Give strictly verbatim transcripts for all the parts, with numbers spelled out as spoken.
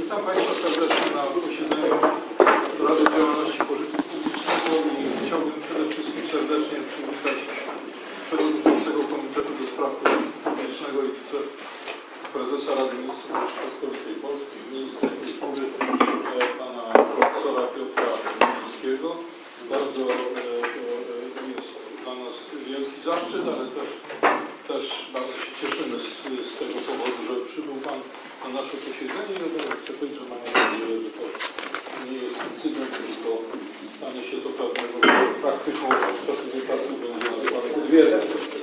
Witam Państwa serdecznie na posiedzeniu Rady Działalności Pożytku Publicznego i chciałbym przede wszystkim serdecznie przywitać przewodniczącego Komitetu do Spraw Pożytku Publicznego i wiceprezesa Rady Ministrów Rzeczypospolitej Polskiej, ministra kultury, pana profesora Piotra Glińskiego. Bardzo jest dla nas wielki zaszczyt, ale też, też bardzo się cieszymy z, z tego powodu, że przybył Pan na nasze posiedzenie i chcę powiedzieć, że mam nadzieję, że to nie jest incydent, tylko stanie się to pewnego praktyką, a w czasie czasu będzie na przykład podwierdzać.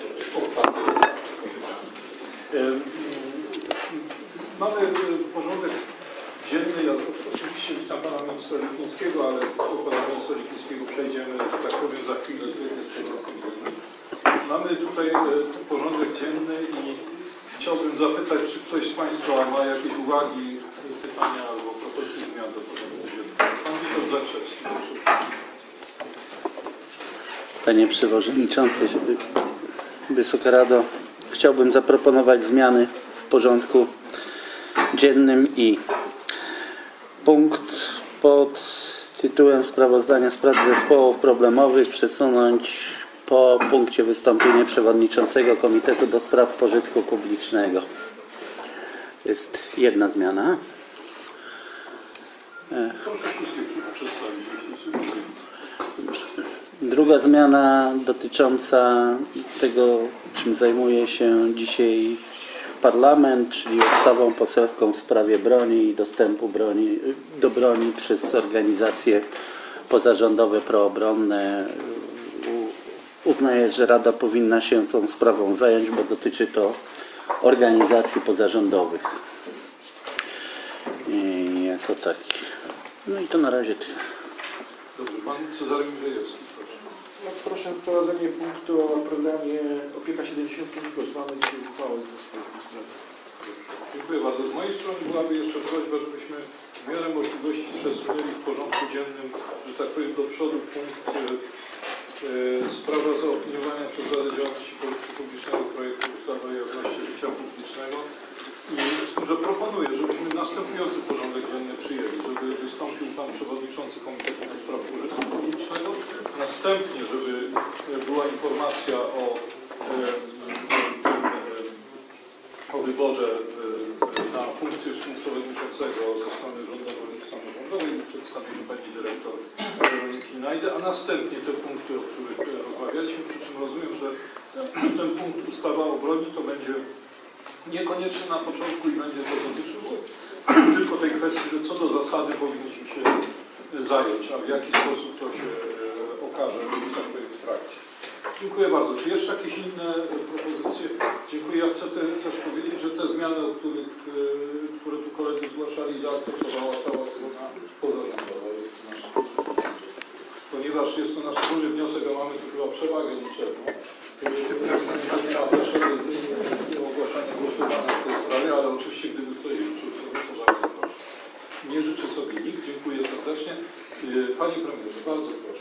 Mamy porządek dzienny. Ja oczywiście witam Pana Ministra Lipińskiego, ale do Pana Ministra Lipińskiego przejdziemy, że tak powiem, za chwilę zgodnie z porządkiem dziennym. Mamy tutaj porządek dzienny i chciałbym zapytać, czy ktoś z Państwa ma jakieś uwagi, pytania albo propozycje zmian do porządku dziennego. Pan Witold Zakrzewski, proszę. Panie Przewodniczący, Wysoka Rado, chciałbym zaproponować zmiany w porządku dziennym i punkt pod tytułem sprawozdania z prac zespołów problemowych przesunąć po punkcie wystąpienie przewodniczącego Komitetu do Spraw Pożytku Publicznego. Jest jedna zmiana. Proszę wszystkie przedstawić. Druga zmiana dotycząca tego, czym zajmuje się dzisiaj Parlament, czyli ustawą poselską w sprawie broni i dostępu broni, do broni przez organizacje pozarządowe, proobronne. Uznaję, że Rada powinna się tą sprawą zająć, bo dotyczy to organizacji pozarządowych. I jako taki. No i to na razie tyle. Dobrze, Pan Cezary Mierzejewski, proszę. No, proszę o wprowadzenie punktu o programie Opieka siedemdziesiąt pięć plus. Mamy dzisiaj uchwałę z zespołu w tej sprawie. Dziękuję bardzo. Z mojej strony byłaby jeszcze prośba, żebyśmy w miarę możliwości przesunęli w porządku dziennym, że tak powiem, do przodu punkt e, e, sprawa zaopiniowania przez Radę Działalności Pożytku Publicznego projektu ustawy o jawności życia publicznego. I z tym, że proponuję, żebyśmy następujący porządek dzienny przyjęli, żeby wystąpił Pan Przewodniczący Komitetu do Spraw Pożytku Publicznego, następnie, żeby była informacja o, o wyborze na funkcję współprzewodniczącego ze strony rządowej i samorządowej i przedstawieniu Pani Dyrektor Weroniki Najdy, a następnie te punkty, o których rozmawialiśmy, przy czym rozumiem, że ten punkt ustawa o broni to będzie niekoniecznie na początku i będzie to dotyczyło tylko tej kwestii, że co do zasady powinniśmy się zająć, a w jaki sposób to się okaże, w trakcie. Dziękuję bardzo. Czy jeszcze jakieś inne propozycje? Dziękuję. Ja chcę te, też powiedzieć, że te zmiany, o których, które tu koledzy zgłaszali, zaakceptowała cała strona pozarządowa. Jest nasz, ponieważ jest to nasz wspólny wniosek, a mamy tu chyba przewagę liczebną. Nie ma potrzeby ogłaszania głosowania w tej sprawie, ale oczywiście gdyby ktoś życzył sobie, to bardzo proszę. Nie życzy sobie nikt. Dziękuję serdecznie. Panie Premierze, bardzo proszę.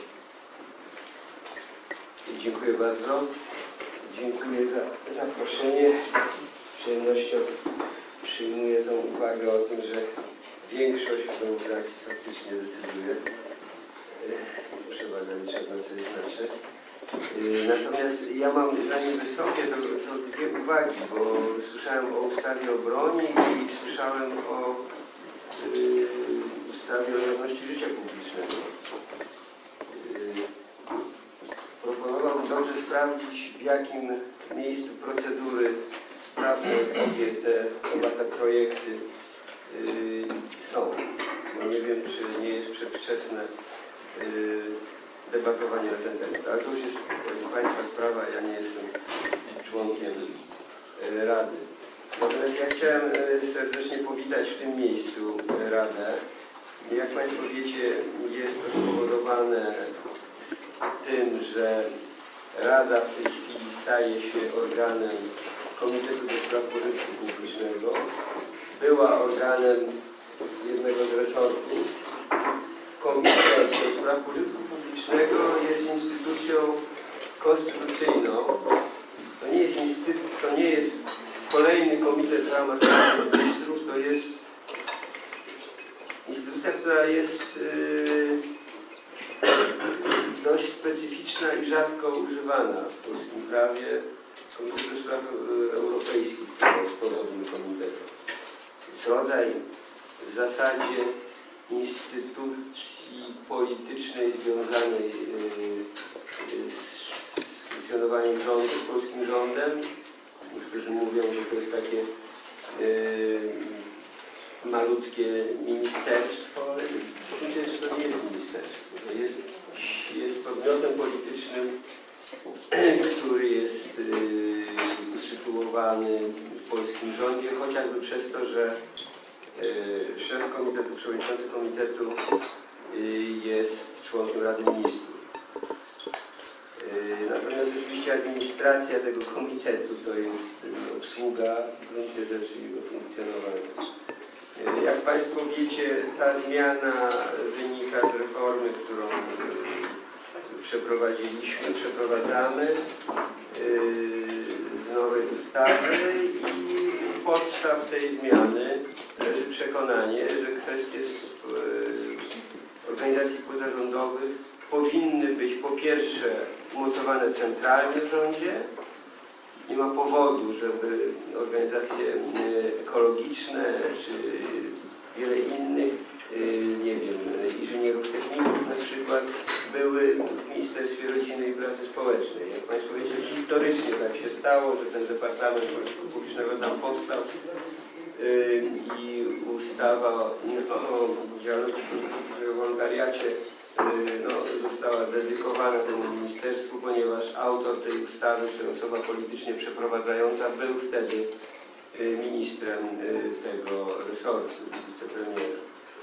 Dziękuję bardzo. Dziękuję za zaproszenie. Z przyjemnością przyjmuję tą uwagę o tym, że większość w demokracji faktycznie decyduje. Przewaga liczebna, co jest znaczy. Natomiast ja mam, zanim wystąpię, to, to dwie uwagi, bo słyszałem o ustawie o broni i słyszałem o y, ustawie o jawności życia publicznego. Y, proponowałbym dobrze sprawdzić, w jakim miejscu procedury prawnej obie te, oba te projekty y, są. No nie wiem, czy nie jest przedwczesne y, debatowanie na ten temat, ale to już jest Państwa sprawa, ja nie jestem członkiem Rady. Natomiast ja chciałem serdecznie powitać w tym miejscu Radę. Jak Państwo wiecie, jest to spowodowane z tym, że Rada w tej chwili staje się organem Komitetu do Spraw Pożytku Publicznego. Była organem jednego z resortów. Komitet do Spraw Pożytku Publicznego jest instytucją konstytucyjną. To nie jest instytut, to nie jest kolejny komitet w ramach Rady Ministrów, to jest instytucja, która jest yy, dość specyficzna i rzadko używana w polskim prawie. Komitet do Spraw Europejskich, który jest podobnym komitetem. Jest rodzaj w zasadzie instytucji politycznej związanej yy, z funkcjonowaniem rządu, z polskim rządem. Niektórzy mówią, że to jest takie yy, malutkie ministerstwo, ale powiem, że to nie jest ministerstwo. To jest, jest podmiotem politycznym, który jest yy, usytuowany w polskim rządzie, chociażby przez to, że yy, szef komitetu, przewodniczący komitetu yy, jest członkiem Rady Ministrów. Yy, natomiast oczywiście administracja tego komitetu to jest yy, obsługa w gruncie rzeczy jego funkcjonowania. Jak Państwo wiecie, ta zmiana wynika z reformy, którą przeprowadziliśmy, przeprowadzamy z nowej ustawy i podstaw tej zmiany leży przekonanie, że kwestie organizacji pozarządowych powinny być po pierwsze umocowane centralnie w rządzie. Nie ma powodu, żeby organizacje ekologiczne czy wiele innych, nie wiem, inżynierów techników na przykład, były w Ministerstwie Rodziny i Pracy Społecznej. Jak Państwo wiecie, historycznie tak się stało, że ten Departament Pożytku Publicznego tam powstał i ustawa o działalności w wolontariacie no, została dedykowana temu ministerstwu, ponieważ autor tej ustawy, czy osoba politycznie przeprowadzająca, był wtedy ministrem tego resortu, wicepremiera.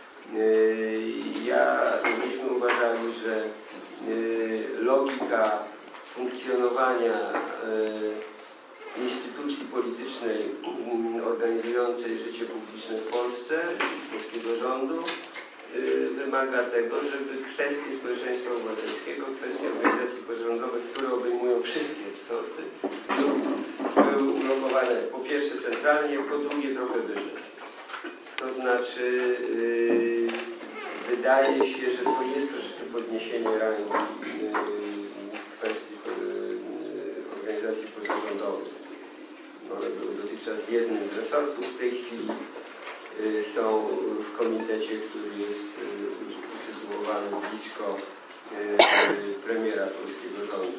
Ja myśmy uważali, że logika funkcjonowania instytucji politycznej organizującej życie publiczne w Polsce, polskiego rządu, wymaga tego, żeby kwestie społeczeństwa obywatelskiego, kwestie organizacji pozarządowych, które obejmują wszystkie sorty, były ulokowane po pierwsze centralnie, po drugie trochę wyżej. To znaczy yy, wydaje się, że to jest troszeczkę podniesienie rangi yy, kwestii yy, organizacji pozarządowych. One były dotychczas w jednym z resortów, w tej chwili yy, są w komitecie, który jest yy, usytuowany blisko yy, premiera polskiego rządu.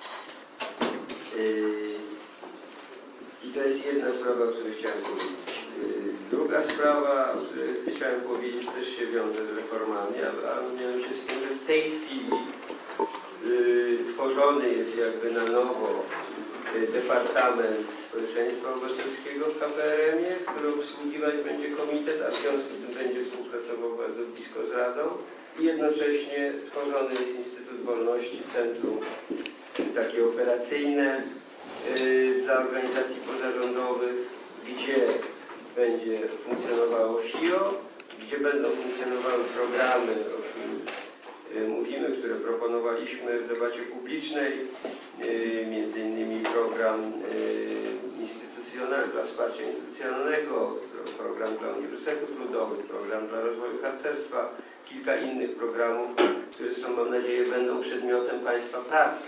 Yy, I to jest jedna sprawa, o której chciałem powiedzieć. Druga sprawa, o której chciałem powiedzieć, też się wiąże z reformami, a mianowicie z tym, że w tej chwili y, tworzony jest jakby na nowo y, Departament Społeczeństwa Obywatelskiego w K P R M ie, który obsługiwać będzie komitet, a w związku z tym będzie współpracował bardzo blisko z Radą. I jednocześnie tworzony jest Instytut Wolności, centrum y, takie operacyjne y, dla organizacji pozarządowych, gdzie będzie funkcjonowało F I O, gdzie będą funkcjonowały programy, o których mówimy, które proponowaliśmy w debacie publicznej, między innymi program instytucjonalny, dla wsparcia instytucjonalnego, program dla uniwersytetów ludowych, program dla rozwoju harcerstwa, kilka innych programów, które są, mam nadzieję, będą przedmiotem Państwa pracy,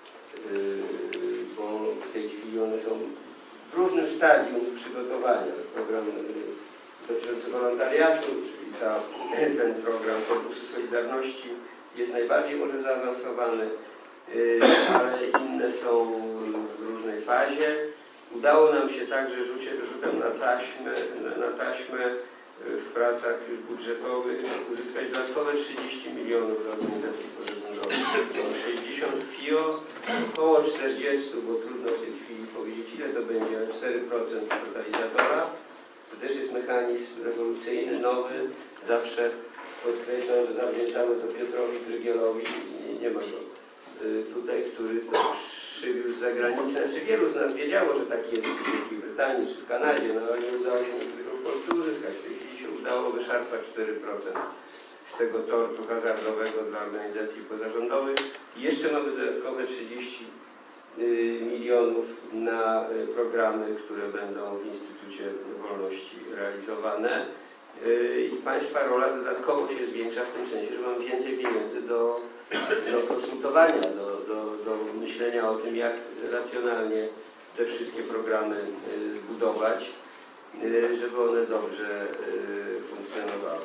bo w tej chwili one są w różnym stadium przygotowania. Program dotyczący wolontariatu, czyli ta, ten program Korpusu Solidarności jest najbardziej może zaawansowany, ale inne są w różnej fazie. Udało nam się także rzucie, rzutem na taśmę, na taśmę w pracach już budżetowych uzyskać dodatkowe trzydzieści milionów dla organizacji pozarządowych. sześćdziesiąt F I O, około czterdzieści, bo trudno w tej chwili powiedzieć, ile to będzie, ale cztery procent totalizatora. To też jest mechanizm rewolucyjny, nowy. Zawsze podkreślam, że zawdzięczamy to Piotrowi Grygielowi, nie, nie ma go tutaj, który to przywiózł z zagranicy. Znaczy wielu z nas wiedziało, że taki jest w Wielkiej Brytanii czy w Kanadzie, no ale nie udało się nigdy w Polsce uzyskać. W tej chwili się udało wyszarpać cztery procent z tego tortu hazardowego dla organizacji pozarządowych. I jeszcze mamy dodatkowe trzydzieści milionów na programy, które będą w Instytucie Wolności realizowane. I Państwa rola dodatkowo się zwiększa w tym sensie, że mam więcej pieniędzy do, do konsultowania, do, do, do myślenia o tym, jak racjonalnie te wszystkie programy zbudować, żeby one dobrze funkcjonowały.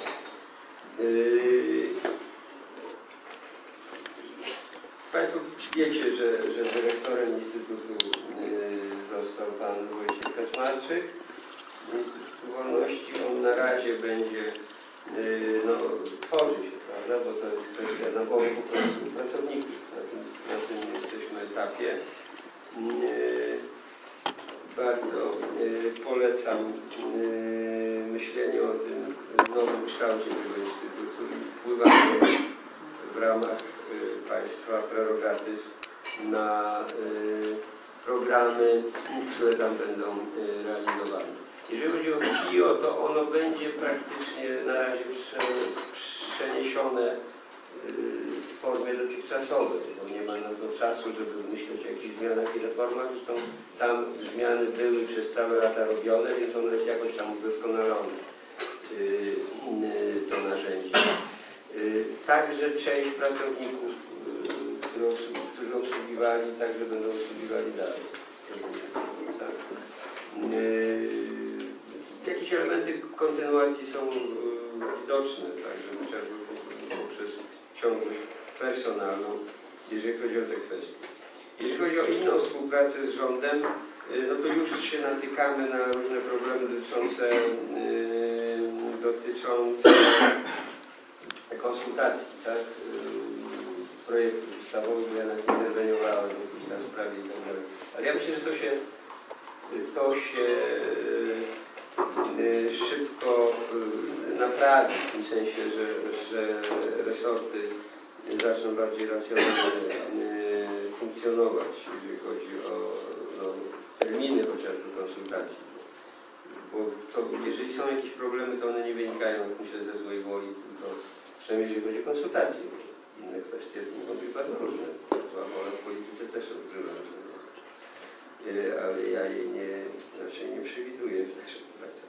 Państwo wiecie, że, że dyrektorem Instytutu został pan Wojciech Kaczmarczyk, Instytutu Wolności. On na razie będzie, no, tworzy się, prawda, bo to jest kwestia naboru po prostu pracowników. Na tym, na tym jesteśmy etapie. Bardzo polecam myślenie o tym nowym kształcie tego Instytutu i wpływanie w ramach Państwa prerogatyw na programy, które tam będą realizowane. Jeżeli chodzi o K I O, to ono będzie praktycznie na razie przeniesione w formie dotychczasowej, bo nie ma na to czasu, żeby myśleć o jakichś zmianach i reformach. Zresztą tam zmiany były przez całe lata robione, więc ono jest jakoś tam udoskonalone, to narzędzie. Także część pracowników, którzy obsługiwali, także będą obsługiwali dalej. Tak. Jakieś elementy kontynuacji są widoczne, także chociażby poprzez ciągłość personalną, jeżeli chodzi o te kwestie. Jeżeli chodzi o inną współpracę z rządem, no to już się natykamy na różne problemy dotyczące, dotyczące konsultacji, tak? Projektów ustawowych, ja na tym interweniowałem w jakiejś tam sprawie i tak dalej. Ale ja myślę, że to się, to się szybko naprawi, w tym sensie, że, że resorty zaczną bardziej racjonalnie funkcjonować, jeżeli chodzi o no, terminy chociażby konsultacji. Bo to, jeżeli są jakieś problemy, to one nie wynikają, jak myślę, ze złej woli, tylko przynajmniej jeżeli chodzi o konsultacje. Inne kwestie mogą być bardzo różne. Zła wola w polityce też odgrywa, ale ja jej nie, raczej nie przewiduję w naszych pracach.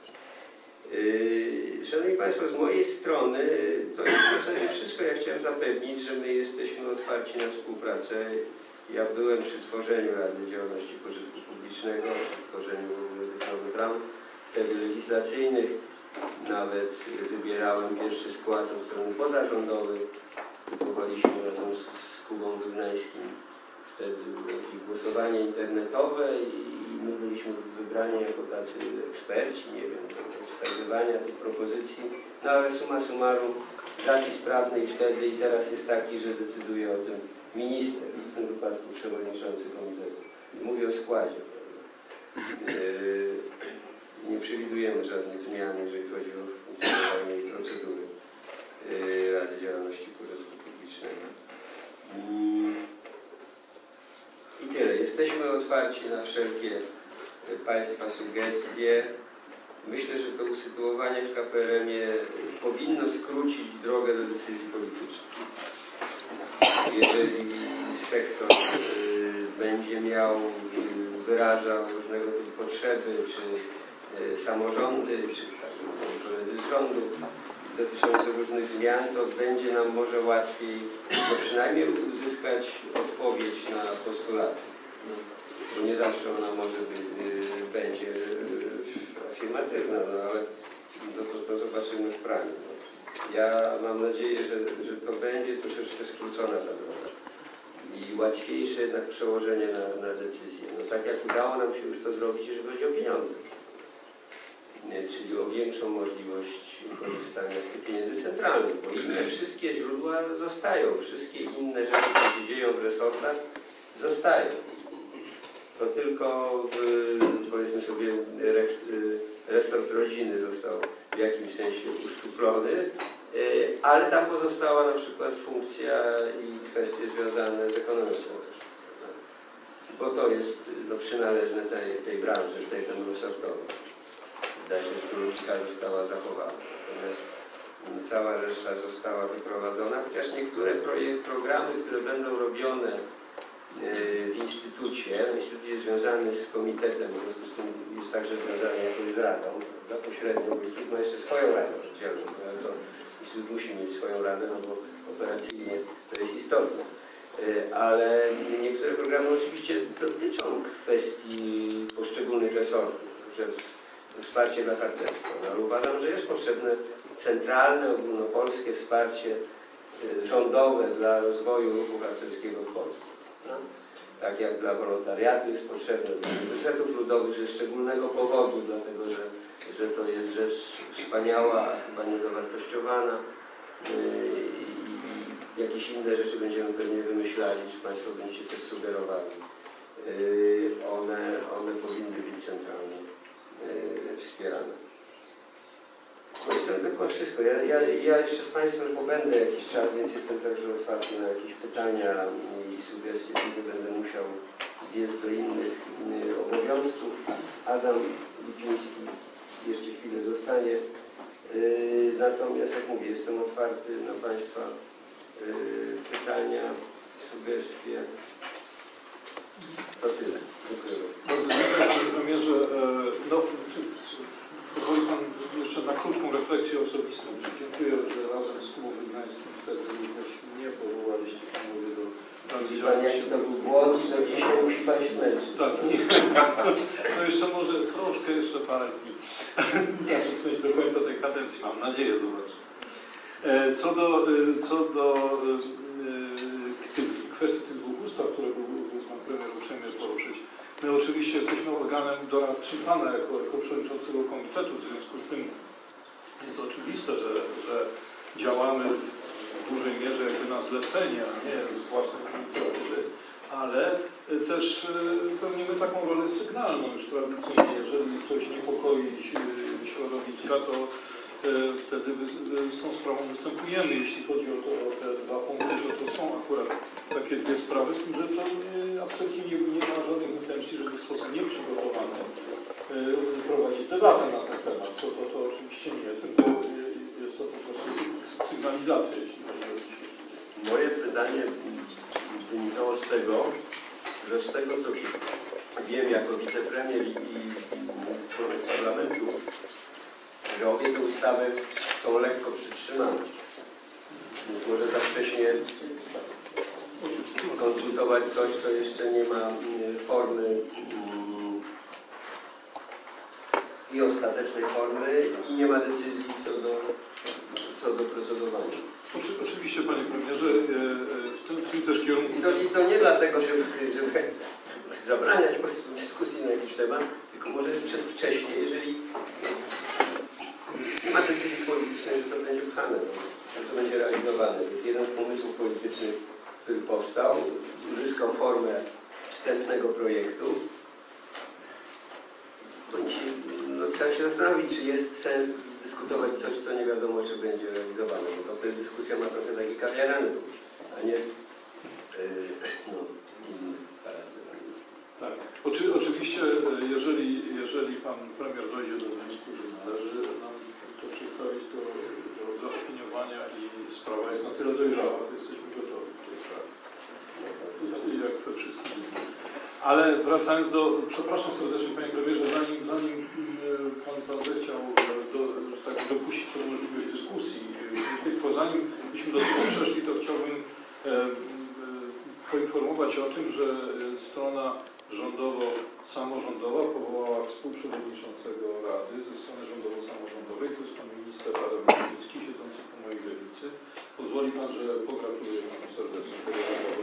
Szanowni Państwo, z mojej strony to jest w zasadzie wszystko. Ja chciałem zapewnić, że my jesteśmy otwarci na współpracę. Ja byłem przy tworzeniu Rady Działalności Pożytku Publicznego, przy tworzeniu tych nowych ram wtedy legislacyjnych. Nawet wybierałem pierwszy skład od strony pozarządowej. Próbowaliśmy razem z Kubą Wygnańskim. Wtedy było jakieś głosowanie internetowe i my byliśmy wybrani jako tacy eksperci, nie wiem, do wskazywania tych propozycji. No ale summa summarum zapis prawny wtedy i teraz jest taki, że decyduje o tym minister, w tym wypadku przewodniczący komitetu. Mówię o składzie. Yy, nie przewidujemy żadnych zmian, jeżeli chodzi o funkcjonowanie i procedury yy, Rady Działalności Pożytku Publicznego. Yy. I tyle. Jesteśmy otwarci na wszelkie Państwa sugestie. Myślę, że to usytuowanie w K P R M-ie powinno skrócić drogę do decyzji politycznych. Jeżeli sektor y, będzie miał, y, wyrażał różnego typu potrzeby, czy y, samorządy, czy koledzy z rządu dotyczące różnych zmian, to będzie nam może łatwiej no przynajmniej uzyskać odpowiedź na postulaty. No, bo nie zawsze ona może być, y, będzie y, afirmatywna, no ale to, to, to zobaczymy w praniu. No. Ja mam nadzieję, że, że to będzie troszeczkę skrócona ta droga i łatwiejsze jednak przełożenie na, na decyzję. No, tak jak udało nam się już to zrobić, jeżeli chodzi o pieniądze. Nie, czyli o większą możliwość korzystania z tych pieniędzy centralnych, bo inne wszystkie źródła zostają, wszystkie inne rzeczy, które się dzieją w resortach, zostają. To tylko, w, powiedzmy sobie, re, resort rodziny został w jakimś sensie uszczuplony, ale tam pozostała na przykład funkcja i kwestie związane z ekonomią społeczną. Bo to jest no, przynależne tej, tej branży, tej temu resortowi. Wydaje się, że logika została zachowana. Natomiast cała reszta została wyprowadzona, chociaż niektóre projekt, programy, które będą robione w instytucie, instytut jest związany z komitetem, w związku z tym jest także związany jakoś z radą, prawda? Pośrednio, ma jeszcze swoją radę oddzielną, ale to musi mieć swoją radę, no bo operacyjnie to jest istotne. Ale niektóre programy oczywiście dotyczą kwestii poszczególnych resortów, że wsparcie dla harcerstwa, no, ale uważam, że jest potrzebne centralne, ogólnopolskie wsparcie rządowe dla rozwoju ruchu harcerskiego w Polsce. No? Tak jak dla wolontariatu jest potrzebne, dla uniwersytetów ludowych ze szczególnego powodu, dlatego że, że to jest rzecz wspaniała, chyba niedowartościowana i jakieś inne rzeczy będziemy pewnie wymyślali, czy Państwo będziecie też sugerowali. One, one powinny być centralnie wspierane. No i to chyba wszystko. Ja, ja, ja jeszcze z Państwem pobędę jakiś czas, więc jestem także otwarty na jakieś pytania i sugestie, kiedy będę musiał biec do innych obowiązków. Adam Lipiński jeszcze chwilę zostanie. Natomiast, jak mówię, jestem otwarty na Państwa pytania, sugestie. To tyle. Dziękuję. Bardzo dziękuję, panie premierze. No, pozwoli Pan jeszcze na krótką refleksję osobistą. Dziękuję, że razem z Klubem Wygnańskim wtedy również mnie powołaliście panowie do Widzi Pan, jaki to był błąd i do dzisiaj musi Pan się męczyć. Tak, nie. No jeszcze może troszkę, jeszcze parę dni. W sensie do końca tej kadencji, mam nadzieję, zobaczę. Co do, co do kwestii tych dwóch ustaw, które był Pan Premier uprzejmie poruszyć, my oczywiście jesteśmy organem doradczym Pana jako, jako przewodniczącego komitetu, w związku z tym jest oczywiste, że, że działamy w dużej mierze jakby na zlecenie, a nie z własnej inicjatywy, ale też pełnimy taką rolę sygnalną już tradycyjnie. Jeżeli coś niepokoi środowiska, to wtedy z tą sprawą występujemy. Jeśli chodzi o, to, o te dwa punkty, to, to są akurat takie dwie sprawy, z tym, że to absolutnie nie, nie ma żadnych intencji, żeby w sposób nieprzygotowany prowadzić debatę na ten temat. Co to, to oczywiście nie, tylko jest to po prostu sygnalizacja, jeśli chodzi o dzisiaj. Moje pytanie wynikało z tego, że z tego co wiem jako wicepremier i, i członek parlamentu, że obie te ustawy są lekko przytrzymane. Więc może za wcześnie konsultować coś, co jeszcze nie ma formy i ostatecznej formy i nie ma decyzji co do, co do procedowania. Oczywiście, Panie Premierze, w tym, w tym też kierunku... I to, i to nie dlatego, żeby, żeby zabraniać Państwu dyskusji na jakiś temat, tylko może przedwcześnie, jeżeli nie ma decyzji politycznej, że to będzie pchane, że to będzie realizowane. To jest jeden z pomysłów politycznych, który powstał, uzyskał formę wstępnego projektu. No, trzeba się zastanowić, czy jest sens dyskutować coś, co nie wiadomo, czy będzie realizowane. Bo to wtedy dyskusja ma trochę taki kawiarany, a nie yy, no, inny charakter. Tak. Oczy, oczywiście, jeżeli, jeżeli Pan Premier dojdzie do wniosku, że należy nam to przedstawić do, do zaopiniowania i sprawa jest na tyle dojrzała, to jesteśmy gotowi w tej sprawie. Jak we wszystkich innych. Ale wracając do, przepraszam serdecznie Panie Premierze, zanim, zanim Pan, pan zechciał do, tak dopuścić tę możliwość dyskusji, tylko zanim byśmy do tego przeszli, to chciałbym e, e, poinformować o tym, że strona rządowo-samorządowa powołała współprzewodniczącego Rady ze strony rządowo-samorządowej, to jest Pan Minister Adam Lipiński, siedzący po mojej lewicy. Pozwoli Pan, że pogratuluję Panu serdecznie tego wyboru.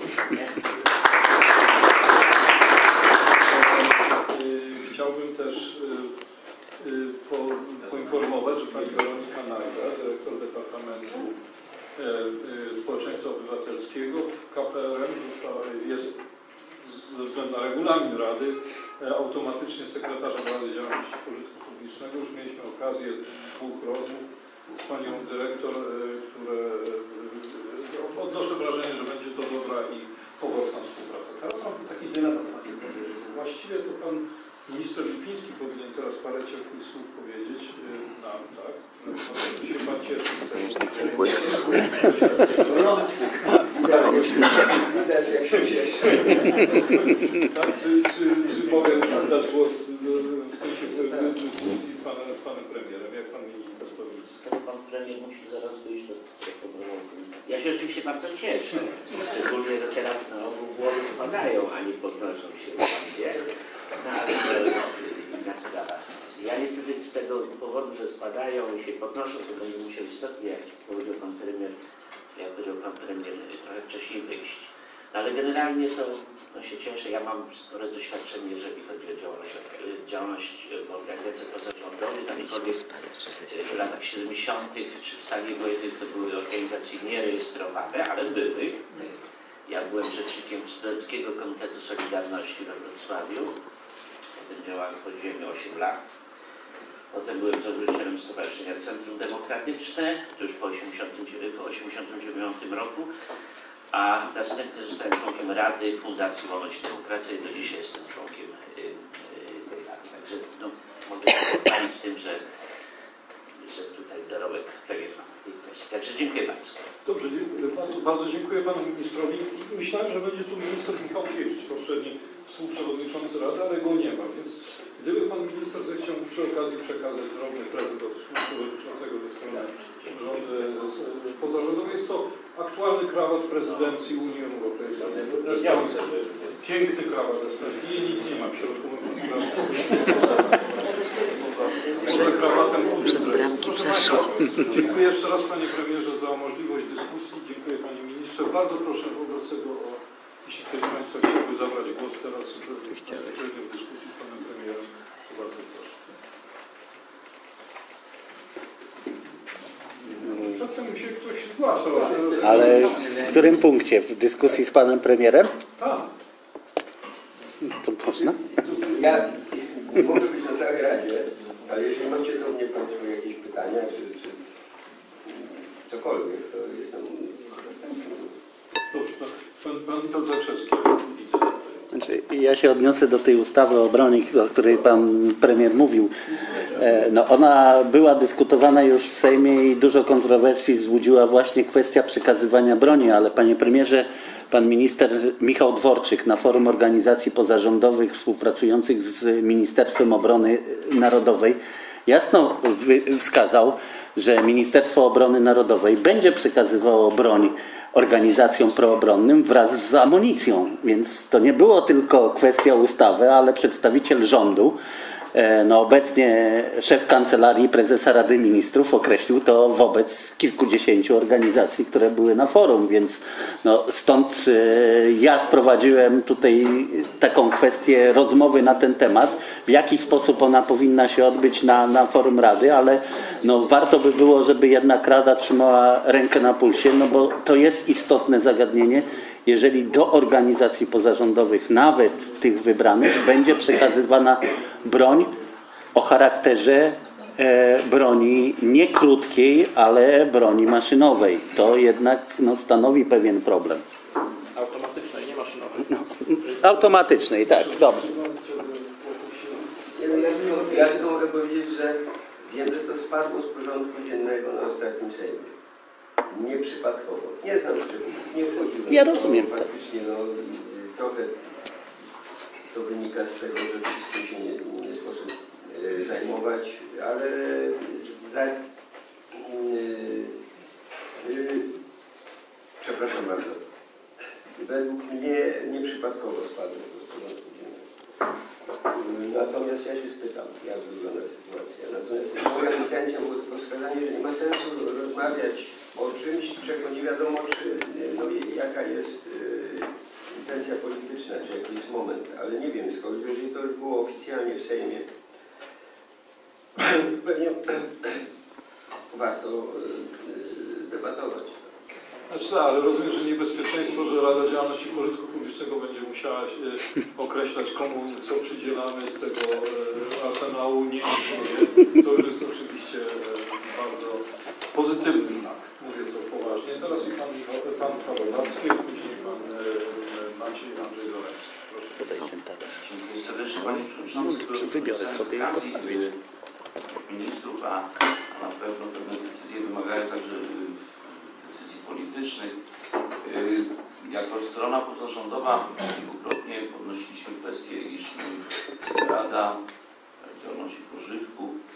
Chciałbym też po, poinformować, że Pani Weronika Najda, dyrektor Departamentu Społeczeństwa Obywatelskiego w K P R M została, jest ze względu na regulamin Rady automatycznie sekretarzem Rady Działalności Pożytku Publicznego. Już mieliśmy okazję dwóch rozmów z Panią Dyrektor, które odnoszę wrażenie, że będzie to dobra i owocna współpraca. Teraz mam taki dylemat, Panie Premierze. Właściwie to Pan Minister Lipiński powinien teraz parę ciepłych słów powiedzieć nam, tak? No, się Pan cieszy z tego. Dziękuję. Widać, jak się cieszy. Tak, czy, czy, czy mogę dać głos w sensie dyskusji z Panem, z panem Premierem, jak Pan Minister? skoro pan premier musi zaraz wyjść do tego. Ja się oczywiście bardzo cieszę, szczególnie, że teraz no, głowy spadają, a nie podnoszą się, pan wie, no, ale to jest inna sprawa. Ja niestety z tego powodu, że spadają i się podnoszą, to będę musiał istotnie, jak powiedział pan premier, jak powiedział pan premier, trochę wcześniej wyjść. No, ale generalnie to no, się cieszę, ja mam spore doświadczenie, jeżeli chodzi o działalność, działalność w organizacjach pozarządowych, aczkolwiek w latach siedemdziesiątych czy w stanie wojennym to były organizacje nierejestrowane, ale były. Ja byłem rzecznikiem Studenckiego Komitetu Solidarności we Wrocławiu, potem działałem w podziemiu osiem lat. Potem byłem założycielem Stowarzyszenia Centrum Demokratyczne, to już po osiemdziesiątym dziewiątym roku. A następnie zostałem członkiem Rady Fundacji Wolność i Demokracja i do dzisiaj jestem członkiem tej rady. Także no, mogę się pochwalić tym, że, że tutaj dorobek pewien mam w tej kwestii. Także dziękuję bardzo. Dobrze, dziękuję, bardzo, bardzo dziękuję panu ministrowi. Myślałem, że będzie tu minister Michał Kiewicz, poprzedni współprzewodniczący Rady, ale go nie ma, więc gdyby pan minister zechciał przy okazji przekazać drobny prezent od współprzewodniczącego ze strony rządu pozarządowej, jest to aktualny krawat prezydencji Unii Europejskiej. Piękny krawat estoński i nic nie ma w środku. Poza krawatem przeszło. Dziękuję jeszcze raz panie premierze za możliwość dyskusji. Dziękuję panie ministrze. Bardzo proszę wobec tego o, jeśli ktoś z państwa chciałby zabrać głos teraz w dyskusji z panem premierem, to bardzo proszę. Przedtem się ktoś zgłaszał. Ale w którym punkcie? W dyskusji z panem premierem? Tak. To można? Ja mogę być na całej Radzie, ale jeśli macie do mnie państwo jakieś pytania, czy, czy cokolwiek, to jestem dostępny. Dobrze, pan, pan Witold Zakrzewski, widzę. Znaczy, ja się odniosę do tej ustawy o broni, o której pan premier mówił. No, ona była dyskutowana już w Sejmie i dużo kontrowersji wzbudziła właśnie kwestia przekazywania broni, ale panie premierze, pan minister Michał Dworczyk na forum organizacji pozarządowych współpracujących z Ministerstwem Obrony Narodowej jasno wskazał, że Ministerstwo Obrony Narodowej będzie przekazywało broń organizacjom proobronnym wraz z amunicją, więc to nie było tylko kwestia ustawy, ale przedstawiciel rządu, no obecnie szef Kancelarii Prezesa Rady Ministrów określił to wobec kilkudziesięciu organizacji, które były na forum, więc no stąd ja wprowadziłem tutaj taką kwestię rozmowy na ten temat, w jaki sposób ona powinna się odbyć na, na forum Rady, ale no warto by było, żeby jednak Rada trzymała rękę na pulsie, no bo to jest istotne zagadnienie, jeżeli do organizacji pozarządowych, nawet tych wybranych, będzie przekazywana broń o charakterze e, broni nie krótkiej, ale broni maszynowej. To jednak no, stanowi pewien problem. Automatycznej, nie maszynowej. No, automatycznej, tak, dobrze. Ja, ja, tylko, ja tylko mogę powiedzieć, że wiem, że to spadło z porządku dziennego na ostatnim Sejmie. Nieprzypadkowo. Nie znam szczegółów, nie wchodziłem. Ja rozumiem. To, faktycznie no, trochę to wynika z tego, że wszystkim się nie, nie sposób e, zajmować, ale za, e, e, przepraszam bardzo. Według mnie nieprzypadkowo spadło to z porządku dziennego. Natomiast ja się spytam, jak wygląda sytuacja. Natomiast moja intencja było tylko wskazanie, że nie ma sensu rozmawiać o czymś, czego nie wiadomo, czy, no, jaka jest y, intencja polityczna, czy jaki jest moment, ale nie wiem skąd, jeżeli to już było oficjalnie w Sejmie, pewnie warto y, debatować. Znaczy tak, ale rozumiem, że niebezpieczeństwo, że Rada Działalności Pożytku Publicznego będzie musiała się określać, komu co przydzielamy z tego e, arsenału, nie istnieje. To już jest oczywiście e, bardzo pozytywny znak. Mówię to poważnie. Teraz i pan, pan Paweł Wacki, a później pan e, Maciej Andrzej Zalewski. Proszę. Dziękuję serdecznie panie przewodniczący. Wybiorę sobie i postawię. Ministrów, a na pewno pewne decyzje wymagają także decyzji politycznych. Jako strona pozarządowa kilkukrotnie podnosiliśmy kwestię, iż Rada Działalności Pożytku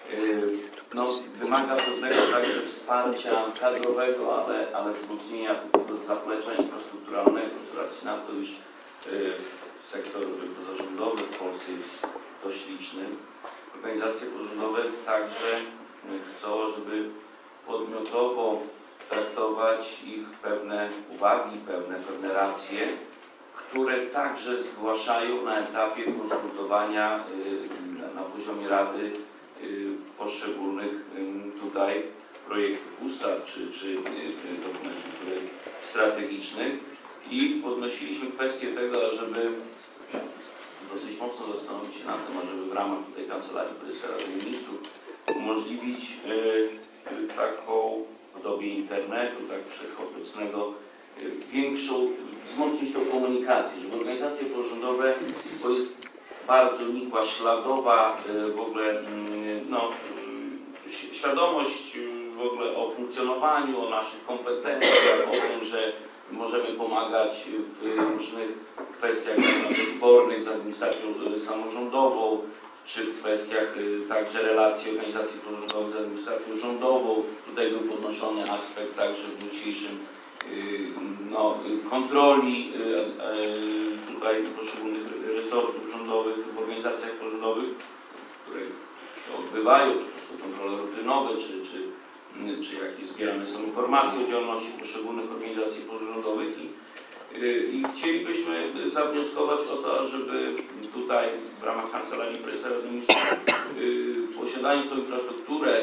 no, wymaga pewnego także wsparcia kadrowego, ale, ale wzmocnienia tego zaplecza infrastrukturalnego z racji na to, iż sektor pozarządowy w Polsce jest dość liczny. Organizacje pozarządowe także chcą, żeby podmiotowo traktować ich pewne uwagi, pewne, pewne racje, które także zgłaszają na etapie konsultowania na poziomie Rady poszczególnych tutaj projektów ustaw czy, czy dokumentów strategicznych i podnosiliśmy kwestię tego, żeby dosyć mocno zastanowić się na temat, żeby w ramach tutaj Kancelarii Prezesa Rady Ministrów umożliwić taką w dobie internetu, tak wszechobecnego, większą, wzmocnić tą komunikację, żeby organizacje pozarządowe, bo jest bardzo nikła, śladowa w ogóle, no, świadomość w ogóle o funkcjonowaniu, o naszych kompetencjach, o tym, że możemy pomagać w różnych kwestiach spornych z administracją samorządową, czy w kwestiach także relacji organizacji pozarządowych z administracją rządową. Tutaj był podnoszony aspekt także w dniu dzisiejszym no, kontroli tutaj poszczególnych resortów rządowych w organizacjach pozarządowych, które się odbywają, czy to są kontrole rutynowe, czy, czy, czy jakieś zbierane są informacje o działalności poszczególnych organizacji pozarządowych i, i chcielibyśmy zawnioskować o to, żeby tutaj w ramach Kancelarii Prezesa Rady Ministrów, posiadając tą infrastrukturę,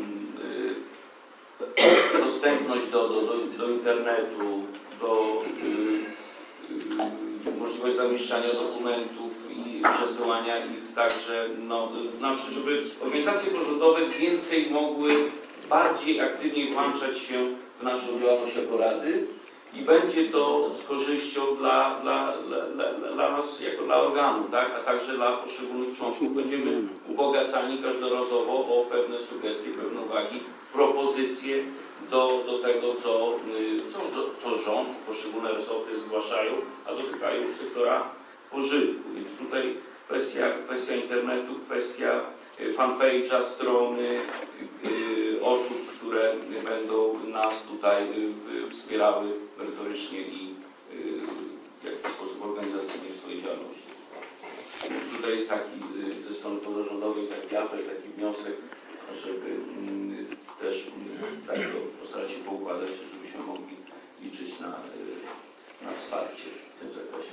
dostępność do, do, do, do internetu, do y, y, możliwość zamieszczania dokumentów i przesyłania ich także, no, znaczy, żeby organizacje pozarządowe więcej mogły bardziej aktywnie włączać się w naszą działalność jako Rady i będzie to z korzyścią dla, dla, dla, dla, dla nas jako dla organu, tak? A także dla poszczególnych członków. Będziemy ubogacani każdorazowo o pewne sugestie, pewne uwagi, propozycje do, do tego, co, co, co rząd, poszczególne resorty zgłaszają, a dotykają sektora pożytku. Więc tutaj kwestia, kwestia internetu, kwestia fanpage'a, strony, osób, które będą nas tutaj wspierały merytorycznie i w jakiś sposób organizacyjnie w swojej działalności. Więc tutaj jest taki ze strony pozarządowej taki apel, taki wniosek, żeby też tak to postarać się poukładać, żebyśmy mogli liczyć na, na wsparcie w tym zakresie.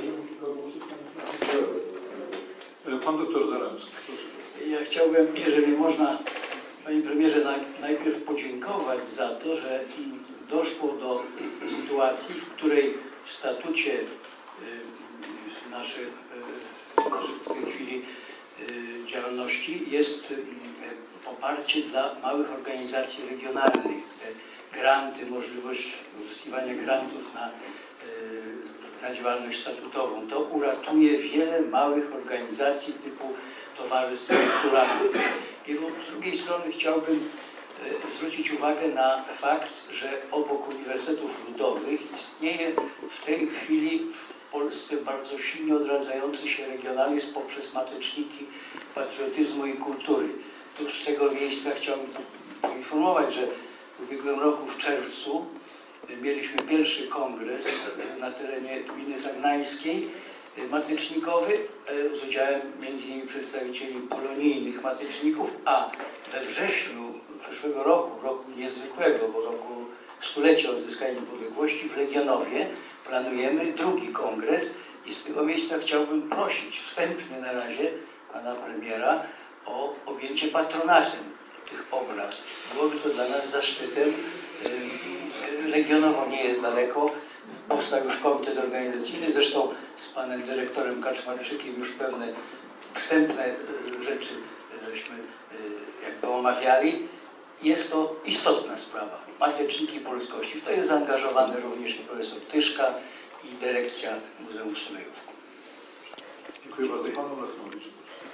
Pan doktor Zaremski, proszę. Ja chciałbym, jeżeli można, Panie Premierze, najpierw podziękować za to, że doszło do sytuacji, w której w statucie naszych, naszych w tej chwili działalności jest poparcie dla małych organizacji regionalnych, granty, możliwość uzyskiwania grantów na, na działalność statutową. To uratuje wiele małych organizacji typu towarzystw kulturalnych. I z drugiej strony chciałbym zwrócić uwagę na fakt, że obok uniwersytetów ludowych istnieje w tej chwili w Polsce bardzo silnie odradzający się regionalizm poprzez mateczniki patriotyzmu i kultury. Tu z tego miejsca chciałbym poinformować, że w ubiegłym roku w czerwcu mieliśmy pierwszy kongres na terenie gminy Zagnańskiej matecznikowy z udziałem między innymi przedstawicieli polonijnych mateczników, a we wrześniu zeszłego roku, roku niezwykłego, bo roku stulecia odzyskania niepodległości w Legionowie planujemy drugi kongres i z tego miejsca chciałbym prosić wstępnie na razie pana premiera o objęcie patronatem tych obrad. Byłoby to dla nas zaszczytem. Legionowo nie jest daleko. Powstał już komitet organizacyjny, zresztą z panem dyrektorem Kaczmarczykiem już pewne wstępne rzeczy żeśmy jakby omawiali. Jest to istotna sprawa. Mateczniki polskości. W to jest zaangażowany również i profesor Tyszka i dyrekcja Muzeum w Sulejówku. Dziękuję bardzo. Panu Lechowicz.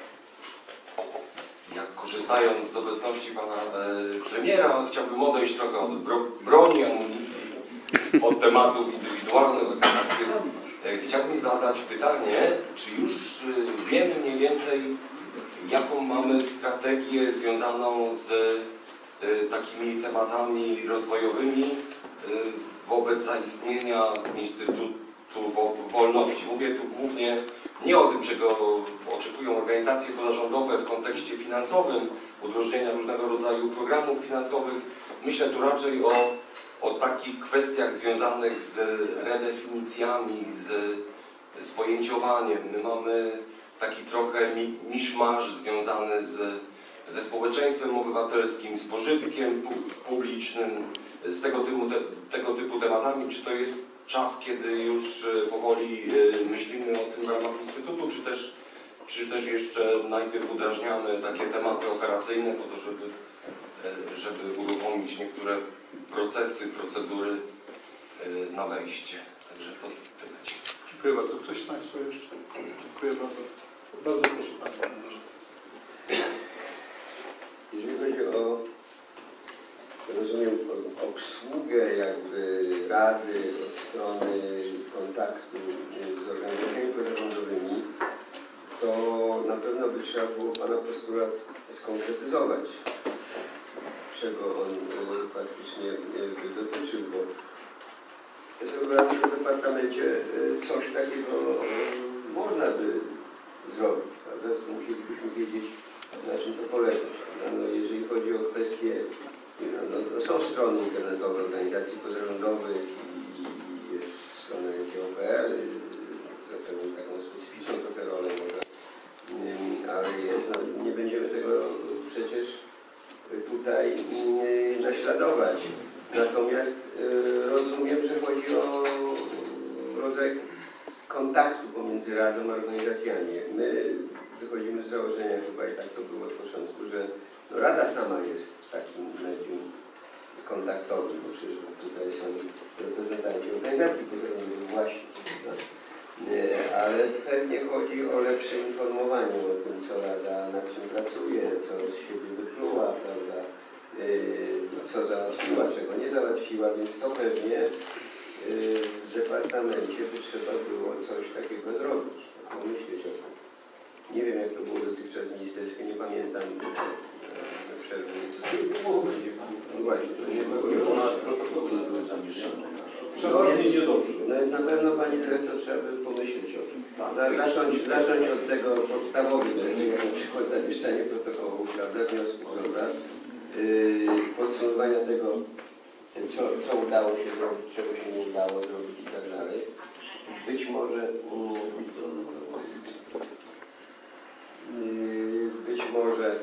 Jak korzystając z obecności pana e, premiera, chciałbym odejść trochę od bro, broni, amunicji, od tematów indywidualnych, osobistych. E, chciałbym zadać pytanie, czy już e, wiemy mniej więcej, jaką mamy strategię związaną z takimi tematami rozwojowymi wobec zaistnienia Instytutu Wolności. Mówię tu głównie nie o tym, czego oczekują organizacje pozarządowe w kontekście finansowym, udrożnienia różnego rodzaju programów finansowych. Myślę tu raczej o, o takich kwestiach związanych z redefinicjami, z, z pojęciowaniem. My mamy taki trochę mi, miszmasz związany z, ze społeczeństwem obywatelskim, z pożytkiem pu, publicznym, z tego typu, te, tego typu tematami. Czy to jest czas, kiedy już powoli myślimy o tym w ramach Instytutu, czy też, czy też jeszcze najpierw udrażniamy takie tematy operacyjne po to, żeby, żeby uruchomić niektóre procesy, procedury na wejście. Także to tyle. Dziękuję bardzo. Ktoś z Państwa jeszcze? Dziękuję bardzo. Bardzo proszę Pana. Jeżeli chodzi o, rozumiem, o obsługę jakby Rady od strony kontaktu z organizacjami pozarządowymi, to na pewno by trzeba było Pana postulat skonkretyzować, czego on faktycznie by dotyczył, bo ja sobie wyobrażam, że w departamencie coś takiego można by zrobić, prawda? Musielibyśmy wiedzieć, na czym to polega. No, jeżeli chodzi o kwestie, no, no, są strony internetowe organizacji pozarządowych i jest strona N G O kropka P L, zapewne taką specyficzną trochę rolę może, ale jest, no, nie będziemy tego przecież tutaj naśladować. Natomiast rozumiem, że chodzi o rodzaj kontaktu pomiędzy Radą a organizacjami. My wychodzimy z założenia, chyba i tak to było od początku, że no, Rada sama jest takim medium kontaktowym, bo przecież tutaj są reprezentanci organizacji pozarządowych właśnie. Tak? Ale pewnie chodzi o lepsze informowanie o tym, co Rada nad czym pracuje, co z siebie wykluła, prawda? Co załatwiła, czego nie załatwiła, więc to pewnie w departamencie by trzeba było coś takiego zrobić, pomyśleć o tym. Nie wiem, jak to było dotychczas w ministerstwie, nie pamiętam przerwy. No właśnie, to nie było. Przeważnie niedobrze. No więc na pewno Pani Dyrektor trzeba by pomyśleć o tym. Zacząć, zacząć od tego podstawowego, jak na przykład zamieszczanie protokołu, prawda, wniosków z obrad, yy, podsumowania tego, co, co udało się zrobić, czego się nie udało zrobić i tak dalej. Być może yy, być może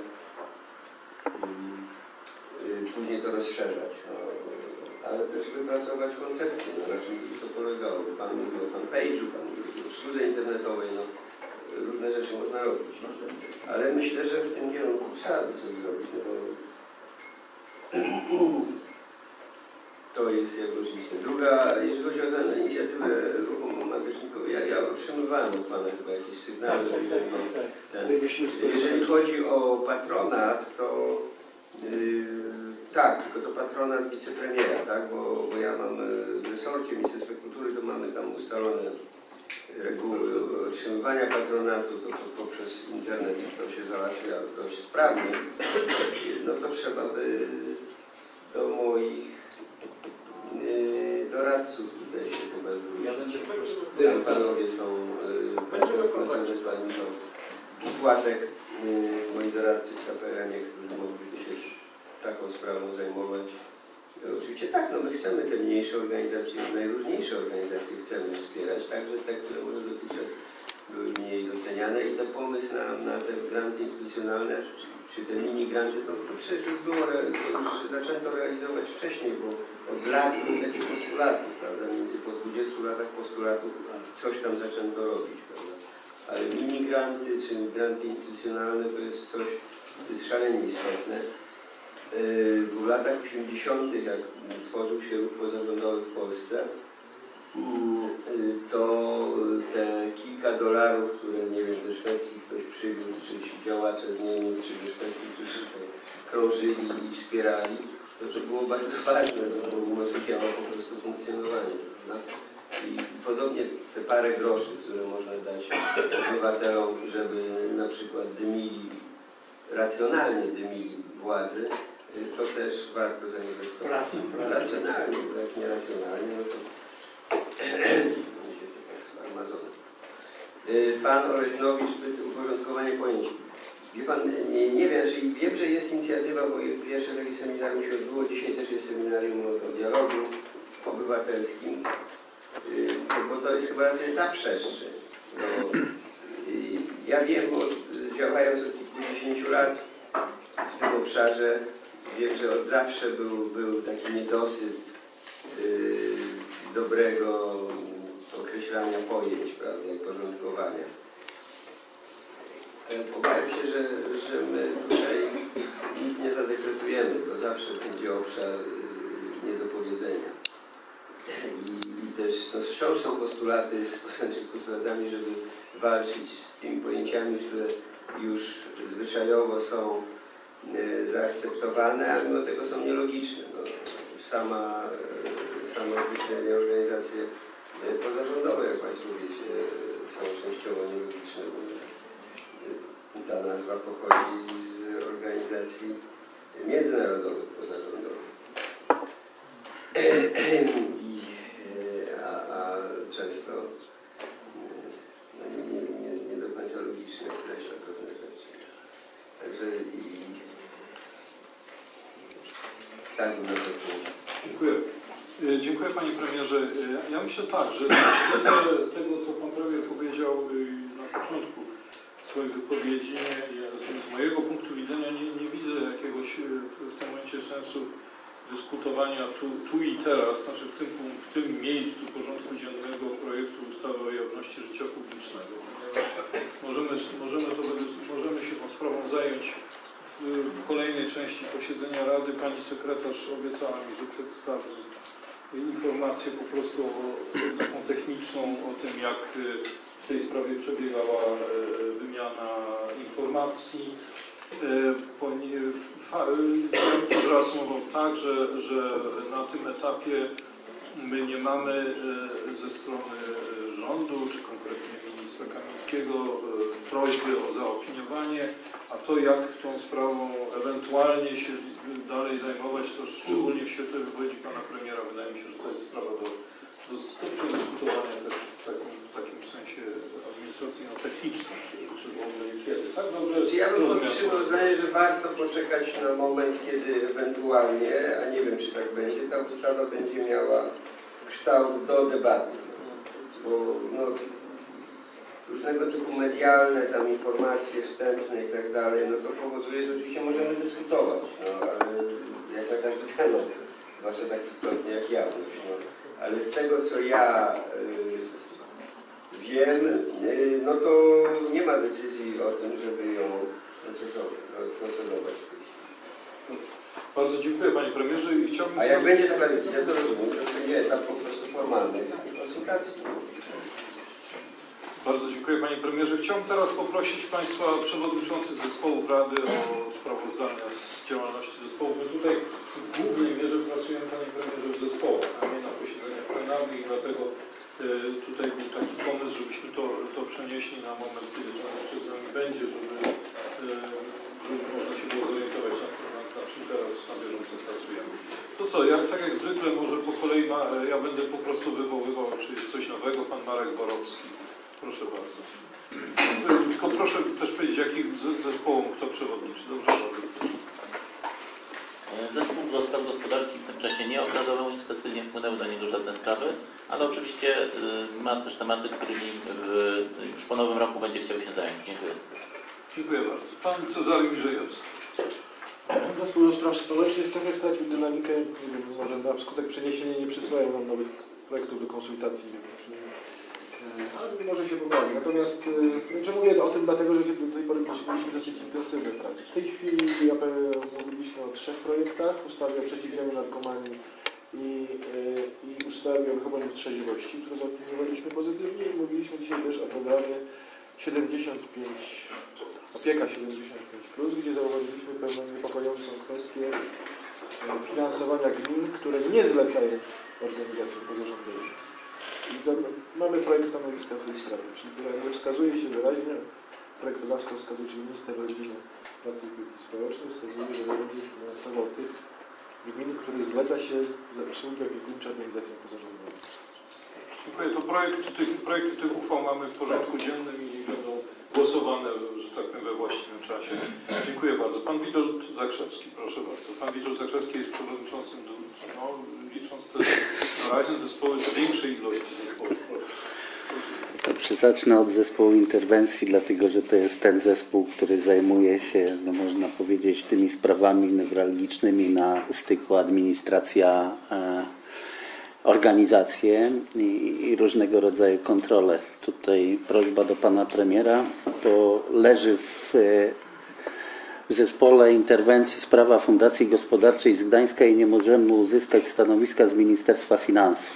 yy, później to rozszerzać. No, ale też wypracować koncepcję, no, na czym by to polegało. Pan mówił o fanpage'u, Pan mówił o usłudze internetowej, no, różne rzeczy można robić. Ale myślę, że w tym kierunku trzeba by coś zrobić, no bo to jest jak oczywiście. Druga, jeżeli chodzi o tę inicjatywę ruchu mateczników, ja, ja otrzymywałem od Pana chyba jakieś sygnały, tak, tak, tak, tak. Ten, jeżeli chodzi o patronat, to yy, tak, tylko to patronat wicepremiera, tak? Bo, bo ja mam w resorcie Ministerstwa Kultury, to mamy tam ustalone reguły otrzymywania patronatu, to, to poprzez internet to się załatwia dość sprawnie. No to trzeba by do moich yy, doradców tutaj się chyba zwrócić. Ja panowie są yy, z Pani Płatek, yy, moi doradcy w K P R-ie, którzy mogliby się taką sprawą zajmować. Oczywiście tak, no my chcemy te mniejsze organizacje, najróżniejsze organizacje chcemy wspierać, także te, które może dotychczas były mniej doceniane i ten pomysł na, na te granty instytucjonalne, czy te mini granty, to, to przecież już było, to już zaczęto realizować wcześniej, bo od lat do takich postulatów, prawda, między po dwudziestu latach postulatów coś tam zaczęto robić, prawda. Ale mini granty, czy granty instytucjonalne to jest coś, co jest szalenie istotne. W latach osiemdziesiątych, jak tworzył się ruch pozarządowy w Polsce, to te kilka dolarów, które nie wiem, do Szwecji ktoś przywiózł, czy działacze z Niemiec, czy do Szwecji, którzy tutaj krążyli i wspierali, to to było bardzo ważne, bo umożliwiało po prostu funkcjonowanie. Prawda? I podobnie te parę groszy, które można dać obywatelom, żeby na przykład dymili racjonalnie dymili władzy, to też warto zainwestować. Prasa, prasa. Racjonalnie, bo jak nieracjonalnie, no to Amazon. Pan Olesnowicz, uporządkowanie pojęć. Wie pan, nie, nie wiem, czyli wiem, że jest inicjatywa, bo pierwsze takie seminarium się odbyło, dzisiaj też jest seminarium o, o dialogu obywatelskim, bo to jest chyba ta przestrzeń. No, ja wiem, bo działając od kilkudziesięciu lat w tym obszarze, wiem, że od zawsze był, był taki niedosyt yy, dobrego określania pojęć, prawda, i porządkowania. Obawiam się, że, że my tutaj nic nie zadekretujemy, to zawsze będzie obszar nie do powiedzenia. I, i też no, wciąż są postulaty, postulatami, żeby walczyć z tymi pojęciami, które już zwyczajowo są e, zaakceptowane, a mimo tego są nielogiczne. No, sama, e, samo określenie organizacje e, pozarządowe, jak Państwo wiecie, są częściowo nielogiczne. Ta nazwa pochodzi z organizacji międzynarodowych pozarządowych. I, a, a często no, nie, nie, nie do końca logicznie określa pewne rzeczy. Także i tak bym na to powiedział. Dziękuję. Dziękuję Panie Premierze. Ja myślę tak, że w świetle tego, co Pan Premier powiedział na początku swojej wypowiedzi, z mojego punktu widzenia nie, nie widzę jakiegoś w tym momencie sensu dyskutowania tu, tu i teraz, znaczy w tym, w tym miejscu porządku dziennego projektu ustawy o jawności życia publicznego. Możemy, możemy, to, możemy się tą sprawą zająć w, w kolejnej części posiedzenia Rady. Pani sekretarz obiecała mi, że przedstawi informację po prostu o, taką techniczną o tym, jak w tej sprawie przebiegała wymiana informacji. Reasumując tak, że, że na tym etapie my nie mamy ze strony rządu, czy konkretnie ministra Kamińskiego, prośby o zaopiniowanie, a to jak tą sprawą ewentualnie się dalej zajmować, to szczególnie w świetle wypowiedzi Pana Premiera wydaje mi się, że to jest sprawa do, do, do przedyskutowania też w takim, w takim sensie administracyjno-technicznym, czy w ogóle kiedy. Tak dobrze? Ja bym podtrzymał zdanie, że warto poczekać na moment, kiedy ewentualnie, a nie wiem, czy tak będzie, ta ustawa będzie miała kształt do debaty. Bo no, różnego typu medialne tam informacje wstępne i tak dalej, no to powoduje, że oczywiście możemy dyskutować, no ale jak na każdy temat, zwłaszcza tak istotnie jak jawność, no. Ale z tego, co ja y, wiem, y, no to nie ma decyzji o tym, żeby ją procedować. Bardzo dziękuję Panie Premierze i chciałbym... A jak będzie taka decyzja, to rozumiem, że będzie etap po prostu formalny konsultacji. Bardzo dziękuję Panie Premierze. Chciałbym teraz poprosić Państwa przewodniczących zespołów Rady o sprawozdania z działalności zespołów. My tutaj w głównej mierze pracujemy, Panie Premierze, w zespołach, a nie na posiedzeniach plenarnych i dlatego y, tutaj był taki pomysł, żebyśmy to, to przenieśli na moment, kiedy Pan jeszcze z nami będzie, żeby, y, żeby można się było zorientować na, na, na czym teraz na bieżąco pracujemy. To co, jak, tak jak zwykle może po kolei ma, ja będę po prostu wywoływał, czy jest coś nowego, Pan Marek Borowski. Proszę bardzo. Tylko proszę też powiedzieć, jakich zespołom kto przewodniczy. Dobrze, bardzo. Zespół do spraw gospodarki w tym czasie nie obradował, niestety nie wpłynęły do niego żadne sprawy, ale oczywiście y, ma też tematy, którymi w, już po nowym roku będzie chciał się zająć. Dziękuję. Dziękuję bardzo. Pan Cezary Mirzejewski. Zespół do spraw społecznych trochę stracił dynamikę. Nie wiem, może na skutek przeniesienia nie przysyłają nam nowych projektów do konsultacji, więc ale może się poprawi. Natomiast że mówię o tym dlatego, że do tej pory przeprowadziliśmy dosyć intensywne prace. W tej chwili mówiliśmy o trzech projektach, ustawie o przeciwdziałaniu narkomanii i, i ustawie o wychowaniu trzeźwości, które zaopiniowaliśmy pozytywnie i mówiliśmy dzisiaj też o programie siedemdziesiąt pięć, opieka siedemdziesiąt pięć plus, gdzie zauważyliśmy pewną niepokojącą kwestię finansowania gmin, które nie zlecają organizacjom pozarządowym. Mamy projekt stanowiska w tej sprawie, czyli wskazuje się wyraźnie projektodawca wskazuje, czyli minister rodziny, pracy i polityki społecznej wskazuje, że będzie finansował tych gmin, których zleca się za usługi opiekuńcze organizacjom pozarządowym. Dziękuję. To projekt tych, projekty tych uchwał mamy w porządku dziennym i będą głosowane, że tak powiem, we właściwym czasie. Dziękuję bardzo. Pan Witold Zakrzewski, proszę bardzo. Pan Witold Zakrzewski jest przewodniczącym, do, no, licząc te razem zespoły, większej ilości zespołów. Dobrze, zacznę od zespołu interwencji, dlatego że to jest ten zespół, który zajmuje się, no można powiedzieć, tymi sprawami newralgicznymi na styku administracja, e, organizacje i, i różnego rodzaju kontrole. Tutaj prośba do pana premiera, bo leży w, w zespole interwencji sprawa Fundacji Gospodarczej z Gdańska i nie możemy uzyskać stanowiska z Ministerstwa Finansów.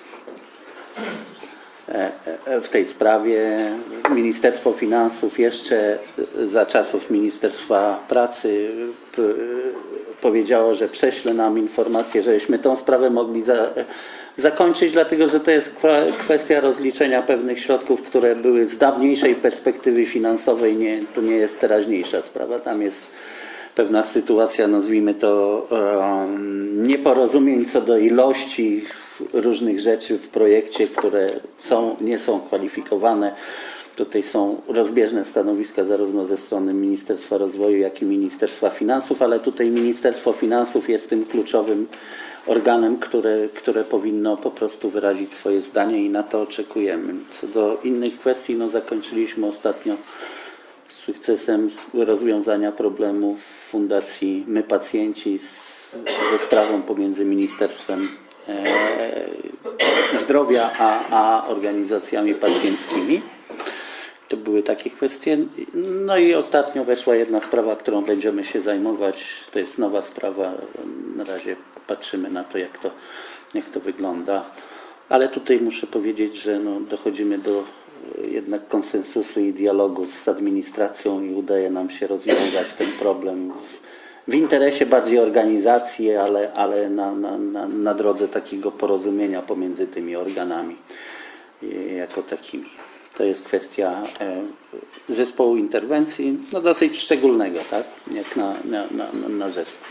W tej sprawie Ministerstwo Finansów jeszcze za czasów Ministerstwa Pracy powiedziało, że prześle nam informację, żebyśmy tą sprawę mogli za, zakończyć, dlatego że to jest kwestia rozliczenia pewnych środków, które były z dawniejszej perspektywy finansowej, nie, to nie jest teraźniejsza sprawa. Tam jest pewna sytuacja, nazwijmy to, um, nieporozumień co do ilości różnych rzeczy w projekcie, które są, nie są kwalifikowane. Tutaj są rozbieżne stanowiska zarówno ze strony Ministerstwa Rozwoju, jak i Ministerstwa Finansów, ale tutaj Ministerstwo Finansów jest tym kluczowym organem, które, które powinno po prostu wyrazić swoje zdanie i na to oczekujemy. Co do innych kwestii, no zakończyliśmy ostatnio z sukcesem rozwiązania problemów Fundacji My Pacjenci z, ze sprawą pomiędzy Ministerstwem e, Zdrowia a, a organizacjami pacjenckimi. To były takie kwestie. No i ostatnio weszła jedna sprawa, którą będziemy się zajmować. To jest nowa sprawa. Na razie patrzymy na to, jak to, jak to wygląda. Ale tutaj muszę powiedzieć, że no, dochodzimy do jednak konsensusu i dialogu z administracją i udaje nam się rozwiązać ten problem w, w interesie bardziej organizacji, ale, ale na, na, na, na drodze takiego porozumienia pomiędzy tymi organami jako takimi. To jest kwestia e, zespołu interwencji, no dosyć szczególnego, tak, jak na, na, na, na zespół.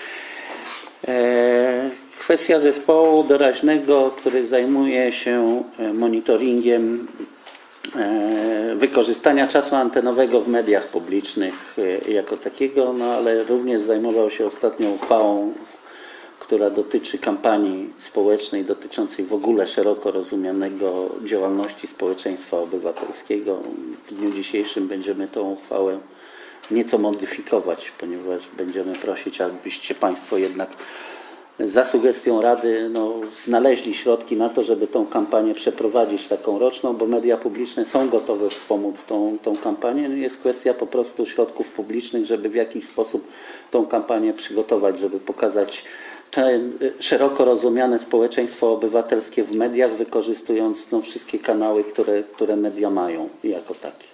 E, kwestia zespołu doraźnego, który zajmuje się monitoringiem e, wykorzystania czasu antenowego w mediach publicznych e, jako takiego, no ale również zajmował się ostatnią uchwałą, która dotyczy kampanii społecznej, dotyczącej w ogóle szeroko rozumianego działalności społeczeństwa obywatelskiego. W dniu dzisiejszym będziemy tą uchwałę nieco modyfikować, ponieważ będziemy prosić, abyście Państwo jednak za sugestią Rady no, znaleźli środki na to, żeby tą kampanię przeprowadzić taką roczną, bo media publiczne są gotowe wspomóc tą, tą kampanię. Jest kwestia po prostu środków publicznych, żeby w jakiś sposób tą kampanię przygotować, żeby pokazać te szeroko rozumiane społeczeństwo obywatelskie w mediach, wykorzystując no, wszystkie kanały, które, które media mają jako takie.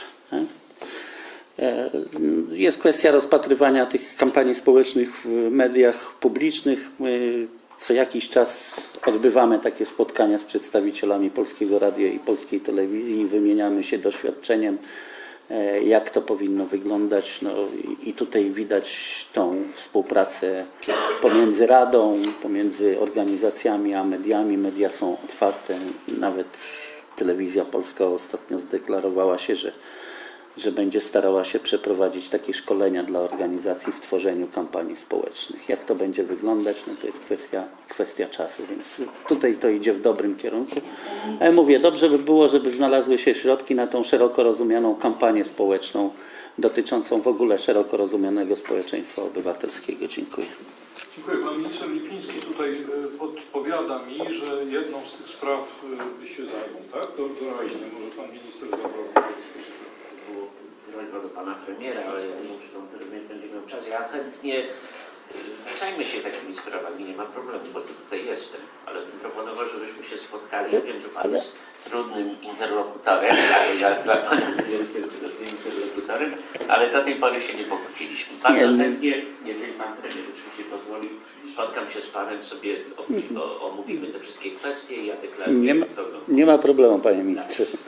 Jest kwestia rozpatrywania tych kampanii społecznych w mediach publicznych. My co jakiś czas odbywamy takie spotkania z przedstawicielami Polskiego Radia i Polskiej Telewizji i wymieniamy się doświadczeniem, jak to powinno wyglądać. No i tutaj widać tą współpracę pomiędzy Radą, pomiędzy organizacjami a mediami. Media są otwarte. Nawet Telewizja Polska ostatnio zdeklarowała się, że, że będzie starała się przeprowadzić takie szkolenia dla organizacji w tworzeniu kampanii społecznych. Jak to będzie wyglądać, no to jest kwestia, kwestia czasu, więc tutaj to idzie w dobrym kierunku. Ale mówię, dobrze by było, żeby znalazły się środki na tą szeroko rozumianą kampanię społeczną dotyczącą w ogóle szeroko rozumianego społeczeństwa obywatelskiego. Dziękuję. Dziękuję. Pan minister Lipiński tutaj podpowiada mi, że jedną z tych spraw by się zajął, tak? To wyraźnie, może pan minister zabrał. Prośba do pana premiera, ale ja nie wiem, czy pan premier będzie miał czas. Ja chętnie zajmę się takimi sprawami, nie ma problemu, bo tutaj jestem, ale bym proponował, żebyśmy się spotkali. Ja wiem, że pan jest trudnym interlokutorem, ale ja dla pana jestem trudnym interlokutorem, ale do tej pory się nie pokłóciliśmy. Bardzo chętnie, jeżeli pan premier oczywiście pozwoli, spotkam się z panem, sobie omówimy te wszystkie kwestie i ja deklaruję. Nie ma, nie ma problemu, panie ministrze.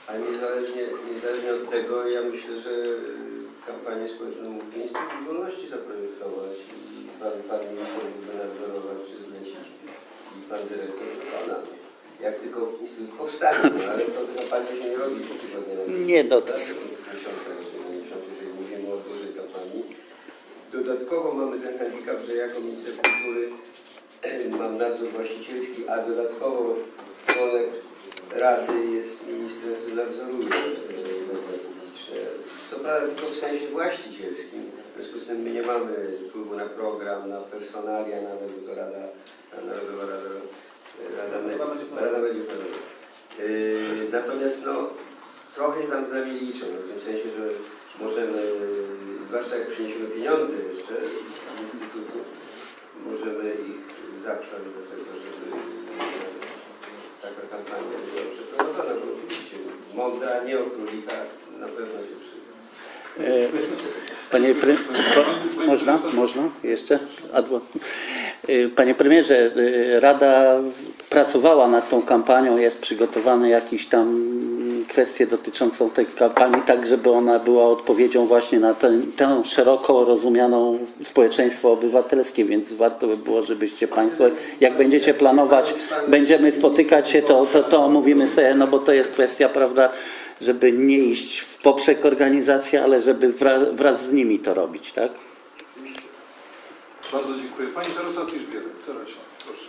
A niezależnie, niezależnie od tego, ja myślę, że kampanię społeczną mógłby Instytut Wolności zaprojektować i pan, pan minister mógłby nadzorować czy zlecić i pan dyrektor pana. Jak tylko Instytut powstanie, no, ale to kampania się nie robi trzy tygodnie na Nie, no. miesiące, jeżeli mówimy o dużej kampanii. Dodatkowo mamy ten handicap, że jako minister kultury mam nadzór właścicielski, a dodatkowo członek Rady jest ministrem, który nadzoruje media publiczne. To prawda tylko w sensie właścicielskim. W związku z tym my nie mamy wpływu na program, na personalia, nawet to Rada, Narodowa Rada, Rada Mediów, Rada Mediów Narodowych. Yy, natomiast no, trochę tam z nami liczą, no, w tym sensie, że możemy, zwłaszcza jak przyniesiemy pieniądze jeszcze z Instytutu, możemy ich zaprzeć do tego, żeby taka kampania była przeprowadzona, bo oczywiście mądra, nie o królikach, na pewno się przyda. Panie pre... po... Można? Można? Jeszcze? Adwo. Panie premierze, Rada pracowała nad tą kampanią, jest przygotowane jakieś tam kwestie dotyczącą tej kampanii, tak żeby ona była odpowiedzią właśnie na ten, tę szeroko rozumianą społeczeństwo obywatelskie, więc warto by było, żebyście Państwo, jak będziecie planować, będziemy spotykać się, to, to, to omówimy sobie, no bo to jest kwestia, prawda, żeby nie iść w poprzek organizacji, ale żeby wraz, wraz z nimi to robić, tak? Bardzo dziękuję. Pani Teresa Tiszbierek. Teresia, proszę.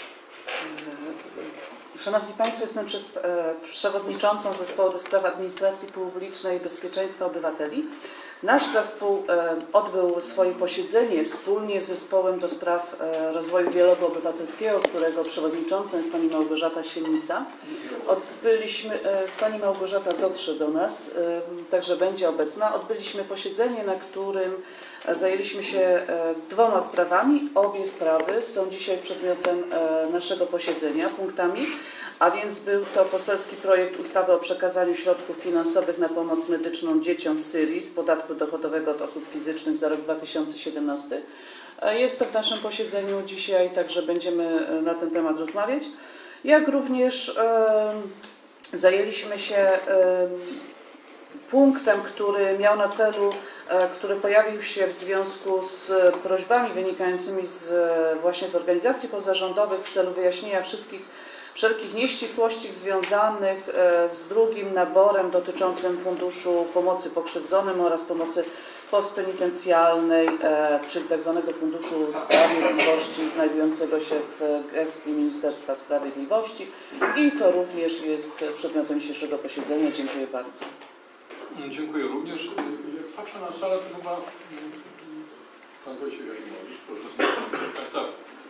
Szanowni Państwo, jestem przed, e, przewodniczącą Zespołu do Spraw Administracji Publicznej i Bezpieczeństwa Obywateli. Nasz zespół e, odbył swoje posiedzenie wspólnie z Zespołem do Spraw e, Rozwoju Dialogu Obywatelskiego, którego przewodniczącą jest Pani Małgorzata Siennica. Odbyliśmy, e, Pani Małgorzata dotrze do nas, e, także będzie obecna. Odbyliśmy posiedzenie, na którym zajęliśmy się dwoma sprawami. Obie sprawy są dzisiaj przedmiotem naszego posiedzenia, punktami, a więc był to poselski projekt ustawy o przekazaniu środków finansowych na pomoc medyczną dzieciom w Syrii z podatku dochodowego od osób fizycznych za rok dwa tysiące siedemnasty. Jest to w naszym posiedzeniu dzisiaj, także będziemy na ten temat rozmawiać. Jak również e, zajęliśmy się e, punktem, który miał na celu, który pojawił się w związku z prośbami wynikającymi z, właśnie z organizacji pozarządowych w celu wyjaśnienia wszystkich, wszelkich nieścisłości związanych z drugim naborem dotyczącym Funduszu Pomocy Pokrzywdzonym oraz pomocy postpenitencjalnej, czyli tak zwanego Funduszu Sprawiedliwości znajdującego się w gestii Ministerstwa Sprawiedliwości i to również jest przedmiotem dzisiejszego posiedzenia. Dziękuję bardzo. Dziękuję również. Jak patrzę na salę, to chyba pan Wojciech Jakimowicz, proszę. Tak, tak.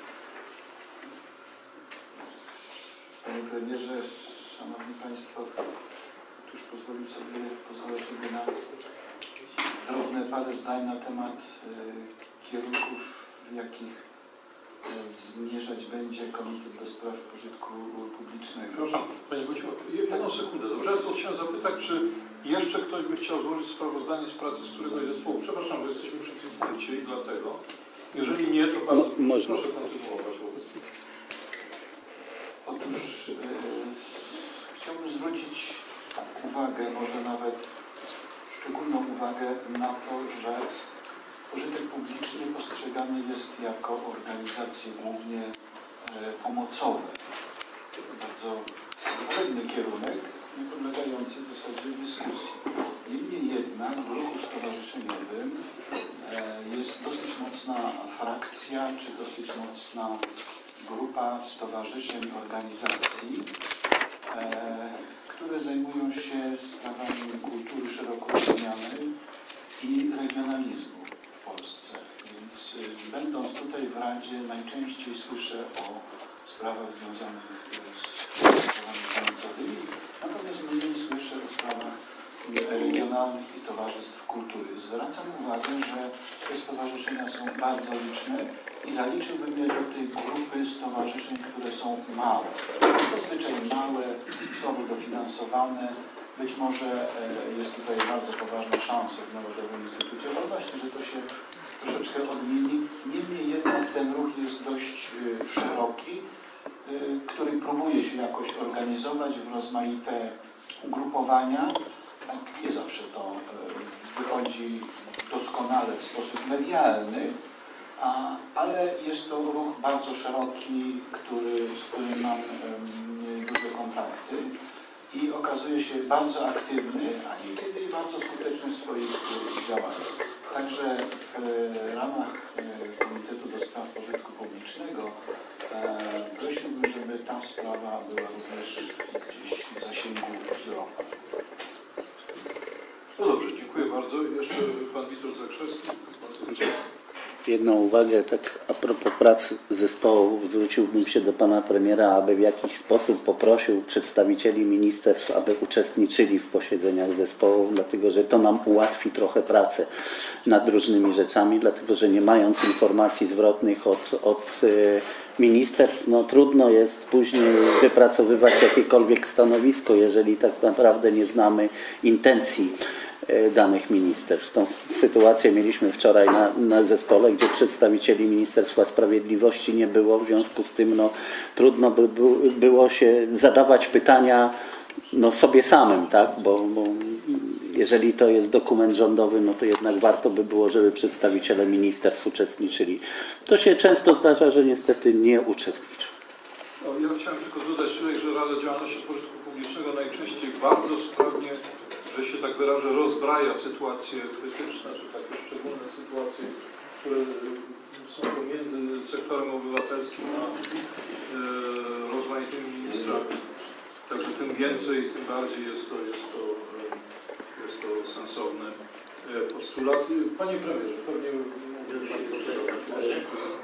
Panie Premierze, Szanowni Państwo, otóż pozwolę sobie, pozwolę sobie na drobne parę zdań na temat e, kierunków, w jakich e, zmierzać będzie Komitet do Spraw Pożytku Publicznego. Proszę, Panie Wojciechu, jedną sekundę. Dobrze, ja chciałem zapytać, czy jeszcze ktoś by chciał złożyć sprawozdanie z pracy z któregoś zespołu? Przepraszam, że jesteśmy przy tym punkcie i dlatego. Jeżeli nie, to bardzo Mo proszę kontynuować. Otóż e, chciałbym zwrócić uwagę, może nawet szczególną uwagę na to, że pożytek publiczny postrzegany jest jako organizacje głównie e, pomocowe. To bardzo pewny kierunek, nie podlegający w zasadzie dyskusji. Niemniej jednak w ruchu stowarzyszeniowym e, jest dosyć mocna frakcja, czy dosyć mocna grupa stowarzyszeń, organizacji, e, które zajmują się sprawami kultury szeroko rozumianej i regionalizmu w Polsce. Więc y, będąc tutaj w Radzie najczęściej słyszę o sprawach związanych z sprawami pomocowymi, natomiast mniej słyszę o sprawach regionalnych i towarzystw kultury. Zwracam uwagę, że te stowarzyszenia są bardzo liczne i zaliczyłbym je do tej grupy stowarzyszeń, które są małe. Zazwyczaj małe, słabo dofinansowane. Być może jest tutaj bardzo poważna szansa w Narodowym Instytucie Wolności, że to się troszeczkę odmieni. Niemniej jednak ten ruch jest dość szeroki, który próbuje się jakoś organizować w rozmaite ugrupowania. Nie zawsze to wychodzi doskonale w sposób medialny, a, ale jest to ruch bardzo szeroki, który, z którym mam um, duże kontakty i okazuje się bardzo aktywny, a niekiedy i bardzo skuteczny w swoich działaniach. Także w ramach Komitetu do Spraw Pożytku Publicznego prosiłbym, żeby ta sprawa była również gdzieś w zasięgu wzroku. No dobrze, dziękuję bardzo. Jeszcze pan Witold Zakrzewski. Jedną uwagę, tak a propos prac zespołu, zwróciłbym się do pana premiera, aby w jakiś sposób poprosił przedstawicieli ministerstw, aby uczestniczyli w posiedzeniach zespołów, dlatego że to nam ułatwi trochę pracę nad różnymi rzeczami, dlatego że nie mając informacji zwrotnych od, od ministerstw, no trudno jest później wypracowywać jakiekolwiek stanowisko, jeżeli tak naprawdę nie znamy intencji danych ministerstw. Tą sytuację mieliśmy wczoraj na, na zespole, gdzie przedstawicieli Ministerstwa Sprawiedliwości nie było, w związku z tym no, trudno by było się zadawać pytania no, sobie samym, tak? bo, bo jeżeli to jest dokument rządowy, no to jednak warto by było, żeby przedstawiciele ministerstw uczestniczyli. To się często zdarza, że niestety nie uczestniczą. No, ja chciałem tylko dodać tutaj, że Rada Działalności Pożytku Publicznego najczęściej bardzo sprawnie, że się tak wyrażę, rozbraja sytuacje krytyczne, czy takie szczególne sytuacje, które są pomiędzy sektorem obywatelskim a e, rozmaitymi ministrami. Także tym więcej, tym bardziej jest to, jest to, jest to sensowny postulat. Panie premierze, pewnie mógłby Pan proszę.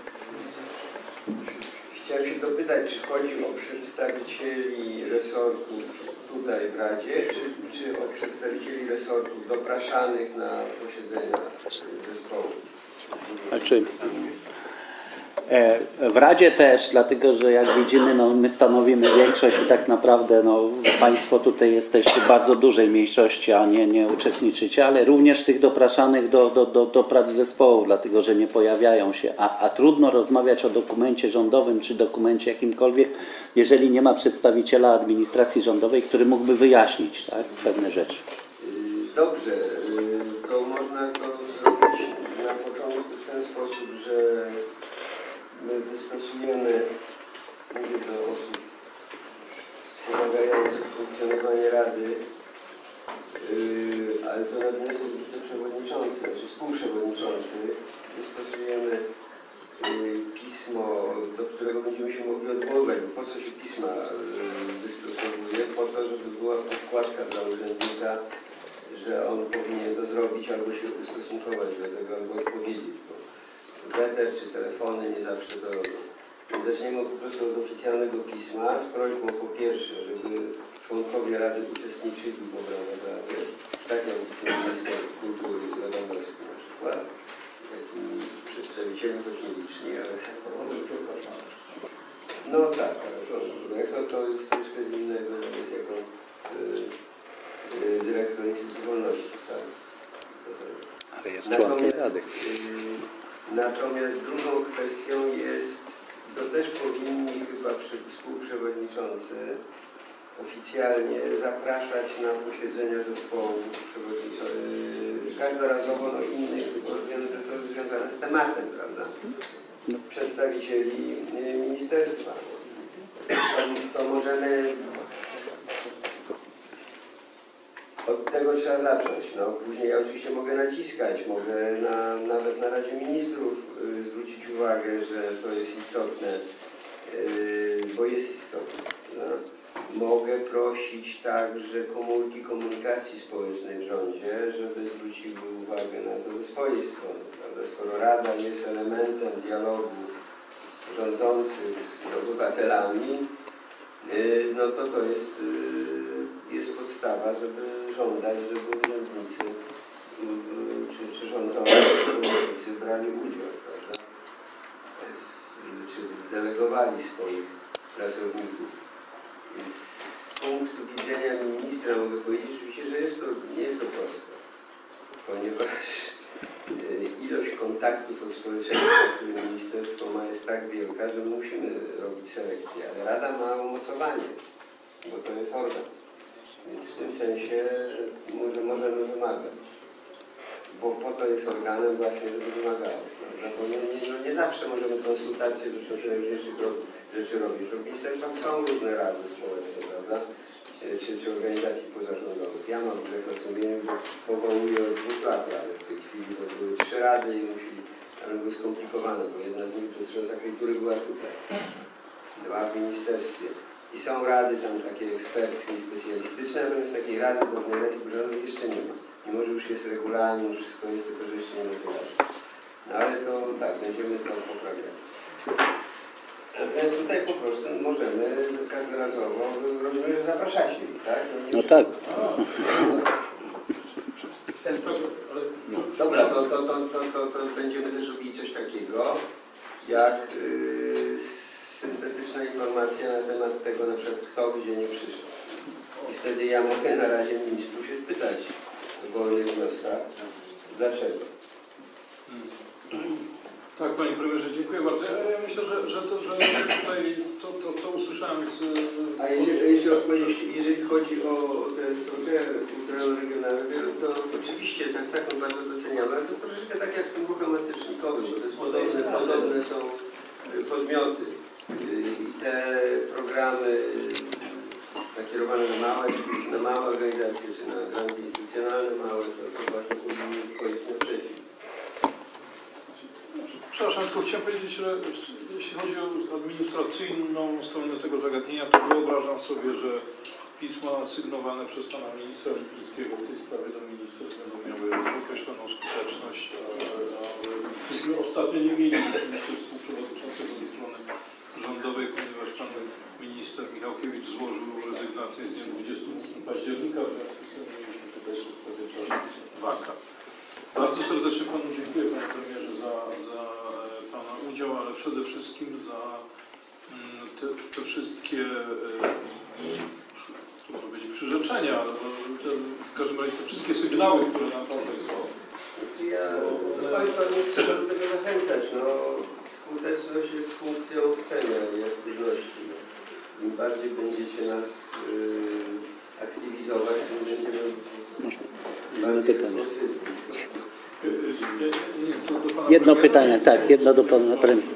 Chciałem się dopytać, czy chodzi o przedstawicieli resortów tutaj w Radzie, czy, czy o przedstawicieli resortów dopraszanych na posiedzenia zespołu? Znaczy, w Radzie też, dlatego że jak widzimy, no, my stanowimy większość i tak naprawdę no, Państwo tutaj jesteście w bardzo dużej mniejszości, a nie, nie uczestniczycie, ale również tych dopraszanych do, do, do, do prac zespołu, dlatego że nie pojawiają się. A, a trudno rozmawiać o dokumencie rządowym czy dokumencie jakimkolwiek, jeżeli nie ma przedstawiciela administracji rządowej, który mógłby wyjaśnić tak, pewne rzeczy. Dobrze, to można to zrobić na początku w ten sposób, że my wystosujemy, mówię do osób wspomagających funkcjonowanie Rady, yy, ale to na wniosek wiceprzewodniczący, czy współprzewodniczący, wystosujemy yy, pismo, do którego będziemy się mogli odwoływać. Bo po co się pisma yy, wystosowuje? Po to, żeby była podkładka dla urzędnika, że on powinien to zrobić albo się ustosunkować do tego, albo odpowiedzieć. Weter czy telefony nie zawsze to robią. Więc zaczniemy po prostu od oficjalnego pisma z prośbą po pierwsze, żeby członkowie Rady uczestniczyli w obradach Rady, tak jak minister kultury Lewandowski na przykład, takim przedstawicielem choć nieliczni, ale no tak, ale to, to jest troszkę z innego, jest jako y, y, dyrektor Instytutu Wolności, tak? Ale jest członkiem Rady. Y, Natomiast drugą kwestią jest, to też powinni chyba współprzewodniczący oficjalnie zapraszać na posiedzenia zespołu przewodniczących, każdorazowo no innych, bo wiem, że to jest związane z tematem, prawda? Przedstawicieli ministerstwa. To, to możemy... Od tego trzeba zacząć. No, później ja oczywiście mogę naciskać, mogę na, nawet na Radzie Ministrów y, zwrócić uwagę, że to jest istotne, y, bo jest istotne. No. Mogę prosić także komórki komunikacji społecznej w rządzie, żeby zwróciły uwagę na to ze swojej strony. Prawda? Skoro Rada jest elementem dialogu rządzących z obywatelami, y, no to to jest... Y, jest podstawa, żeby żądać, żeby urzędnicy czy, czy rządzący urzędnicy brali udział, prawda? Czy delegowali swoich pracowników. Z punktu widzenia ministra mogę powiedzieć oczywiście, że jest to, nie jest to proste, ponieważ ilość kontaktów od społeczeństwa, które ministerstwo ma, jest tak wielka, że musimy robić selekcję, ale Rada ma umocowanie, bo to jest organ. Więc w tym sensie może, możemy wymagać. Bo po to jest organem właśnie, żeby wymagało. No, bo nie, nie, no nie zawsze możemy konsultacje dotyczące najróżniejszych rzeczy robić. W ministerstwach są różne rady społeczne, prawda? Czy, czy organizacji pozarządowych. Ja mam w sumieniu, że powołuję od dwóch lat rady w tej chwili, bo były trzy rady i musi, ale były skomplikowane, bo jedna z nich dotycząca kultury była tutaj, dwa w ministerstwie. I są rady tam takie eksperckie i specjalistyczne, natomiast takiej rady do organizacji pozarządowych jeszcze nie ma. Mimo, że już jest regulamin, wszystko jest, tylko że jeszcze nie ma tej rady. No ale to tak, będziemy to poprawiać. Natomiast tutaj po prostu możemy każdorazowo, rozumiem, że zapraszacie ich, tak? No, no tak. Ten Dobra, to, to, to, to, to, to będziemy też robili coś takiego, jak yy, syntetyczna informacja na temat tego, na przykład kto gdzie nie przyszedł. I wtedy ja mogę na Radzie Ministrów się spytać w wolnych wnioskach, dlaczego. Tak, Panie Premierze, dziękuję bardzo. Ja, ja myślę, że, że, to, że tutaj to, to, co usłyszałem z... A jeżeli, jeżeli, jeżeli chodzi o te struktury kulturalno-regionalne, to oczywiście tak, tak my bardzo doceniamy, ale to troszeczkę tak jak z tym ruchem etycznikowym, bo to jest podobne, podobne są podmioty. I te programy nakierowane na małe, na małe organizacje, czy na granty instytucjonalne małe, to, to właśnie powinny wchodzić naprzeciw. Przepraszam, tylko chciałem powiedzieć, że jeśli chodzi o administracyjną stronę tego zagadnienia, to wyobrażam sobie, że pisma sygnowane przez pana ministra Lipińskiego w tej sprawie do ministerstw będą miały określoną skuteczność. Myśmy ostatnio nie mieli współprzewodniczącego ze strony rządowej, ponieważ pan minister Michałkiewicz złożył rezygnację z dniem dwudziestego ósmego października, w związku z tym mieliśmy tutaj w sprawie czasu wakat. Bardzo serdecznie panu dziękuję, panie premierze, za, za pana udział, ale przede wszystkim za te, te wszystkie trudno powiedzieć przyrzeczenia, ale te, w każdym razie te wszystkie sygnały, które nam tutaj są. Ja Państwa nie trzeba do tego zachęcać. No, skuteczność jest funkcją chcenia i aktywności. Im bardziej będziecie nas yy, aktywizować, tym będziemy bardziej responsywni. Jedno pytanie, tak, jedno do pana premiera.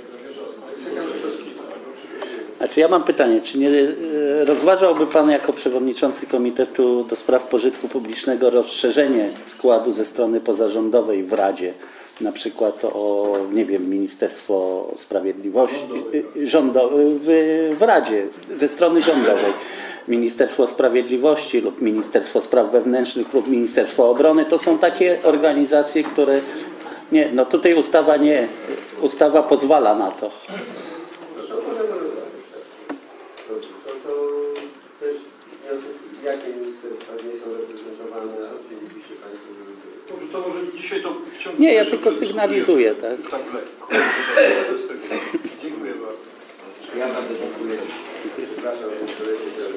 Znaczy ja mam pytanie, czy nie rozważałby pan jako przewodniczący Komitetu do Spraw Pożytku Publicznego rozszerzenie składu ze strony pozarządowej w Radzie, na przykład o, nie wiem, Ministerstwo Sprawiedliwości, rządowe, w, w Radzie, ze strony rządowej. Ministerstwo Sprawiedliwości lub Ministerstwo Spraw Wewnętrznych lub Ministerstwo Obrony, to są takie organizacje, które nie, no tutaj ustawa nie, ustawa pozwala na to. No to możemy rozmawiać. To, to, to też jakie ministerstwa nie są reprezentowane, a chcielibyście Państwo, żeby Dobrze, to może dzisiaj to wciągnę. Nie, ja tylko sygnalizuję, tak? Tak lekko. Dziękuję bardzo. Ja bardzo dziękuję. Przepraszam, że kolejny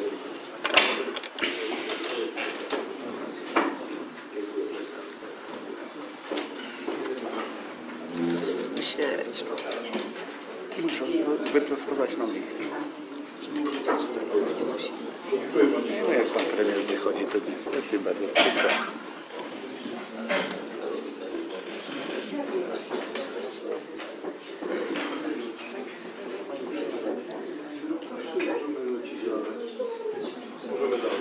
Siedź, muszę wyprostować nogi. No jak pan premier wychodzi, to niestety bardzo przykro. Możemy dalej.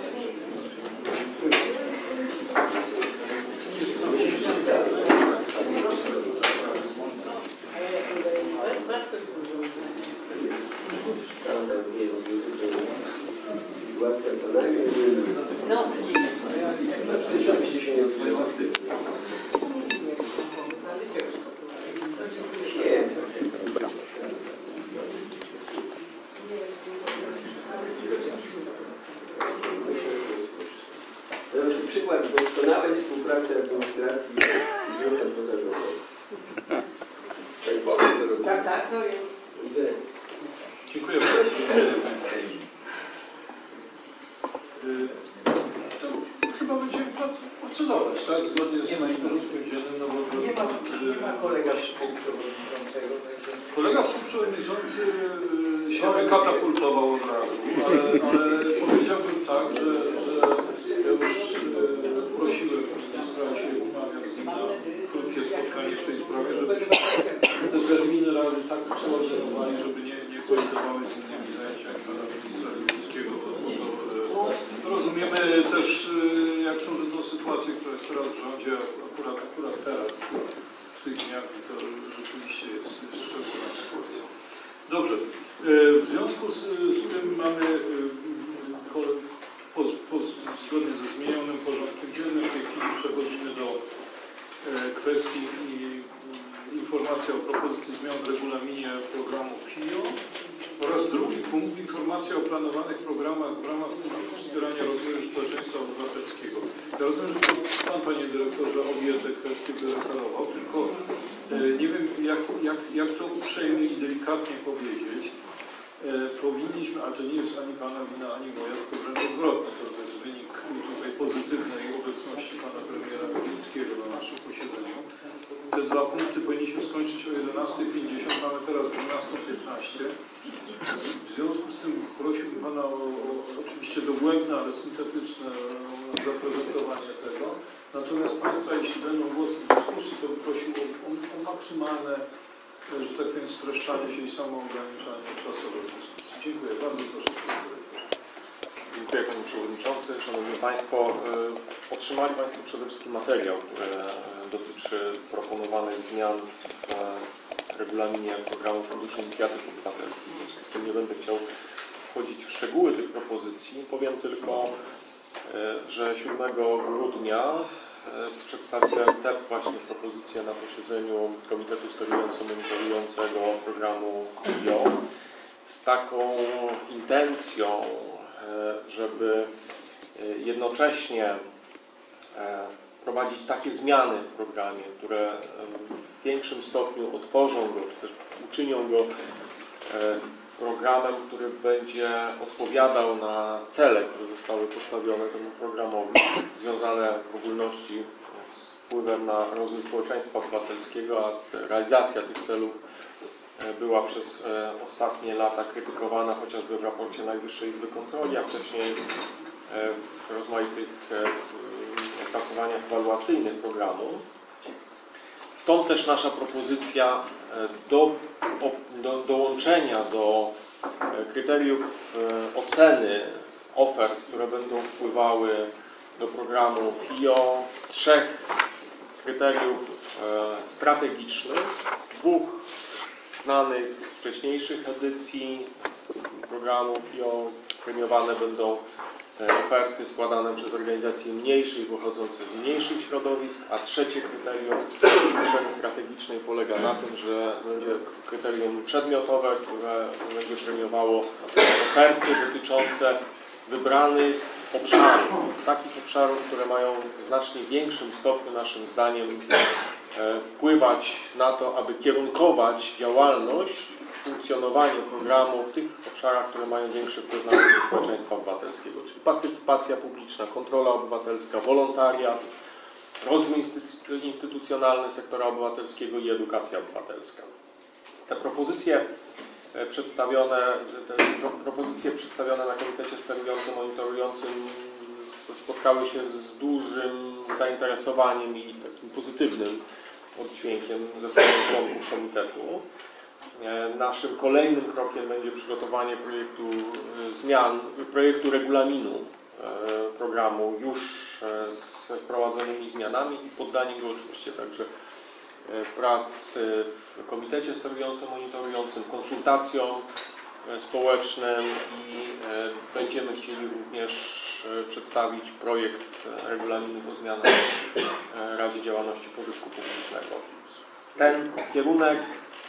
Sytuacja co najmniej no. Żebyście się nie odbyło. Dobra. To jest przykład doskonałej współpracy administracji z ruchem pozarządowym. Pani powie, co robi. Tak, tak, no Widzę. Dziękuję bardzo. To chyba będziemy procedować, tak? Zgodnie z porządkiem dziennym. No bo Nie ma, nie ma kolega współprzewodniczącego. Kolega współprzewodniczący się wykatapultował od razu, ale, ale powiedziałbym tak, że, że ja już e, prosiłem ministra się umawiać z nim na krótkie spotkanie w tej sprawie, żebyśmy te terminy razy tak przeordynowali, żeby nie, nie kolidowały z innymi zajęciami pana ministra Glińskiego. Rozumiemy też, e, jak są różne sytuacje, które jest teraz w rządzie, akurat, akurat teraz, w tych dniach, to rzeczywiście jest, jest szczególna sytuacja. Dobrze. W związku z, z tym mamy po, po, po, zgodnie ze zmienionym porządkiem dziennym w tej chwili przechodzimy do kwestii i informacja o propozycji zmian w regulaminie programu F I O oraz drugi punkt informacja o planowanych programach w ramach Funduszu Wspierania Rozwoju Społeczeństwa Obywatelskiego. Ja rozumiem, że to Pan, Panie Dyrektorze, obie te kwestie wyreferował, tylko nie wiem, jak, jak, jak to uprzejmie i delikatnie powiedzieć. Powinniśmy, ale to nie jest ani Pana wina, ani moja, tylko wręcz odwrotnie. To jest wynik tutaj pozytywnej obecności Pana Premiera Glińskiego na naszym posiedzeniu. Te dwa punkty powinniśmy skończyć o jedenastej pięćdziesiąt, mamy teraz dwunasta piętnaście. W związku z tym prosiłbym Pana o, o oczywiście dogłębne, ale syntetyczne zaprezentowanie tego. Natomiast Państwa, jeśli będą głosy w dyskusji, to bym prosił o, o, o maksymalne, że tak powiem, streszczanie się i samoograniczanie czasowe dyskusji. Dziękuję. Bardzo proszę. Dziękuję Panie Przewodniczący. Szanowni Państwo, otrzymali Państwo przede wszystkim materiał, który dotyczy proponowanych zmian w regulaminie programu Funduszu Inicjatyw Obywatelskich. W związku z tym nie będę chciał wchodzić w szczegóły tych propozycji. Powiem tylko, że siódmego grudnia przedstawiłem te właśnie propozycje na posiedzeniu Komitetu Sterująco-Monitorującego programu I O z taką intencją, żeby jednocześnie prowadzić takie zmiany w programie, które w większym stopniu otworzą go, czy też uczynią go programem, który będzie odpowiadał na cele, które zostały postawione temu programowi, związane w ogólności z wpływem na rozwój społeczeństwa obywatelskiego, a realizacja tych celów była przez ostatnie lata krytykowana chociażby w raporcie Najwyższej Izby Kontroli, a wcześniej w rozmaitych opracowaniach ewaluacyjnych programu. Stąd też nasza propozycja do, do dołączenia do kryteriów oceny ofert, które będą wpływały do programu F I O, trzech kryteriów strategicznych, dwóch znanych z wcześniejszych edycji programu F I O. Premiowane będą oferty składane przez organizacje mniejsze i pochodzące z mniejszych środowisk, a trzecie kryterium oceny strategicznej polega na tym, że będzie kryterium przedmiotowe, które będzie premiowało oferty dotyczące wybranych obszarów, takich obszarów, które mają w znacznie większym stopniu naszym zdaniem wpływać na to, aby kierunkować działalność, funkcjonowanie programu w tych obszarach, które mają większy wpływ na rozwój społeczeństwa obywatelskiego, czyli partycypacja publiczna, kontrola obywatelska, wolontariat, rozwój instytucjonalny sektora obywatelskiego i edukacja obywatelska. Te propozycje przedstawione, te propozycje przedstawione na Komitecie Sterującym, Monitorującym spotkały się z dużym zainteresowaniem i takim pozytywnym oddźwiękiem ze strony członków komitetu. Naszym kolejnym krokiem będzie przygotowanie projektu zmian, projektu regulaminu programu już z wprowadzonymi zmianami i poddanie go oczywiście także prac w Komitecie Sterującym, Monitorującym, konsultacjom społecznym i będziemy chcieli również przedstawić projekt regulaminu do zmian w Radzie Działalności Pożytku Publicznego. Ten kierunek,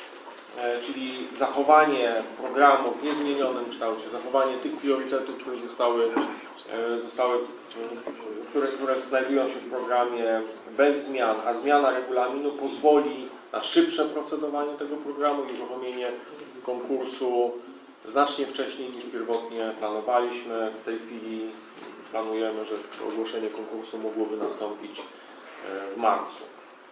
czyli zachowanie programu w niezmienionym kształcie, zachowanie tych priorytetów, które zostały, zostały które, które znajdują się w programie bez zmian, a zmiana regulaminu pozwoli na szybsze procedowanie tego programu i uruchomienie konkursu znacznie wcześniej niż pierwotnie planowaliśmy. W tej chwili planujemy, że ogłoszenie konkursu mogłoby nastąpić w marcu.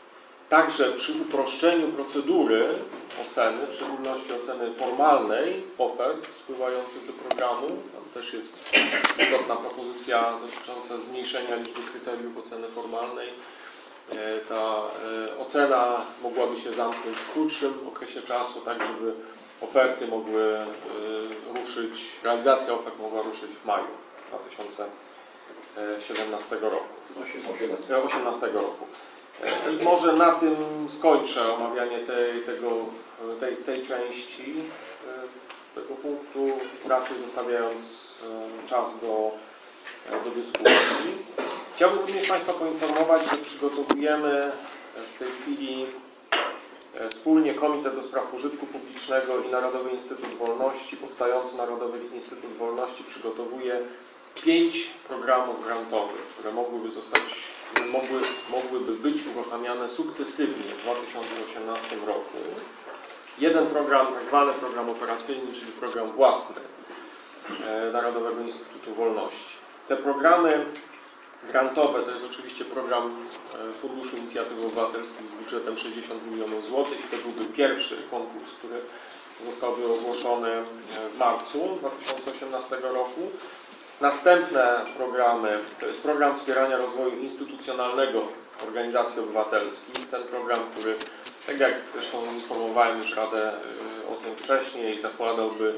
Także przy uproszczeniu procedury oceny, w szczególności oceny formalnej ofert spływających do programu, tam też jest istotna propozycja dotycząca zmniejszenia liczby kryteriów oceny formalnej. Ta ocena mogłaby się zamknąć w krótszym okresie czasu, tak żeby oferty mogły ruszyć, realizacja ofert mogła ruszyć w maju dwa tysiące siedemnastego roku. osiemnastego roku. I może na tym skończę omawianie tej, tego, tej, tej części tego punktu, raczej zostawiając czas do, do dyskusji. Chciałbym również Państwa poinformować, że przygotowujemy w tej chwili wspólnie Komitet do Spraw Pożytku Publicznego i Narodowy Instytut Wolności. Powstający Narodowy Instytut Wolności przygotowuje pięć programów grantowych, które mogłyby zostać, mogły, mogłyby być uruchamiane sukcesywnie w dwa tysiące osiemnastym roku. Jeden program, tak zwany program operacyjny, czyli program własny Narodowego Instytutu Wolności. Te programy grantowe to jest oczywiście program Funduszu Inicjatyw Obywatelskich z budżetem sześćdziesiąt milionów złotych i to byłby pierwszy konkurs, który zostałby ogłoszony w marcu dwa tysiące osiemnastego roku. Następne programy to jest program wspierania rozwoju instytucjonalnego organizacji obywatelskich. Ten program, który, tak jak zresztą informowałem już Radę o tym wcześniej, zakładałby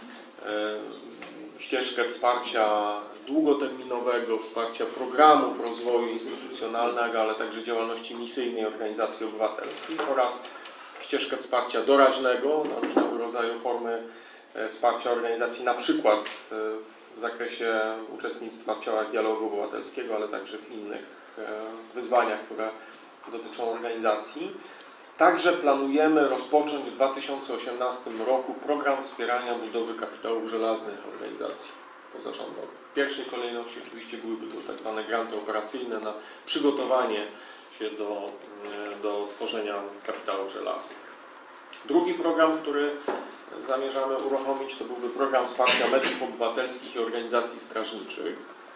ścieżkę wsparcia długoterminowego, wsparcia programów rozwoju instytucjonalnego, ale także działalności misyjnej organizacji obywatelskich oraz ścieżkę wsparcia doraźnego na różnego rodzaju formy wsparcia organizacji, na przykład w zakresie uczestnictwa w ciałach dialogu obywatelskiego, ale także w innych wyzwaniach, które dotyczą organizacji. Także planujemy rozpocząć w dwa tysiące osiemnastym roku program wspierania budowy kapitałów żelaznych organizacji pozarządowych. W pierwszej kolejności oczywiście byłyby to tak zwane granty operacyjne na przygotowanie się do, do tworzenia kapitałów żelaznych. Drugi program, który zamierzamy uruchomić, to byłby program wsparcia mediów obywatelskich i organizacji strażniczych.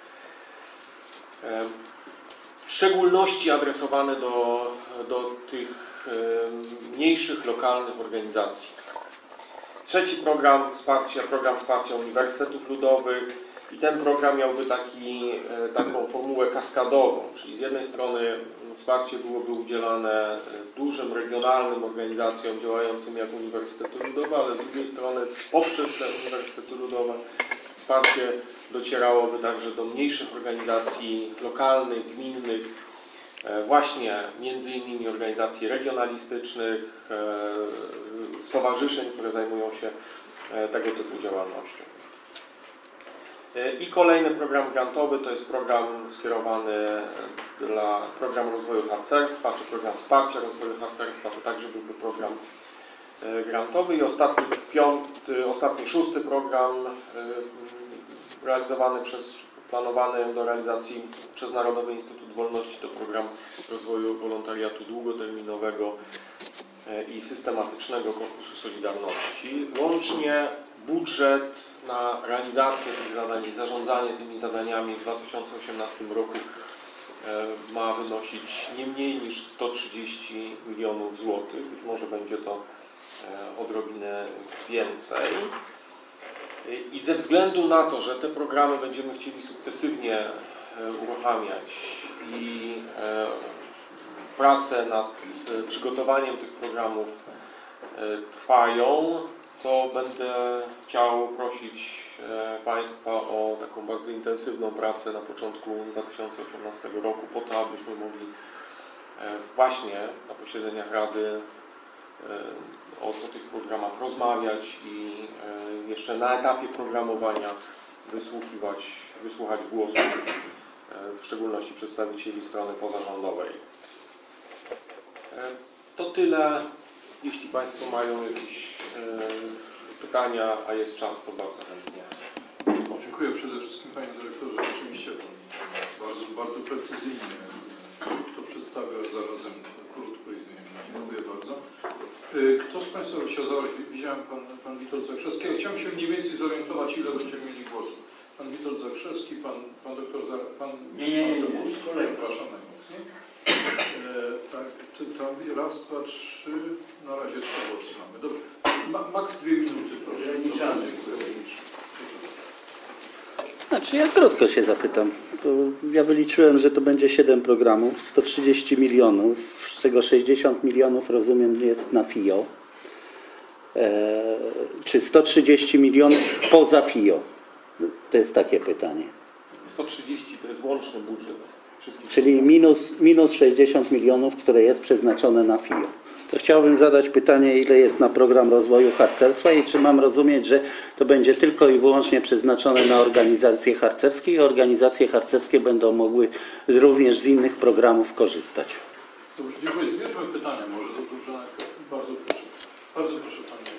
W szczególności adresowany do, do tych mniejszych, lokalnych organizacji. Trzeci program wsparcia, program wsparcia uniwersytetów ludowych i ten program miałby taki, taką formułę kaskadową, czyli z jednej strony wsparcie byłoby udzielane dużym, regionalnym organizacjom działającym jak Uniwersytety Ludowe, ale z drugiej strony poprzez te Uniwersytety Ludowe wsparcie docierałoby także do mniejszych organizacji lokalnych, gminnych, właśnie między innymi organizacji regionalistycznych, stowarzyszeń, które zajmują się tego typu działalnością. I kolejny program grantowy to jest program skierowany dla program rozwoju harcerstwa, czy program wsparcia rozwoju harcerstwa, to także byłby program grantowy. I ostatni, piąty, ostatni szósty program realizowany przez, planowany do realizacji przez Narodowy Instytut Wolności to program rozwoju wolontariatu długoterminowego i systematycznego Korpusu Solidarności. Łącznie budżet na realizację tych zadań i zarządzanie tymi zadaniami w dwa tysiące osiemnastym roku ma wynosić nie mniej niż sto trzydzieści milionów złotych. Być może będzie to odrobinę więcej. I ze względu na to, że te programy będziemy chcieli sukcesywnie uruchamiać i prace nad przygotowaniem tych programów trwają, to będę chciał prosić Państwa o taką bardzo intensywną pracę na początku dwa tysiące osiemnastego roku, po to, abyśmy mogli właśnie na posiedzeniach Rady o, o tych programach rozmawiać i jeszcze na etapie programowania wysłuchiwać, wysłuchać głosu, w szczególności przedstawicieli strony pozarządowej. To tyle. Jeśli Państwo mają jakieś pytania, a jest czas, to bardzo chętnie. Dziękuję przede wszystkim Panie Dyrektorze. Rzeczywiście bardzo, bardzo precyzyjnie to przedstawia, a zarazem krótko i dziękuję bardzo. Kto z Państwa by chciał zabrać? Widziałem Pan, pan Witold Zakrzewski. Ja chciałem się mniej więcej zorientować, ile będziemy mieli głosów. Pan Witold Zakrzewski, Pan, pan doktor Za, Pan, nie, nie, nie, pan Zabórski. Przepraszam najmocniej. tak, ty tam raz, dwa, trzy, na razie trzy głosy mamy. Dobrze. Ma, maks dwie minuty, proszę. Ograniczamy. Znaczy ja krótko się zapytam. To ja wyliczyłem, że to będzie siedem programów, sto trzydzieści milionów, z czego sześćdziesiąt milionów rozumiem jest na F I O. E, czy sto trzydzieści milionów poza F I O? To jest takie pytanie. sto trzydzieści to jest łączny budżet wszystkich. Czyli minus, minus sześćdziesiąt milionów, które jest przeznaczone na F I O. To chciałbym zadać pytanie, ile jest na program rozwoju harcerstwa i czy mam rozumieć, że to będzie tylko i wyłącznie przeznaczone na organizacje harcerskie i organizacje harcerskie będą mogły również z innych programów korzystać. Dobrze, dziękuję. Zbierzmy pytania może do dobrze. Bardzo proszę. Bardzo proszę Panie.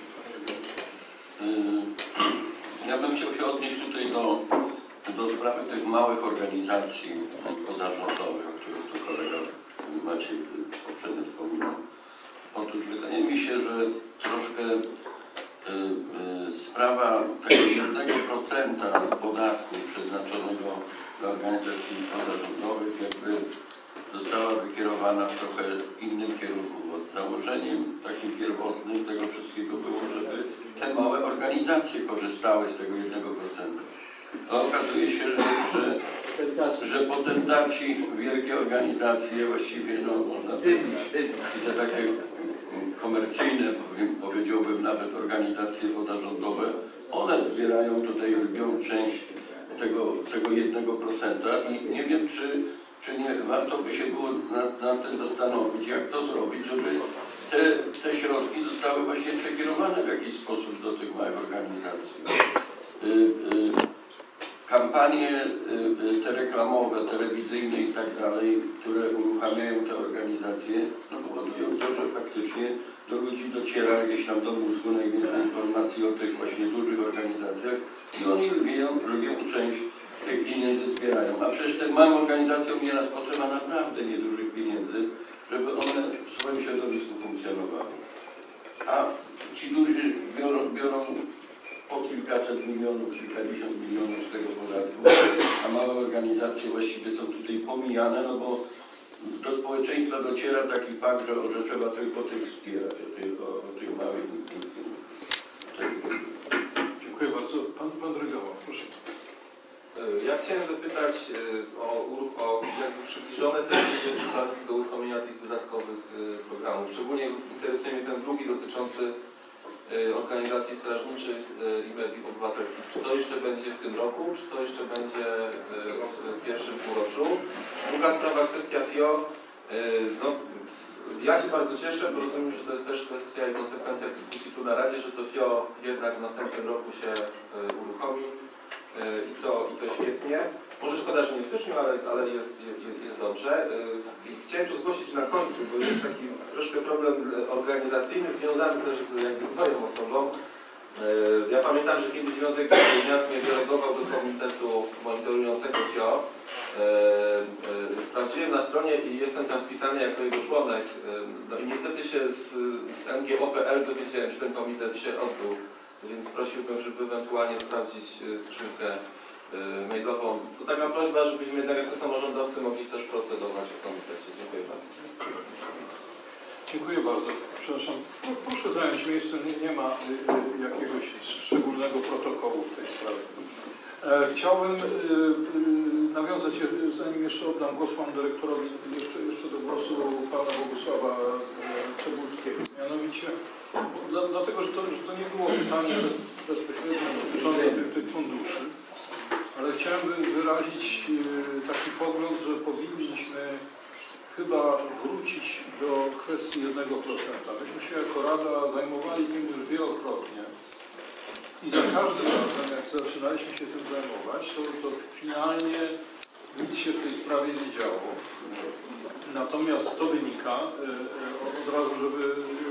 Yy, Ja bym chciał się odnieść tutaj do, do sprawy tych małych organizacji pozarządowych, o których tu kolega Maciej poprzednio wspominał. Otóż wydaje mi się, że troszkę y, y, sprawa tego jednego procenta z podatku przeznaczonego dla organizacji pozarządowych jakby została wykierowana w trochę innym kierunku. Bo założeniem takim pierwotnym tego wszystkiego było, żeby te małe organizacje korzystały z tego jednego procenta. A okazuje się, że, że, że potentaci, wielkie organizacje właściwie, no można powiedzieć, i te takie komercyjne, powiedziałbym nawet organizacje pozarządowe, one zbierają tutaj lwią część tego, tego jednego procenta i nie wiem, czy, czy nie warto by się było nad, nad tym zastanowić, jak to zrobić, żeby te, te środki zostały właśnie przekierowane w jakiś sposób do tych małych organizacji. Y, y, Kampanie te reklamowe, telewizyjne i tak dalej, które uruchamiają te organizacje, no powodują to, że faktycznie do ludzi dociera gdzieś tam do mózgu najwięcej informacji o tych właśnie dużych organizacjach i oni lubią, lubią część tych pieniędzy zbierają. A przecież tym małym organizacjom nieraz potrzeba naprawdę niedużych pieniędzy, żeby one w swoim środowisku funkcjonowały. A ci duży biorą, biorą po kilkaset milionów, kilkadziesiąt milionów z tego podatku, a małe organizacje właściwie są tutaj pomijane, no bo do społeczeństwa dociera taki fakt, że, że trzeba tylko tych wspierać, o tych, o, o tych małych. Dziękuję bardzo. Pan, pan Drygała, proszę. Ja chciałem zapytać o, o jakby przybliżone terminy do uruchomienia tych dodatkowych programów. Szczególnie interesuje mnie ten drugi dotyczący organizacji strażniczych i mediów obywatelskich. Czy to jeszcze będzie w tym roku, czy to jeszcze będzie w pierwszym półroczu? Druga sprawa, kwestia F I O. No, ja się bardzo cieszę, bo rozumiem, że to jest też kwestia i konsekwencja dyskusji tu na Radzie, że to F I O jednak w następnym roku się uruchomi i to, i to świetnie. Może szkoda, że nie w styczniu, ale, ale jest, jest, jest dobrze. Chciałem tu zgłosić na końcu, bo jest taki troszkę problem organizacyjny związany też z, jakby z moją osobą. Ja pamiętam, że kiedy Związek Miast mnie delegował do komitetu monitorującego F I O, sprawdziłem na stronie i jestem tam wpisany jako jego członek. No i niestety się z, z N G O kropka P L dowiedziałem, że ten komitet się odbył, więc prosiłbym, żeby ewentualnie sprawdzić skrzynkę mailową. To taka prośba, żebyśmy jednak jako samorządowcy mogli też procedować w komitecie. Dziękuję bardzo. Dziękuję bardzo. Przepraszam, proszę zająć miejsce. Nie, nie ma jakiegoś szczególnego protokołu w tej sprawie. Chciałbym nawiązać, zanim jeszcze oddam głos panu dyrektorowi, jeszcze, jeszcze do głosu pana Bogusława Cebulskiego. Mianowicie, dla, dlatego, że to, że to nie było pytanie bez, bezpośrednio dotyczące tych, tych funduszy, ale chciałem wyrazić taki pogląd, że powinniśmy chyba wrócić do kwestii jednego procenta. Myśmy się jako Rada zajmowali tym już wielokrotnie i za każdym razem, jak zaczynaliśmy się tym zajmować, to, to finalnie nic się w tej sprawie nie działo. Natomiast to wynika, od razu, żeby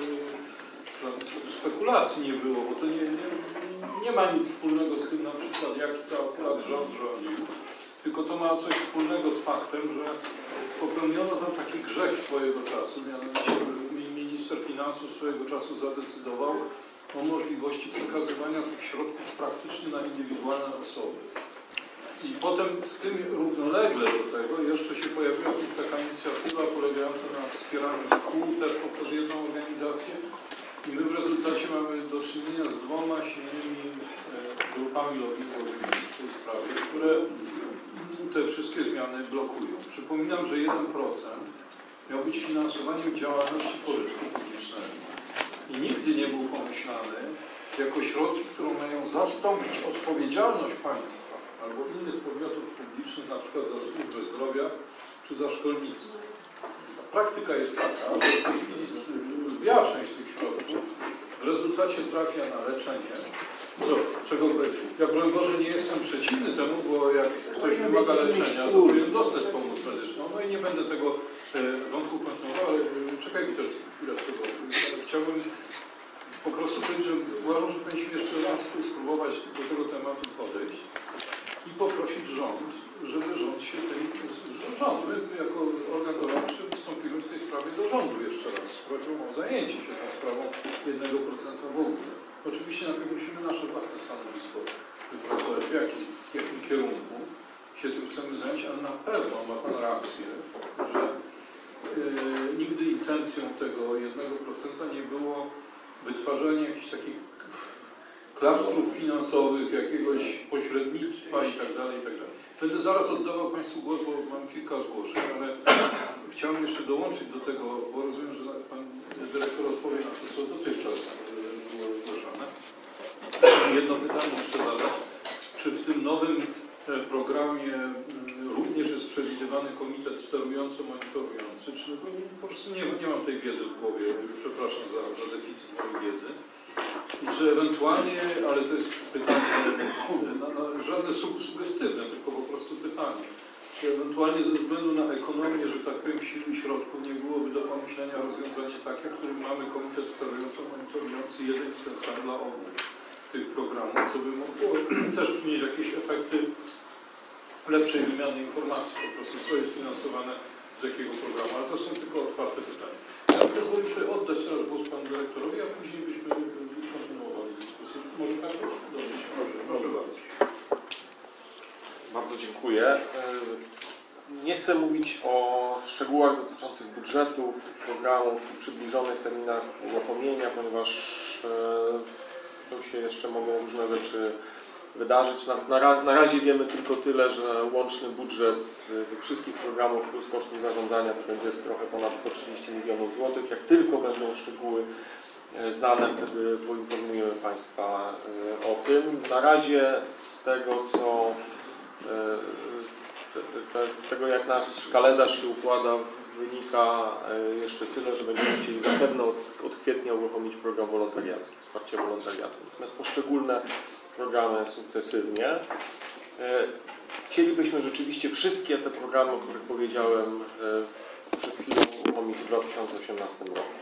spekulacji nie było, bo to nie, nie, nie ma nic wspólnego z tym, na przykład jaki to akurat rząd rządził, tylko to ma coś wspólnego z faktem, że popełniono tam taki grzech swojego czasu, mianowicie minister finansów swojego czasu zadecydował o możliwości przekazywania tych środków praktycznie na indywidualne osoby. I potem z tym równolegle do tego jeszcze się pojawiła taka inicjatywa polegająca na wspieraniu szkół też poprzez jedną organizację. I my w rezultacie mamy do czynienia z dwoma silnymi grupami lobbyingowymi w tej sprawie, które te wszystkie zmiany blokują. Przypominam, że jeden procent miał być finansowaniem działalności pożytku publicznego. I nigdy nie był pomyślany jako środki, które mają zastąpić odpowiedzialność państwa albo innych podmiotów publicznych, na przykład za służbę zdrowia czy za szkolnictwo. Praktyka jest taka, że w tej chwili zbiła część tych środków w rezultacie trafia na leczenie. Co, czego, ja broń Boże nie jestem przeciwny temu, bo jak ktoś wymaga leczenia, to powinien dostać pomoc medyczną. No i nie będę tego wątku kontynuował, ale czekaj mi też chwilę z tego. Chciałbym po prostu powiedzieć, że uważam, że powinniśmy jeszcze raz spróbować do tego tematu podejść i poprosić rząd, żeby rząd się tym, rząd, my jako organ doradczy wystąpimy w tej sprawie do rządu jeszcze raz, z prośbą o zajęcie się tą sprawą jednego procenta w ogóle. Oczywiście najpierw musimy nasze własne stanowisko wypracować, w jakim, w jakim kierunku się tym chcemy zająć, ale na pewno ma Pan rację, że yy, nigdy intencją tego jednego procenta nie było wytwarzanie jakichś takich klastrów finansowych, jakiegoś pośrednictwa i tak dalej, i tak dalej. Będę zaraz oddawał Państwu głos, bo mam kilka zgłoszeń, ale chciałem jeszcze dołączyć do tego, bo rozumiem, że Pan Dyrektor odpowie na to, co dotychczas było zgłoszone. Jedno pytanie jeszcze zadać. Czy w tym nowym programie również jest przewidywany komitet sterująco-monitorujący? Czy po prostu nie, nie mam tej wiedzy w głowie, przepraszam za, za deficyt mojej wiedzy. I czy ewentualnie, ale to jest pytanie na, na, żadne sugestywne, tylko po prostu pytanie, czy ewentualnie ze względu na ekonomię, że tak powiem, sił i środków nie byłoby do pomyślenia rozwiązanie takie, w którym mamy komitet sterująco-monitorujący jeden i ten sam dla obu tych programów, co by mogło też przynieść jakieś efekty lepszej wymiany informacji, po prostu co jest finansowane z jakiego programu, ale to są tylko otwarte pytania. Ja pozwolę sobie oddać teraz głos Panu Dyrektorowi, a później byśmy kontynuowali dyskusję. Może Pan? Dobrze, proszę, proszę bardzo. Bardzo dziękuję. Nie chcę mówić o szczegółach dotyczących budżetów, programów i przybliżonych terminach uruchomienia, ponieważ tu się jeszcze mogą różne rzeczy wydarzyć. Na, na, na razie wiemy tylko tyle, że łączny budżet tych wszystkich programów plus kosztów zarządzania to będzie trochę ponad sto trzydzieści milionów złotych. Jak tylko będą szczegóły znane, wtedy poinformujemy Państwa o tym. Na razie z tego, co z tego, jak nasz kalendarz się układa, wynika jeszcze tyle, że będziemy chcieli zapewne od, od kwietnia uruchomić program wolontariacki, wsparcie wolontariatu. Natomiast poszczególne programy sukcesywnie. Chcielibyśmy rzeczywiście wszystkie te programy, o których powiedziałem przed chwilą, uruchomić w dwa tysiące osiemnastym roku.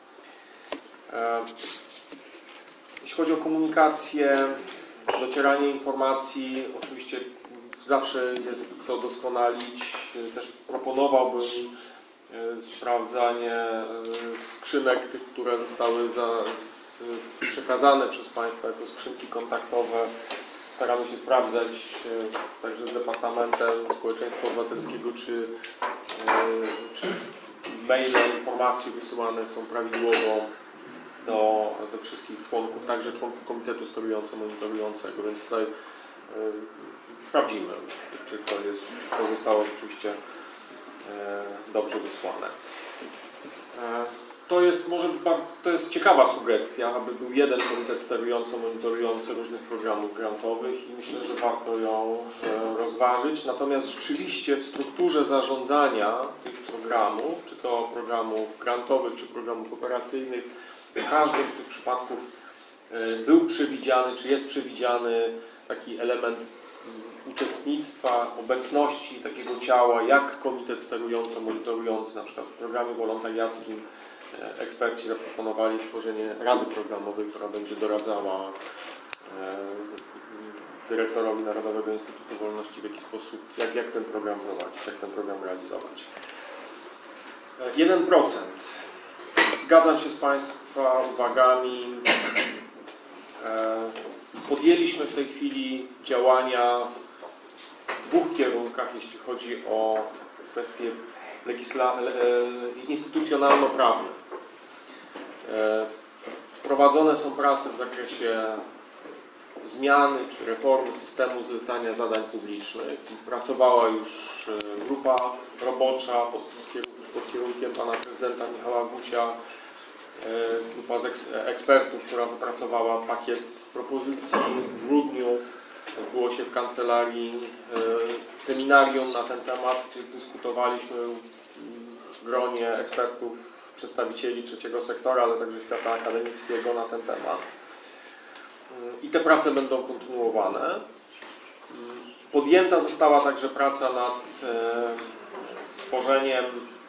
Jeśli chodzi o komunikację, docieranie informacji, oczywiście zawsze jest co doskonalić. Też proponowałbym sprawdzanie skrzynek, tych, które zostały za, przekazane przez Państwa jako skrzynki kontaktowe. Staramy się sprawdzać także z Departamentem Społeczeństwa Obywatelskiego, czy, czy maile, informacje wysyłane są prawidłowo do, do wszystkich członków, także członków Komitetu Sterująco-Monitorującego, więc tutaj sprawdzimy, czy to, jest, czy to zostało rzeczywiście dobrze wysłane. To jest może bardzo, to jest ciekawa sugestia, aby był jeden komitet sterująco-monitorujący różnych programów grantowych i myślę, że warto ją rozważyć. Natomiast rzeczywiście w strukturze zarządzania tych programów, czy to programów grantowych, czy programów operacyjnych, w każdym z tych przypadków był przewidziany, czy jest przewidziany taki element uczestnictwa, obecności takiego ciała, jak komitet sterująco-monitorujący, na przykład w programie wolontariackim eksperci zaproponowali stworzenie rady programowej, która będzie doradzała dyrektorowi Narodowego Instytutu Wolności, w jaki sposób, jak, jak ten program prowadzić, jak ten program realizować. jeden procent. Zgadzam się z Państwa uwagami. Podjęliśmy w tej chwili działania dwóch kierunkach, jeśli chodzi o kwestie legisla- instytucjonalno-prawne. Prowadzone są prace w zakresie zmiany czy reformy systemu zlecania zadań publicznych. Pracowała już grupa robocza pod, pod kierunkiem pana prezydenta Michała Gucia, grupa z ekspertów, która wypracowała pakiet propozycji. W grudniu odbyło się w kancelarii seminarium na ten temat, gdzie dyskutowaliśmy w gronie ekspertów, przedstawicieli trzeciego sektora, ale także świata akademickiego na ten temat. I te prace będą kontynuowane. Podjęta została także praca nad stworzeniem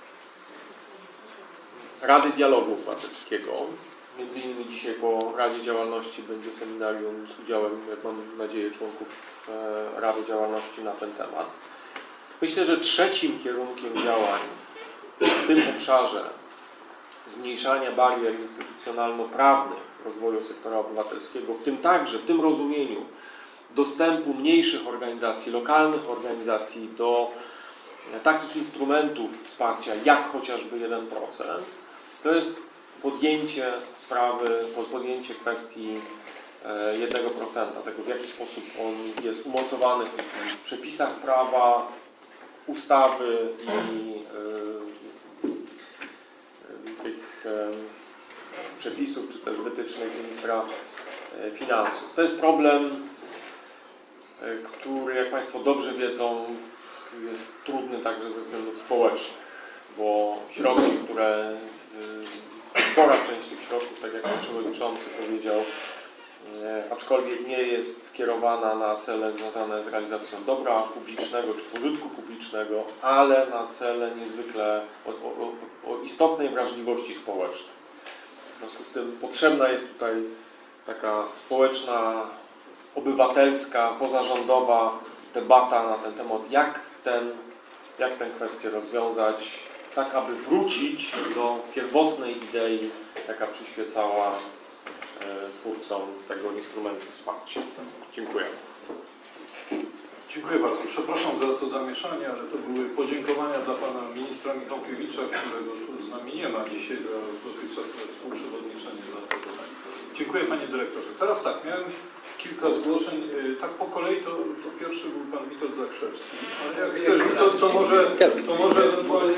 Rady Dialogu Obywatelskiego. Między innymi dzisiaj po Radzie Działalności będzie seminarium z udziałem, jak mam nadzieję, członków Rady Działalności na ten temat. Myślę, że trzecim kierunkiem działań w tym obszarze zmniejszania barier instytucjonalno-prawnych rozwoju sektora obywatelskiego, w tym także, w tym rozumieniu dostępu mniejszych organizacji, lokalnych organizacji do takich instrumentów wsparcia, jak chociażby jeden procent, to jest podjęcie sprawy, podjęcie kwestii jednego procenta, tego w jaki sposób on jest umocowany w przepisach prawa, ustawy i tych przepisów, czy też wytycznych ministra finansów. To jest problem, który, jak Państwo dobrze wiedzą, jest trudny także ze względów społecznych, bo środki, które, spora część tych środków, tak jak pan przewodniczący powiedział, aczkolwiek nie jest kierowana na cele związane z realizacją dobra publicznego czy pożytku publicznego, ale na cele niezwykle o, o, o istotnej wrażliwości społecznej. W związku z tym potrzebna jest tutaj taka społeczna, obywatelska, pozarządowa debata na ten temat, jak ten, jak tę kwestię rozwiązać, tak aby wrócić do pierwotnej idei, jaka przyświecała twórcom tego instrumentu wsparcia. Dziękuję. Dziękuję bardzo. Przepraszam za to zamieszanie, ale to były podziękowania dla pana ministra Michałkiewicza, którego tu z nami nie ma dzisiaj za dotychczasowe współprzewodniczenie dla tego. Dziękuję panie dyrektorze. Teraz tak, miałem kilka zgłoszeń. Tak po kolei to, to pierwszy był pan Witold Zakrzewski. Ale jak chcesz Witold, to może to może ewentualnie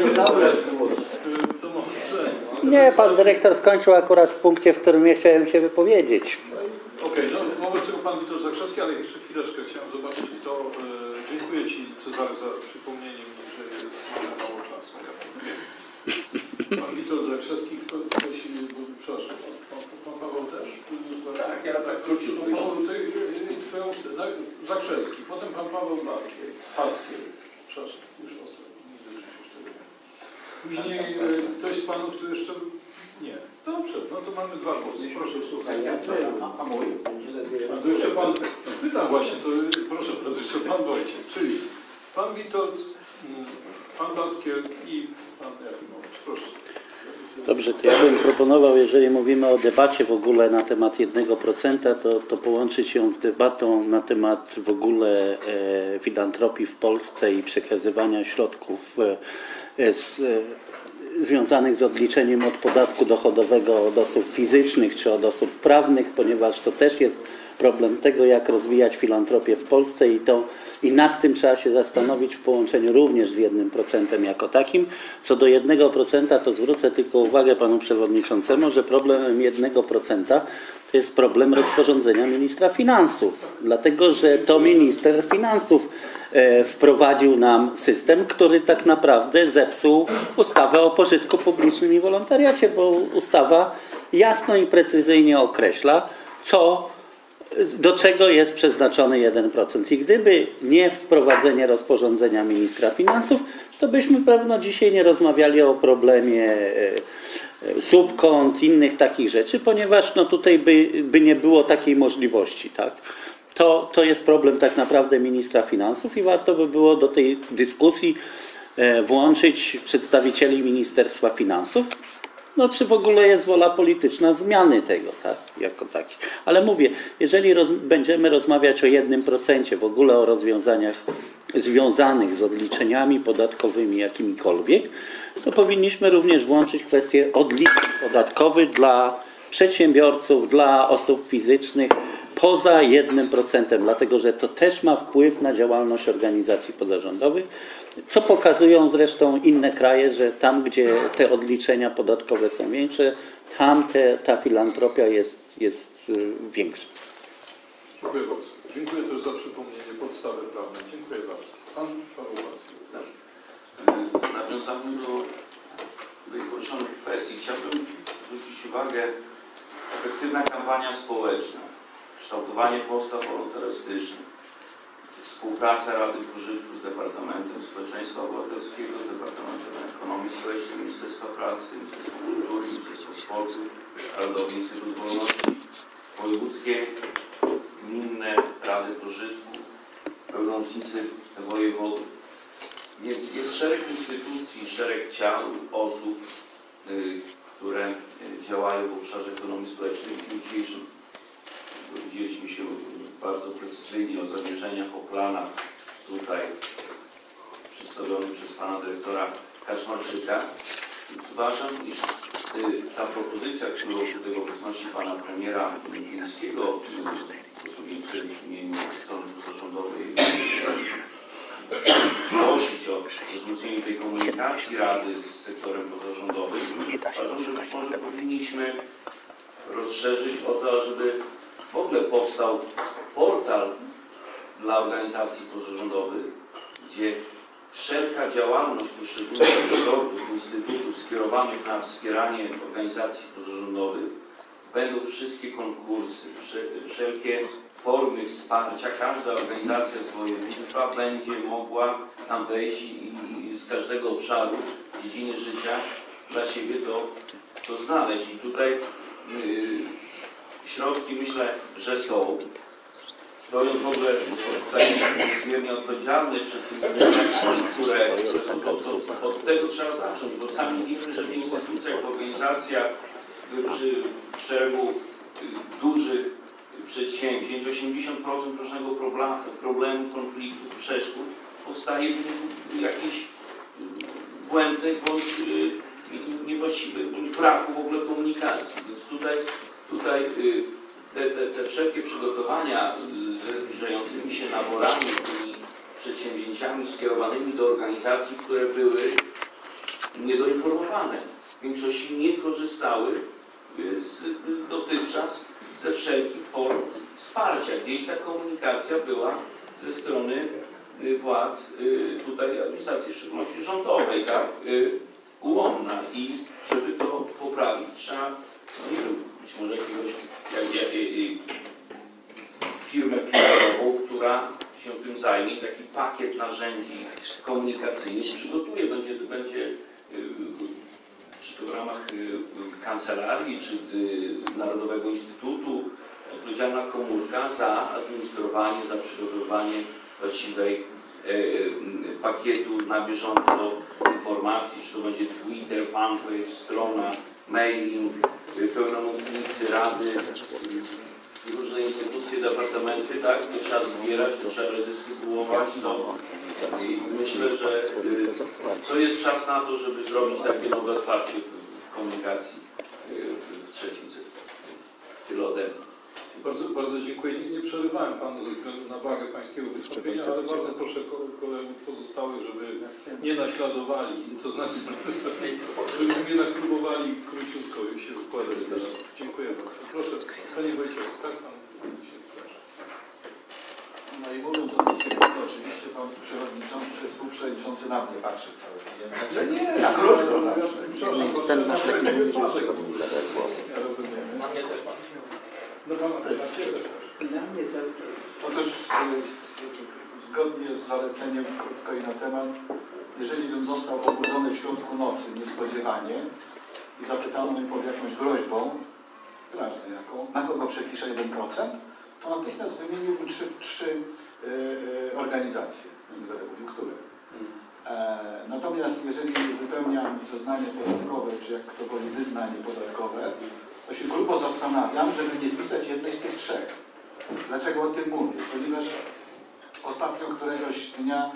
to może. Nie, pan dyrektor skończył akurat w punkcie, w którym ja chciałem się wypowiedzieć. Okej, okay, no wobec tego pan Witold Zakrzewski, ale jeszcze chwileczkę chciałem zobaczyć to. E, dziękuję ci Cezary za przypomnienie mi, że jest mamy mało czasu. Ja wiem. Pan Witold Zakrzewski, kto, ktoś, bo, przepraszam, pan, pan Paweł też? Tak, ja tak króciutko. Pan Paweł, ty, twoją, Zakrzewski, potem pan Paweł Barkiel, Palskiel, przepraszam, już ostatni, nie wiem, jeszcze nie. Później e, ktoś z panów tu jeszcze... Nie. Dobrze, no to mamy dwa głosy. Proszę słuchać. A mój? A to jeszcze pan, pytam właśnie, to proszę teraz jeszcze pan Wojciech, czyli pan Witold, pan Backiel i pan Jakimowicz. Proszę. Dobrze, to ja bym proponował, jeżeli mówimy o debacie w ogóle na temat jednego procenta, to, to połączyć ją z debatą na temat w ogóle e, filantropii w Polsce i przekazywania środków e, z, e, związanych z odliczeniem od podatku dochodowego od osób fizycznych czy od osób prawnych, ponieważ to też jest problem tego, jak rozwijać filantropię w Polsce i, to, i nad tym trzeba się zastanowić w połączeniu również z jednym procentem jako takim. Co do jednego procenta, to zwrócę tylko uwagę panu przewodniczącemu, że problemem jednego procenta to jest problem rozporządzenia ministra finansów, dlatego że to minister finansów wprowadził nam system, który tak naprawdę zepsuł ustawę o pożytku publicznym i wolontariacie, bo ustawa jasno i precyzyjnie określa, co, do czego jest przeznaczony jeden procent. I gdyby nie wprowadzenie rozporządzenia ministra finansów, to byśmy pewno dzisiaj nie rozmawiali o problemie subkont, innych takich rzeczy, ponieważ no tutaj by, by nie było takiej możliwości, tak? To, to jest problem tak naprawdę ministra finansów i warto by było do tej dyskusji włączyć przedstawicieli Ministerstwa Finansów. No czy w ogóle jest wola polityczna zmiany tego, tak, jako taki. Ale mówię, jeżeli roz, będziemy rozmawiać o jednym procencie, w ogóle o rozwiązaniach związanych z odliczeniami podatkowymi jakimikolwiek, to powinniśmy również włączyć kwestię odliczeń podatkowych dla przedsiębiorców, dla osób fizycznych poza jednym procentem, dlatego że to też ma wpływ na działalność organizacji pozarządowych, co pokazują zresztą inne kraje, że tam, gdzie te odliczenia podatkowe są większe, tam te, ta filantropia jest, jest większa. Dziękuję bardzo. Dziękuję też za przypomnienie podstawy prawnej. Dziękuję bardzo. Pan Paweł Łacki. Nawiązałem do tej poruszonych kwestii. Chciałbym zwrócić uwagę efektywna kampania społeczna, kształtowanie postaw wolontarystycznych, współpraca Rady Pożytku z Departamentem Społeczeństwa Obywatelskiego, z Departamentem Ekonomii Społecznej, Ministerstwa Pracy, Ministerstwa Kultury, Ministerstwa Sportu, Narodowy Instytut Wolności, wojewódzkie, gminne Rady Pożytku, pełnomocnicy wojewodów. Jest, jest szereg instytucji, szereg ciał, osób, y, które y, działają w obszarze ekonomii społecznej. W dniu dzisiejszym dowiedzieliśmy się bardzo precyzyjnie o zamierzeniach, o planach tutaj przedstawionych przez pana dyrektora Kaczmarczyka. Więc uważam, iż y, ta propozycja, którą tutaj w obecności pana premiera Glińskiego posługującego w imieniu strony pozarządowej prosić o wzmocnienie tej komunikacji Rady z sektorem pozarządowym, uważam, że być może powinniśmy rozszerzyć o to, żeby w ogóle powstał portal dla organizacji pozarządowych, gdzie wszelka działalność poszczególnych resortów, instytutów skierowanych na wspieranie organizacji pozarządowych, będą wszystkie konkursy, wszelkie formy wsparcia, każda organizacja z województwa będzie mogła tam wejść i, i z każdego obszaru w dziedzinie życia dla siebie to, to znaleźć. I tutaj yy, środki myślę, że są. Stojąc w ogóle w sposób taki niezmiernie odpowiedzialny przed tymi organizacjami, które to, to, to, od tego trzeba zacząć, bo sami wiemy, że w instytucjach, w organizacjach, przy szeregu dużych przedsięwzięć osiemdziesiąt procent różnego problemu, problemu konfliktów, przeszkód powstaje w wyniku jakichś błędnych bądź niewłaściwych, bądź braku w ogóle komunikacji. Więc tutaj, tutaj te, te, te wszelkie przygotowania ze zbliżającymi się naborami i przedsięwzięciami skierowanymi do organizacji, które były niedoinformowane, w większości nie korzystały z, dotychczas ze wszelkich form wsparcia. Gdzieś ta komunikacja była ze strony władz tutaj administracji, w szczególności rządowej, tak, ułomna i żeby to poprawić trzeba, no nie wiem, być może jakiegoś jak, jak, jak, firmę P R-ową, która się tym zajmie, taki pakiet narzędzi komunikacyjnych przygotuje, będzie, będzie czy to w ramach kancelarii, czy Narodowego Instytutu, odpowiedzialna komórka za administrowanie, za przygotowywanie właściwej pakietu na bieżąco informacji, czy to będzie Twitter, fanpage, strona, mailing, pełnomocnicy Rady, różne instytucje, departamenty, tak, to trzeba zbierać, to trzeba redystrybuować. No. I myślę, że to jest czas na to, żeby zrobić takie nowe otwarcie w komunikacji w trzecim sektorze. Tyle ode mnie. Bardzo, bardzo dziękuję. Nie, nie przerywałem panu ze względu na wagę pańskiego wystąpienia, ale bardzo proszę kolegów pozostałych, żeby nie naśladowali, to znaczy, żeby nie próbowali króciutko się wykładać teraz. Dziękuję bardzo. Proszę, panie Wojciech, tak pan się proszę. No i mówiąc o dyscyplinie, oczywiście pan przewodniczący, współprzewodniczący na mnie patrzy cały dzień. Nie, nie, na krótko zawsze. Ja rozumiem. Na mnie też pan. No pana też. Na mnie cały czas. Otóż zgodnie z zaleceniem, krótko i na temat, jeżeli bym został obudzony w środku nocy niespodziewanie i zapytano mnie pod jakąś groźbą, nieważne jaką, na kogo przepiszę jeden procent, to natychmiast wymieniłbym trzy, trzy yy, organizacje, nie będę mówił, które. E, natomiast jeżeli wypełniam zeznanie podatkowe, czy jak kto woli wyznanie podatkowe, to się grubo zastanawiam, żeby nie wpisać jednej z tych trzech. Dlaczego o tym mówię? Ponieważ ostatnio któregoś dnia,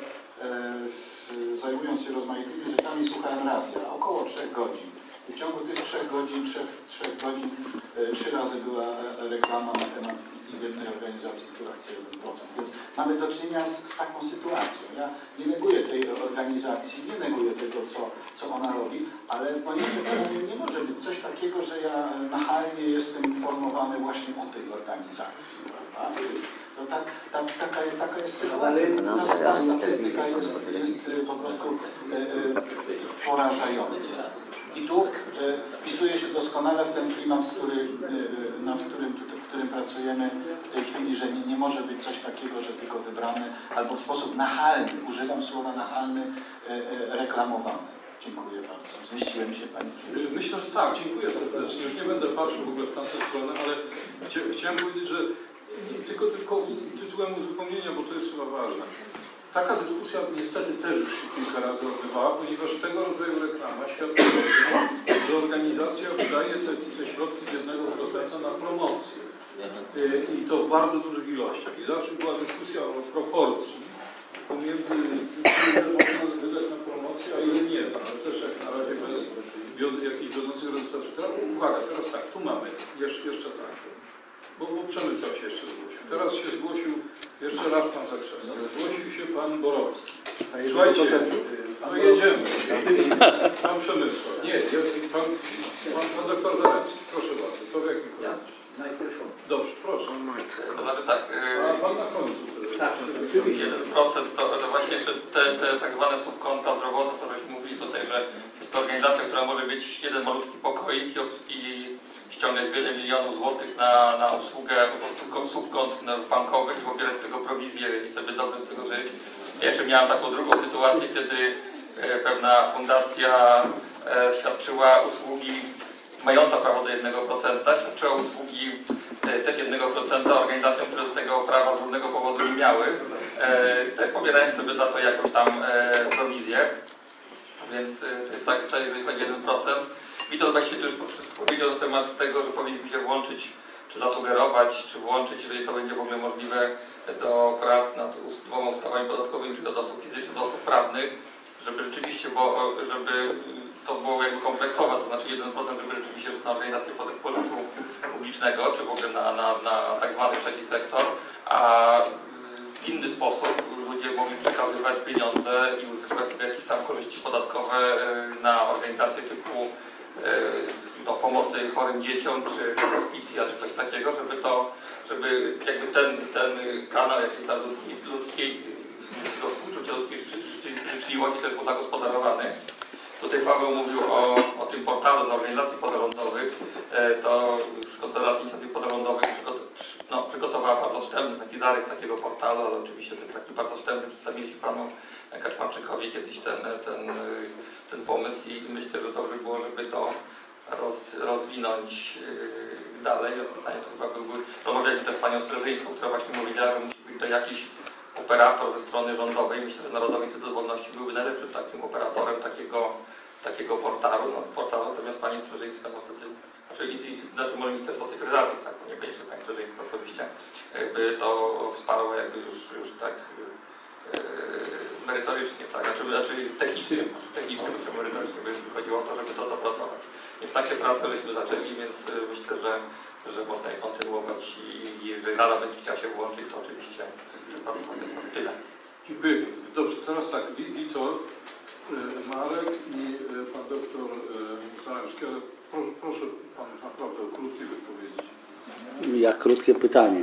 e, zajmując się rozmaitymi rzeczami, słuchałem radia, około trzech godzin. W ciągu tych trzech godzin, trzech, trzech godzin, e, trzy razy była reklama na temat jednej organizacji, która chce jeden procent. Więc mamy do czynienia z, z taką sytuacją. Ja nie neguję tej organizacji, nie neguję tego, co, co ona robi, ale w moim przekonaniu nie może być coś takiego, że ja nachalnie jestem informowany właśnie o tej organizacji. Prawda? No tak, tak, taka, taka jest sytuacja. Ta, ta statystyka jest, jest po prostu e, e, porażająca. I tu e, wpisuje się doskonale w ten klimat, który, e, nad którym, w którym pracujemy w tej chwili, że nie, nie może być coś takiego, że tylko wybrany albo w sposób nachalny, używam słowa nachalny, e, e, reklamowany. Dziękuję bardzo. Zmieściłem się Pani Przewodniczący. Myślę, że tak, dziękuję serdecznie. Już nie będę patrzył w ogóle w tamtą stronę, ale chcia, chciałem powiedzieć, że tylko, tylko tytułem uzupełnienia, bo to jest chyba ważne. Taka dyskusja niestety też już się kilka razy odbywała, ponieważ tego rodzaju reklama świadczy o tym, że organizacja wydaje te, te środki z jednego procenta na promocję. I to w bardzo dużych ilościach. I zawsze była dyskusja o proporcji pomiędzy ile można wydać na promocję, a ile nie. Ale też jak na razie bez jakichś wiodących rezultatów. Teraz, uwaga, teraz tak, tu mamy, jeszcze, jeszcze tak. Bo, bo Przemysław się jeszcze zgłosił. Teraz się zgłosił jeszcze raz pan Zakrzewski. Zgłosił się pan Borowski. Słuchajcie, no jedziemy. Pan Przemysław. Nie, pan, pan, pan doktor Zaremski. Proszę bardzo, to w jakim końcu? Najpierw on. Dobrze, proszę. To znaczy tak, A pan na końcu. Tak, jeden procent to, to właśnie jeszcze te, te tak zwane subkonta zdrowotne, co żeśmy mówili tutaj, że jest to organizacja, która może być jeden malutki pokoik i, i ściągać wiele milionów złotych na, na usługę po prostu subkont bankowych i pobierać z tego prowizję i sobie dobrze z tego żyć. Ja jeszcze miałem taką drugą sytuację, kiedy e, pewna fundacja e, świadczyła usługi mająca prawo do jednego procenta, świadczyła usługi e, też jednego procenta organizacjom, które do tego prawa z różnego powodu nie miały, e, też pobierając sobie za to jakąś tam e, prowizję. Więc e, to jest tak, tutaj jeżeli chodzi o jeden procent. Witold właściwie już powiedział na temat tego, że powinniśmy się włączyć, czy zasugerować, czy włączyć, jeżeli to będzie w ogóle możliwe, do prac nad dwoma ustawami podatkowymi, czy do osób fizycznych, do osób prawnych, żeby rzeczywiście, bo, żeby to było jakby kompleksowe, to znaczy jeden procent, żeby rzeczywiście szedł na organizację pożytku publicznego, czy w ogóle na, na, na tak zwany trzeci sektor, a w inny sposób ludzie mogli przekazywać pieniądze i uzyskiwać sobie jakieś tam korzyści podatkowe na organizacje typu do pomocy chorym dzieciom, czy hospicja, czy coś takiego, żeby to, żeby jakby ten, ten kanał jakiejś tam ludzkiej, ludzkiej, ludzkiego współczucia, ludzkiej życzliwości też był zagospodarowany. Tutaj Paweł mówił o, o tym portalu dla organizacji pozarządowych. To już Konfederacja Inicjatyw Pozarządowych no, przygotowała bardzo wstępny taki zarys takiego portalu, ale oczywiście to jest taki bardzo wstępny. Przedstawiliśmy panu Kaczmarczykowi kiedyś ten, ten, ten pomysł i myślę, że dobrze było, żeby to roz, rozwinąć yy, dalej. Pytanie to chyba byłby, rozmawialiśmy też z panią Streżyńską, która właśnie mówiła, że musi być to jakiś operator ze strony rządowej. Myślę, że Narodowy Instytut Wolności byłby najlepszym takim operatorem takiego, takiego portalu. No, portalu. Natomiast pani Streżyńska, no wtedy, znaczy, znaczy może Ministerstwo Cyfryzacji, tak, nie będzie pani Streżyńska osobiście, by to wsparło jakby już, już tak yy, merytorycznie, tak, znaczy, znaczy technicznie, technicznie, czy merytorycznie by chodziło o to, żeby to dopracować. Więc takie prace żeśmy zaczęli, więc myślę, że, że można je kontynuować i, i jeżeli Rada będzie chciała się włączyć, to oczywiście tyle. Dziękuję. Dobrze, teraz tak, Witold, Marek i pan doktor Zaremski, ale proszę, proszę pan naprawdę o krótkie wypowiedzi. Jak krótkie pytanie.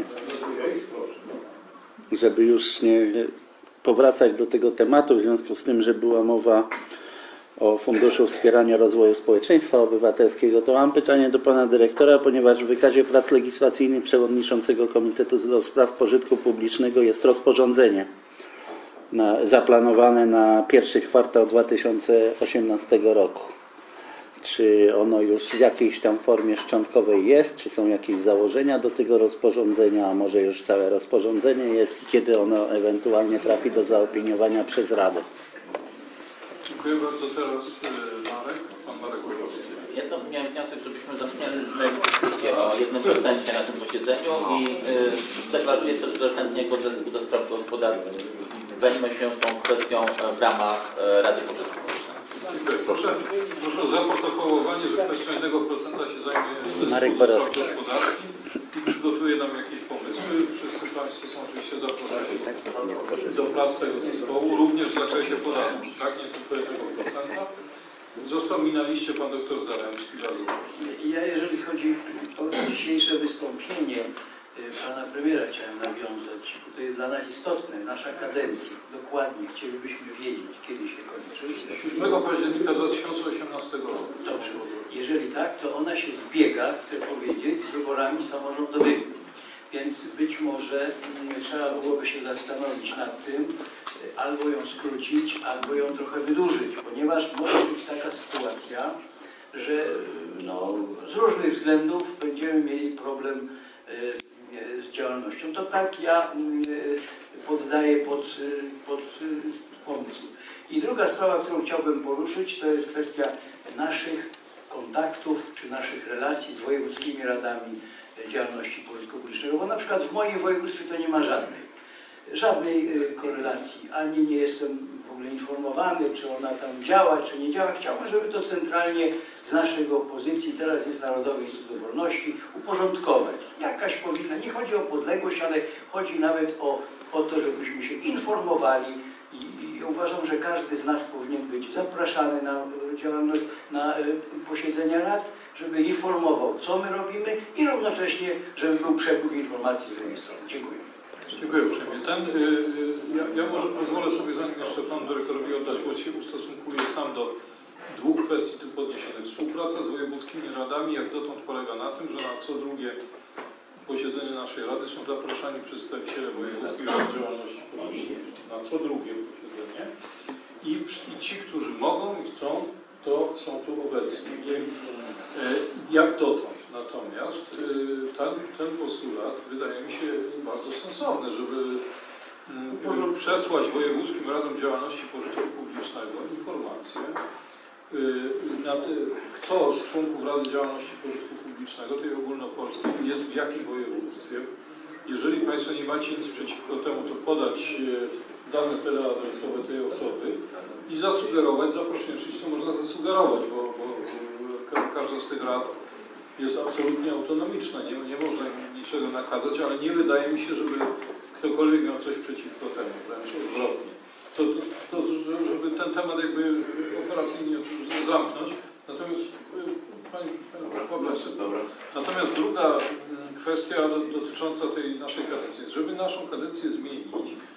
Żeby już nie powracać do tego tematu, w związku z tym, że była mowa o Funduszu Wspierania Rozwoju Społeczeństwa Obywatelskiego, to mam pytanie do pana dyrektora, ponieważ w wykazie prac legislacyjnych przewodniczącego Komitetu do Spraw Pożytku Publicznego jest rozporządzenie na, zaplanowane na pierwszy kwartał dwa tysiące osiemnastego roku. Czy ono już w jakiejś tam formie szczątkowej jest? Czy są jakieś założenia do tego rozporządzenia? A może już całe rozporządzenie jest? Kiedy ono ewentualnie trafi do zaopiniowania przez Radę? Dziękuję bardzo. Teraz Marek, pan Marek Borowski. Ja to miałem wniosek, żebyśmy zamknęli dyskusję o jednym procencie na tym posiedzeniu i y, deklaruję też, że chętnie jako zespół do spraw gospodarki weźmie się tą kwestią w ramach Rady Pożytku Publicznego. Proszę, proszę o zaprotokołowanie, że kwestią jednego procenta się zajmie Marek Borowski gospodarki i przygotuje nam jakieś pomysły. Wszyscy Państwo są oczywiście zaproszeni do prac tego zespołu, również w zakresie podatków, tak? Nie tylko jednego procenta. Został mi na liście pan doktor Zaremski. Bardzo proszę. Ja, jeżeli chodzi o dzisiejsze wystąpienie pana premiera, chciałem nawiązać, bo to jest dla nas istotne, nasza kadencja, dokładnie chcielibyśmy wiedzieć, kiedy się kończy. siódmego października dwa tysiące osiemnastego roku. Dobrze. Jeżeli tak, to ona się zbiega, chcę powiedzieć, z wyborami samorządowymi. Więc być może mm, trzeba byłoby się zastanowić nad tym, albo ją skrócić, albo ją trochę wydłużyć, ponieważ może być taka sytuacja, że no, z różnych względów będziemy mieli problem y, z działalnością. To tak ja y, poddaję pod, y, pod y, pomysł. I druga sprawa, którą chciałbym poruszyć, to jest kwestia naszych kontaktów czy naszych relacji z wojewódzkimi radami działalności pożytku publicznego, bo na przykład w moim województwie to nie ma żadnej, żadnej korelacji, ani nie jestem w ogóle informowany, czy ona tam działa, czy nie działa. Chciałbym, żeby to centralnie z naszego pozycji, teraz jest Narodowy Instytut Wolności, uporządkować. Jakaś powinna, nie chodzi o podległość, ale chodzi nawet o, o to, żebyśmy się informowali i, i uważam, że każdy z nas powinien być zapraszany na działalność, na posiedzenia rad, żeby informował, co my robimy i równocześnie, żeby był przepływ informacji z drugiej strony. Dziękuję. Dziękuję uprzejmie. Ten, y, ja, ja może pozwolę sobie, zanim jeszcze panu dyrektorowi oddać, bo się ustosunkuję sam do dwóch kwestii tu podniesionych. Współpraca z wojewódzkimi radami jak dotąd polega na tym, że na co drugie posiedzenie naszej rady są zapraszani przedstawiciele wojewódzkich rad działalności publicznej. Na co drugie posiedzenie. I, I ci, którzy mogą i chcą, to są tu obecni. Jak dotąd. Natomiast ten, ten postulat wydaje mi się bardzo sensowny, żeby przesłać wojewódzkim radom działalności pożytku publicznego informację, kto z członków Rady Działalności Pożytku Publicznego, tej ogólnopolskiej, jest w jakim województwie. Jeżeli Państwo nie macie nic przeciwko temu, to podać dane teleadresowe tej osoby i zasugerować zaproszenie. Oczywiście można zasugerować, bo, bo każda z tych rad jest absolutnie autonomiczna, nie, nie można im niczego nakazać, ale nie wydaje mi się, żeby ktokolwiek miał coś przeciwko temu, wręcz odwrotnie. To, to, to, żeby ten temat jakby operacyjnie zamknąć. Natomiast Pani, Pani Natomiast druga kwestia dotycząca tej naszej kadencji jest, żeby naszą kadencję zmienić,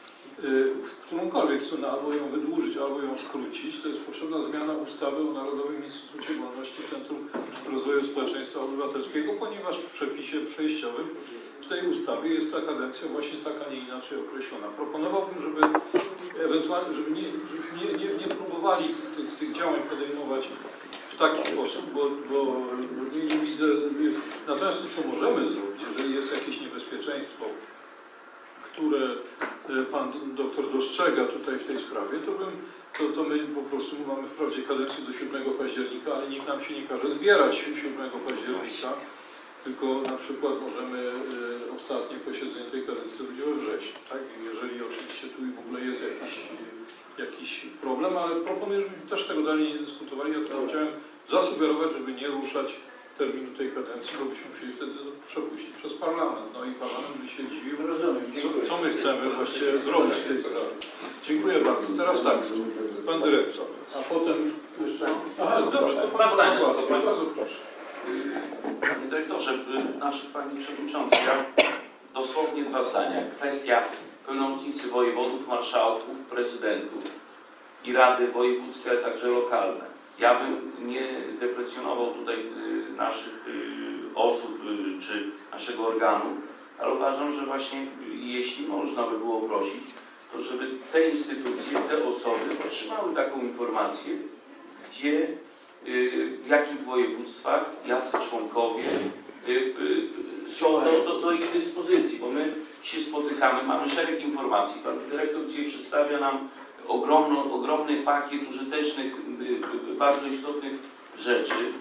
w którąkolwiek stronę, albo ją wydłużyć, albo ją skrócić, to jest potrzebna zmiana ustawy o Narodowym Instytucie Wolności Centrum Rozwoju Społeczeństwa Obywatelskiego, ponieważ w przepisie przejściowym w tej ustawie jest ta kadencja właśnie tak, a nie inaczej określona. Proponowałbym, żeby ewentualnie, żeby nie, żeby nie, nie, nie próbowali tych, tych działań podejmować w taki sposób, bo, bo nie, nie widzę. Natomiast to, co możemy zrobić, jeżeli jest jakieś niebezpieczeństwo, które pan doktor dostrzega tutaj w tej sprawie, to, bym, to, to my po prostu mamy wprawdzie kadencję do siódmego października, ale nikt nam się nie każe zbierać siódmego października, tylko na przykład możemy y, ostatnie posiedzenie tej kadencji będzie we wrześniu, tak? Jeżeli oczywiście tu w ogóle jest jakiś, y, jakiś problem, ale proponuję, żebyśmy też tego dalej nie dyskutowali. Ja tylko chciałem zasugerować, żeby nie ruszać terminu tej kadencji, bo byśmy musieli wtedy przepuścić przez parlament. No i parlament by się dziwił, co, co my chcemy właściwie zrobić w tej sprawie. Dziękuję bardzo. Teraz tak, pan dyrektor, a potem jeszcze... Aha, dobrze, to pan zdanie, bardzo, bardzo proszę. Panie dyrektorze, nasz Pani Przewodniczący, ja dosłownie dwa zdania. Kwestia pełnomocnicy wojewodów, marszałków, prezydentów i rady wojewódzkie, ale także lokalne. Ja bym nie deprecjonował tutaj y, naszych y, osób y, czy naszego organu, ale uważam, że właśnie y, jeśli można by było prosić, to żeby te instytucje, te osoby otrzymały taką informację, gdzie, y, w jakich województwach, jacy członkowie y, y, są do, do, do ich dyspozycji, bo my się spotykamy, mamy szereg informacji. Pan dyrektor dzisiaj przedstawia nam ogromno, ogromny pakiet użytecznych, bardzo istotnych rzeczy.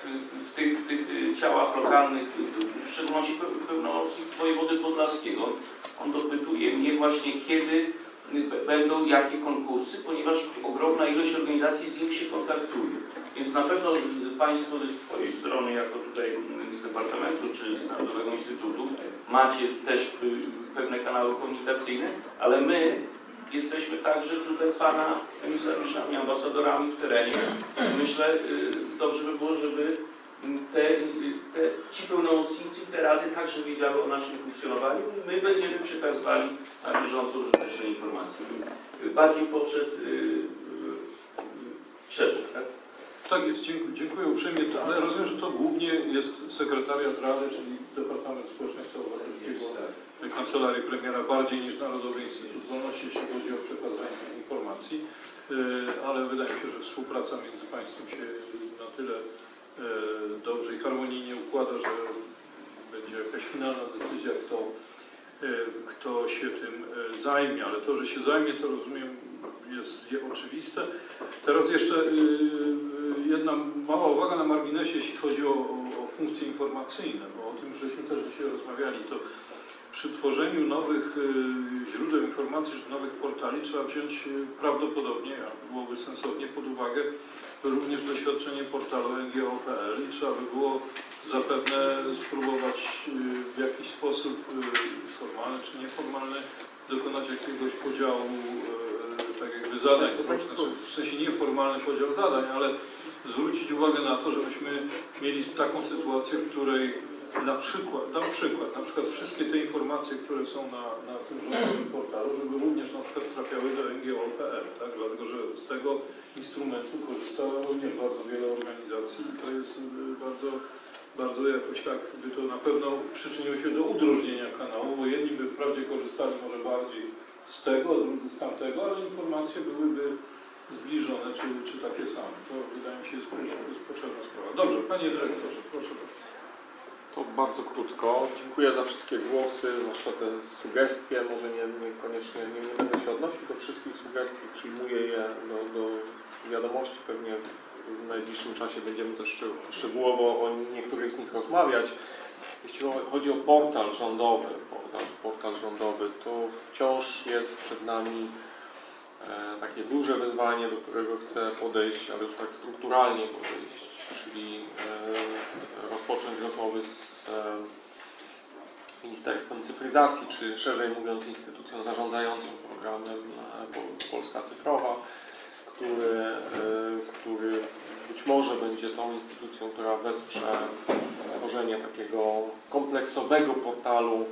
w tych, w tych ciałach lokalnych, w szczególności pełnomocnik wojewody podlaskiego. On dopytuje mnie właśnie, kiedy będą jakie konkursy, ponieważ ogromna ilość organizacji z nim się kontaktuje. Więc na pewno Państwo ze swojej strony, jako tutaj z Departamentu czy z Narodowego Instytutu, macie też pewne kanały komunikacyjne, ale my jesteśmy także tutaj Pana emisariuszami, ambasadorami w terenie. Myślę, dobrze by było, żeby te, te, ci pełnomocnicy, te rady także wiedziały o naszym funkcjonowaniu. My będziemy przekazywali na bieżąco użyteczne informacje. Bardziej poszedł szerzej, tak? Tak jest, dziękuję, dziękuję uprzejmie, ale rozumiem, że to głównie jest sekretariat Rady, czyli Departament Społeczeństwa Obywatelskiego Kancelarii Premiera, bardziej niż Narodowy Instytut Wolności, jeśli chodzi o przekazanie tych informacji, ale wydaje mi się, że współpraca między państwem się na tyle dobrze i harmonijnie układa, że będzie jakaś finalna decyzja, kto, kto się tym zajmie, ale to, że się zajmie, to rozumiem, jest oczywiste. Teraz jeszcze jedna mała uwaga na marginesie, jeśli chodzi o, o funkcje informacyjne, bo o tym żeśmy też dzisiaj rozmawiali, to przy tworzeniu nowych źródeł informacji, czy nowych portali trzeba wziąć prawdopodobnie, a byłoby sensownie pod uwagę, również doświadczenie portalu N G O kropka P L i trzeba by było zapewne spróbować w jakiś sposób formalny czy nieformalny dokonać jakiegoś podziału tak jakby zadań, w sensie nieformalny podział zadań, ale zwrócić uwagę na to, żebyśmy mieli taką sytuację, w której na przykład, dam przykład, na przykład wszystkie te informacje, które są na, na tym rządowym portalu, żeby również na przykład trafiały do N G O kropka P L, tak? Dlatego, że z tego instrumentu korzysta również bardzo wiele organizacji i to jest bardzo, bardzo jakoś tak, by to na pewno przyczyniło się do udrożnienia kanału, bo jedni by wprawdzie korzystali może bardziej z tego, drudzy z tamtego, ale informacje byłyby zbliżone, czy, czy takie same. To wydaje mi się jest, jest potrzebna sprawa. Dobrze, Panie Dyrektorze, proszę bardzo. To bardzo krótko. Dziękuję za wszystkie głosy, zwłaszcza te sugestie. Może nie, niekoniecznie nie, nie będę się odnosił do wszystkich sugestii, przyjmuję je do, do wiadomości. Pewnie w najbliższym czasie będziemy też szczegółowo o niektórych z nich rozmawiać. Jeśli chodzi o portal rządowy, portal, portal rządowy, to wciąż jest przed nami e, takie duże wyzwanie, do którego chcę podejść, ale już tak strukturalnie podejść, czyli e, rozpocząć rozmowy z e, Ministerstwem Cyfryzacji, czy szerzej mówiąc instytucją zarządzającą programem e, Polska Cyfrowa, który, e, który być może będzie tą instytucją, która wesprze stworzenie takiego kompleksowego portalu,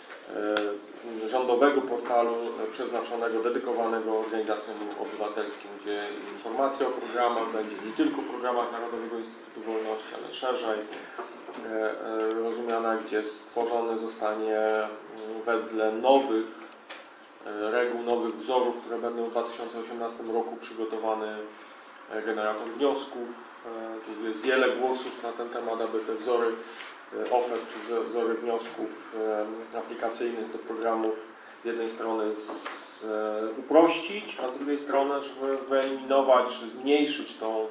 e, rządowego portalu przeznaczonego, dedykowanego organizacjom obywatelskim, gdzie informacja o programach będzie nie tylko w programach Narodowego Instytutu Wolności, ale szerzej e, e, rozumiana, gdzie stworzony zostanie wedle nowych e, reguł, nowych wzorów, które będą w dwa tysiące osiemnastym roku przygotowany generator wniosków. Tu jest wiele głosów na ten temat, aby te wzory ofert czy wzory wniosków aplikacyjnych do programów z jednej strony z, uprościć, a z drugiej strony, żeby wyeliminować, czy zmniejszyć tą,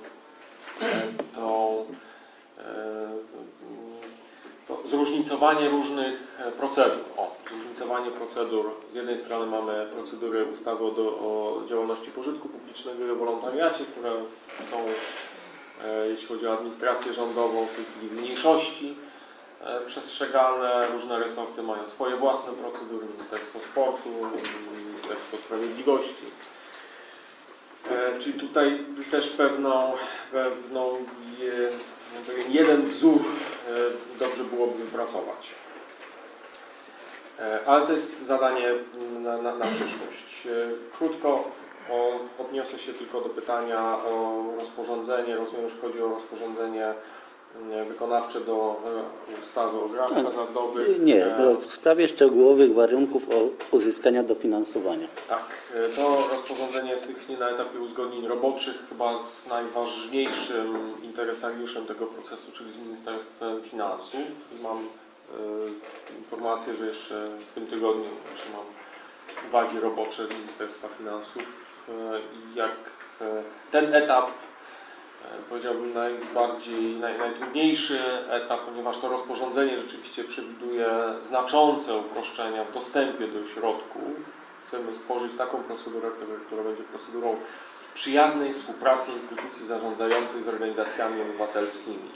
tą, to zróżnicowanie różnych procedur. O, zróżnicowanie procedur. Z jednej strony mamy procedury ustawy o, do, o działalności pożytku publicznego i o wolontariacie, które są, e, jeśli chodzi o administrację rządową, w tej chwili w mniejszości e, przestrzegane. Różne resorty mają swoje własne procedury, Ministerstwo Sportu, Ministerstwo Sprawiedliwości. E, czyli tutaj też pewną, pewną je, jeden wzór dobrze byłoby wypracować. Ale to jest zadanie na, na, na przyszłość. Krótko o, odniosę się tylko do pytania o rozporządzenie. Rozumiem, że chodzi o rozporządzenie wykonawcze do ustawy o grach hazardowych. Nie, w sprawie szczegółowych warunków o uzyskania dofinansowania. Tak, to rozporządzenie jest w tej chwili na etapie uzgodnień roboczych, chyba z najważniejszym interesariuszem tego procesu, czyli z Ministerstwem Finansów. I mam e, informację, że jeszcze w tym tygodniu otrzymam uwagi robocze z Ministerstwa Finansów. E, jak e, ten etap powiedziałbym, najbardziej, naj, najtrudniejszy etap, ponieważ to rozporządzenie rzeczywiście przewiduje znaczące uproszczenia w dostępie do środków. Chcemy stworzyć taką procedurę, która będzie procedurą przyjaznej współpracy instytucji zarządzających z organizacjami obywatelskimi.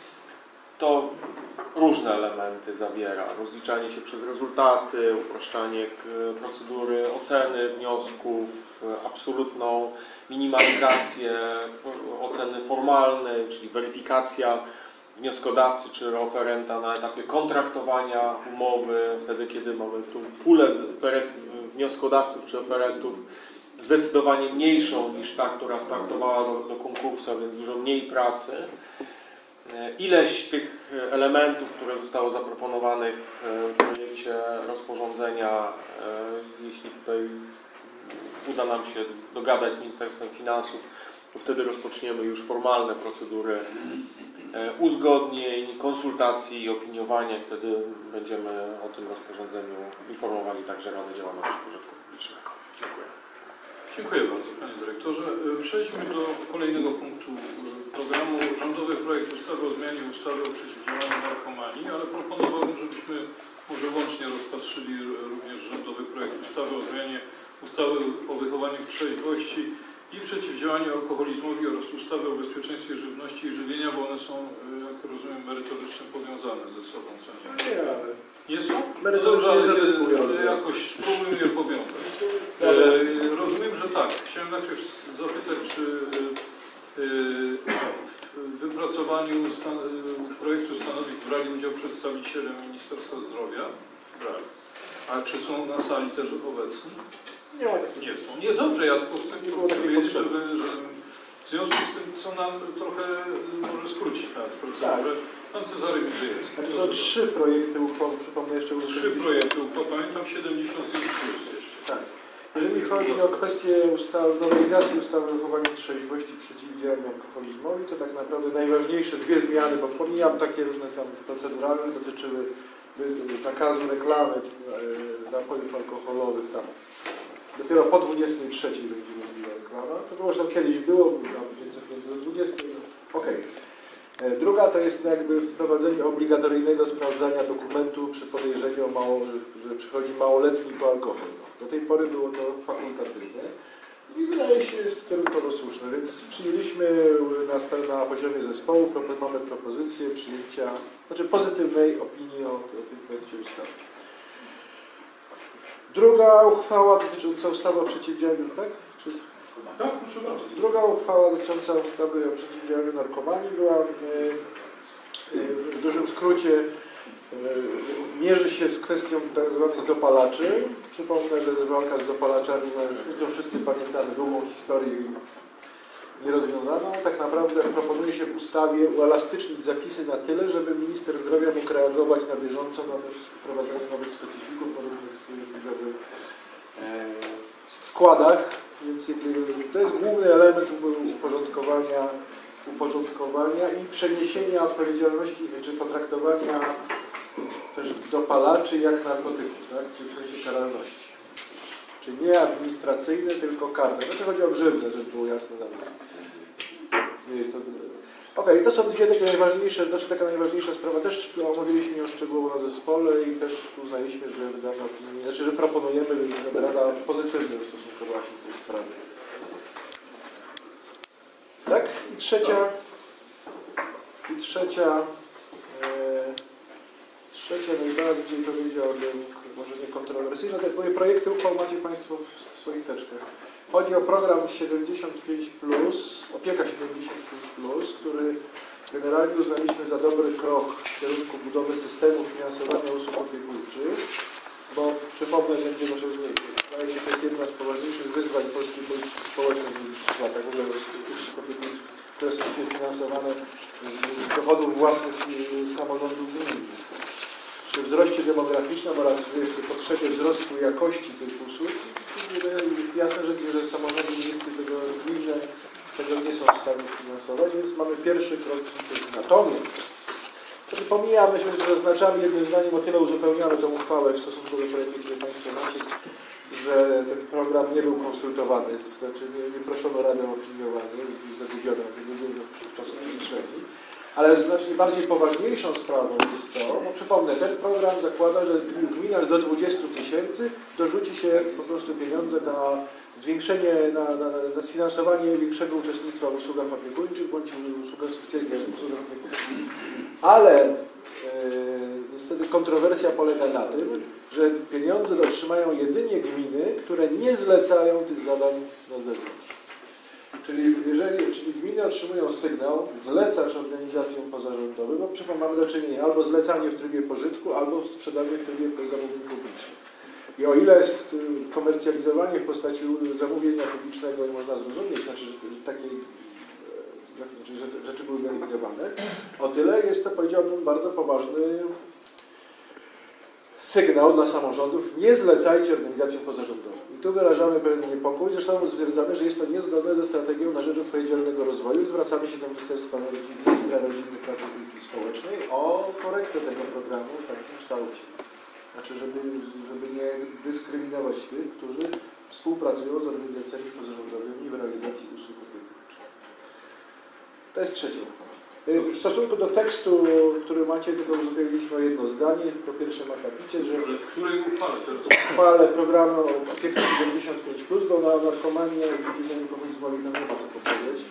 To różne elementy zawiera. Rozliczanie się przez rezultaty, uproszczanie procedury oceny wniosków, absolutną minimalizację oceny formalnej, czyli weryfikacja wnioskodawcy czy oferenta na etapie kontraktowania umowy, wtedy kiedy mamy tu pulę wnioskodawców czy oferentów zdecydowanie mniejszą niż ta, która startowała do, do konkursu, a więc dużo mniej pracy. Ileś tych elementów, które zostało zaproponowanych w projekcie rozporządzenia, jeśli tutaj uda nam się dogadać z Ministerstwem Finansów, to wtedy rozpoczniemy już formalne procedury uzgodnień, konsultacji i opiniowania. Wtedy będziemy o tym rozporządzeniu informowali także Radę Działalności Pożytku Publicznego. Dziękuję. Dziękuję bardzo, Panie Dyrektorze. Przejdźmy do kolejnego punktu programu. Rządowy projekt ustawy o zmianie ustawy o przeciwdziałaniu narkomanii, ale proponowałbym, żebyśmy może łącznie rozpatrzyli również rządowy projekt ustawy o zmianie ustawy o wychowaniu w trzeźwości i przeciwdziałaniu alkoholizmowi oraz ustawy o bezpieczeństwie żywności i żywienia, bo one są, jak rozumiem, merytorycznie powiązane ze sobą. Co nie? Nie, ale... Nie są? Merytorycznie no, zazyskują. Ale jakoś spróbujmy je powiązać. E, rozumiem, że tak. Chciałem najpierw zapytać, czy e, w wypracowaniu stan projektu stanowisk brali udział przedstawiciele Ministerstwa Zdrowia? Brali. A czy są na sali też obecni? Nie ma takich. Nie są. Nie, dobrze, ja tylko chcę nie było takiej powiedzieć, potrzeby. żeby, żeby w związku z tym, co nam trochę może skrócić nawet procedurę. Tak. Pan Cezary Widzyjewski. Znaczy są trzy projekty uchwał, przypomnę jeszcze... Trzy projekty uchwał, pamiętam siedemdziesiąt pięć plus jeszcze. Tak. Jeżeli chodzi o kwestię ustawy, nowelizacji ustawy o wychowaniu w trzeźwości i przeciwdziałaniu alkoholizmowi, to tak naprawdę najważniejsze dwie zmiany, bo pomijam takie różne tam proceduralne, dotyczyły zakazu reklamy napojów alkoholowych tam. Dopiero po dwudziestej trzeciej będzie możliwa reklama. To było, że tam kiedyś było, więc do dwudziestej. Okej. Okay. Druga to jest jakby wprowadzenie obligatoryjnego sprawdzania dokumentu przy podejrzeniu, o mało, że, że przychodzi małoletni po alkohol. Do tej pory było to fakultatywne i wydaje się jest kierunkowo słuszne, więc przyjęliśmy na, na poziomie zespołu, mamy propozycję przyjęcia, znaczy pozytywnej opinii o, o tym projekcie ustawy. Druga uchwała dotycząca ustawy o przeciwdziałaniu, tak? Czy... Tak, proszę bardzo. Druga uchwała dotycząca ustawy o przeciwdziałaniu narkomanii była e, e, w dużym skrócie e, mierzy się z kwestią tak zwanych dopalaczy. Przypomnę, że walka z dopalaczami, no, wszyscy pamiętamy długą historię nierozwiązaną. Tak naprawdę proponuje się w ustawie uelastycznić zapisy na tyle, żeby minister zdrowia mógł reagować na bieżąco na wprowadzanie nowych specyfików po różnych jakby, e, składach. Więc to jest główny element uporządkowania, uporządkowania i przeniesienia odpowiedzialności, czy potraktowania też dopalaczy jak narkotyków, tak? Czyli w sensie karalności. Czyli nie administracyjne, tylko karne. Znaczy chodzi o grzywne, żeby było jasne dla mnie. Okej, okay, to są dwie takie najważniejsze, znaczy taka najważniejsza sprawa. Też omówiliśmy ją szczegółowo na zespole i też uznaliśmy, że wydamy opinię, znaczy, że proponujemy, żeby Rada pozytywnie w stosunku właśnie do tej sprawy. Tak? I trzecia, i trzecia, e, trzecia najbardziej powiedziałbym, może nie kontrowersyjna, tak moje projekty uchwał macie Państwo w swoich teczkach. Chodzi o program siedemdziesiąt pięć plus, opieka siedemdziesiąt pięć plus, który generalnie uznaliśmy za dobry krok w kierunku budowy systemu finansowania usług opiekuńczych, bo przypomnę, że wydaje się, to jest jedna z poważniejszych wyzwań polskiej polityki społecznej w najbliższych latach, w ogóle usług opiekuńczych, które są dzisiaj finansowane z dochodów własnych samorządów gminnych. Przy wzroście demograficznym oraz w potrzebie wzrostu jakości tych usług jest jasne, że, że samorządy miejskie tego gminne tego nie są w stanie sfinansować, więc mamy pierwszy krok. Natomiast pomijamy, myślę, że zaznaczamy jednym zdaniem, o tyle uzupełniamy tę uchwałę w stosunku do projektu, który Państwo macie, że ten program nie był konsultowany, znaczy nie, nie proszono Radę o opiniowanie, jest zagubione w czasoprzestrzeni. Ale znacznie bardziej poważniejszą sprawą jest to, no przypomnę, ten program zakłada, że w gminach do dwudziestu tysięcy dorzuci się po prostu pieniądze na zwiększenie, na, na, na sfinansowanie większego uczestnictwa w usługach opiekuńczych bądź usługach specjalistycznych, usługach opiekuńczych. Ale e, niestety kontrowersja polega na tym, że pieniądze otrzymają jedynie gminy, które nie zlecają tych zadań na zewnątrz. Czyli, jeżeli, czyli gminy otrzymują sygnał, zlecasz organizacjom pozarządowym, bo przypomnę, mamy do czynienia albo zlecanie w trybie pożytku, albo sprzedawanie w trybie zamówień publicznych. I o ile komercjalizowanie w postaci zamówienia publicznego można zrozumieć, znaczy, że, że takie znaczy, że rzeczy były wyeliminowane, o tyle jest to, powiedziałbym, bardzo poważny sygnał dla samorządów, nie zlecajcie organizacjom pozarządowym. I tu wyrażamy pewien niepokój, zresztą stwierdzamy, że jest to niezgodne ze strategią na rzecz odpowiedzialnego rozwoju i zwracamy się do Ministerstwa Ministra Rodziny, Pracy i Polityki Społecznej o korektę tego programu w takim kształcie. Znaczy, żeby, żeby nie dyskryminować tych, którzy współpracują z organizacjami pozarządowymi w realizacji usług opiekuńczych. To jest trzecie. W stosunku do tekstu, który macie, tylko uzupełniliśmy o jedno zdanie. Po pierwszym akapicie, że w której uchwale teraz? W uchwale programu Opieka siedemdziesiąt pięć plus, bo na narkomanię i przeciwdziałaniu komunizmowi nam nie ma co powiedzieć.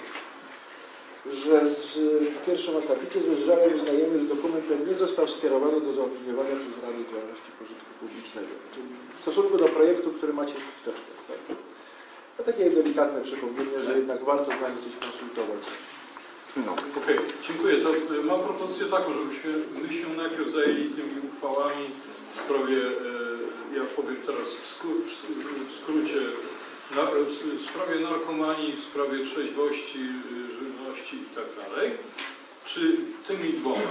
Że z, w pierwszym akapicie ze żalem uznajemy, że dokument ten nie został skierowany do zaopiniowania przez Radę Działalności Pożytku Publicznego. Czyli w stosunku do projektu, który macie w teczkach. Tak? A takie delikatne przypomnienie, że jednak warto z nami coś konsultować. No. Okej, okay, dziękuję. To mam propozycję taką, żebyśmy my się najpierw zajęli tymi uchwałami w sprawie, ja powiem teraz w, skró w skrócie, na, w sprawie narkomanii, w sprawie trzeźwości, żywności i tak dalej. Czy tymi dwoma?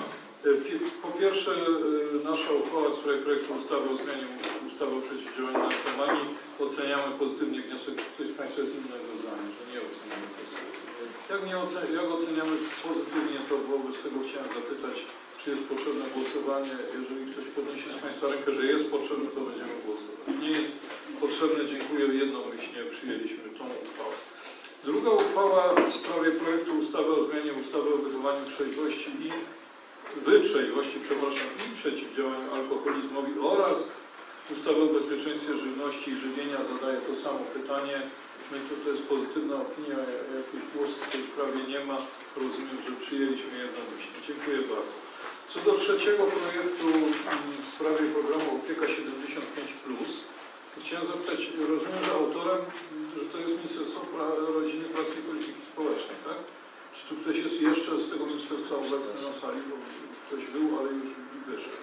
Po pierwsze, nasza uchwała w sprawie projektu ustawy o zmianie ustawy o przeciwdziałaniu narkomanii oceniamy pozytywnie wniosek. Czy ktoś z Państwa jest innego zdania, że nie oceniamy pozytywnie? Jak, nie ocen jak oceniamy pozytywnie, to wobec tego chciałem zapytać, czy jest potrzebne głosowanie. Jeżeli ktoś podniesie z Państwa rękę, że jest potrzebne, to będziemy głosować. Nie jest potrzebne, dziękuję, jednomyślnie przyjęliśmy tą uchwałę. Druga uchwała w sprawie projektu ustawy o zmianie ustawy o wychowaniu trzeźwości i wytrzeźwości, przepraszam, i przeciwdziałaniu alkoholizmowi oraz ustawy o bezpieczeństwie żywności i żywienia zadaje to samo pytanie. No i to, to jest pozytywna opinia, jakiś głos w tej sprawie nie ma. Rozumiem, że przyjęliśmy jednomyślnie. Dziękuję bardzo. Co do trzeciego projektu w sprawie programu Opieka siedemdziesiąt pięć plus, chciałem zapytać, rozumiem, że autorem, że to jest Ministerstwo Rodziny, Pracy i Polityki Społecznej, tak? Czy tu ktoś jest jeszcze z tego ministerstwa obecny na sali? Bo ktoś był, ale już wyszedł.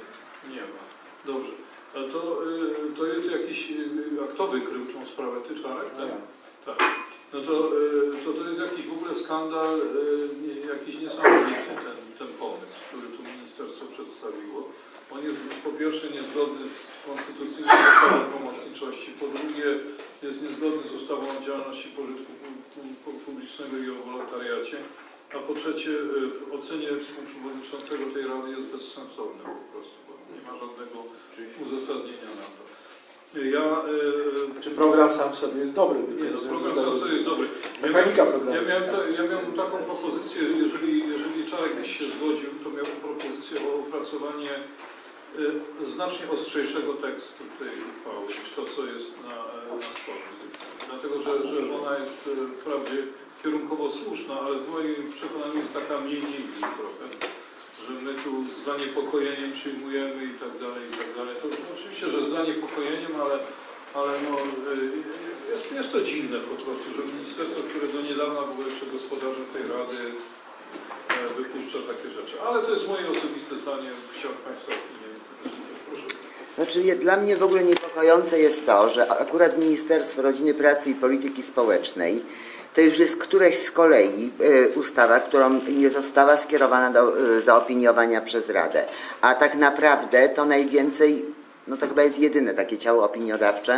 Nie ma. Dobrze. Ale to, to jest jakiś, a kto wykrył tą sprawę? Ty, Czarek? Tak? Tak. No to, to to jest jakiś w ogóle skandal, jakiś niesamowity ten, ten pomysł, który tu ministerstwo przedstawiło. On jest po pierwsze niezgodny z konstytucyjną zasadą pomocniczości, po drugie jest niezgodny z ustawą o działalności pożytku publicznego i o wolontariacie, a po trzecie w ocenie współprzewodniczącego tej Rady jest bezsensowny po prostu, bo nie ma żadnego uzasadnienia na to. Ja, e, Czy program sam w sobie jest dobry? Nie, no, program sam w sobie jest dobry. Mechanika programu. Ja miałem, ja miałem taką propozycję, jeżeli, jeżeli Czarek byś się zgodził, to miałem propozycję o opracowanie y, znacznie ostrzejszego tekstu tej uchwały niż to, co jest na, na stole. Dlatego, że, że ona jest wprawdzie kierunkowo słuszna, ale w moim przekonaniu jest taka mniej nigdy trochę, że my tu z zaniepokojeniem przyjmujemy i tak dalej, i tak dalej. To oczywiście, że z zaniepokojeniem, ale, ale no, jest, jest to dziwne po prostu, że ministerstwo, które do niedawna było jeszcze gospodarzem tej Rady, wypuszcza takie rzeczy. Ale to jest moje osobiste zdanie, chciałbym Państwa opinię. Proszę. Znaczy, dla mnie w ogóle niepokojące jest to, że akurat Ministerstwo Rodziny, Pracy i Polityki Społecznej to już jest któraś z kolei ustawa, którą nie została skierowana do zaopiniowania przez Radę. A tak naprawdę to najwięcej, no to chyba jest jedyne takie ciało opiniodawcze,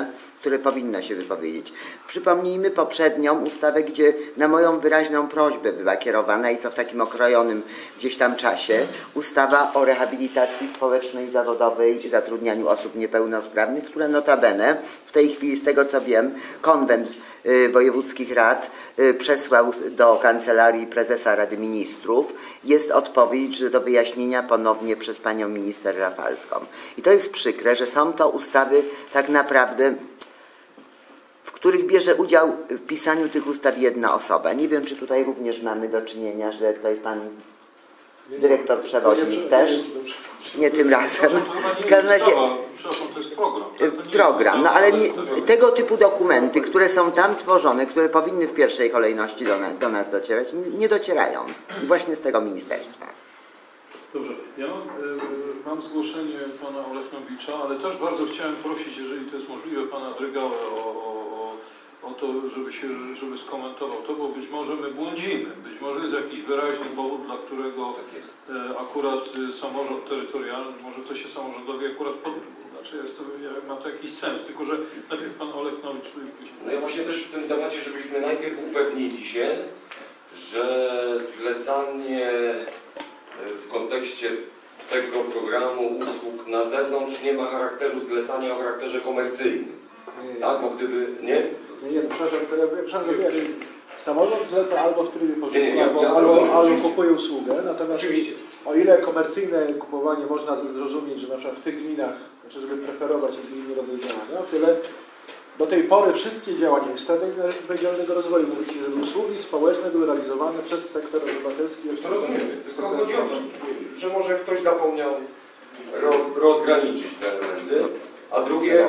które powinno się wypowiedzieć. Przypomnijmy poprzednią ustawę, gdzie na moją wyraźną prośbę była kierowana i to w takim okrojonym gdzieś tam czasie, ustawa o rehabilitacji społecznej, zawodowej i zatrudnianiu osób niepełnosprawnych, które notabene w tej chwili, z tego co wiem, konwent wojewódzkich rad przesłał do Kancelarii Prezesa Rady Ministrów. Jest odpowiedź, że do wyjaśnienia ponownie przez panią minister Rafalską. I to jest przykre, że są to ustawy tak naprawdę, w których bierze udział w pisaniu tych ustaw jedna osoba. Nie wiem, czy tutaj również mamy do czynienia, że to jest pan dyrektor przewoźnik też. Nie tym razem. W każdym razie to jest program. program, no ale nie, tego typu dokumenty, które są tam tworzone, które powinny w pierwszej kolejności do, do nas docierać, nie, nie docierają. I właśnie z tego ministerstwa. Dobrze, ja mam, y, mam zgłoszenie pana Olechnowicza, ale też bardzo chciałem prosić, jeżeli to jest możliwe, pana Drygałę o, o, o to, żeby się żeby skomentował to, bo być może my błądzimy, być może jest jakiś wyraźny powód, dla którego y, akurat y, samorząd terytorialny, może to się samorządowi akurat podoba. Znaczy jest to, ma to jakiś sens, tylko że najpierw pan Olechnowicz... No ja właśnie też w tym temacie, żebyśmy najpierw upewnili się, że zlecanie w kontekście tego programu usług na zewnątrz nie ma charakteru zlecania o charakterze komercyjnym. Tak, bo gdyby... Nie? Nie, nie, przepraszam, przepraszam, wiesz, samorząd zleca albo w trybie pożyczki, nie, nie, albo, ja albo, rozumiem, albo kupuje usługę, natomiast oczywiście. O ile komercyjne kupowanie można zrozumieć, że na przykład w tych gminach, znaczy żeby preferować inny rodzaj działania, o tyle do tej pory wszystkie działania strategii odpowiedzialnego rozwoju mówi się, żeby usługi społeczne były realizowane przez sektor obywatelski. To rozumiemy, tylko chodzi o to, że może ktoś zapomniał ro, rozgraniczyć te elementy, a drugie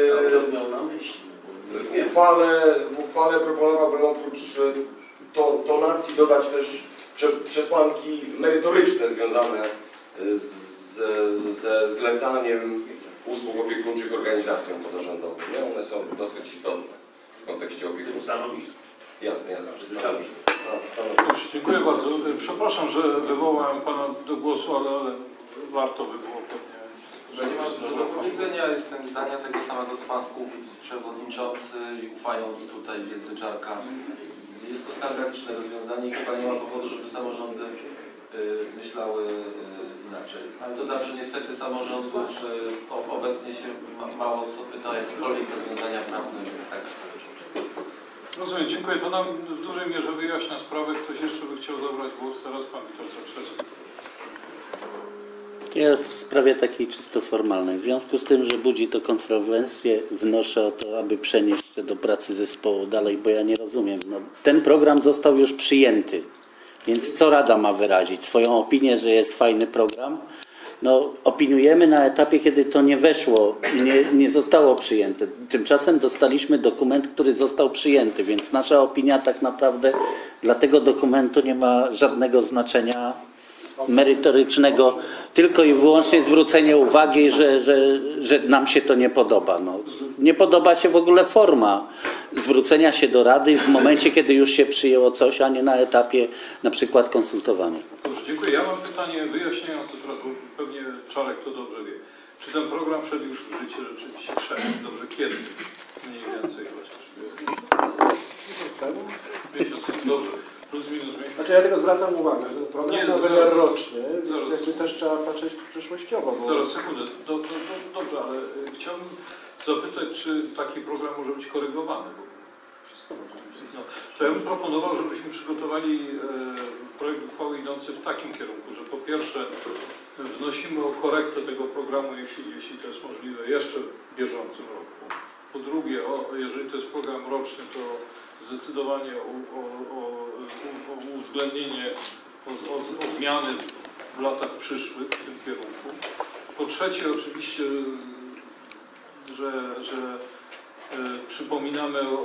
w, w, uchwale, w uchwale proponowałbym oprócz to, tonacji dodać też prze, przesłanki merytoryczne związane z, ze zlecaniem usług opiekuńczych organizacjom pozarządowym. Nie? One są dosyć istotne w kontekście opiekuństwa. Stanowisko. Jasne, jasne. Stanowisko. Stanowisko. Dziękuję bardzo. Przepraszam, że wywołałem pana do głosu, ale, ale warto by było pewnie. Że nie ma dużo do powiedzenia, jestem zdania tego samego co pan przewodniczący i ufając tutaj wiedzy Czarka. Jest to skandaliczne rozwiązanie i chyba nie ma powodu, żeby samorządy y, myślały y, inaczej. Ale to dodam, że niestety samorządów y, obecnie się ma, mało co pyta o jakiekolwiek rozwiązania prawne, więc tak Rozumiem, dziękuję. To nam w dużej mierze wyjaśnia sprawę. Ktoś jeszcze by chciał zabrać głos. Teraz pan Witold Zakrzewski. Ja w sprawie takiej czysto formalnej. W związku z tym, że budzi to kontrowersje, wnoszę o to, aby przenieść to do pracy zespołu dalej, bo ja nie rozumiem. No, ten program został już przyjęty, więc co Rada ma wyrazić? Swoją opinię, że jest fajny program? No, opiniujemy na etapie, kiedy to nie weszło, nie, nie zostało przyjęte. Tymczasem dostaliśmy dokument, który został przyjęty, więc nasza opinia tak naprawdę dla tego dokumentu nie ma żadnego znaczenia merytorycznego, tylko i wyłącznie zwrócenie uwagi, że, że, że nam się to nie podoba. No, nie podoba się w ogóle forma zwrócenia się do Rady w momencie, kiedy już się przyjęło coś, a nie na etapie na przykład konsultowania. Dobrze, dziękuję. Ja mam pytanie wyjaśniające teraz, bo pewnie Czarek to dobrze wie. Czy ten program wszedł już w życie rzeczywiście? Wszedł. Dobrze, kiedy? Mniej więcej chociaż. Miesiąc temu? Miesiąc temu, dobrze. Plus minus miesiąc. Znaczy ja tylko zwracam uwagę, że program Nie, ma zaraz, wymiar roczny, zaraz. więc jakby też trzeba patrzeć przyszłościowo. Bo... Zaraz, sekundę. Do, do, do, dobrze, ale chciałbym zapytać, czy taki program może być korygowany? Bo wszystko może być. No, to ja bym proponował, żebyśmy przygotowali e, projekt uchwały idący w takim kierunku, że po pierwsze wnosimy o korektę tego programu, jeśli, jeśli to jest możliwe, jeszcze w bieżącym roku. Po drugie, o, jeżeli to jest program roczny, to zdecydowanie o, o, o, o uwzględnienie, o, o, o zmiany w latach przyszłych w tym kierunku. Po trzecie, oczywiście, że, że e, przypominamy o,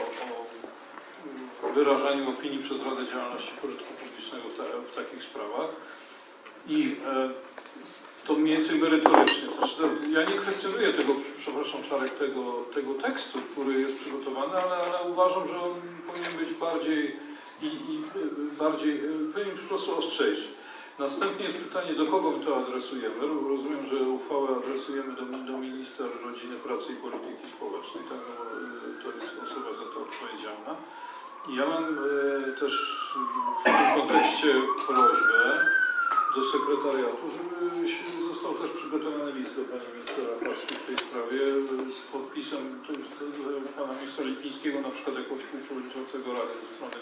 o wyrażaniu opinii przez Radę Działalności Pożytku Publicznego w, ta, w takich sprawach. I e, to mniej więcej merytorycznie. Znaczy, ja nie kwestionuję tego, przepraszam Czarek, tego, tego tekstu, który jest przygotowany, ale, ale uważam, że on powinien być bardziej i, i bardziej, powinien być po prostu ostrzejszy. Następnie jest pytanie, do kogo my to adresujemy. Rozumiem, że uchwałę adresujemy do, do minister rodziny, pracy i polityki społecznej. Tak? To jest osoba za to odpowiedzialna. I ja mam też w tym kontekście prośbę do sekretariatu, żeby został też przygotowany list do pani ministra Rafalskiej w tej sprawie z podpisem to już to, pana ministra Lipińskiego, na przykład jako współprzewodniczącego Rady ze strony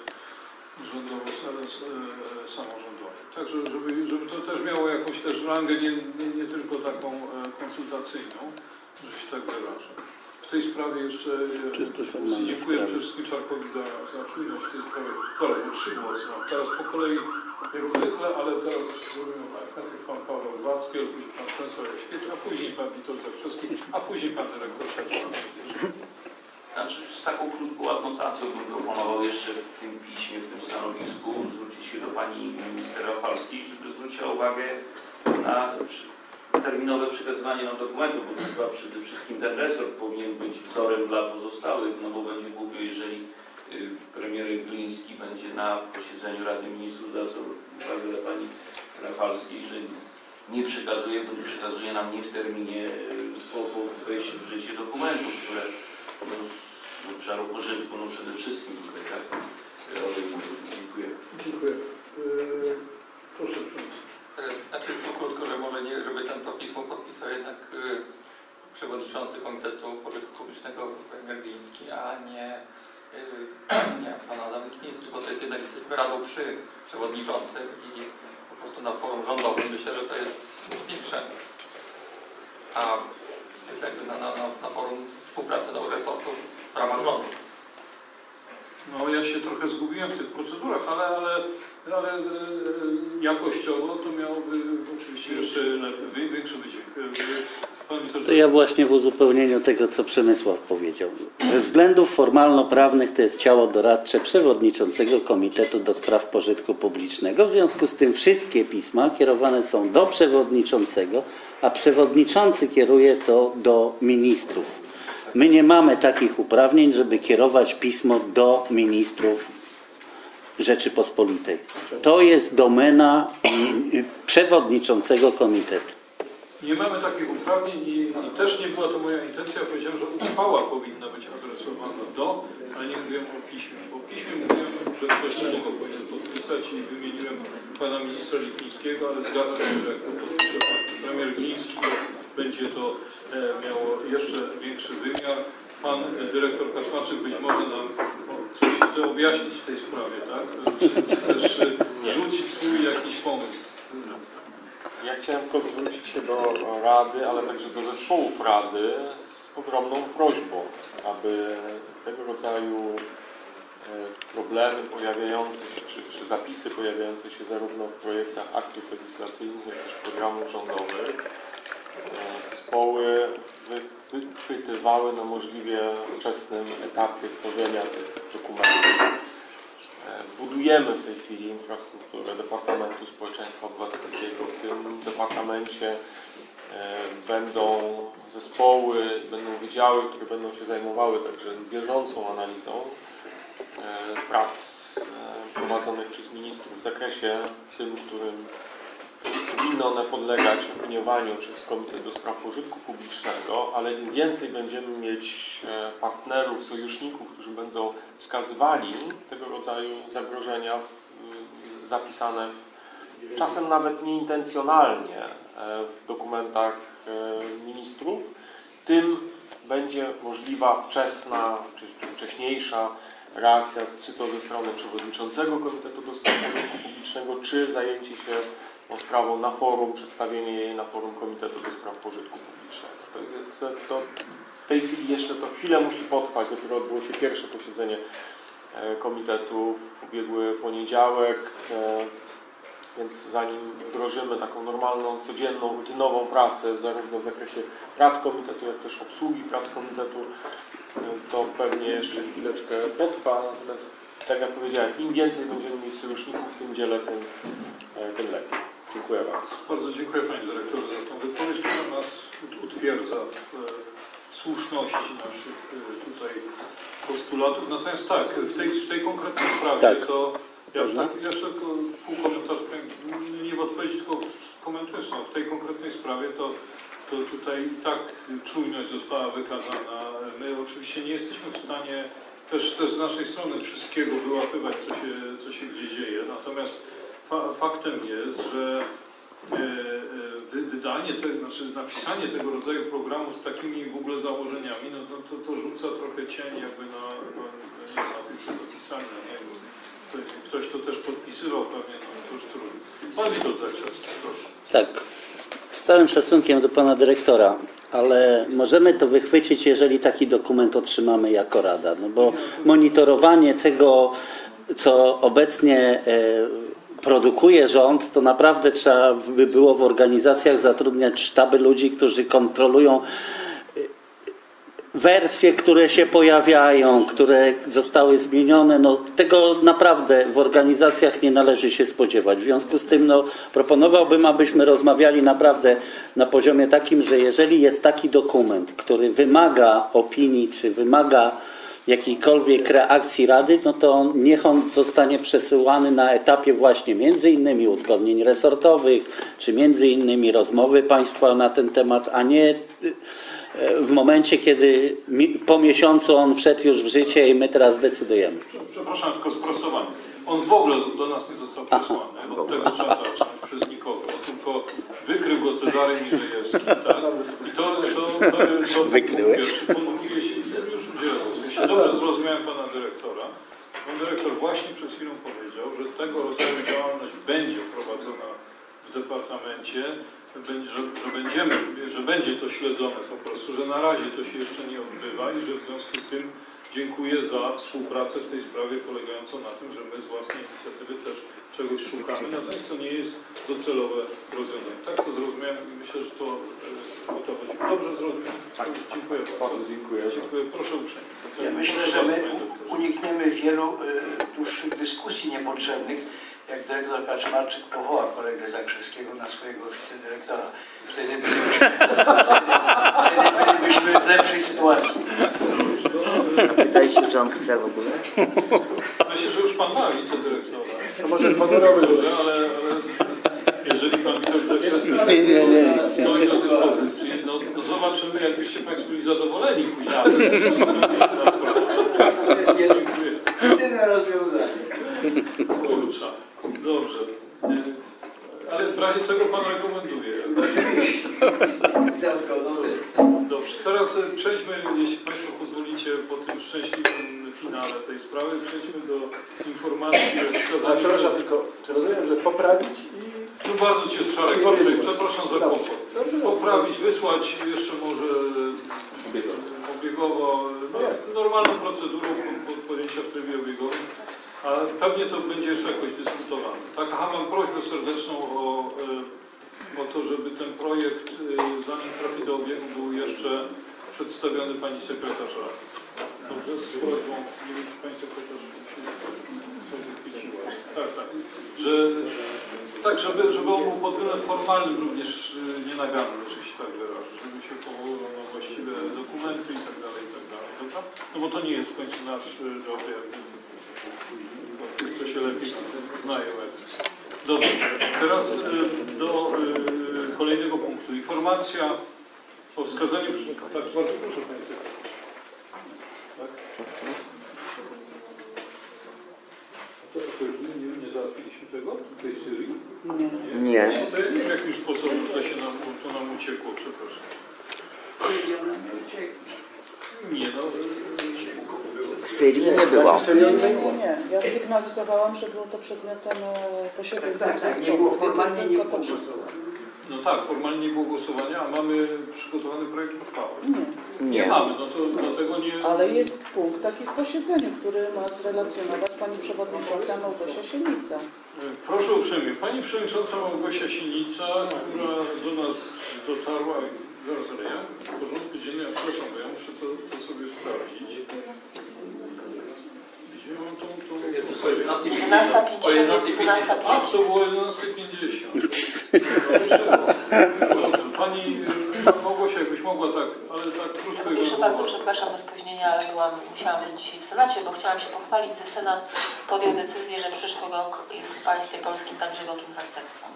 rządowo-samorządowej. Także żeby, żeby to też miało jakąś też rangę, nie, nie, nie tylko taką konsultacyjną, że się tak wyrażę. W tej sprawie jeszcze dziękuję przede wszystkim Czarkowi za, za czujność w tej sprawie. Teraz bo trzy głosy mam. Teraz po kolei jak zwykle, ale teraz zrobimy tak. Najpierw pan Paweł Wackiel, później pan Przemysław Świecz, a później pan Witold Zakrzewski, a później pan dyrektor Kaczmarczyk. Znaczy, z taką krótką adnotacją bym proponował jeszcze w tym piśmie, w tym stanowisku zwrócić się do pani minister Rafalskiej, żeby zwróciła uwagę na terminowe przekazywanie nam dokumentów, bo to chyba przede wszystkim ten resort powinien być wzorem dla pozostałych, no bo będzie głupio, jeżeli y, premier Gliński będzie na posiedzeniu Rady Ministrów zwracał uwagę dla pani Rafalskiej, że nie przekazuje, bo nie przekazuje nam nie w terminie y, po, po wejściu w życie dokumentów, które no, z obszaru pożytku, no przede wszystkim tutaj, tak? Dziękuję. Dziękuję. Yy, proszę, proszę. Znaczy krótko, że może nie, żeby ten to pismo podpisał jednak y, przewodniczący Komitetu Pożytku Publicznego premier Gliński, a nie, y, nie pan Adam Lipiński, bo to jest jednak radą przy przewodniczącym i po prostu na forum rządowym myślę, że to jest większe. A jest jakby na, na, na forum współpracy do resortów w ramach rządu. No ja się trochę zgubiłem w tych procedurach, ale, ale, ale e, jakościowo to miałoby oczywiście jeszcze lepiej, większy wydźwięk. To ja właśnie w uzupełnieniu tego, co Przemysław powiedział. Ze względów formalno-prawnych to jest ciało doradcze przewodniczącego Komitetu do Spraw Pożytku Publicznego. W związku z tym wszystkie pisma kierowane są do przewodniczącego, a przewodniczący kieruje to do ministrów. My nie mamy takich uprawnień, żeby kierować pismo do ministrów Rzeczypospolitej. To jest domena przewodniczącego komitetu. Nie mamy takich uprawnień i, i też nie była to moja intencja. Ja powiedziałem, że uchwała powinna być adresowana do, a nie mówiłem o piśmie. Bo w piśmie mówiłem, że ktoś innego powinien podpisać i wymieniłem pana ministra Lipińskiego, ale zgadzam się, że jak to podpisze pan premier Gliński, to będzie to e, miało jeszcze większy wymiar. Pan e, dyrektor Kaczmarczyk być może nam o, coś chce objaśnić w tej sprawie, tak? Też e, rzucić swój jakiś pomysł. Ja chciałem tylko zwrócić się do Rady, ale także do zespołów Rady z ogromną prośbą, aby tego rodzaju problemy pojawiające się, czy, czy zapisy pojawiające się zarówno w projektach aktów legislacyjnych, jak też programów rządowych, zespoły wychwytywały na możliwie wczesnym etapie tworzenia tych dokumentów. Budujemy w tej chwili infrastrukturę Departamentu Społeczeństwa Obywatelskiego. W tym departamencie będą zespoły, będą wydziały, które będą się zajmowały także bieżącą analizą prac prowadzonych przez ministrów w zakresie tym, którym powinny one podlegać opiniowaniu przez Komitet do Spraw Pożytku Publicznego, ale im więcej będziemy mieć partnerów, sojuszników, którzy będą wskazywali tego rodzaju zagrożenia zapisane czasem nawet nieintencjonalnie w dokumentach ministrów, tym będzie możliwa wczesna czy wcześniejsza reakcja, czy to ze strony przewodniczącego Komitetu do Spraw Pożytku Publicznego, czy zajęcie się tą sprawą na forum, przedstawienie jej na forum Komitetu do Spraw Pożytku Publicznego. To, to w tej chwili jeszcze to chwilę musi potrwać, dopiero odbyło się pierwsze posiedzenie komitetu w ubiegły poniedziałek, więc zanim wdrożymy taką normalną, codzienną, rutynową pracę, zarówno w zakresie prac komitetu, jak też obsługi prac komitetu, to pewnie jeszcze chwileczkę potrwa, natomiast tak jak powiedziałem, im więcej będziemy mieć sojuszników w tym dziele, tym, tym lepiej. Dziękuję bardzo. Bardzo dziękuję Panie Dyrektorze za tą wypowiedź, która nas utwierdza w słuszności naszych tutaj postulatów. Natomiast tak, w tej, w tej konkretnej sprawie tak. to ja tak, jeszcze tylko pół komentarza. nie w odpowiedzi, tylko komentując, no, w tej konkretnej sprawie to, to tutaj tak czujność została wykazana. My oczywiście nie jesteśmy w stanie też, też z naszej strony wszystkiego wyłapywać, co się, co się gdzie dzieje. Natomiast fa faktem jest, że e, wydanie, te, znaczy napisanie tego rodzaju programu z takimi w ogóle założeniami, no to, to, to rzuca trochę cień jakby na, na, nie na tych do pisania, nie? Ktoś to też podpisywał pewnie, no to już trudno. Pan Witold Zaciarski, proszę. Tak, z całym szacunkiem do pana dyrektora, ale możemy to wychwycić, jeżeli taki dokument otrzymamy jako Rada, no bo monitorowanie tego, co obecnie produkuje rząd, to naprawdę trzeba by było w organizacjach zatrudniać sztaby ludzi, którzy kontrolują wersje, które się pojawiają, które zostały zmienione, no tego naprawdę w organizacjach nie należy się spodziewać. W związku z tym no, proponowałbym, abyśmy rozmawiali naprawdę na poziomie takim, że jeżeli jest taki dokument, który wymaga opinii, czy wymaga jakiejkolwiek reakcji Rady, no to niech on zostanie przesyłany na etapie właśnie między innymi uzgodnień resortowych, czy między innymi rozmowy państwa na ten temat, a nie w momencie, kiedy po miesiącu on wszedł już w życie i my teraz decydujemy. Przepraszam, tylko sprostowanie. On w ogóle do nas nie został przesłany. Od tego trzeba zacząć przez nikogo. Tylko wykrył go Cezary Mierzejewski. Tak? To, to, to, to, to Wykryłeś? pierwszy punkt. Już udzielę. Dobrze zrozumiałem pana dyrektora. Pan dyrektor właśnie przed chwilą powiedział, że tego rodzaju działalność będzie prowadzona w departamencie, że, że, będziemy, że będzie to śledzone po prostu, że na razie to się jeszcze nie odbywa i że w związku z tym dziękuję za współpracę w tej sprawie polegającą na tym, że my z własnej inicjatywy też czegoś szukamy, natomiast to nie jest docelowe rozwiązanie. Tak to zrozumiałem i myślę, że to o to chodzi. Dobrze zrozumiałem. Dziękuję bardzo. Dziękuję. Dziękuję. Proszę uprzejmie. Ja myślę, że my unikniemy wielu y, dłuższych dyskusji niepotrzebnych, jak dyrektor Kaczmarczyk powoła kolegę Zakrzewskiego na swojego wicedyrektora. Wtedy bylibyśmy, wtedy bylibyśmy w lepszej sytuacji. Pytaj się, czy on chce w ogóle? Myślę, że już pan ma wicedyrektora. To może honorowy, ale, ale jeżeli pan Witold Zaczewski stoi do dyspozycji, no, no zobaczymy, jakbyście państwo byli zadowoleni później. To jest jedyne rozwiązanie. Kurcza. Dobrze. Ale w razie czego pan rekomenduje? Za zgodą. Dobrze. Teraz przejdźmy, jeśli państwo pozwolicie, po tym szczęśliwym finale tej sprawy, przejdźmy do informacji wskazanych. Przepraszam, tylko czy rozumiem, że poprawić i... No bardzo Cię Czarek, przepraszam za kłopot. Poprawić, wysłać jeszcze może obiegowo, no, normalną procedurą podjęcia w trybie obiegowym, a pewnie to będzie jeszcze jakoś dyskutowane. Tak, aha, mam prośbę serdeczną o, o to, żeby ten projekt, zanim trafi do obiegu, był jeszcze przedstawiony pani sekretarz Rady. Dobrze, z prośbą, nie wiem, czy pani sekretarz się wychwyciła. Tak, tak. Że, tak, żeby, żeby on był pod względem formalnym również nienaganny, czy się tak wyrażę, żeby się powoływał na właściwe dokumenty i tak dalej, i tak dalej, dobra? No bo to nie jest w końcu nasz obieg, tych, co się lepiej znają. Dobrze, teraz do kolejnego punktu. Informacja o wskazaniu... Tak, bardzo proszę Państwa. Tak? Co, co? To, to już nie, nie załatwiliśmy tego? Tej Syrii? Nie. Nie. No to jest w jakimś sposobie to się nam, to nam uciekło, przepraszam. Nie no. W Syrii nie było. Nie, nie, nie. Ja sygnalizowałam, że było to przedmiotem posiedzeń. Tak, tak, nie było formalnie, nie było No tak, formalnie nie było głosowania, a mamy przygotowany projekt uchwały. Nie. Nie, nie mamy, no to dlatego nie... Ale jest punkt taki w posiedzeniu, który ma zrelacjonować pani przewodnicząca Małgosia Sienica. Proszę uprzejmie, pani przewodnicząca Małgosia Sienica, która do nas dotarła, zaraz, ale ja w porządku dziennym, przepraszam, bo ja muszę to, to sobie sprawdzić. Gdzie mam tą... tą, tą o jedenastej pięćdziesiąt. A, to było o jedenastej pięćdziesiąt. Dobrze, pani Małgosia, jakbyś mogła mogła tak, ale tak krótko. Ja po pierwsze bardzo przepraszam za spóźnienie, ale byłam, musiałam być dzisiaj w Senacie, bo chciałam się pochwalić, że Senat podjął decyzję, że przyszły rok jest w państwie polskim także rokiem harcerstwa.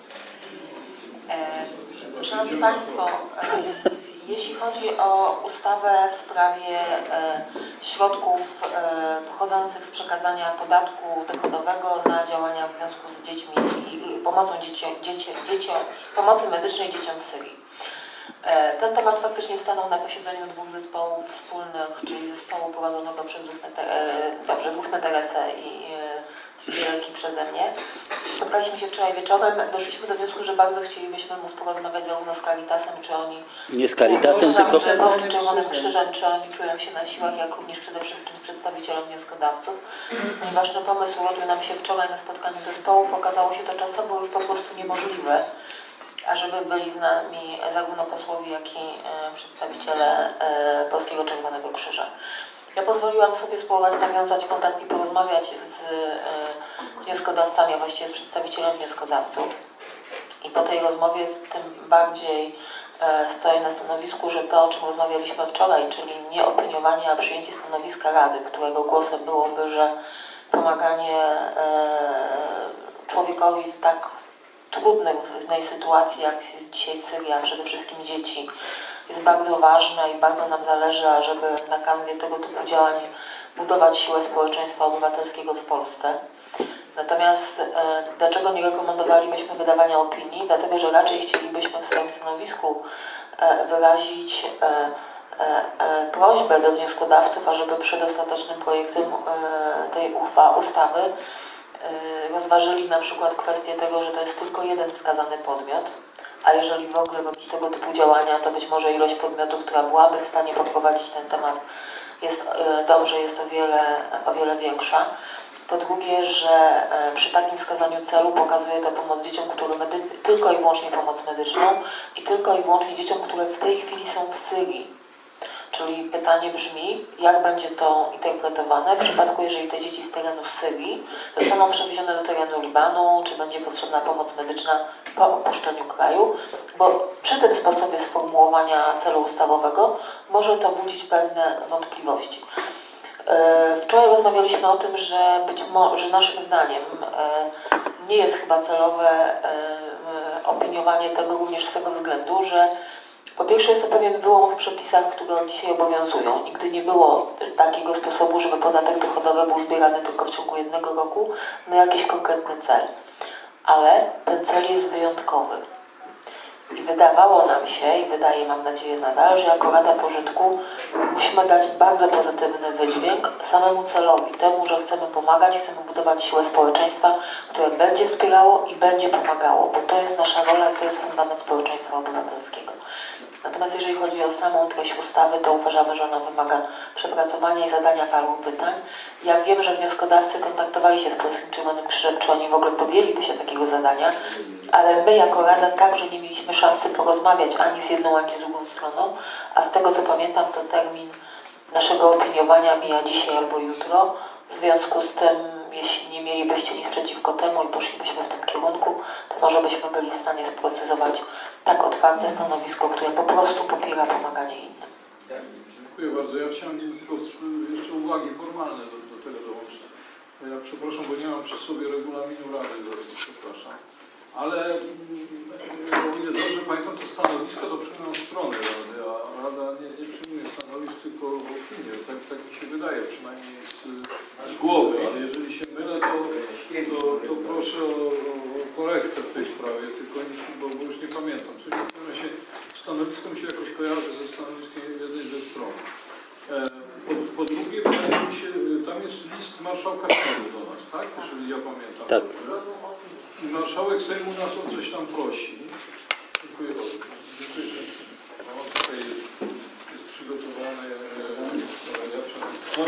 E, Szanowni Państwo, e, jeśli chodzi o ustawę w sprawie e, środków e, pochodzących z przekazania podatku dochodowego na działania w związku z dziećmi i, i pomocą dzieci, dzieci, dzieciom, pomocy medycznej dzieciom w Syrii. Ten temat faktycznie stanął na posiedzeniu dwóch zespołów wspólnych, czyli zespołu prowadzonego przez Różne Teresę i Wielki przeze mnie. Spotkaliśmy się wczoraj wieczorem, doszliśmy do wniosku, że bardzo chcielibyśmy móc porozmawiać zarówno z Caritasem, czy oni... Nie z Caritasem, tylko... Z Czerwonym Krzyżem, czy oni czują się na siłach, jak również przede wszystkim z przedstawicielem wnioskodawców. Ponieważ ten pomysł urodził nam się wczoraj na spotkaniu zespołów, okazało się to czasowo już po prostu niemożliwe, ażeby byli z nami zarówno posłowie, jak i e, przedstawiciele e, Polskiego Czerwonego Krzyża. Ja pozwoliłam sobie spróbować nawiązać kontakt i porozmawiać z e, wnioskodawcami, a właściwie z przedstawicielem wnioskodawców. I po tej rozmowie tym bardziej e, stoję na stanowisku, że to, o czym rozmawialiśmy wczoraj, czyli nie opiniowanie, a przyjęcie stanowiska Rady, którego głosem byłoby, że pomaganie e, człowiekowi w tak trudnej sytuacji, jak jest dzisiaj Syria, przede wszystkim dzieci, jest bardzo ważne i bardzo nam zależy, ażeby na kanwie tego typu działań budować siłę społeczeństwa obywatelskiego w Polsce. Natomiast e, dlaczego nie rekomendowalibyśmy wydawania opinii? Dlatego, że raczej chcielibyśmy w swoim stanowisku e, wyrazić e, e, e, prośbę do wnioskodawców, ażeby przed ostatecznym projektem e, tej uchwa, ustawy rozważyli na przykład kwestię tego, że to jest tylko jeden wskazany podmiot, a jeżeli w ogóle robić tego typu działania, to być może ilość podmiotów, która byłaby w stanie poprowadzić ten temat, jest dobrze, jest o wiele, o wiele większa. Po drugie, że przy takim wskazaniu celu pokazuje to pomoc dzieciom, które medy- tylko i wyłącznie pomoc medyczną i tylko i wyłącznie dzieciom, które w tej chwili są w Syrii. Czyli pytanie brzmi, jak będzie to interpretowane w przypadku, jeżeli te dzieci z terenu Syrii zostaną przewiezione do terenu Libanu, czy będzie potrzebna pomoc medyczna po opuszczeniu kraju, bo przy tym sposobie sformułowania celu ustawowego może to budzić pewne wątpliwości. Wczoraj rozmawialiśmy o tym, że być może, że naszym zdaniem nie jest chyba celowe opiniowanie tego również z tego względu, że po pierwsze jest to pewien wyłom w przepisach, które dzisiaj obowiązują. Nigdy nie było takiego sposobu, żeby podatek dochodowy był zbierany tylko w ciągu jednego roku na jakiś konkretny cel. Ale ten cel jest wyjątkowy. I wydawało nam się, i wydaje, mam nadzieję nadal, że jako Rada Pożytku musimy dać bardzo pozytywny wydźwięk samemu celowi, temu, że chcemy pomagać, chcemy budować siłę społeczeństwa, które będzie wspierało i będzie pomagało, bo to jest nasza rola i to jest fundament społeczeństwa obywatelskiego. Natomiast jeżeli chodzi o samą treść ustawy, to uważamy, że ona wymaga przepracowania i zadania paru pytań. Ja wiem, że wnioskodawcy kontaktowali się z Polskim Czerwonym Krzyżem, czy oni w ogóle podjęliby się takiego zadania, ale my jako Rada także nie mieliśmy szansy porozmawiać ani z jedną, ani z drugą stroną, a z tego co pamiętam, to termin naszego opiniowania mija dzisiaj albo jutro. W związku z tym, jeśli nie mielibyście nic przeciwko temu i poszlibyśmy w tym kierunku, to może byśmy byli w stanie sprecyzować tak otwarte stanowisko, które po prostu popiera pomaganie innym. Dziękuję bardzo. Ja chciałem tylko jeszcze uwagi formalne do, do tego dołączyć. Ja przepraszam, bo nie mam przy sobie regulaminu Rady, bardzo przepraszam. Ale o ile dobrze pamiętam, to stanowisko to przyjmują strony Rady, a Rada nie, nie przyjmuje stanowisk, tylko opinię. Tak, tak mi się wydaje, przynajmniej z, z głowy, ale jeżeli się mylę, to, to, to proszę o, o korektę w tej sprawie, tylko nie, bo, bo już nie pamiętam. Coś w się stanowisko mi się jakoś kojarzy ze stanowiskiem jednej ze stron. Po, po drugie, wydaje mi się, tam jest list marszałka Sejmu do nas, tak? Jeżeli ja pamiętam. Tak. I marszałek Sejmu nas o coś tam prosi. Dziękuję bardzo. Dziękuję. No, tutaj jest, jest przygotowane ja przewodnictwa.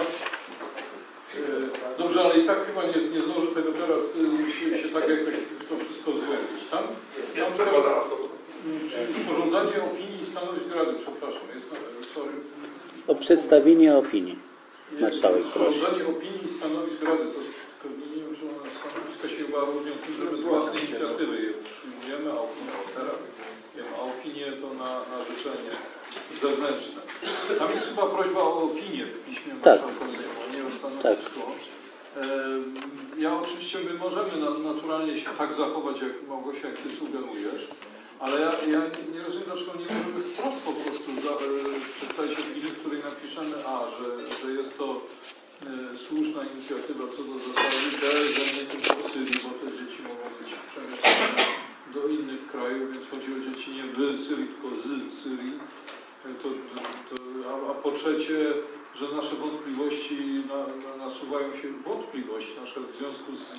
Dobrze, ale i tak chyba nie, nie zdążę tego teraz się, się tak jakoś to wszystko zgłębić, tak? Ja mam teraz sporządzanie opinii i stanowisk Rady, przepraszam, jest sorry. O przedstawienie opinii. Marszałek, proszę. Sporządzanie opinii i stanowisk Rady, to to nie wiem, czy one stanowiska się chyba różnią tym, że my z własnej inicjatywy je przyjmujemy, a opinia teraz, a opinia opinię, to na, na życzenie zewnętrzne. Tam jest chyba prośba o opinię w piśmie tak. marszałka Sejmu, nie o stanowisko. Tak. Ja oczywiście my możemy naturalnie się tak zachować, jak Małgosia, jak Ty sugerujesz, ale ja, ja nie rozumiem, dlaczego nie możemy wprost po prostu za, e, przedstawić opinii, w której napiszemy A, że, że jest to e, słuszna inicjatywa co do zasady, B, że nie tylko w Syrii, bo te dzieci mogą być przemieszczone do innych krajów, więc chodzi o dzieci nie w Syrii, tylko z Syrii. To, to, a, a po trzecie, że nasze wątpliwości na, na, nasuwają się wątpliwości, na przykład w związku z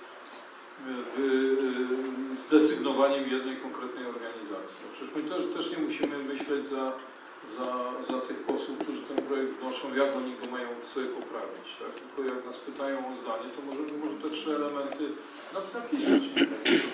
zdesygnowaniem jednej konkretnej organizacji. Przecież my też, też nie musimy myśleć za, za, za tych posłów, którzy ten projekt wnoszą, jak oni go mają sobie poprawić. Tak? Tylko jak nas pytają o zdanie, to możemy może te trzy elementy napisać. Nie?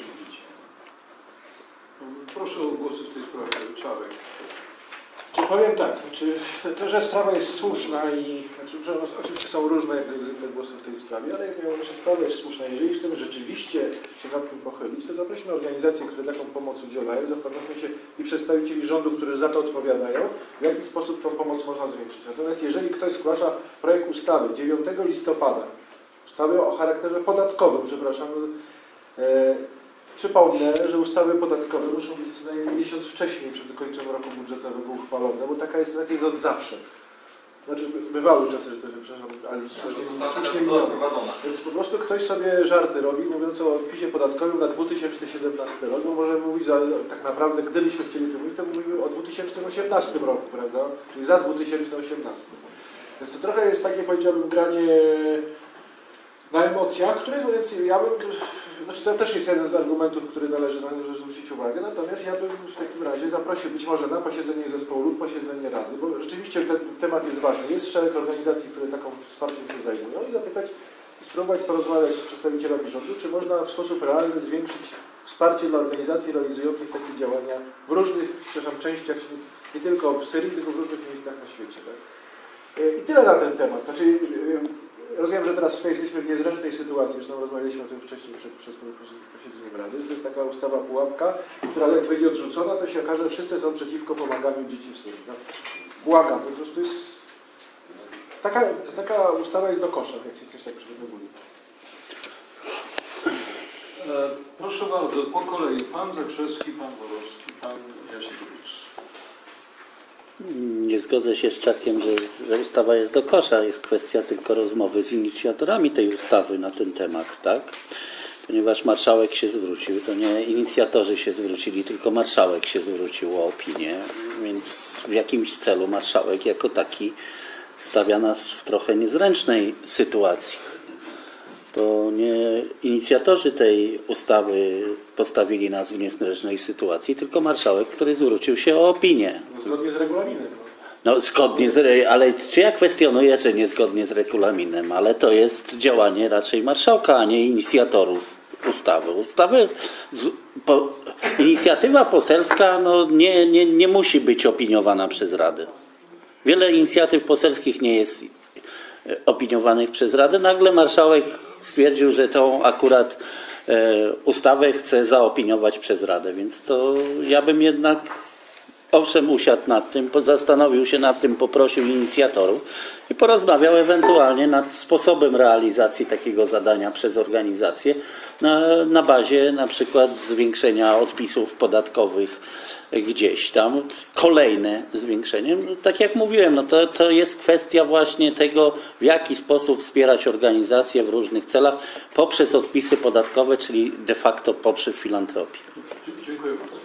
Proszę o głosy w tej sprawie. Czarek. Czy powiem tak, znaczy, to, to, że sprawa jest słuszna i znaczy, że oczywiście są różne jak zwykle głosy w tej sprawie, ale jak mówię, że sprawa jest słuszna. Jeżeli chcemy rzeczywiście się nad tym pochylić, to zaprośmy organizacje, które taką pomoc udzielają, zastanówmy się i przedstawicieli rządu, którzy za to odpowiadają, w jaki sposób tą pomoc można zwiększyć. Natomiast jeżeli ktoś zgłasza projekt ustawy dziewiątego listopada, ustawy o charakterze podatkowym, przepraszam, e, przypomnę, że ustawy podatkowe muszą być co najmniej miesiąc wcześniej przed zakończeniem roku budżetowego uchwalone, bo taka jest, tak jest od zawsze. Znaczy, bywały czasy, że to się, przepraszam, ale już słusznie, słusznie minęło. Więc po prostu ktoś sobie żarty robi, mówiąc o odpisie podatkowym na dwa tysiące siedemnasty rok, bo możemy mówić, że tak naprawdę, gdybyśmy chcieli to mówić, to mówimy o dwa tysiące osiemnastym roku, prawda? Czyli za dwa tysiące osiemnastym. Więc to trochę jest takie, powiedziałbym, granie na emocjach, które, więc ja bym, znaczy to też jest jeden z argumentów, który należy, należy zwrócić uwagę, natomiast ja bym w takim razie zaprosił być może na posiedzenie zespołu lub posiedzenie rady, bo rzeczywiście ten temat jest ważny. Jest szereg organizacji, które taką wsparciem się zajmują i zapytać, i spróbować porozmawiać z przedstawicielami rządu, czy można w sposób realny zwiększyć wsparcie dla organizacji realizujących takie działania w różnych, przepraszam, częściach, nie tylko w Syrii, tylko w różnych miejscach na świecie. Tak? I tyle na ten temat. Znaczy, rozumiem, że teraz tutaj jesteśmy w niezręcznej sytuacji, zresztą rozmawialiśmy o tym wcześniej przed, przed posiedzeniem Rady. To jest taka ustawa pułapka, która jak będzie odrzucona, to się okaże, że wszyscy są przeciwko pomaganiu dzieci w Syrii. No, błagam, po prostu jest... Taka, taka ustawa jest do kosza, jak się ktoś tak przygotowuje. E, proszę bardzo, po kolei pan Zakrzewski, pan Borowski, pan Jasiewicz. Nie zgodzę się z Czarkiem, że, że ustawa jest do kosza. Jest kwestia tylko rozmowy z inicjatorami tej ustawy na ten temat, tak? Ponieważ marszałek się zwrócił, to nie inicjatorzy się zwrócili, tylko marszałek się zwrócił o opinię, więc w jakimś celu marszałek jako taki stawia nas w trochę niezręcznej sytuacji. To nie inicjatorzy tej ustawy postawili nas w niezręcznej sytuacji, tylko marszałek, który zwrócił się o opinię. Zgodnie z regulaminem. No zgodnie z, ale czy ja kwestionuję, że niezgodnie z regulaminem, ale to jest działanie raczej marszałka, a nie inicjatorów ustawy. Ustawy z, po, inicjatywa poselska no, nie, nie, nie musi być opiniowana przez Radę. Wiele inicjatyw poselskich nie jest opiniowanych przez Radę. Nagle marszałek stwierdził, że tą akurat e, ustawę chce zaopiniować przez Radę, więc to ja bym jednak owszem usiadł nad tym, zastanowił się nad tym, poprosił inicjatorów i porozmawiał ewentualnie nad sposobem realizacji takiego zadania przez organizację na, na bazie na przykład zwiększenia odpisów podatkowych gdzieś tam, kolejne zwiększenie. No, tak jak mówiłem, no to, to jest kwestia właśnie tego, w jaki sposób wspierać organizacje w różnych celach poprzez odpisy podatkowe, czyli de facto poprzez filantropię. Dziękuję bardzo.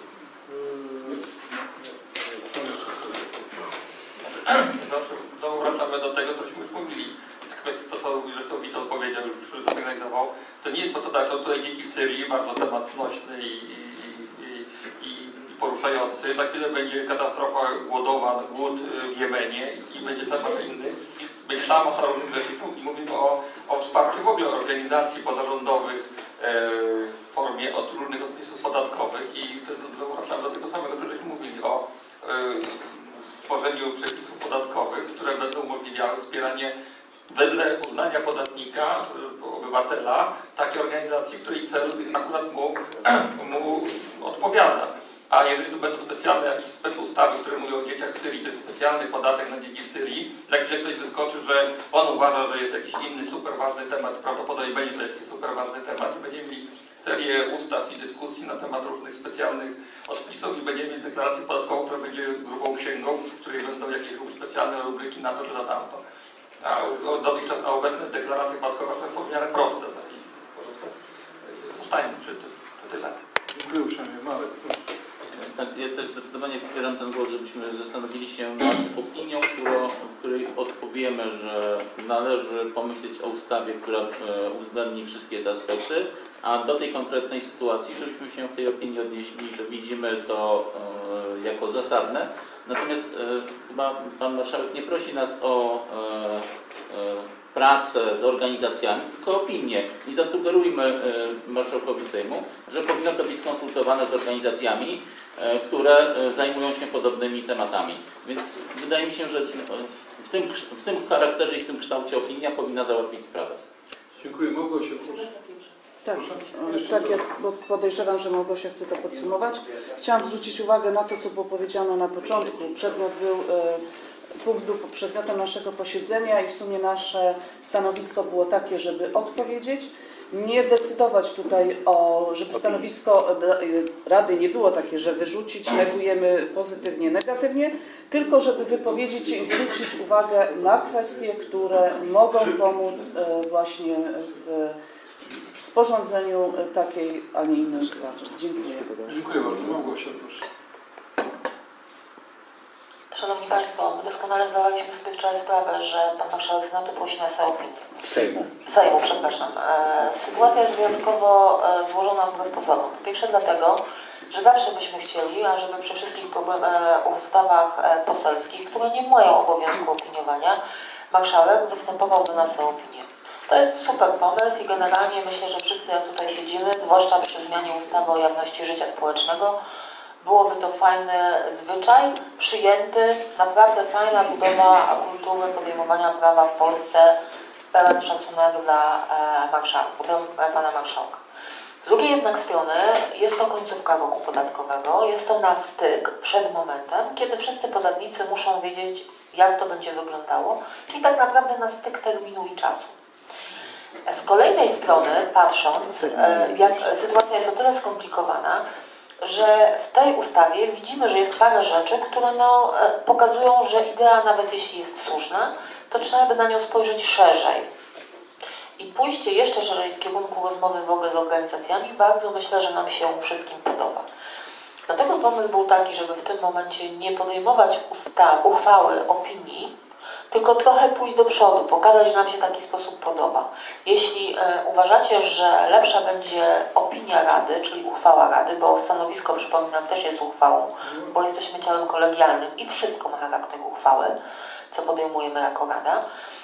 Znowu wracamy do tego, cośmy już mówili. Jest kwestia, to co zresztą Witold powiedział, już zasygnalizował. To nie jest, bo to tak, są tutaj dzieci w Syrii, bardzo temat nośny i, i, i, i poruszający. Za chwilę będzie katastrofa głodowa, głód w Jemenie i, i będzie cała masa innych. Będzie cała masa różnych rzeczy. I mówimy o, o wsparciu w ogóle organizacji pozarządowych e, w formie od różnych odpisów podatkowych. I to, to, to wracamy do tego samego, co żeśmy mówili o e, tworzeniu przepisów podatkowych, które będą umożliwiały wspieranie wedle uznania podatnika, obywatela, takiej organizacji, której cel akurat mu, mu odpowiada. a jeżeli to będą specjalne jakieś specustawy, które mówią o dzieciach w Syrii, to jest specjalny podatek na dzieci w Syrii, jak ktoś wyskoczy, że on uważa, że jest jakiś inny super ważny temat, prawdopodobnie będzie to jakiś super ważny temat i będziemy mieli serię ustaw i dyskusji na temat różnych specjalnych odpisów i będziemy mieli deklarację podatkową, która będzie grubą księgą, w której będą jakieś specjalne rubryki na to czy na tamto. A dotychczas na obecne deklaracje podatkowe są w miarę proste. Tak? I może to zostańmy przy tym. To tyle. Dziękuję uprzejmie. Marek, proszę. Tak, ja też zdecydowanie wspieram ten głos, żebyśmy zastanowili się nad opinią, którą, której odpowiemy, że należy pomyśleć o ustawie, która uwzględni wszystkie te aspekty, a do tej konkretnej sytuacji, żebyśmy się w tej opinii odnieśli, że widzimy to e, jako zasadne. Natomiast e, chyba Pan Marszałek nie prosi nas o e, e, pracę z organizacjami, tylko opinię. I zasugerujmy e, Marszałkowi Sejmu, że powinno to być skonsultowane z organizacjami, e, które e, zajmują się podobnymi tematami. Więc wydaje mi się, że w tym, w tym charakterze i w tym kształcie opinia powinna załatwić sprawę. Dziękuję. Małgosia, proszę. Tak, tak jak podejrzewam, że Małgosia chce to podsumować. Chciałam zwrócić uwagę na to, co było powiedziane na początku. Przedmiot był, punkt był przedmiotem naszego posiedzenia i w sumie nasze stanowisko było takie, żeby odpowiedzieć, nie decydować tutaj o, żeby stanowisko Rady nie było takie, że wyrzucić, negujemy pozytywnie, negatywnie, tylko żeby wypowiedzieć się i zwrócić uwagę na kwestie, które mogą pomóc właśnie w sporządzeniu takiej, a nie innej ustawy. Dziękuję. Dziękuję bardzo. Małgosia, proszę. Szanowni Państwo, my doskonale zdawaliśmy sobie wczoraj sprawę, że Pan Marszałek Senatu prosi nas o opinię. Sejmu. Sejmu, przepraszam. E, sytuacja jest wyjątkowo e, złożona wbrew pozorom. Po pierwsze dlatego, że zawsze byśmy chcieli, ażeby przy wszystkich problem, e, ustawach e, poselskich, które nie mają obowiązku opiniowania, Marszałek występował do nas o opinię. To jest super pomysł i generalnie myślę, że wszyscy jak tutaj siedzimy, zwłaszcza przy zmianie ustawy o jawności życia społecznego, byłoby to fajny zwyczaj, przyjęty, naprawdę fajna budowa kultury podejmowania prawa w Polsce, pełen szacunek dla e, marszałka, pana marszałka. Z drugiej jednak strony jest to końcówka roku podatkowego, jest to na styk przed momentem, kiedy wszyscy podatnicy muszą wiedzieć, jak to będzie wyglądało, czyli tak naprawdę na styk terminu i czasu. Z kolejnej strony, patrząc, e, jak sytuacja jest o tyle skomplikowana, że w tej ustawie widzimy, że jest parę rzeczy, które no, pokazują, że idea, nawet jeśli jest słuszna, to trzeba by na nią spojrzeć szerzej. I pójście jeszcze szerzej w kierunku rozmowy w ogóle z organizacjami bardzo myślę, że nam się wszystkim podoba. Dlatego pomysł był taki, żeby w tym momencie nie podejmować ustaw, uchwały, opinii, tylko trochę pójść do przodu, pokazać, że nam się taki sposób podoba. Jeśli e, uważacie, że lepsza będzie opinia Rady, czyli uchwała Rady, bo stanowisko, przypominam, też jest uchwałą, bo jesteśmy ciałem kolegialnym i wszystko ma charakter uchwały, co podejmujemy jako Rada,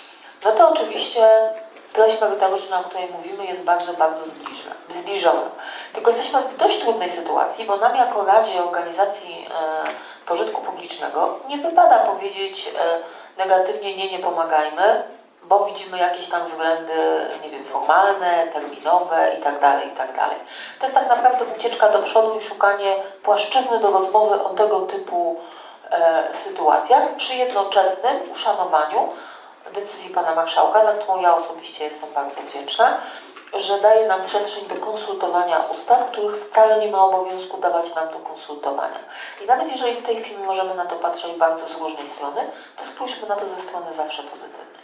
no to oczywiście treść merytoryczna, o której mówimy, jest bardzo, bardzo zbliżona. zbliżona. Tylko jesteśmy w dość trudnej sytuacji, bo nam jako Radzie Organizacji e, Pożytku Publicznego nie wypada powiedzieć e, negatywnie nie, nie pomagajmy, bo widzimy jakieś tam względy, nie wiem, formalne, terminowe i tak dalej, i tak dalej. To jest tak naprawdę ucieczka do przodu i szukanie płaszczyzny do rozmowy o tego typu e, sytuacjach przy jednoczesnym uszanowaniu decyzji pana marszałka, za którą ja osobiście jestem bardzo wdzięczna, że daje nam przestrzeń do konsultowania ustaw, których wcale nie ma obowiązku dawać nam do konsultowania. I nawet jeżeli w tej chwili możemy na to patrzeć bardzo z różnej strony, to spójrzmy na to ze strony zawsze pozytywnej.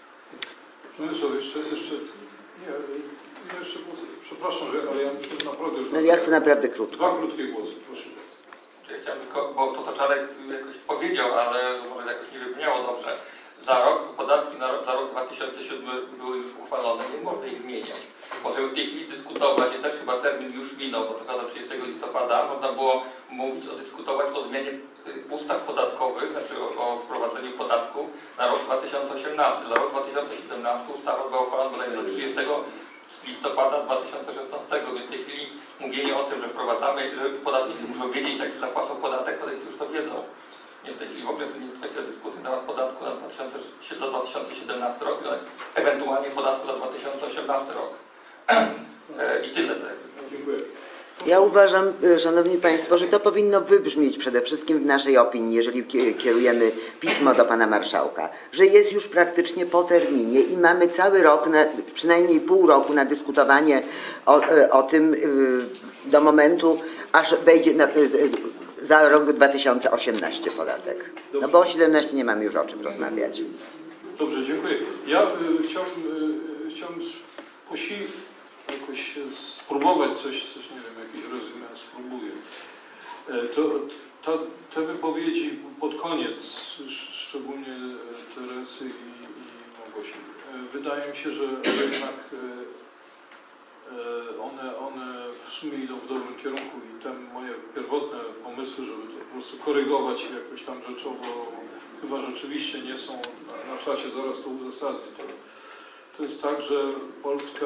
Przemysław, jeszcze, jeszcze, nie, ja jeszcze, przepraszam, że, ale ja myślę, że naprawdę już... No ja chcę naprawdę krótko. Dwa krótkie głosy, proszę. Ja chciałem tylko, bo to Toczarek jakoś powiedział, ale może jakoś nie wybrzmiało dobrze. Za rok, podatki na rok, za rok dwa tysiące siódmy były już uchwalone, nie można ich zmieniać. Możemy w tej chwili dyskutować, i też chyba termin już minął, bo to do trzydziestego listopada można było mówić, o dyskutować o zmianie ustaw podatkowych, znaczy o, o wprowadzeniu podatków na rok dwa tysiące osiemnasty. Za rok dwa tysiące siedemnasty ustawa była uchwalona bodajże do trzydziestego listopada dwa tysiące szesnastego, więc w tej chwili mówienie o tym, że wprowadzamy, że podatnicy muszą wiedzieć, jaki zapłacą podatek, podatnicy już to wiedzą. Nie w tej chwili w ogóle to nie jest kwestia dyskusji na temat podatku na dwa tysiące siedemnasty rok, ale ewentualnie podatku na dwa tysiące osiemnasty rok. I tyle tego. Dziękuję. Ja uważam, Szanowni Państwo, że to powinno wybrzmieć przede wszystkim w naszej opinii, jeżeli kierujemy pismo do Pana Marszałka, że jest już praktycznie po terminie i mamy cały rok, na, przynajmniej pół roku na dyskutowanie o, o tym do momentu, aż wejdzie na, za rok dwa tysiące osiemnasty podatek. No bo o siedemnaście nie mamy już o czym rozmawiać. Dobrze, dziękuję. Ja y, chciałbym, y, chciałbym posi- jakoś spróbować coś, coś, nie wiem, jakieś resume, spróbuję. E, to, ta, te wypowiedzi pod koniec, szczególnie Teresy i, i Małgosi, e, wydaje mi się, że jednak e, one, one w sumie idą w dobrym kierunku i te moje pierwotne pomysły, żeby to po prostu korygować jakoś tam rzeczowo, chyba rzeczywiście nie są na, na czasie, zaraz to uzasadnię. To, to jest tak, że Polska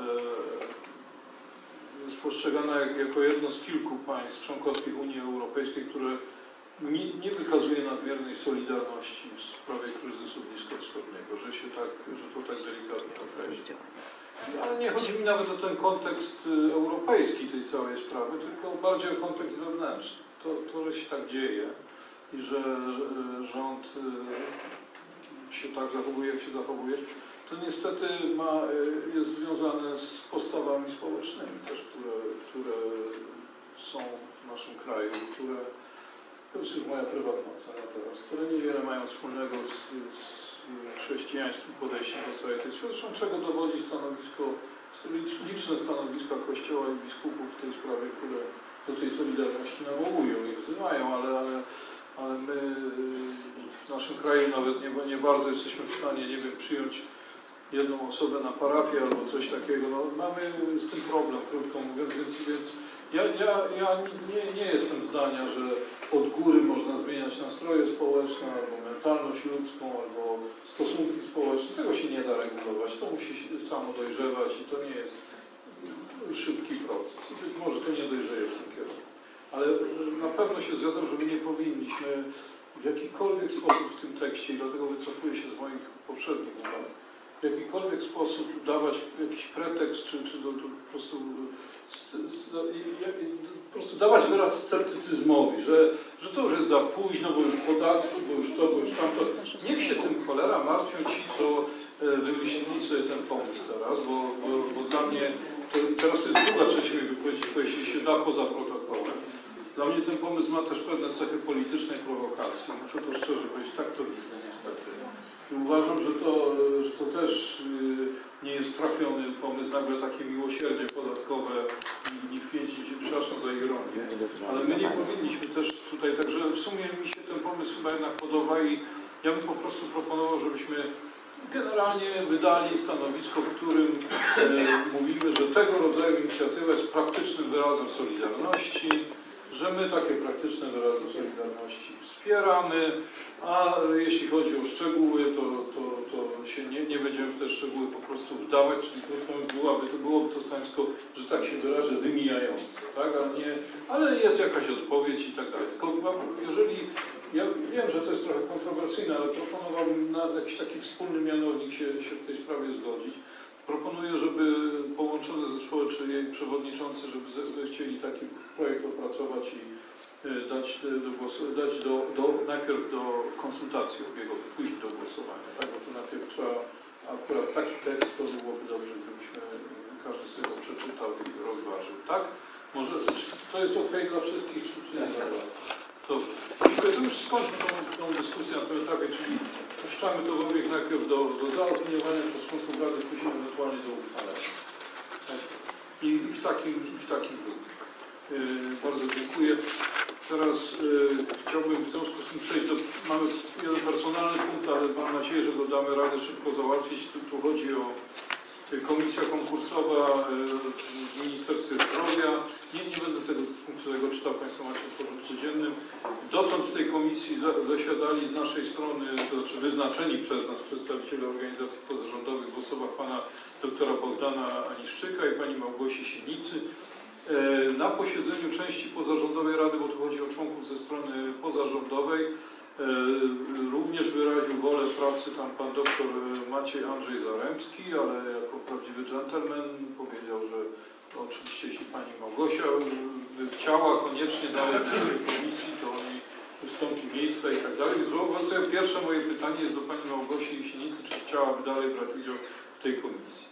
e, jest postrzegana jak, jako jedno z kilku państw członkowskich Unii Europejskiej, które nie, nie wykazuje nadmiernej solidarności w sprawie kryzysu bliskowschodniego, że się tak, że to tak delikatnie określa. Ale nie chodzi mi nawet o ten kontekst europejski tej całej sprawy, tylko bardziej o kontekst wewnętrzny. To, to że się tak dzieje i że rząd się tak zachowuje, jak się zachowuje, to niestety ma, jest związane z postawami społecznymi też, które, które są w naszym kraju, które, to już jest moja prywatna ocena teraz, które niewiele mają wspólnego z, z chrześcijańskim podejściem do całej tej sprawy, czego dowodzi stanowisko, liczne stanowiska Kościoła i biskupów w tej sprawie, które do tej solidarności nawołują i wzywają, ale, ale, ale my w naszym kraju nawet nie, nie bardzo jesteśmy w stanie, nie wiem, przyjąć jedną osobę na parafię albo coś takiego. No, mamy z tym problem, krótko mówiąc, więc, więc ja, ja, ja nie, nie jestem zdania, że od góry można zmieniać nastroje społeczne, albo mentalność ludzką, albo stosunki społeczne. Tego się nie da regulować. To musi się samo dojrzewać i to nie jest szybki proces. I być może to nie dojrzeje w tym kierunku. Ale na pewno się zgadzam, że my nie powinniśmy w jakikolwiek sposób w tym tekście, i dlatego wycofuję się z moich poprzednich uwag, w jakikolwiek sposób dawać jakiś pretekst, czy, czy do, do, po prostu z, z, po prostu dawać wyraz sceptycyzmowi, że, że to już jest za późno, bo już podatki, bo już to, bo już tamto. Niech się tym cholera martwią ci, co wymyślili sobie ten pomysł teraz, bo, bo, bo dla mnie, to, teraz to jest druga część mojej wypowiedzi, to jeśli się da poza protokołem. Dla mnie ten pomysł ma też pewne cechy politycznej prowokacji. Muszę to szczerze powiedzieć, tak to widzę niestety. I uważam, że to, że to też nie jest trafiony pomysł, nagle takie miłosierdzie podatkowe i niechęci się, przepraszam za ironię, ale my nie powinniśmy też tutaj, także w sumie mi się ten pomysł chyba jednak podoba i ja bym po prostu proponował, żebyśmy generalnie wydali stanowisko, w którym e, mówimy, że tego rodzaju inicjatywa jest praktycznym wyrazem solidarności, że my takie praktyczne wyrazy solidarności wspieramy, a jeśli chodzi o szczegóły, to, to, to się nie, nie będziemy w te szczegóły po prostu wdawać, czyli byłaby, to byłoby to stanowisko, że tak się wyrażę, wymijające, tak? A nie, ale jest jakaś odpowiedź i tak dalej. Tylko jeżeli, ja wiem, że to jest trochę kontrowersyjne, ale proponowałbym na jakiś taki wspólny mianownik się, się w tej sprawie zgodzić. Proponuję, żeby połączone zespoły, czy jej przewodniczący, żeby zechcieli taki projekt opracować i dać do, głosu, dać do, do najpierw do konsultacji obiegowych, później do głosowania. Tak? Bo to najpierw trzeba akurat taki tekst, to byłoby dobrze, gdybyśmy każdy sobie to przeczytał i rozważył. Tak? Może to jest ok dla wszystkich, czy nie? Dobrze. Dziękuję. To już skończmy tą, tą dyskusję na tym etapie, czyli puszczamy to w obieg najpierw do, do zaopiniowania przez członków Rady, później ewentualnie do uchwalenia. Tak. I, I w takim, i w takim duchu. Yy, bardzo dziękuję. Teraz yy, chciałbym w związku z tym przejść do... Mamy jeden personalny punkt, ale mam nadzieję, że go damy radę szybko załatwić. Tu, tu chodzi o Komisja konkursowa w Ministerstwie Zdrowia. Nie, nie będę tego punktu tego czytał, Państwo macie w porządku dziennym. Dotąd w tej komisji za, zasiadali z naszej strony, to znaczy wyznaczeni przez nas przedstawiciele organizacji pozarządowych w osobach pana doktora Bogdana Aniszczyka i pani Małgosi Sienicy. Na posiedzeniu części pozarządowej Rady, bo tu chodzi o członków ze strony pozarządowej, również wyraził wolę pracy tam pan doktor Maciej Andrzej Zaremski, ale jako prawdziwy dżentelmen powiedział, że oczywiście jeśli pani Małgosia by chciała koniecznie dalej w tej komisji, to oni ustąpi miejsca i tak dalej. Więc pierwsze moje pytanie jest do pani Małgosi Jasienicy, czy chciałaby dalej brać udział w tej komisji?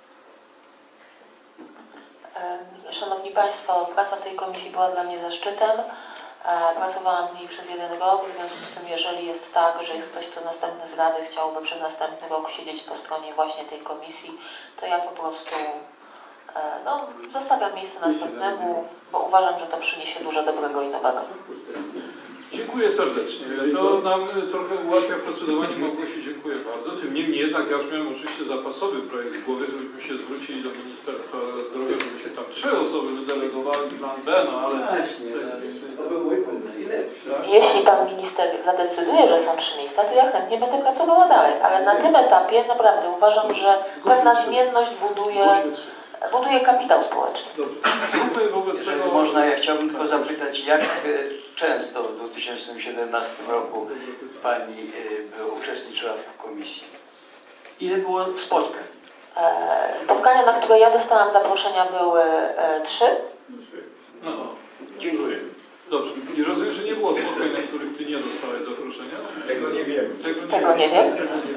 Szanowni Państwo, praca w tej komisji była dla mnie zaszczytem. Pracowałam w niej przez jeden rok, w związku z tym, jeżeli jest tak, że jest ktoś, kto następny z Rady chciałby przez następny rok siedzieć po stronie właśnie tej komisji, to ja po prostu no, zostawiam miejsce następnemu, bo uważam, że to przyniesie dużo dobrego i nowego. Dziękuję serdecznie. To nam trochę ułatwia procedowanie. Małgosiu, dziękuję bardzo. Tym niemniej jednak ja już miałem oczywiście zapasowy projekt w głowie, żebyśmy się zwrócili do Ministerstwa Zdrowia, żeby się tam trzy osoby wydelegowały plan B, no ale... Właśnie, to był mój pomysł i lepszy. Jeśli Pan Minister zadecyduje, że są trzy miejsca, to ja chętnie będę pracowała dalej, ale na tym etapie naprawdę uważam, że pewna zmienność buduje... buduje kapitał społeczny. Dobrze. Wobec tego... Można, ja chciałbym tylko zapytać, jak często w dwa tysiące siedemnastym roku Pani uczestniczyła w komisji? Ile było spotkań? Spotkania, na które ja dostałam zaproszenia, były trzy. No, dziękuję. Dobrze. I rozumiem, że nie było spotkań, na których Ty nie dostałeś zaproszenia? Tego nie wiem. Tego nie, Tego nie wiem.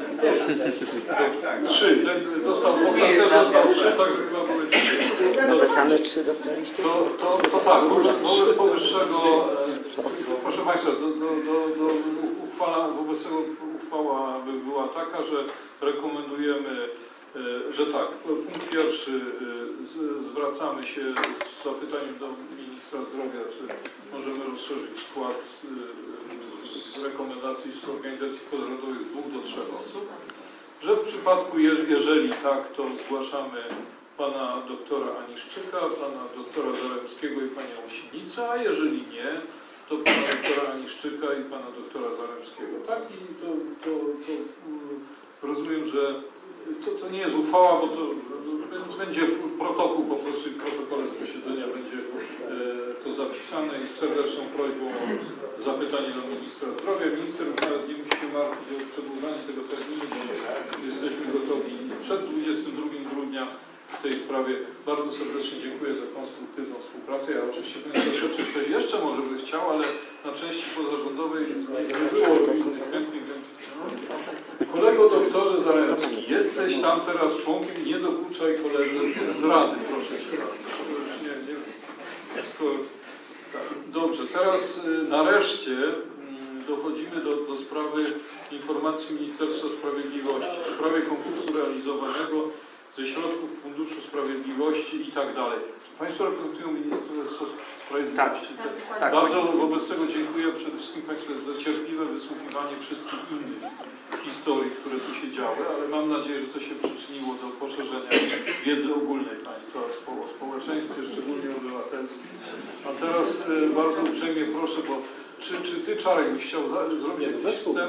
Trzy. Ten dostał Bogdan, też dostał trzy, tak chyba były. To same trzy dostaliście? To, to, to tak, wobec powyższego, proszę Państwa, do, do, do, do uchwala, wobec tego uchwała by była taka, że rekomendujemy, że tak, punkt pierwszy, zwracamy się z zapytaniem do Ministra Zdrowia, czy możemy rozszerzyć skład z rekomendacji z organizacji pozarządowych z dwóch do trzech osób, że w przypadku, jeżeli tak, to zgłaszamy pana doktora Aniszczyka, pana doktora Zaremskiego i panią Osinicę, a jeżeli nie, to pana doktora Aniszczyka i pana doktora Zaremskiego. Tak? I to, to, to rozumiem, że to, to nie jest uchwała, bo to będzie protokół, po prostu w protokole z posiedzenia będzie e, to zapisane i z serdeczną prośbą o zapytanie do Ministra Zdrowia. Minister nawet nie musi się martwić o przedłużanie tego terminu, bo jesteśmy gotowi przed dwudziestym drugim grudnia w tej sprawie. Bardzo serdecznie dziękuję za konstruktywną współpracę. Ja oczywiście powiem, że ktoś jeszcze może by chciał, ale na części pozarządowej nie było innych chętnych, więc kolego doktorze Zaremski, jesteś tam teraz członkiem, nie dokuczaj koledze z, z Rady, proszę cię bardzo. Nie, nie, wszystko, tak. Dobrze, teraz nareszcie dochodzimy do, do sprawy informacji Ministerstwa Sprawiedliwości w sprawie konkursu realizowanego ze środków Funduszu Sprawiedliwości i tak dalej. Państwo reprezentują Ministerstwo Sprawiedliwości. Tak, tak. Bardzo wobec tego dziękuję przede wszystkim Państwu za cierpliwe wysłuchiwanie wszystkich innych historii, które tu się działy, ale mam nadzieję, że to się przyczyniło do poszerzenia wiedzy ogólnej Państwa o społeczeństwie, szczególnie obywatelskim. A teraz e, bardzo uprzejmie proszę, bo czy, czy Ty, Czarek, byś chciał za, zrobić jakiś wstęp?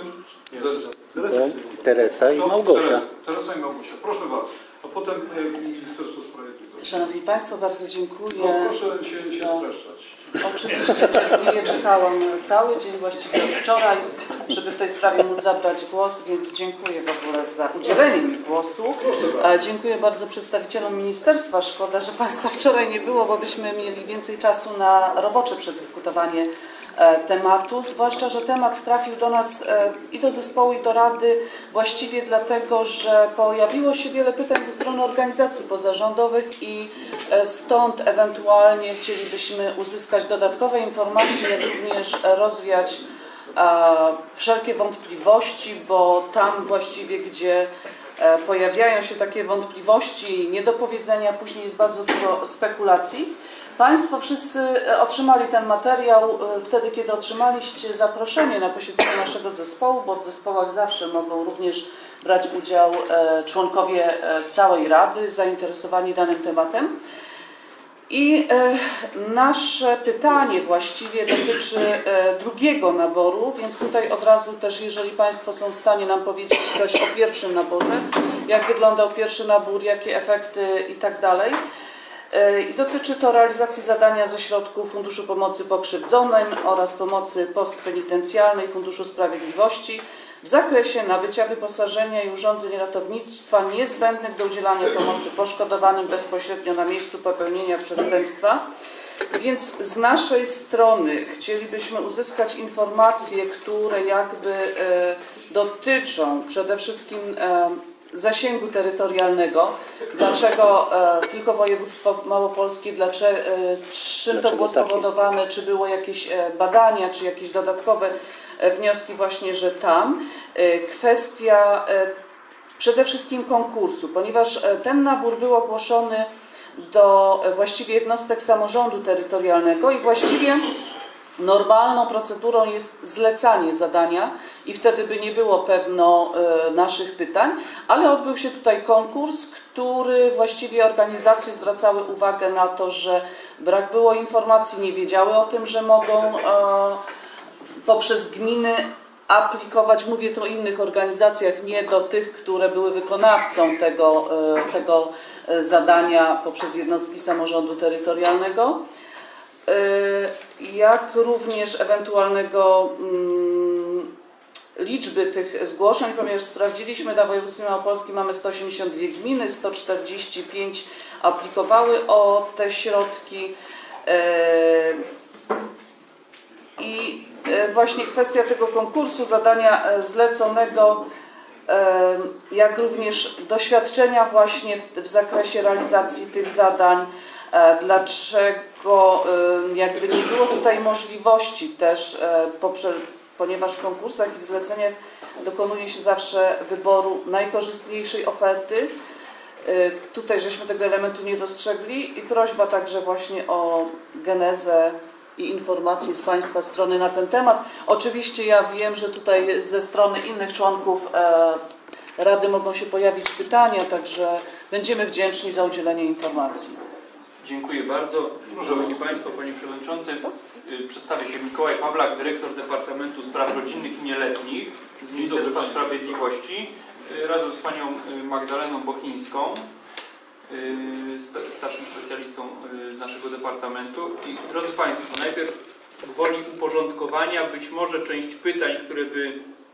Teresa i Małgosia. Teresa, Teresa i Małgosia. Proszę bardzo. A potem e, Ministerstwo Sprawiedliwości. Szanowni Państwo, bardzo dziękuję. No, proszę się, się streszczać. Oczywiście cierpliwie czekałam cały dzień, właściwie wczoraj, żeby w tej sprawie móc zabrać głos, więc dziękuję w ogóle za udzielenie mi głosu. Dziękuję bardzo przedstawicielom ministerstwa. Szkoda, że Państwa wczoraj nie było, bo byśmy mieli więcej czasu na robocze przedyskutowanie tematu, zwłaszcza, że temat trafił do nas i do zespołu, i do Rady właściwie dlatego, że pojawiło się wiele pytań ze strony organizacji pozarządowych i stąd ewentualnie chcielibyśmy uzyskać dodatkowe informacje, jak również rozwiać wszelkie wątpliwości, bo tam właściwie, gdzie pojawiają się takie wątpliwości, niedopowiedzenia, później jest bardzo dużo spekulacji. Państwo wszyscy otrzymali ten materiał wtedy, kiedy otrzymaliście zaproszenie na posiedzenie naszego zespołu, bo w zespołach zawsze mogą również brać udział członkowie całej Rady zainteresowani danym tematem. I nasze pytanie właściwie dotyczy drugiego naboru, więc tutaj od razu też, jeżeli Państwo są w stanie nam powiedzieć coś o pierwszym naborze, jak wyglądał pierwszy nabór, jakie efekty i tak dalej. I dotyczy to realizacji zadania ze środków Funduszu Pomocy Pokrzywdzonym oraz Pomocy Postpenitencjalnej Funduszu Sprawiedliwości. w zakresie nabycia wyposażenia i urządzeń ratownictwa niezbędnych do udzielania pomocy poszkodowanym bezpośrednio na miejscu popełnienia przestępstwa. Więc z naszej strony chcielibyśmy uzyskać informacje, które jakby e, dotyczą przede wszystkim e, zasięgu terytorialnego. Dlaczego e, tylko województwo małopolskie, dlaczego, e, czym to Dlaczego było takie? spowodowane, czy było jakieś e, badania, czy jakieś dodatkowe e, wnioski właśnie, że tam. E, kwestia e, przede wszystkim konkursu, ponieważ e, ten nabór był ogłoszony do właściwie jednostek samorządu terytorialnego i właściwie normalną procedurą jest zlecanie zadania i wtedy by nie było pewno e, naszych pytań, ale odbył się tutaj konkurs, który właściwie organizacje zwracały uwagę na to, że brak było informacji, nie wiedziały o tym, że mogą e, poprzez gminy aplikować, mówię tu o innych organizacjach, nie do tych, które były wykonawcą tego, e, tego zadania poprzez jednostki samorządu terytorialnego, jak również ewentualnego liczby tych zgłoszeń, ponieważ sprawdziliśmy, na województwie małopolskim mamy sto osiemdziesiąt dwie gminy, sto czterdzieści pięć aplikowały o te środki i właśnie kwestia tego konkursu, zadania zleconego, jak również doświadczenia właśnie w, w zakresie realizacji tych zadań, dlaczego jakby nie było tutaj możliwości też, ponieważ w konkursach i w zleceniach dokonuje się zawsze wyboru najkorzystniejszej oferty. Tutaj żeśmy tego elementu nie dostrzegli i prośba także właśnie o genezę i informacje z Państwa strony na ten temat. Oczywiście ja wiem, że tutaj ze strony innych członków Rady mogą się pojawić pytania, także będziemy wdzięczni za udzielenie informacji. Dziękuję bardzo. Szanowni Państwo, Panie Przewodniczący, przedstawię się Mikołaj Pawlak, dyrektor Departamentu Spraw Rodzinnych i Nieletnich z Ministerstwa Sprawiedliwości, razem z Panią Magdaleną Bochińską, starszym specjalistą z naszego Departamentu. I drodzy Państwo, najpierw gwoli uporządkowania, być może część pytań, które by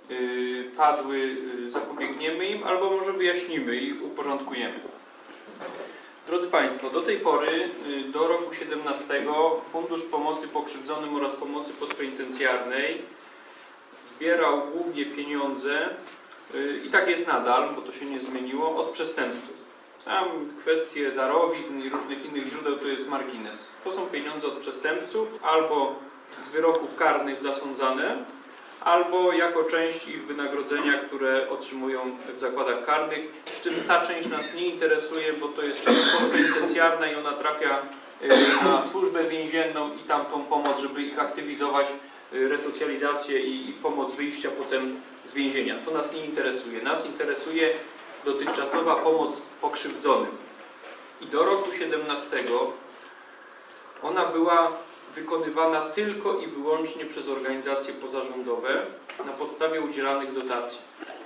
padły, zapobiegniemy im, albo może wyjaśnimy i uporządkujemy. Drodzy Państwo, do tej pory, do roku siedemnastego, Fundusz Pomocy Pokrzywdzonym oraz Pomocy Postpenitencjarnej zbierał głównie pieniądze, i tak jest nadal, bo to się nie zmieniło, od przestępców. Tam kwestie darowizn i różnych innych źródeł to jest margines. To są pieniądze od przestępców, albo z wyroków karnych zasądzane, albo jako część ich wynagrodzenia, które otrzymują w zakładach karnych. Z czym ta część nas nie interesuje, bo to jest część postpenitencjarna i ona trafia na służbę więzienną i tam tą pomoc, żeby ich aktywizować, resocjalizację i pomoc wyjścia potem z więzienia. To nas nie interesuje. Nas interesuje dotychczasowa pomoc pokrzywdzonym. I do roku siedemnastego ona była wykonywana tylko i wyłącznie przez organizacje pozarządowe na podstawie udzielanych dotacji.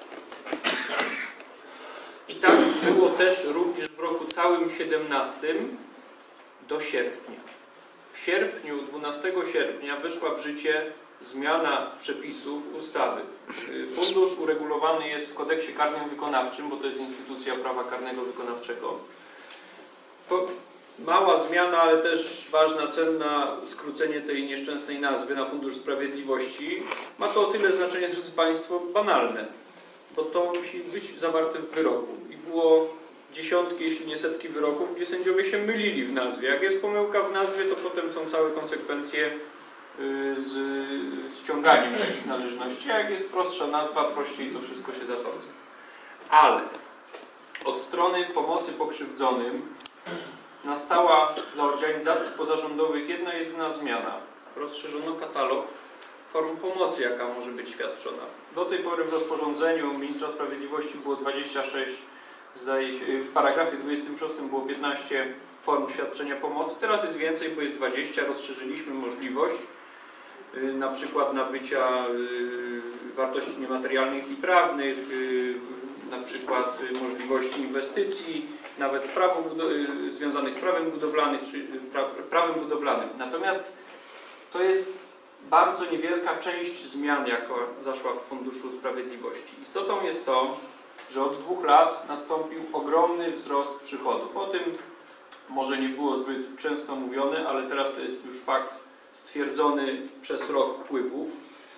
I tak było też również w roku całym siedemnastym do sierpnia. W sierpniu, dwunastego sierpnia weszła w życie zmiana przepisów ustawy. Fundusz uregulowany jest w kodeksie karnym wykonawczym, bo to jest instytucja prawa karnego wykonawczego. To mała zmiana, ale też ważna, cenna, skrócenie tej nieszczęsnej nazwy na Fundusz Sprawiedliwości. Ma to o tyle znaczenie, drodzy Państwo, banalne, bo to musi być zawarte w wyroku. I było dziesiątki, jeśli nie setki wyroków, gdzie sędziowie się mylili w nazwie. Jak jest pomyłka w nazwie, to potem są całe konsekwencje z ściąganiem takich należności, a jak jest prostsza nazwa, prościej to wszystko się zasądza. Ale od strony pomocy pokrzywdzonym nastała dla organizacji pozarządowych jedna jedyna zmiana. Rozszerzono katalog form pomocy, jaka może być świadczona. Do tej pory w rozporządzeniu Ministra Sprawiedliwości było dwadzieścia sześć, zdaje się, w paragrafie dwudziestym szóstym było piętnaście form świadczenia pomocy. Teraz jest więcej, bo jest dwadzieścia. Rozszerzyliśmy możliwość na przykład nabycia wartości niematerialnych i prawnych, na przykład możliwości inwestycji, nawet prawo, związanych z prawem budowlanym, czy pra, prawem budowlanym. Natomiast to jest bardzo niewielka część zmian, jaka zaszła w Funduszu Sprawiedliwości. Istotą jest to, że od dwóch lat nastąpił ogromny wzrost przychodów. O tym może nie było zbyt często mówione, ale teraz to jest już fakt stwierdzony przez rok wpływów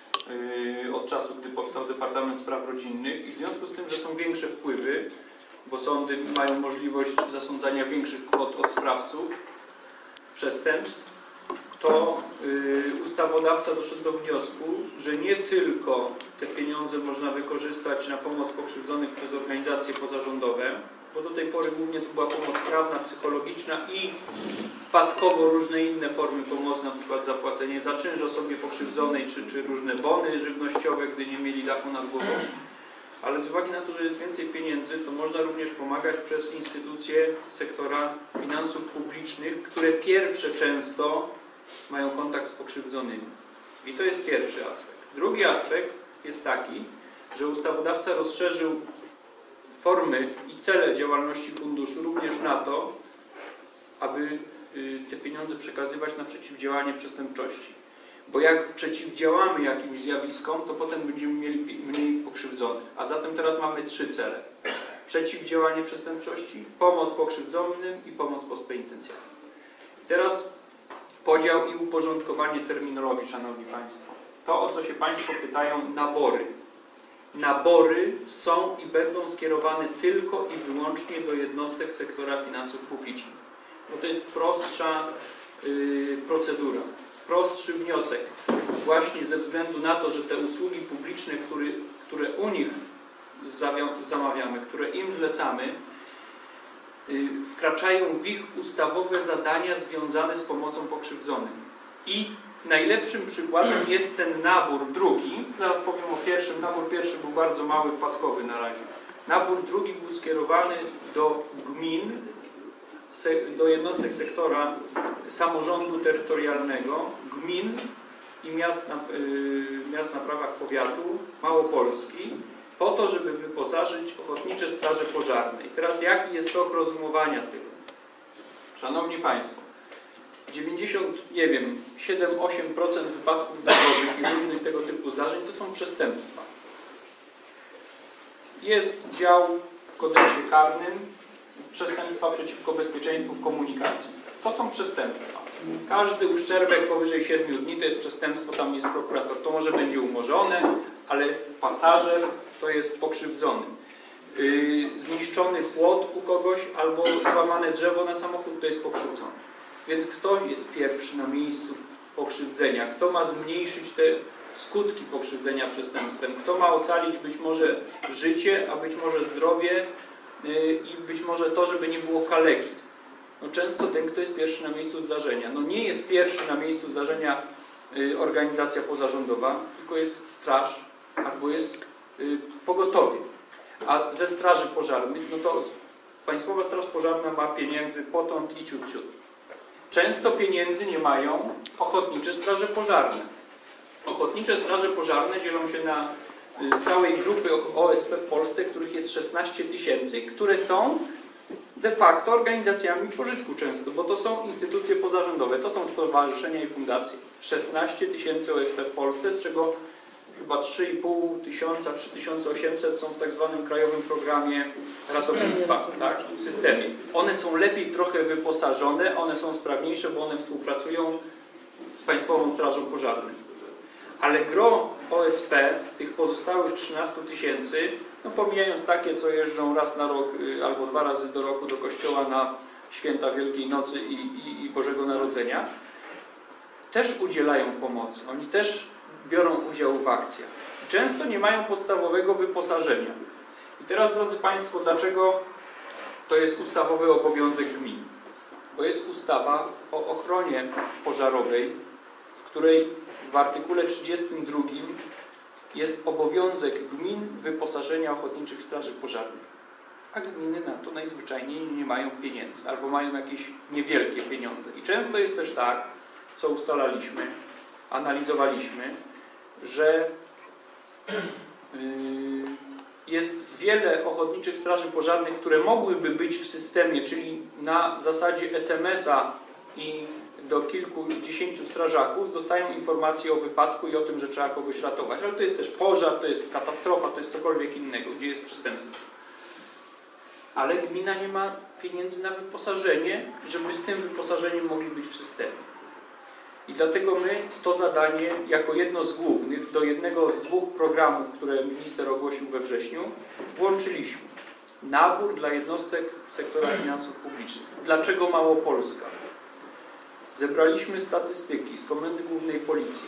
yy, od czasu, gdy powstał Departament Spraw Rodzinnych i w związku z tym, że są większe wpływy, bo sądy mają możliwość zasądzania większych kwot od sprawców przestępstw, to yy, ustawodawca doszedł do wniosku, że nie tylko te pieniądze można wykorzystać na pomoc pokrzywdzonych przez organizacje pozarządowe, bo do tej pory głównie to była pomoc prawna, psychologiczna i wpadkowo różne inne formy pomocy, na przykład zapłacenie za czynsz osobie pokrzywdzonej, czy, czy różne bony żywnościowe, gdy nie mieli dachu nad głową. Ale z uwagi na to, że jest więcej pieniędzy, to można również pomagać przez instytucje sektora finansów publicznych, które pierwsze często mają kontakt z pokrzywdzonymi. I to jest pierwszy aspekt. Drugi aspekt jest taki, że ustawodawca rozszerzył formy i cele działalności funduszu również na to, aby te pieniądze przekazywać na przeciwdziałanie przestępczości. Bo jak przeciwdziałamy jakimś zjawiskom, to potem będziemy mieli mniej pokrzywdzonych. A zatem teraz mamy trzy cele. Przeciwdziałanie przestępczości, pomoc pokrzywdzonym i pomoc postpenitencjarna. I teraz podział i uporządkowanie terminologii, Szanowni Państwo. To, o co się Państwo pytają, nabory. Nabory są i będą skierowane tylko i wyłącznie do jednostek sektora finansów publicznych. Bo to jest prostsza yy, procedura, prostszy wniosek. Właśnie ze względu na to, że te usługi publiczne, które, które u nich zamawiamy, które im zlecamy, yy, wkraczają w ich ustawowe zadania związane z pomocą pokrzywdzonym. I najlepszym przykładem jest ten nabór drugi. Zaraz powiem o pierwszym. Nabór pierwszy był bardzo mały, wpadkowy na razie. Nabór drugi był skierowany do gmin, do jednostek sektora samorządu terytorialnego, gmin i miast na, yy, miast na prawach powiatu Małopolski, po to, żeby wyposażyć ochotnicze straże pożarne. I teraz jaki jest tok rozumowania tego? Szanowni Państwo, dziewięćdziesiąt, nie wiem, siedem do ośmiu procent wypadków drogowych i różnych tego typu zdarzeń to są przestępstwa. Jest dział w kodeksie karnym przestępstwa przeciwko bezpieczeństwu w komunikacji. To są przestępstwa. Każdy uszczerbek powyżej siedmiu dni to jest przestępstwo, tam jest prokurator. To może będzie umorzone, ale pasażer to jest pokrzywdzony. Yy, zniszczony płot u kogoś albo złamane drzewo na samochód to jest pokrzywdzony. Więc kto jest pierwszy na miejscu pokrzywdzenia? Kto ma zmniejszyć te skutki pokrzywdzenia przestępstwem? Kto ma ocalić być może życie, a być może zdrowie yy, i być może to, żeby nie było kaleki? No często ten, kto jest pierwszy na miejscu zdarzenia. No nie jest pierwszy na miejscu zdarzenia yy, organizacja pozarządowa, tylko jest straż albo jest yy, pogotowie. A ze straży pożarnych, no to Państwowa Straż Pożarna ma pieniędzy potąd i ciut ciut. Często pieniędzy nie mają ochotnicze straże pożarne. Ochotnicze straże pożarne dzielą się na z całej grupy O S P w Polsce, których jest szesnaście tysięcy, które są de facto organizacjami pożytku często, bo to są instytucje pozarządowe, to są stowarzyszenia i fundacje. szesnaście tysięcy O S P w Polsce, z czego chyba trzy i pół tysiąca, trzy tysiące osiemset są w tak zwanym Krajowym Programie Ratownictwa, tak, w systemie. One są lepiej trochę wyposażone, one są sprawniejsze, bo one współpracują z Państwową Strażą Pożarną. Ale gro O S P z tych pozostałych trzynastu tysięcy, no pomijając takie, co jeżdżą raz na rok albo dwa razy do roku do kościoła na święta Wielkiej Nocy i, i, i Bożego Narodzenia, też udzielają pomocy. Oni też biorą udział w akcjach. Często nie mają podstawowego wyposażenia. I teraz, drodzy Państwo, dlaczego to jest ustawowy obowiązek gmin? Bo jest ustawa o ochronie pożarowej, w której w artykule trzydziestym drugim jest obowiązek gmin wyposażenia ochotniczych straży pożarnych. A gminy na to najzwyczajniej nie mają pieniędzy, albo mają jakieś niewielkie pieniądze. I często jest też tak, co ustalaliśmy, analizowaliśmy, że jest wiele ochotniczych straży pożarnych, które mogłyby być w systemie, czyli na zasadzie es em es a i do kilkudziesięciu strażaków dostają informacje o wypadku i o tym, że trzeba kogoś ratować. Ale to jest też pożar, to jest katastrofa, to jest cokolwiek innego, gdzie jest przestępstwo. Ale gmina nie ma pieniędzy na wyposażenie, żeby z tym wyposażeniem mogli być w systemie. I dlatego my to zadanie jako jedno z głównych do jednego z dwóch programów, które minister ogłosił we wrześniu, włączyliśmy. Nabór dla jednostek sektora finansów publicznych. Dlaczego Małopolska? Zebraliśmy statystyki z Komendy Głównej Policji,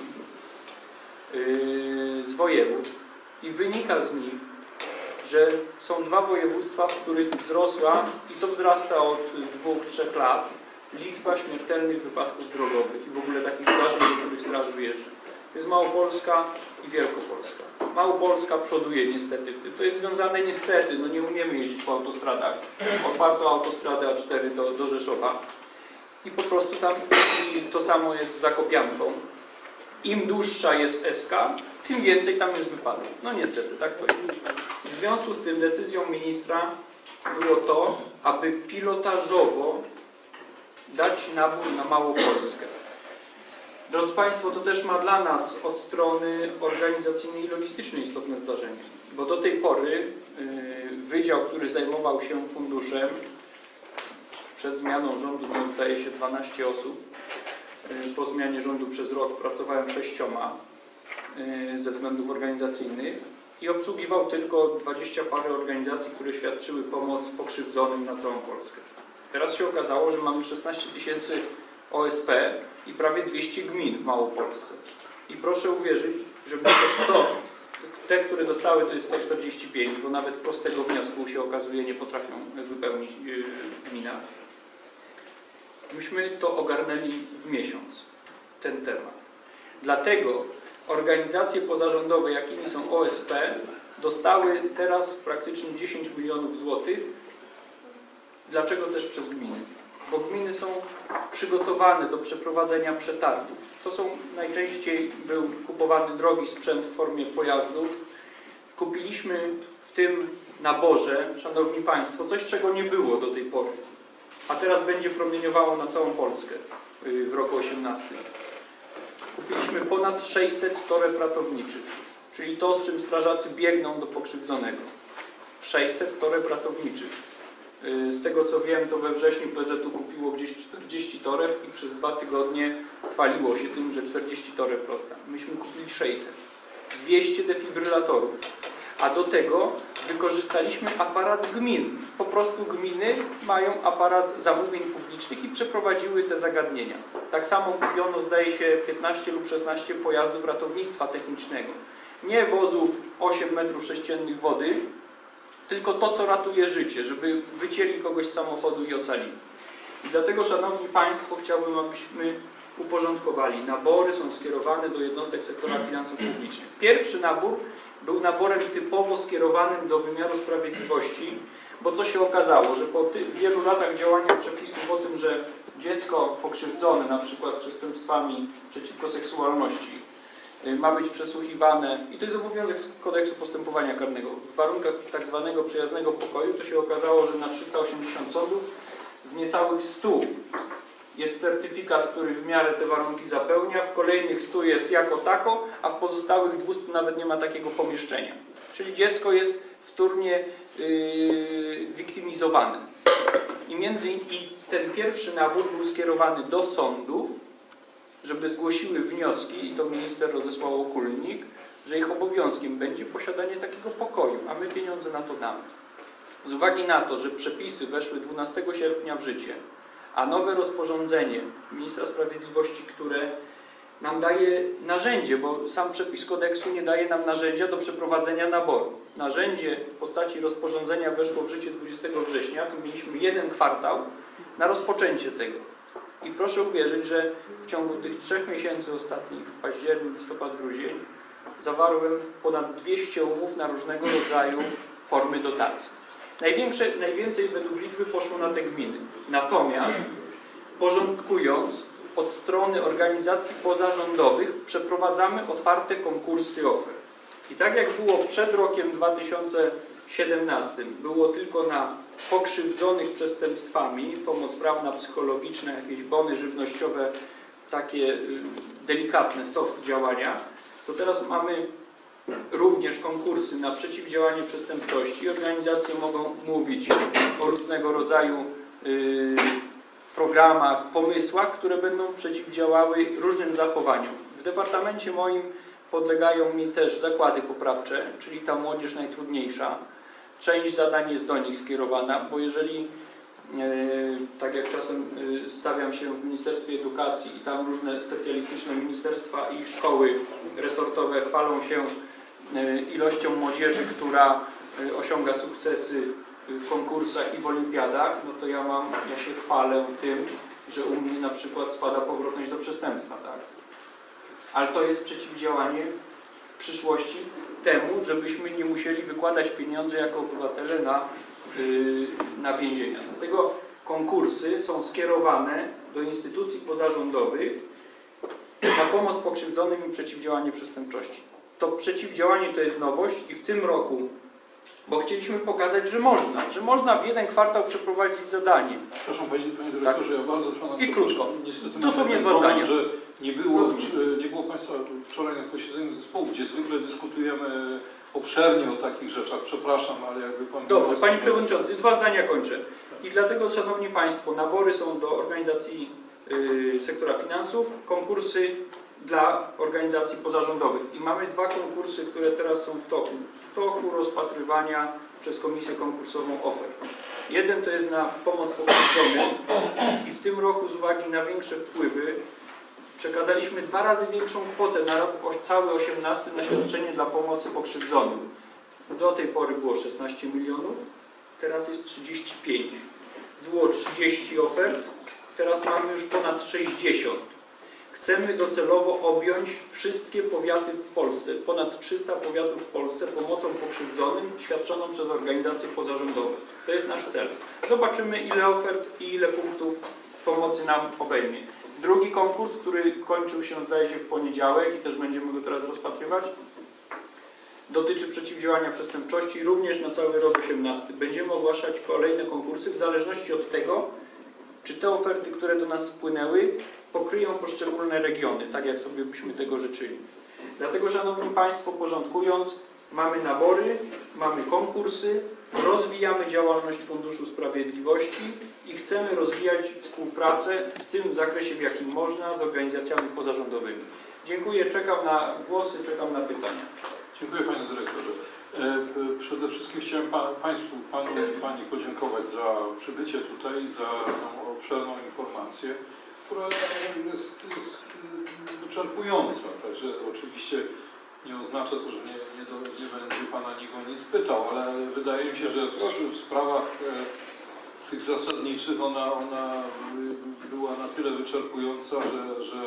yy, z województw i wynika z nich, że są dwa województwa, w których wzrosła, i to wzrasta od dwóch, trzech lat, liczba śmiertelnych wypadków drogowych i w ogóle takich zdarzeń, do których straż wyjeżdża. To jest Małopolska i Wielkopolska. Małopolska przoduje niestety w tym. To jest związane niestety, no nie umiemy jeździć po autostradach. Otwarto autostradę A cztery do, do Rzeszowa i po prostu tam i to samo jest z Zakopianką. Im dłuższa jest S K, tym więcej tam jest wypadków. No niestety, tak to jest. W związku z tym decyzją ministra było to, aby pilotażowo dać nabór na Małopolskę. Drodzy Państwo, to też ma dla nas od strony organizacyjnej i logistycznej istotne zdarzenie, bo do tej pory yy, wydział, który zajmował się funduszem, przed zmianą rządu, to zdaje się dwanaście osób, yy, po zmianie rządu przez rok pracowałem sześcioma yy, ze względów organizacyjnych i obsługiwał tylko dwadzieścia parę organizacji, które świadczyły pomoc pokrzywdzonym na całą Polskę. Teraz się okazało, że mamy szesnaście tysięcy O S P i prawie dwieście gmin w Małopolsce. I proszę uwierzyć, że to, te, które dostały, to jest sto czterdzieści pięć, bo nawet prostego wniosku się okazuje nie potrafią wypełnić yy, gmina. Myśmy to ogarnęli w miesiąc, ten temat. Dlatego organizacje pozarządowe, jakimi są O S P, dostały teraz praktycznie dziesięć milionów złotych. Dlaczego też przez gminy? Bo gminy są przygotowane do przeprowadzenia przetargów. To są najczęściej był kupowany drogi sprzęt w formie pojazdów. Kupiliśmy w tym naborze, Szanowni Państwo, coś, czego nie było do tej pory, a teraz będzie promieniowało na całą Polskę w roku osiemnastym. Kupiliśmy ponad sześćset toreb ratowniczych, czyli to, z czym strażacy biegną do pokrzywdzonego. sześćset toreb ratowniczych. Z tego co wiem, to we wrześniu P Z U kupiło gdzieś czterdzieści toreb i przez dwa tygodnie chwaliło się tym, że czterdzieści toreb rozda. Myśmy kupili sześćset. dwieście defibrylatorów. A do tego wykorzystaliśmy aparat gmin. Po prostu gminy mają aparat zamówień publicznych i przeprowadziły te zagadnienia. Tak samo kupiono, zdaje się, piętnaście lub szesnaście pojazdów ratownictwa technicznego. Nie wozów osiem metrów sześciennych wody, tylko to, co ratuje życie, żeby wycięli kogoś z samochodu i ocalili. I dlatego, Szanowni Państwo, chciałbym, abyśmy uporządkowali. Nabory są skierowane do jednostek sektora finansów publicznych. Pierwszy nabór był naborem typowo skierowanym do wymiaru sprawiedliwości, bo co się okazało, że po wielu latach działania przepisów o tym, że dziecko pokrzywdzone na przykład przestępstwami przeciwko seksualności ma być przesłuchiwane, i to jest obowiązek z kodeksu postępowania karnego, w warunkach tak zwanego przyjaznego pokoju, to się okazało, że na trzysta osiemdziesiąt sądów w niecałych stu jest certyfikat, który w miarę te warunki zapełnia, w kolejnych stu jest jako tako, a w pozostałych dwustu nawet nie ma takiego pomieszczenia. Czyli dziecko jest wtórnie yy, wiktymizowane. I między i ten pierwszy nabór był skierowany do sądów, żeby zgłosiły wnioski, i to minister rozesłał okulnik, że ich obowiązkiem będzie posiadanie takiego pokoju, a my pieniądze na to damy. Z uwagi na to, że przepisy weszły dwunastego sierpnia w życie, a nowe rozporządzenie ministra sprawiedliwości, które nam daje narzędzie, bo sam przepis kodeksu nie daje nam narzędzia do przeprowadzenia naboru. Narzędzie w postaci rozporządzenia weszło w życie dwudziestego września, to mieliśmy jeden kwartał na rozpoczęcie tego. I proszę uwierzyć, że w ciągu tych trzech miesięcy ostatnich, październik, listopad, grudzień, zawarłem ponad dwieście umów na różnego rodzaju formy dotacji. Największe, najwięcej według liczby poszło na te gminy. Natomiast porządkując, od strony organizacji pozarządowych przeprowadzamy otwarte konkursy ofert. I tak jak było przed rokiem dwa tysiące siedemnastym, było tylko na pokrzywdzonych przestępstwami, pomoc prawna, psychologiczna, jakieś bony żywnościowe, takie delikatne, soft działania, to teraz mamy również konkursy na przeciwdziałanie przestępczości. Organizacje mogą mówić o różnego rodzaju yy, programach, pomysłach, które będą przeciwdziałały różnym zachowaniom. W departamencie moim podlegają mi też zakłady poprawcze, czyli ta młodzież najtrudniejsza. Część zadań jest do nich skierowana, bo jeżeli, yy, tak jak czasem yy, stawiam się w Ministerstwie Edukacji i tam różne specjalistyczne ministerstwa i szkoły resortowe chwalą się ilością młodzieży, która osiąga sukcesy w konkursach i w olimpiadach, no to ja mam, ja się chwalę tym, że u mnie na przykład spada powrotność do przestępstwa, tak? Ale to jest przeciwdziałanie w przyszłości temu, żebyśmy nie musieli wykładać pieniędzy jako obywatele na, yy, na więzienia. Dlatego konkursy są skierowane do instytucji pozarządowych na pomoc pokrzywdzonym i przeciwdziałanie przestępczości. To przeciwdziałanie to jest nowość i w tym roku, bo chcieliśmy pokazać, że można, że można w jeden kwartał przeprowadzić zadanie. Przepraszam Panie, panie Dyrektorze, ja bardzo Pana I krótko. Niestety dosłownie mam dwa problem, zdania. że nie było, nie było Państwa wczoraj na posiedzeniu zespołu, gdzie zwykle dyskutujemy obszernie o takich rzeczach. Przepraszam, ale jakby Pan... Dobrze, Panie Przewodniczący, dwa zdania kończę. I dlatego, Szanowni Państwo, nabory są do organizacji yy, sektora finansów, konkursy dla organizacji pozarządowych. I mamy dwa konkursy, które teraz są w toku. W toku rozpatrywania przez komisję konkursową ofert. Jeden to jest na pomoc pokrzywdzonym i w tym roku z uwagi na większe wpływy przekazaliśmy dwa razy większą kwotę na rok cały osiemnasty na świadczenie dla pomocy pokrzywdzonym. Do tej pory było szesnaście milionów, teraz jest trzydzieści pięć. Było trzydzieści ofert, teraz mamy już ponad sześćdziesiąt. Chcemy docelowo objąć wszystkie powiaty w Polsce, ponad trzysta powiatów w Polsce pomocą pokrzywdzonym świadczoną przez organizacje pozarządowe. To jest nasz cel. Zobaczymy, ile ofert i ile punktów pomocy nam obejmie. Drugi konkurs, który kończył się, zdaje się, w poniedziałek i też będziemy go teraz rozpatrywać, dotyczy przeciwdziałania przestępczości również na cały rok osiemnasty. Będziemy ogłaszać kolejne konkursy w zależności od tego, czy te oferty, które do nas spłynęły, pokryją poszczególne regiony, tak jak sobie byśmy tego życzyli. Dlatego, Szanowni Państwo, porządkując, mamy nabory, mamy konkursy, rozwijamy działalność Funduszu Sprawiedliwości i chcemy rozwijać współpracę w tym zakresie, w jakim można, z organizacjami pozarządowymi. Dziękuję, czekam na głosy, czekam na pytania. Dziękuję Panie Dyrektorze. Przede wszystkim chciałem pa, Państwu, Panu i Pani podziękować za przybycie tutaj, za tą obszerną informację, która jest, jest wyczerpująca. Także oczywiście nie oznacza to, że nie, nie, do, nie będzie Pana nikt o nic pytał, ale wydaje mi się, że w, w sprawach e, tych zasadniczych ona, ona była na tyle wyczerpująca, że, że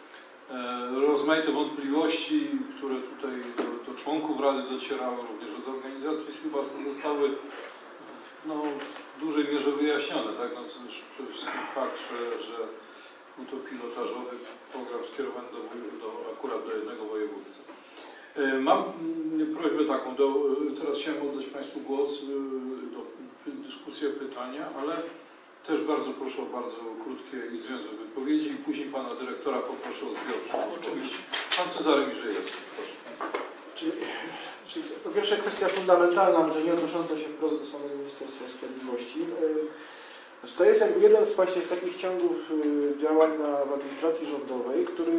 e, rozmaite wątpliwości, które tutaj do, do członków Rady docierały, również od organizacji, chyba zostały no, w dużej mierze wyjaśnione. Tak? No, to już przede wszystkim fakt, że, że był to pilotażowy program skierowany do, do, akurat do jednego województwa. Mam prośbę taką, do, teraz chciałem oddać Państwu głos do dyskusji, pytania, ale też bardzo proszę o bardzo krótkie i związek wypowiedzi i później Pana Dyrektora poproszę o zbiorczą. Oczywiście. Pan Cezary Miżej jest. Proszę. Czyli, czyli po pierwsze kwestia fundamentalna, może nie odnosząca się wprost do samego Ministerstwa Sprawiedliwości. To jest jakby jeden z właśnie z takich ciągów działań na, w administracji rządowej, który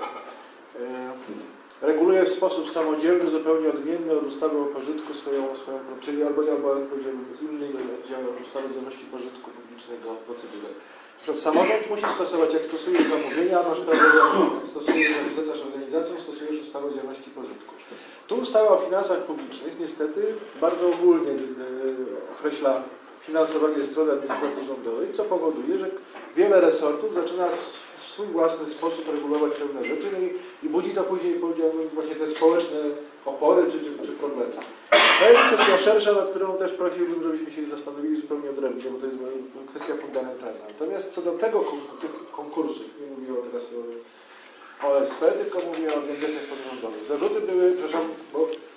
reguluje w sposób samodzielny, zupełnie odmienny od ustawy o pożytku swoją, swoją czyli albo, albo inny dział ustawy o działalności pożytku publicznego procedurę. Samorząd musi stosować, jak stosuje zamówienia, masz prawo zamówienia, stosuje, jak zlecasz organizacją, stosujesz ustawę o działalności pożytku. Tu ustawa o finansach publicznych niestety bardzo ogólnie określa finansowanie ze strony administracji rządowej, co powoduje, że wiele resortów zaczyna w swój własny sposób regulować pewne rzeczy no i, i budzi to później, powiedziałbym, właśnie te społeczne opory czy, czy, czy problemy. To jest kwestia szersza, nad którą też prosiłbym, żebyśmy się zastanowili zupełnie odrębnie, bo to jest kwestia fundamentalna. Natomiast co do tego konkursu, nie mówię teraz o O S P, tylko mówię o organizacjach pozarządowych. Zarzuty były, przepraszam, bo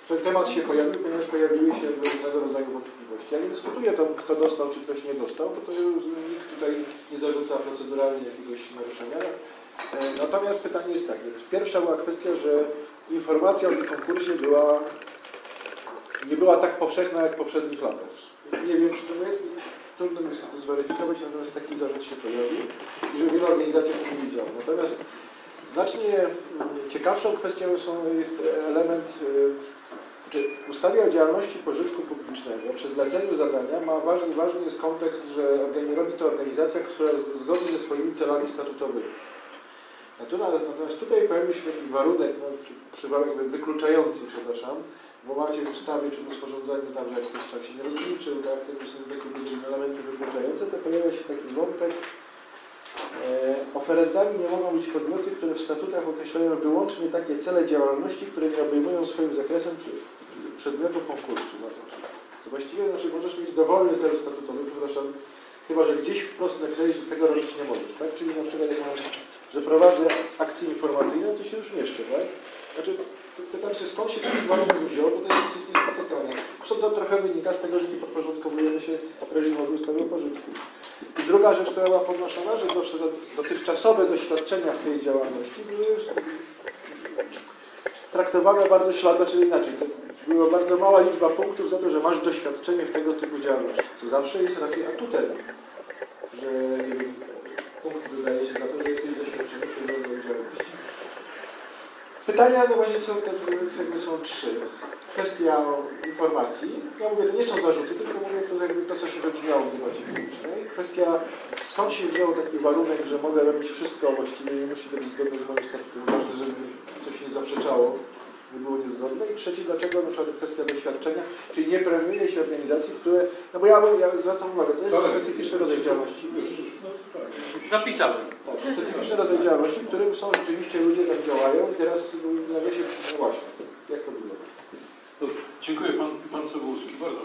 ten temat się pojawił, ponieważ pojawiły się różnego rodzaju wątpliwości. Ja nie dyskutuję to, kto dostał, czy ktoś nie dostał, bo to nikt tutaj nie zarzuca proceduralnie jakiegoś naruszenia. Natomiast pytanie jest takie. Pierwsza była kwestia, że informacja o tym konkursie była, nie była tak powszechna jak w poprzednich latach. Nie wiem, czy to jest, trudno mi to zweryfikować, natomiast taki zarzut się pojawił i że wiele organizacji o tym nie wiedziało. Natomiast znacznie ciekawszą kwestią są, jest element, że w ustawie o działalności pożytku publicznego przy zleceniu zadania ma ważny, ważny jest kontekst, że robi to organizacja, która zgodnie ze swoimi celami statutowymi. Natomiast tutaj pojawił się taki warunek, no, jakby wykluczający, przepraszam, bo macie w ustawie czy w rozporządzeniu tam, że jak ktoś tak się nie rozliczył, tak, to są takie elementy wykluczające, to pojawia się taki wątek. E, oferentami nie mogą być podmioty, które w statutach określają wyłącznie takie cele działalności, które nie obejmują swoim zakresem przy, przedmiotu konkursu. No to, to właściwie znaczy możesz mieć dowolny cel statutowy, przepraszam, chyba że gdzieś wprost napisali, że tego robić nie możesz, tak? Czyli na przykład jak mam, że prowadzę akcje informacyjne, to się już mieszczę, tak? Znaczy, pytam się, skąd się ten warunek wziął, bo to jest dosyć niespotykane. Zresztą to trochę wynika z tego, że nie podporządkowujemy się reżimowi ustawy o pożytku. I druga rzecz, która była podnoszona, że dotychczasowe doświadczenia w tej działalności były traktowane bardzo śladno, czyli inaczej. To była bardzo mała liczba punktów za to, że masz doświadczenie w tego typu działalności, co zawsze jest raczej atutem, że punkt dodaje się za to, że jesteś doświadczony w tego rodzaju działalności. Pytania no właśnie są, te, jakby są trzy. Kwestia informacji. Ja mówię, to nie są zarzuty, tylko mówię to, jakby to co się wybrzmiało w debacie publicznej. Kwestia, skąd się wziął taki warunek, że mogę robić wszystko, właściwie nie musi to być zgodne z moim statutem. Ważne, żeby coś nie zaprzeczało, nie było niezgodne. I trzeci, dlaczego na przykład kwestia doświadczenia, czyli nie premiuje się organizacji, które, no bo ja, ja zwracam uwagę, to jest specyficzny rodzaj działalności. Już. Zapisałem. Tak, specyficzny rodzaj działalności, w którym są rzeczywiście ludzie, tam działają i teraz nagle się, no właśnie, jak to wygląda? Dobrze, dziękuję pan, pan Cebulski, bardzo.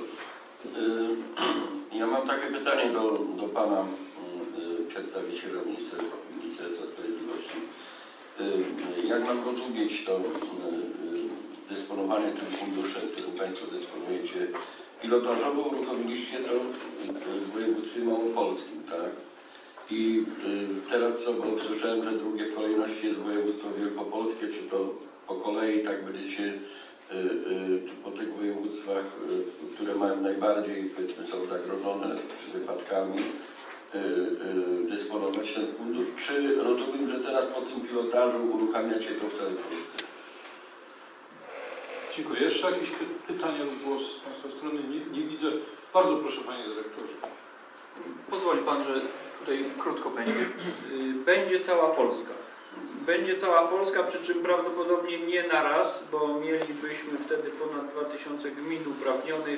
Ja mam takie pytanie do, do pana przedstawiciela Ministerstwa, Ministerstwa Sprawiedliwości. Jak mam rozumieć to dysponowanie tym funduszem, którym państwo dysponujecie? Pilotażowo uruchomiliście to w województwie małopolskim, tak? I teraz co, bo słyszałem, że drugie w kolejności jest województwo wielkopolskie, czy to po kolei tak będziecie po tych województwach, które mają najbardziej, powiedzmy, są zagrożone wypadkami, dysponować ten fundusz? Czy rozumiem, że teraz po tym pilotażu uruchamiacie to w całej Polsce? Dziękuję. Jeszcze jakieś pytania lub głos z Państwa strony? Nie, nie widzę. Bardzo proszę, Panie Dyrektorze. Pozwoli Pan, że tutaj krótko będzie. Będzie cała Polska. Będzie cała Polska, przy czym prawdopodobnie nie naraz, bo mielibyśmy wtedy ponad dwa tysiące gmin uprawnionych,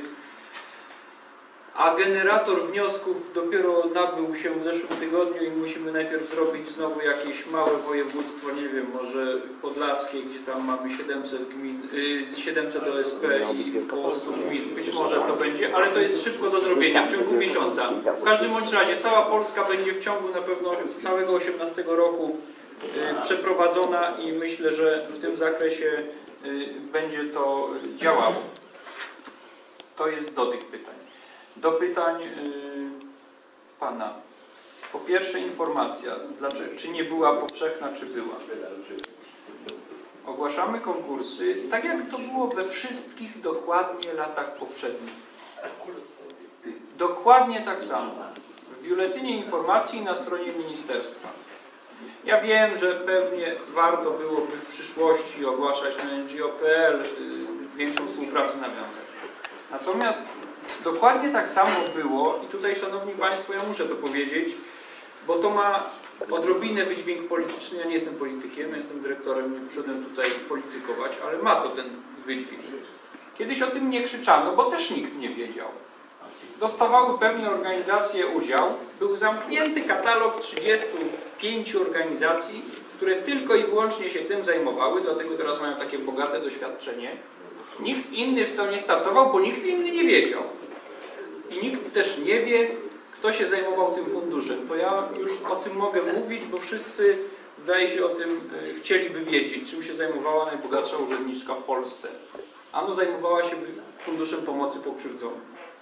a generator wniosków dopiero nabył się w zeszłym tygodniu i musimy najpierw zrobić znowu jakieś małe województwo, nie wiem, może podlaskie, gdzie tam mamy siedemset gmin, siedemset O S P i około stu gmin. Być może to będzie, ale to jest szybko do zrobienia w ciągu miesiąca. W każdym bądź razie cała Polska będzie w ciągu na pewno całego osiemnastego roku przeprowadzona i myślę, że w tym zakresie będzie to działało. To jest do tych pytań. Do pytań yy, Pana. Po pierwsze informacja, dlaczego, czy nie była powszechna, czy była. Ogłaszamy konkursy, tak jak to było we wszystkich dokładnie latach poprzednich. Dokładnie tak samo. W biuletynie informacji na stronie ministerstwa. Ja wiem, że pewnie warto byłoby w przyszłości ogłaszać na N G O kropka P L, yy, większą współpracę nawiązać. Natomiast dokładnie tak samo było i tutaj, Szanowni Państwo, ja muszę to powiedzieć, bo to ma odrobinę wydźwięk polityczny. Ja nie jestem politykiem, ja jestem dyrektorem, nie przyszedłem tutaj politykować, ale ma to ten wydźwięk. Kiedyś o tym nie krzyczano, bo też nikt nie wiedział. Dostawały pewne organizacje udział, był zamknięty katalog trzydziestu pięciu organizacji, które tylko i wyłącznie się tym zajmowały, dlatego teraz mają takie bogate doświadczenie. Nikt inny w to nie startował, bo nikt inny nie wiedział. I nikt też nie wie, kto się zajmował tym funduszem. To ja już o tym mogę mówić, bo wszyscy, zdaje się, o tym chcieliby wiedzieć, czym się zajmowała najbogatsza urzędniczka w Polsce. ano zajmowała się Funduszem Pomocy Pokrzywdzonym.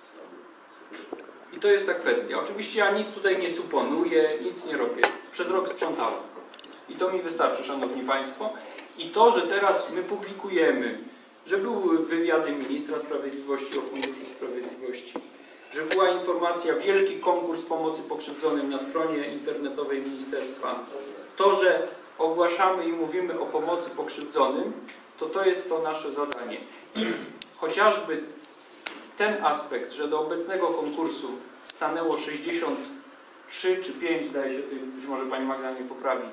I to jest ta kwestia. Oczywiście ja nic tutaj nie suponuję, nic nie robię. Przez rok sprzątałem. I to mi wystarczy, Szanowni Państwo. I to, że teraz my publikujemy, że były wywiady Ministra Sprawiedliwości o Funduszu Sprawiedliwości, że była informacja, wielki konkurs pomocy pokrzywdzonym na stronie internetowej Ministerstwa, to, że ogłaszamy i mówimy o pomocy pokrzywdzonym, to to jest to nasze zadanie. I chociażby ten aspekt, że do obecnego konkursu stanęło sześćdziesiąt trzy czy pięć, zdaje się, być może Pani Magda mnie poprawi,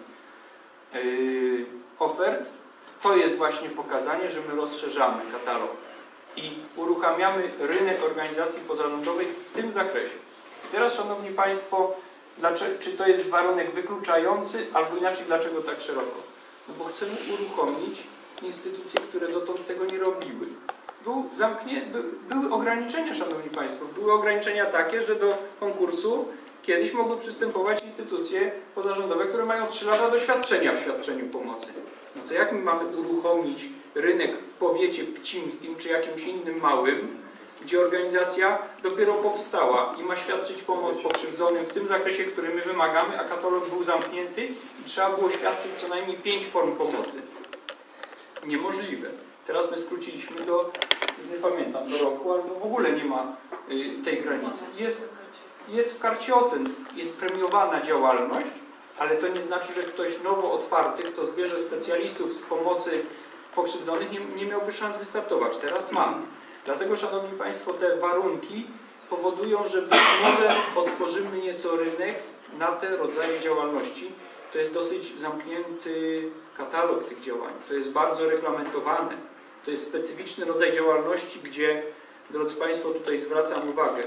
yy, ofert, to jest właśnie pokazanie, że my rozszerzamy katalog i uruchamiamy rynek organizacji pozarządowych w tym zakresie. Teraz, Szanowni Państwo, dlaczego, czy to jest warunek wykluczający, albo inaczej, dlaczego tak szeroko? No bo chcemy uruchomić instytucje, które dotąd tego nie robiły. Był zamknię, by, były ograniczenia, Szanowni Państwo, były ograniczenia takie, że do konkursu kiedyś mogły przystępować instytucje pozarządowe, które mają trzy lata doświadczenia w świadczeniu pomocy. No to jak my mamy uruchomić rynek w powiecie pcimskim czy jakimś innym małym, gdzie organizacja dopiero powstała i ma świadczyć pomoc pokrzywdzonym w tym zakresie, który my wymagamy, a katalog był zamknięty i trzeba było świadczyć co najmniej pięć form pomocy. Niemożliwe. Teraz my skróciliśmy do, nie pamiętam, do roku, albo w ogóle nie ma y, tej granicy. Jest, jest w karcie ocen, jest premiowana działalność, ale to nie znaczy, że ktoś nowo otwarty, kto zbierze specjalistów z pomocy pokrzywdzonych, nie, nie miałby szans wystartować. Teraz ma. Dlatego, Szanowni Państwo, te warunki powodują, że być może otworzymy nieco rynek na te rodzaje działalności. To jest dosyć zamknięty katalog tych działań. To jest bardzo reglamentowane. To jest specyficzny rodzaj działalności, gdzie, drodzy Państwo, tutaj zwracam uwagę,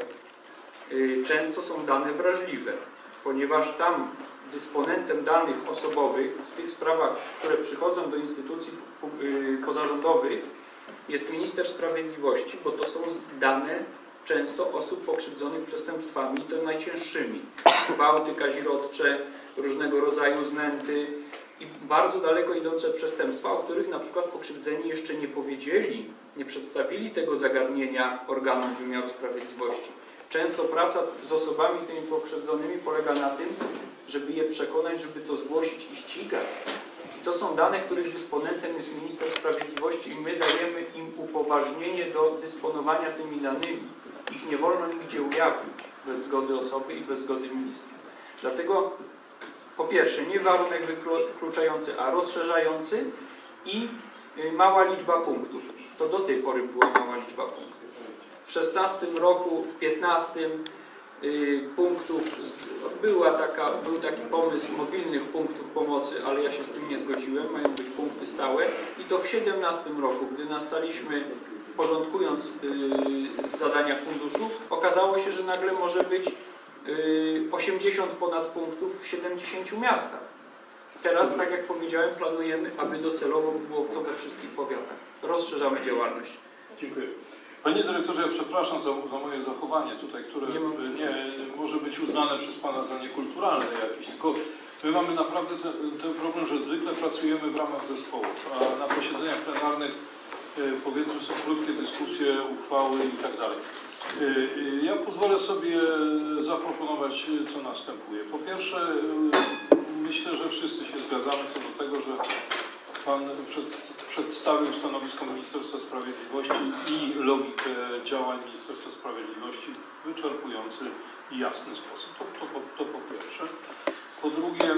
yy, często są dane wrażliwe, ponieważ tam dysponentem danych osobowych w tych sprawach, które przychodzą do instytucji yy, pozarządowych, jest Minister Sprawiedliwości, bo to są dane często osób pokrzywdzonych przestępstwami, i to najcięższymi. Gwałty kazirodcze, różnego rodzaju znęty i bardzo daleko idące przestępstwa, o których na przykład pokrzywdzeni jeszcze nie powiedzieli, nie przedstawili tego zagadnienia organom wymiaru sprawiedliwości. Często praca z osobami tymi pokrzywdzonymi polega na tym, żeby je przekonać, żeby to zgłosić i ścigać. I to są dane, których dysponentem jest Minister Sprawiedliwości i my dajemy im upoważnienie do dysponowania tymi danymi. Ich nie wolno nigdzie ujawnić bez zgody osoby i bez zgody ministra. Dlatego po pierwsze nie warunek wykluczający, a rozszerzający i mała liczba punktów. To do tej pory była mała liczba punktów. W szesnastym roku, w piętnastym punktów była taka, był taki pomysł mobilnych punktów pomocy, ale ja się z tym nie zgodziłem, mają być punkty stałe i to w siedemnastym roku, gdy nastaliśmy, porządkując yy, zadania funduszu, okazało się, że nagle może być yy, osiemdziesiąt ponad punktów w siedemdziesięciu miastach. Teraz, tak jak powiedziałem, planujemy, aby docelowo było to we wszystkich powiatach. Rozszerzamy działalność. Dziękuję. Panie dyrektorze, ja przepraszam za, za moje zachowanie tutaj, które nie, nie może być uznane przez Pana za niekulturalne jakieś, tylko my mamy naprawdę ten, ten problem, że zwykle pracujemy w ramach zespołów, a na posiedzeniach plenarnych powiedzmy są krótkie dyskusje, uchwały i tak dalej. Ja pozwolę sobie zaproponować, co następuje. Po pierwsze, myślę, że wszyscy się zgadzamy co do tego, że Pan przedstawił stanowisko Ministerstwa Sprawiedliwości i logikę działań Ministerstwa Sprawiedliwości w wyczerpujący i jasny sposób. To, to, to po pierwsze. Po drugie,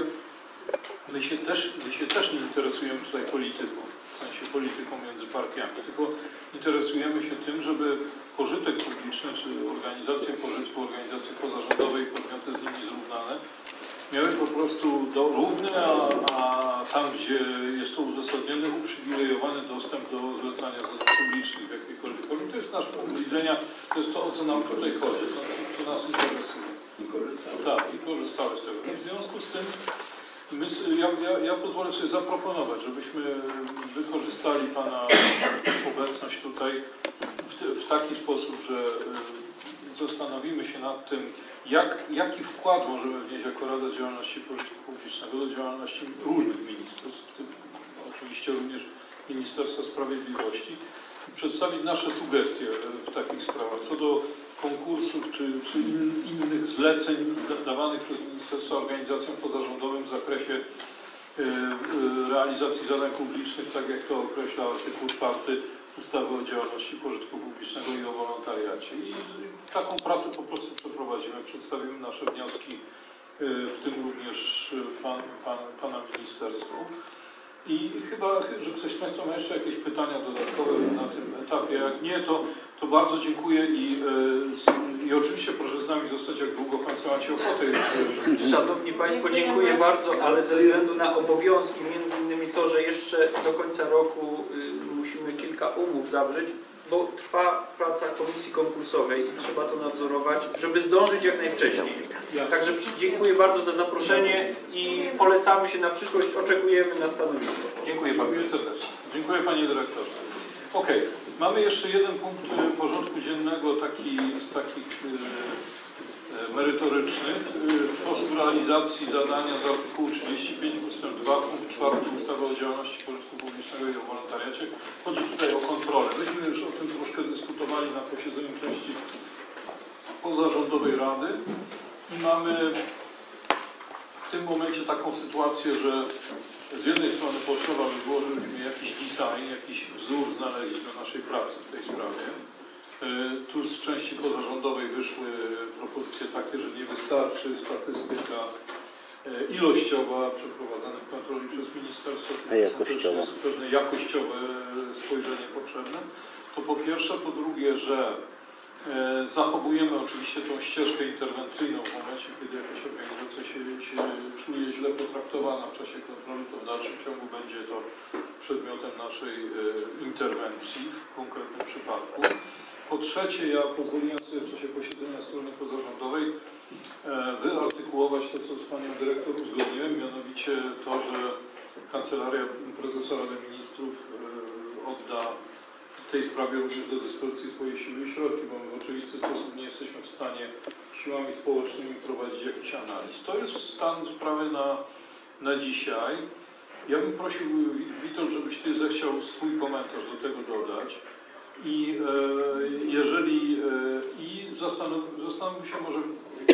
my się, też, my się też nie interesujemy tutaj polityką, w sensie polityką między partiami, tylko interesujemy się tym, żeby pożytek publiczny, czy organizacje pożytku, organizacje pozarządowe i podmioty z nimi zrównane miały po prostu do, równy, a, a tam, gdzie jest to uzasadnione, uprzywilejowany dostęp do zlecania zadań publicznych w jakiejkolwiek formie. To jest nasz punkt widzenia, to jest to, o co nam tutaj chodzi, co, co nas interesuje. I korzystałe. Tak, i korzystałe z tego. I w związku z tym my, ja, ja, ja pozwolę sobie zaproponować, żebyśmy wykorzystali Pana obecność tutaj w, te, w taki sposób, że zastanowimy się nad tym, Jak, jaki wkład możemy wnieść jako Rada Działalności Pożytku Publicznego do działalności różnych ministerstw, w tym oczywiście również Ministerstwa Sprawiedliwości, przedstawić nasze sugestie w takich sprawach co do konkursów czy, czy in, innych zleceń dawanych przez Ministerstwo Organizacjom Pozarządowym w zakresie y, y, realizacji zadań publicznych, tak jak to określa artykuł czwarty ustawy o działalności pożytku publicznego i o wolontariacie. I taką pracę po prostu przeprowadzimy, przedstawimy nasze wnioski, y, w tym również pan, pan, pana ministerstwu. I chyba, że ktoś z Państwa ma jeszcze jakieś pytania dodatkowe na tym etapie. Jak nie, to, to bardzo dziękuję i, i oczywiście proszę z nami zostać, jak długo Państwo macie ochotę. Szanowni Państwo, dziękuję bardzo, ale ze względu na obowiązki, między innymi to, że jeszcze do końca roku y, musimy kilka umów zawrzeć, bo trwa praca komisji konkursowej i trzeba to nadzorować, żeby zdążyć jak najwcześniej. Także dziękuję bardzo za zaproszenie i polecamy się na przyszłość, oczekujemy na stanowisko. Dziękuję bardzo. Dziękuję serdecznie. Dziękuję Panie Dyrektorze. Ok, mamy jeszcze jeden punkt porządku dziennego taki, z takich e, merytorycznych. E, sposób realizacji zadania z artykułu trzydzieści pięć ustęp dwa punkt czwarty ustawy o działalności pożytku publicznego i o wolontariacie. Chodzi tutaj o kontrolę. Myśmy już o tym troszkę dyskutowali na posiedzeniu części pozarządowej Rady i mamy w tym momencie taką sytuację, że z jednej strony potrzeba by było, żebyśmy jakiś design, jakiś wzór znaleźli do naszej pracy w tej sprawie. Tu z części pozarządowej wyszły propozycje takie, że nie wystarczy statystyka ilościowa przeprowadzanych kontroli przez ministerstwo, a jakościowa. Jest pewne jakościowe spojrzenie potrzebne. To po pierwsze, po drugie, że zachowujemy oczywiście tą ścieżkę interwencyjną w momencie, kiedy jakaś organizacja się, się czuje źle potraktowana w czasie kontroli, to w dalszym ciągu będzie to przedmiotem naszej interwencji w konkretnym przypadku. Po trzecie, ja pozwoliłem sobie w czasie posiedzenia strony pozarządowej wyartykułować to, co z Panią Dyrektor uzgodniłem, mianowicie to, że Kancelaria Prezesa Rady Ministrów odda w tej sprawie również do dyspozycji swoje siły i środki, bo my w oczywisty sposób nie jesteśmy w stanie siłami społecznymi prowadzić jakichś analiz. To jest stan sprawy na, na dzisiaj. Ja bym prosił, Witold, żebyś Ty zechciał swój komentarz do tego dodać. I e, jeżeli e, i zastanów, zastanówmy się może,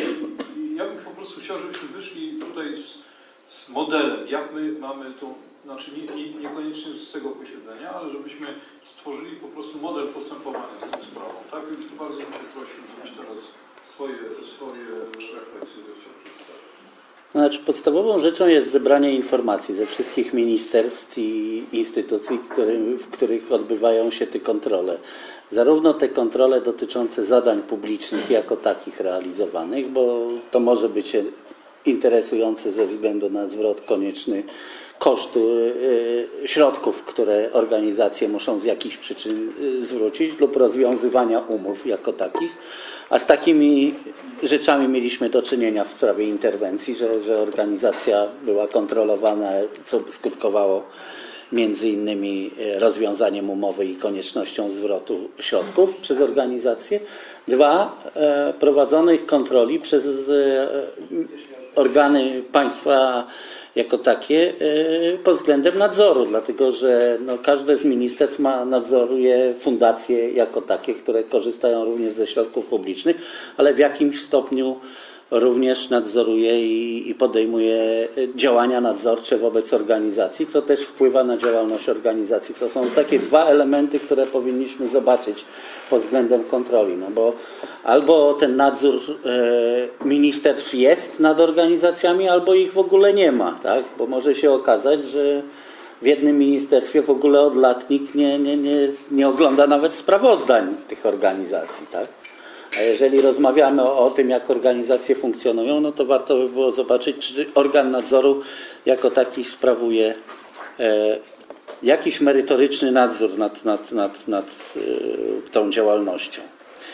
ja bym po prostu chciał, żebyśmy wyszli tutaj z, z modelem, jak my mamy tą, znaczy nie, nie, niekoniecznie z tego posiedzenia, ale żebyśmy stworzyli po prostu model postępowania z tą sprawą. Tak? I bardzo bym się prosił, żebyś teraz swoje, swoje refleksje zechciał przedstawić. Znaczy, podstawową rzeczą jest zebranie informacji ze wszystkich ministerstw i instytucji, który, w których odbywają się te kontrole. Zarówno te kontrole dotyczące zadań publicznych jako takich realizowanych, bo to może być interesujące ze względu na zwrot konieczny kosztu y, środków, które organizacje muszą z jakichś przyczyn y, zwrócić lub rozwiązywania umów jako takich. A z takimi rzeczami mieliśmy do czynienia w sprawie interwencji, że, że organizacja była kontrolowana, co skutkowało między innymi rozwiązaniem umowy i koniecznością zwrotu środków przez organizację. Dwa, e, prowadzonych kontroli przez e, organy państwa jako takie e, pod względem nadzoru, dlatego że no, każde z ministerstw ma, nadzoruje fundacje jako takie, które korzystają również ze środków publicznych, ale w jakimś stopniu również nadzoruje i, i podejmuje działania nadzorcze wobec organizacji, co też wpływa na działalność organizacji. To są takie dwa elementy, które powinniśmy zobaczyć pod względem kontroli, no bo albo ten nadzór e, ministerstw jest nad organizacjami, albo ich w ogóle nie ma, tak? Bo może się okazać, że w jednym ministerstwie w ogóle od lat nikt nie, nie, nie, nie ogląda nawet sprawozdań tych organizacji, tak? A jeżeli rozmawiamy o, o tym, jak organizacje funkcjonują, no to warto by było zobaczyć, czy organ nadzoru jako taki sprawuje e, jakiś merytoryczny nadzór nad, nad, nad, nad e, tą działalnością.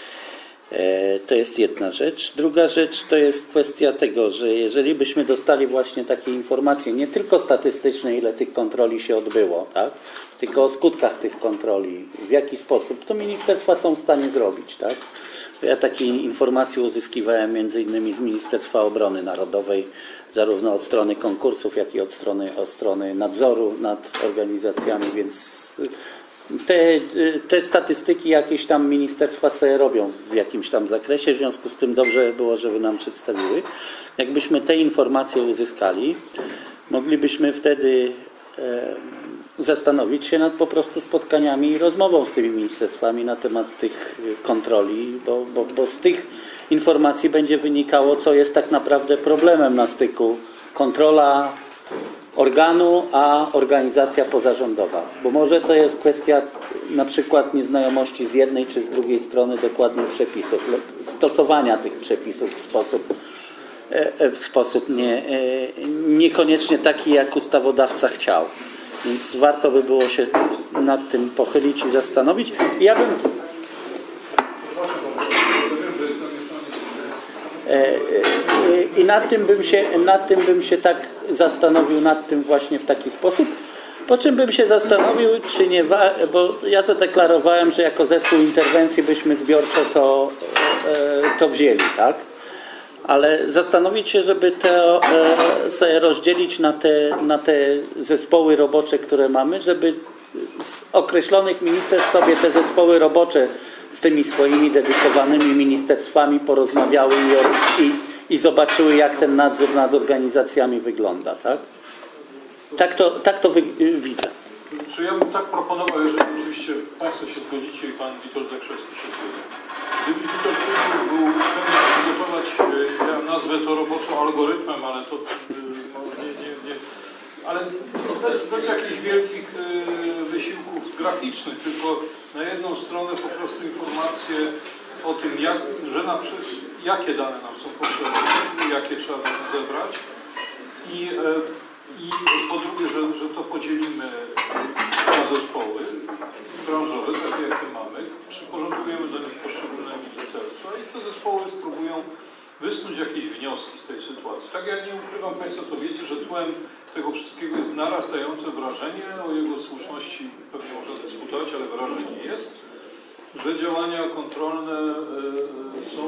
E, to jest jedna rzecz. Druga rzecz to jest kwestia tego, że jeżeli byśmy dostali właśnie takie informacje, nie tylko statystyczne, ile tych kontroli się odbyło, tak, tylko o skutkach tych kontroli, w jaki sposób, to ministerstwa są w stanie zrobić, tak? Ja takie informacje uzyskiwałem między innymi z Ministerstwa Obrony Narodowej, zarówno od strony konkursów, jak i od strony, od strony nadzoru nad organizacjami, więc te, te statystyki jakieś tam ministerstwa sobie robią w jakimś tam zakresie, w związku z tym dobrze było, żeby nam przedstawiły. Jakbyśmy te informacje uzyskali, moglibyśmy wtedy e, zastanowić się nad po prostu spotkaniami i rozmową z tymi ministerstwami na temat tych kontroli, bo, bo, bo z tych informacji będzie wynikało, co jest tak naprawdę problemem na styku kontrola organu, a organizacja pozarządowa. Bo może to jest kwestia na przykład nieznajomości z jednej czy z drugiej strony dokładnie przepisów, stosowania tych przepisów w sposób, w sposób nie, niekoniecznie taki, jak ustawodawca chciał. Więc warto by było się nad tym pochylić i zastanowić. Ja bym... I nad tym bym się, nad tym bym się tak zastanowił, nad tym właśnie w taki sposób. Po czym bym się zastanowił, czy nie, bo ja to deklarowałem, że jako zespół interwencji byśmy zbiorczo to, to wzięli, tak? Ale zastanowić się, żeby to sobie rozdzielić na te, na te zespoły robocze, które mamy, żeby z określonych ministerstw sobie te zespoły robocze z tymi swoimi dedykowanymi ministerstwami porozmawiały i, i, i zobaczyły, jak ten nadzór nad organizacjami wygląda, tak? Tak to, tak to wy, widzę. Czy ja bym tak proponował, jeżeli oczywiście Państwo się zgodzicie i Pan Witold Zakrzewski się zgodzi. Gdyby Witold był chętny przygotować, ja nazwę to roboczo algorytmem, ale to nie, nie, nie, ale bez, bez jakichś wielkich wysiłków graficznych, tylko na jedną stronę po prostu informacje o tym, jak, że na przykład, jakie dane nam są potrzebne, jakie trzeba zebrać i, i po drugie, że, że to podzielimy na zespoły branżowe, takie jakie mamy, przyporządkujemy do nich poszczególne ministerstwa i te zespoły spróbują wysnuć jakieś wnioski z tej sytuacji. Tak jak nie ukrywam, Państwo to wiecie, że tłem tego wszystkiego jest narastające wrażenie, o jego słuszności pewnie można dyskutować, ale wrażenie jest, że działania kontrolne y, są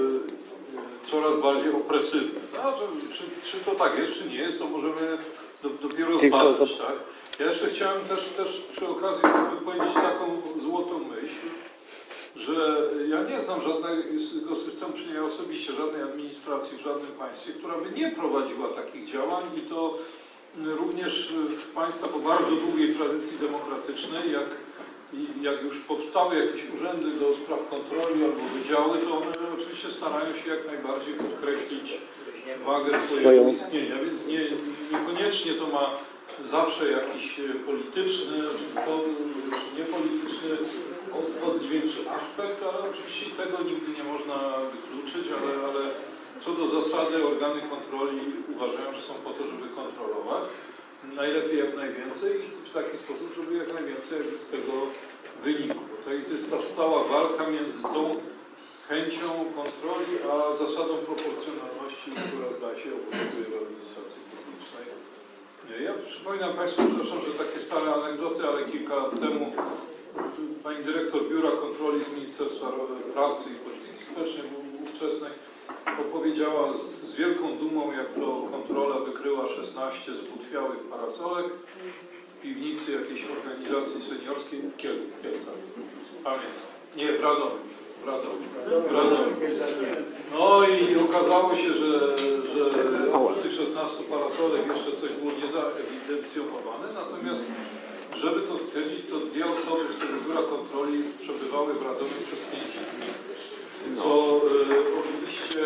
y, coraz bardziej opresywne. No, czy, czy to tak jest, czy nie jest, to możemy do, dopiero zbadać. Tak? Ja jeszcze chciałem też, też przy okazji powiedzieć taką złotą myśl, że ja nie znam żadnego systemu, czy nie osobiście żadnej administracji w żadnym państwie, która by nie prowadziła takich działań i to również w państwa po bardzo długiej tradycji demokratycznej, jak, jak już powstały jakieś urzędy do spraw kontroli albo wydziały, to one oczywiście starają się jak najbardziej podkreślić wagę swojego istnienia, więc nie, niekoniecznie to ma zawsze jakiś polityczny, czy niepolityczny oddźwięk czy aspekt, ale oczywiście tego nigdy nie można wykluczyć, ale, ale co do zasady organy kontroli uważają, że są po to, żeby kontrolować. Najlepiej jak najwięcej i w taki sposób, żeby jak najwięcej z tego wynikło. To jest ta stała walka między tą chęcią kontroli, a zasadą proporcjonalności, która zdaje się obowiązuje w administracji publicznej. Ja przypominam Państwu, przepraszam, że takie stare anegdoty, ale kilka lat temu pani dyrektor Biura Kontroli z Ministerstwa Pracy i Polityki Społecznej ówczesnej opowiedziała z, z wielką dumą, jak to kontrola wykryła szesnaście zbutwiałych parasolek w piwnicy jakiejś organizacji seniorskiej w Kielcach. Pamiętam. Nie, w Radomiu. W Radomiu. W Radomiu. No i okazało się, że, że oprócz tych szesnastu parasolek jeszcze coś było niezaewidencjonowane, natomiast żeby to stwierdzić, to dwie osoby z tego biura kontroli przebywały w Radomiu przez pięć dni. Co y, oczywiście,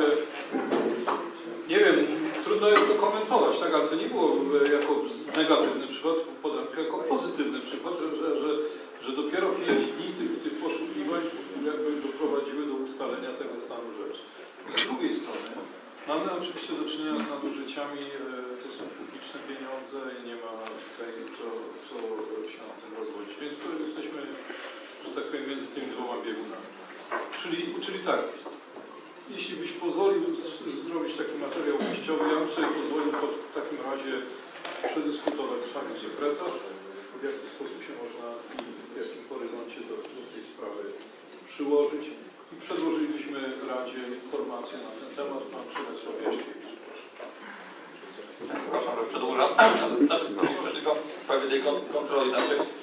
nie wiem, trudno jest to komentować, tak, ale to nie było jako negatywny przykład, podam jako pozytywny przykład, że, że, że, że dopiero pięć dni tych, tych poszukiwań jakby doprowadziły do ustalenia tego stanu rzeczy. Z drugiej strony mamy oczywiście do czynienia z nadużyciami, to są publiczne pieniądze i nie ma tutaj co, co się na tym rozwodzić. Więc to jesteśmy, że tak powiem, między tymi dwoma biegunami. Czyli, czyli tak, jeśli byś pozwolił z, zrobić taki materiał wyjściowy, ja bym sobie pozwolił w takim razie przedyskutować z Panią Sekretarz, w jaki sposób się można i w jakim horyzoncie do, do tej sprawy przyłożyć i przedłożylibyśmy Radzie informacje na ten temat. Pan Przemysław Jaśkiewicz, proszę. Przepraszam, że przedłużam. Znaczy, tylko w sprawie tej kontroli. Znaczy,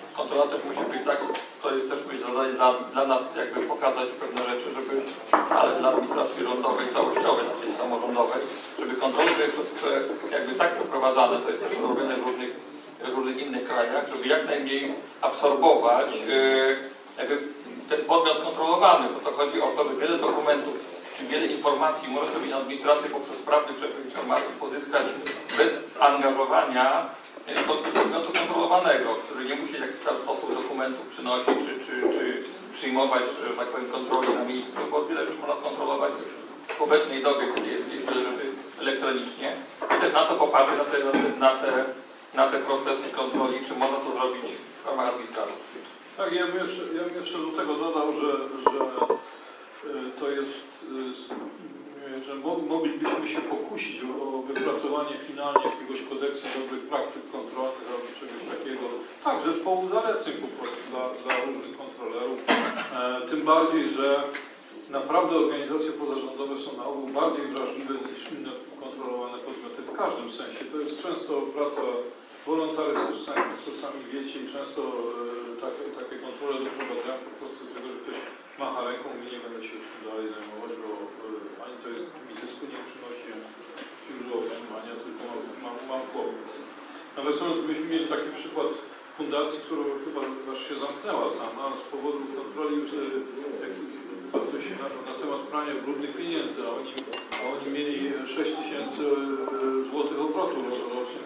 kontrola też musi być tak, to jest też myślę zadanie dla, dla nas, jakby pokazać pewne rzeczy, żeby, ale dla administracji rządowej, całościowej, czyli samorządowej, żeby kontrole były jakby tak przeprowadzane, to jest też robione w różnych, w różnych innych krajach, żeby jak najmniej absorbować yy, jakby ten podmiot kontrolowany, bo to chodzi o to, że wiele dokumentów, czy wiele informacji może sobie administracja poprzez sprawny przepływ informacji pozyskać bez angażowania podmiotu kontrolowanego, który nie musi w jakiś tam sposób dokumentów przynosić, czy, czy, czy przyjmować, że tak powiem, kontroli na miejscu, bo wiele rzeczy można skontrolować w obecnej dobie, kiedy jest wiele rzeczy elektronicznie. I też na to popatrzeć, na te, na te, na te procesy kontroli, czy można to zrobić w ramach administracji. Tak, ja bym jeszcze, ja bym jeszcze do tego dodał, że, że to jest, że moglibyśmy się pokusić o wypracowanie finalnie jakiegoś kodeksu dobrych praktyk kontrolnych albo czegoś takiego. Tak, zespołu zaleceń po prostu dla, dla różnych kontrolerów. E, tym bardziej, że naprawdę organizacje pozarządowe są na ogół bardziej wrażliwe niż inne kontrolowane podmioty w każdym sensie. To jest często praca wolontarystyczna, jak to sami wiecie, i często e, takie, takie kontrole doprowadzają po prostu do tego, że ktoś macha ręką i nie będę się tym dalej zajmować, bo e, ani to jest mi zysku nie przynosi źródła utrzymania, tylko mam, mam, mam kłopot. Natomiast myśmy mieli taki przykład fundacji, która chyba aż się zamknęła sama z powodu kontroli już coś na, na temat prania brudnych pieniędzy, a oni, a oni mieli sześć tysięcy złotych obrotu rocznie.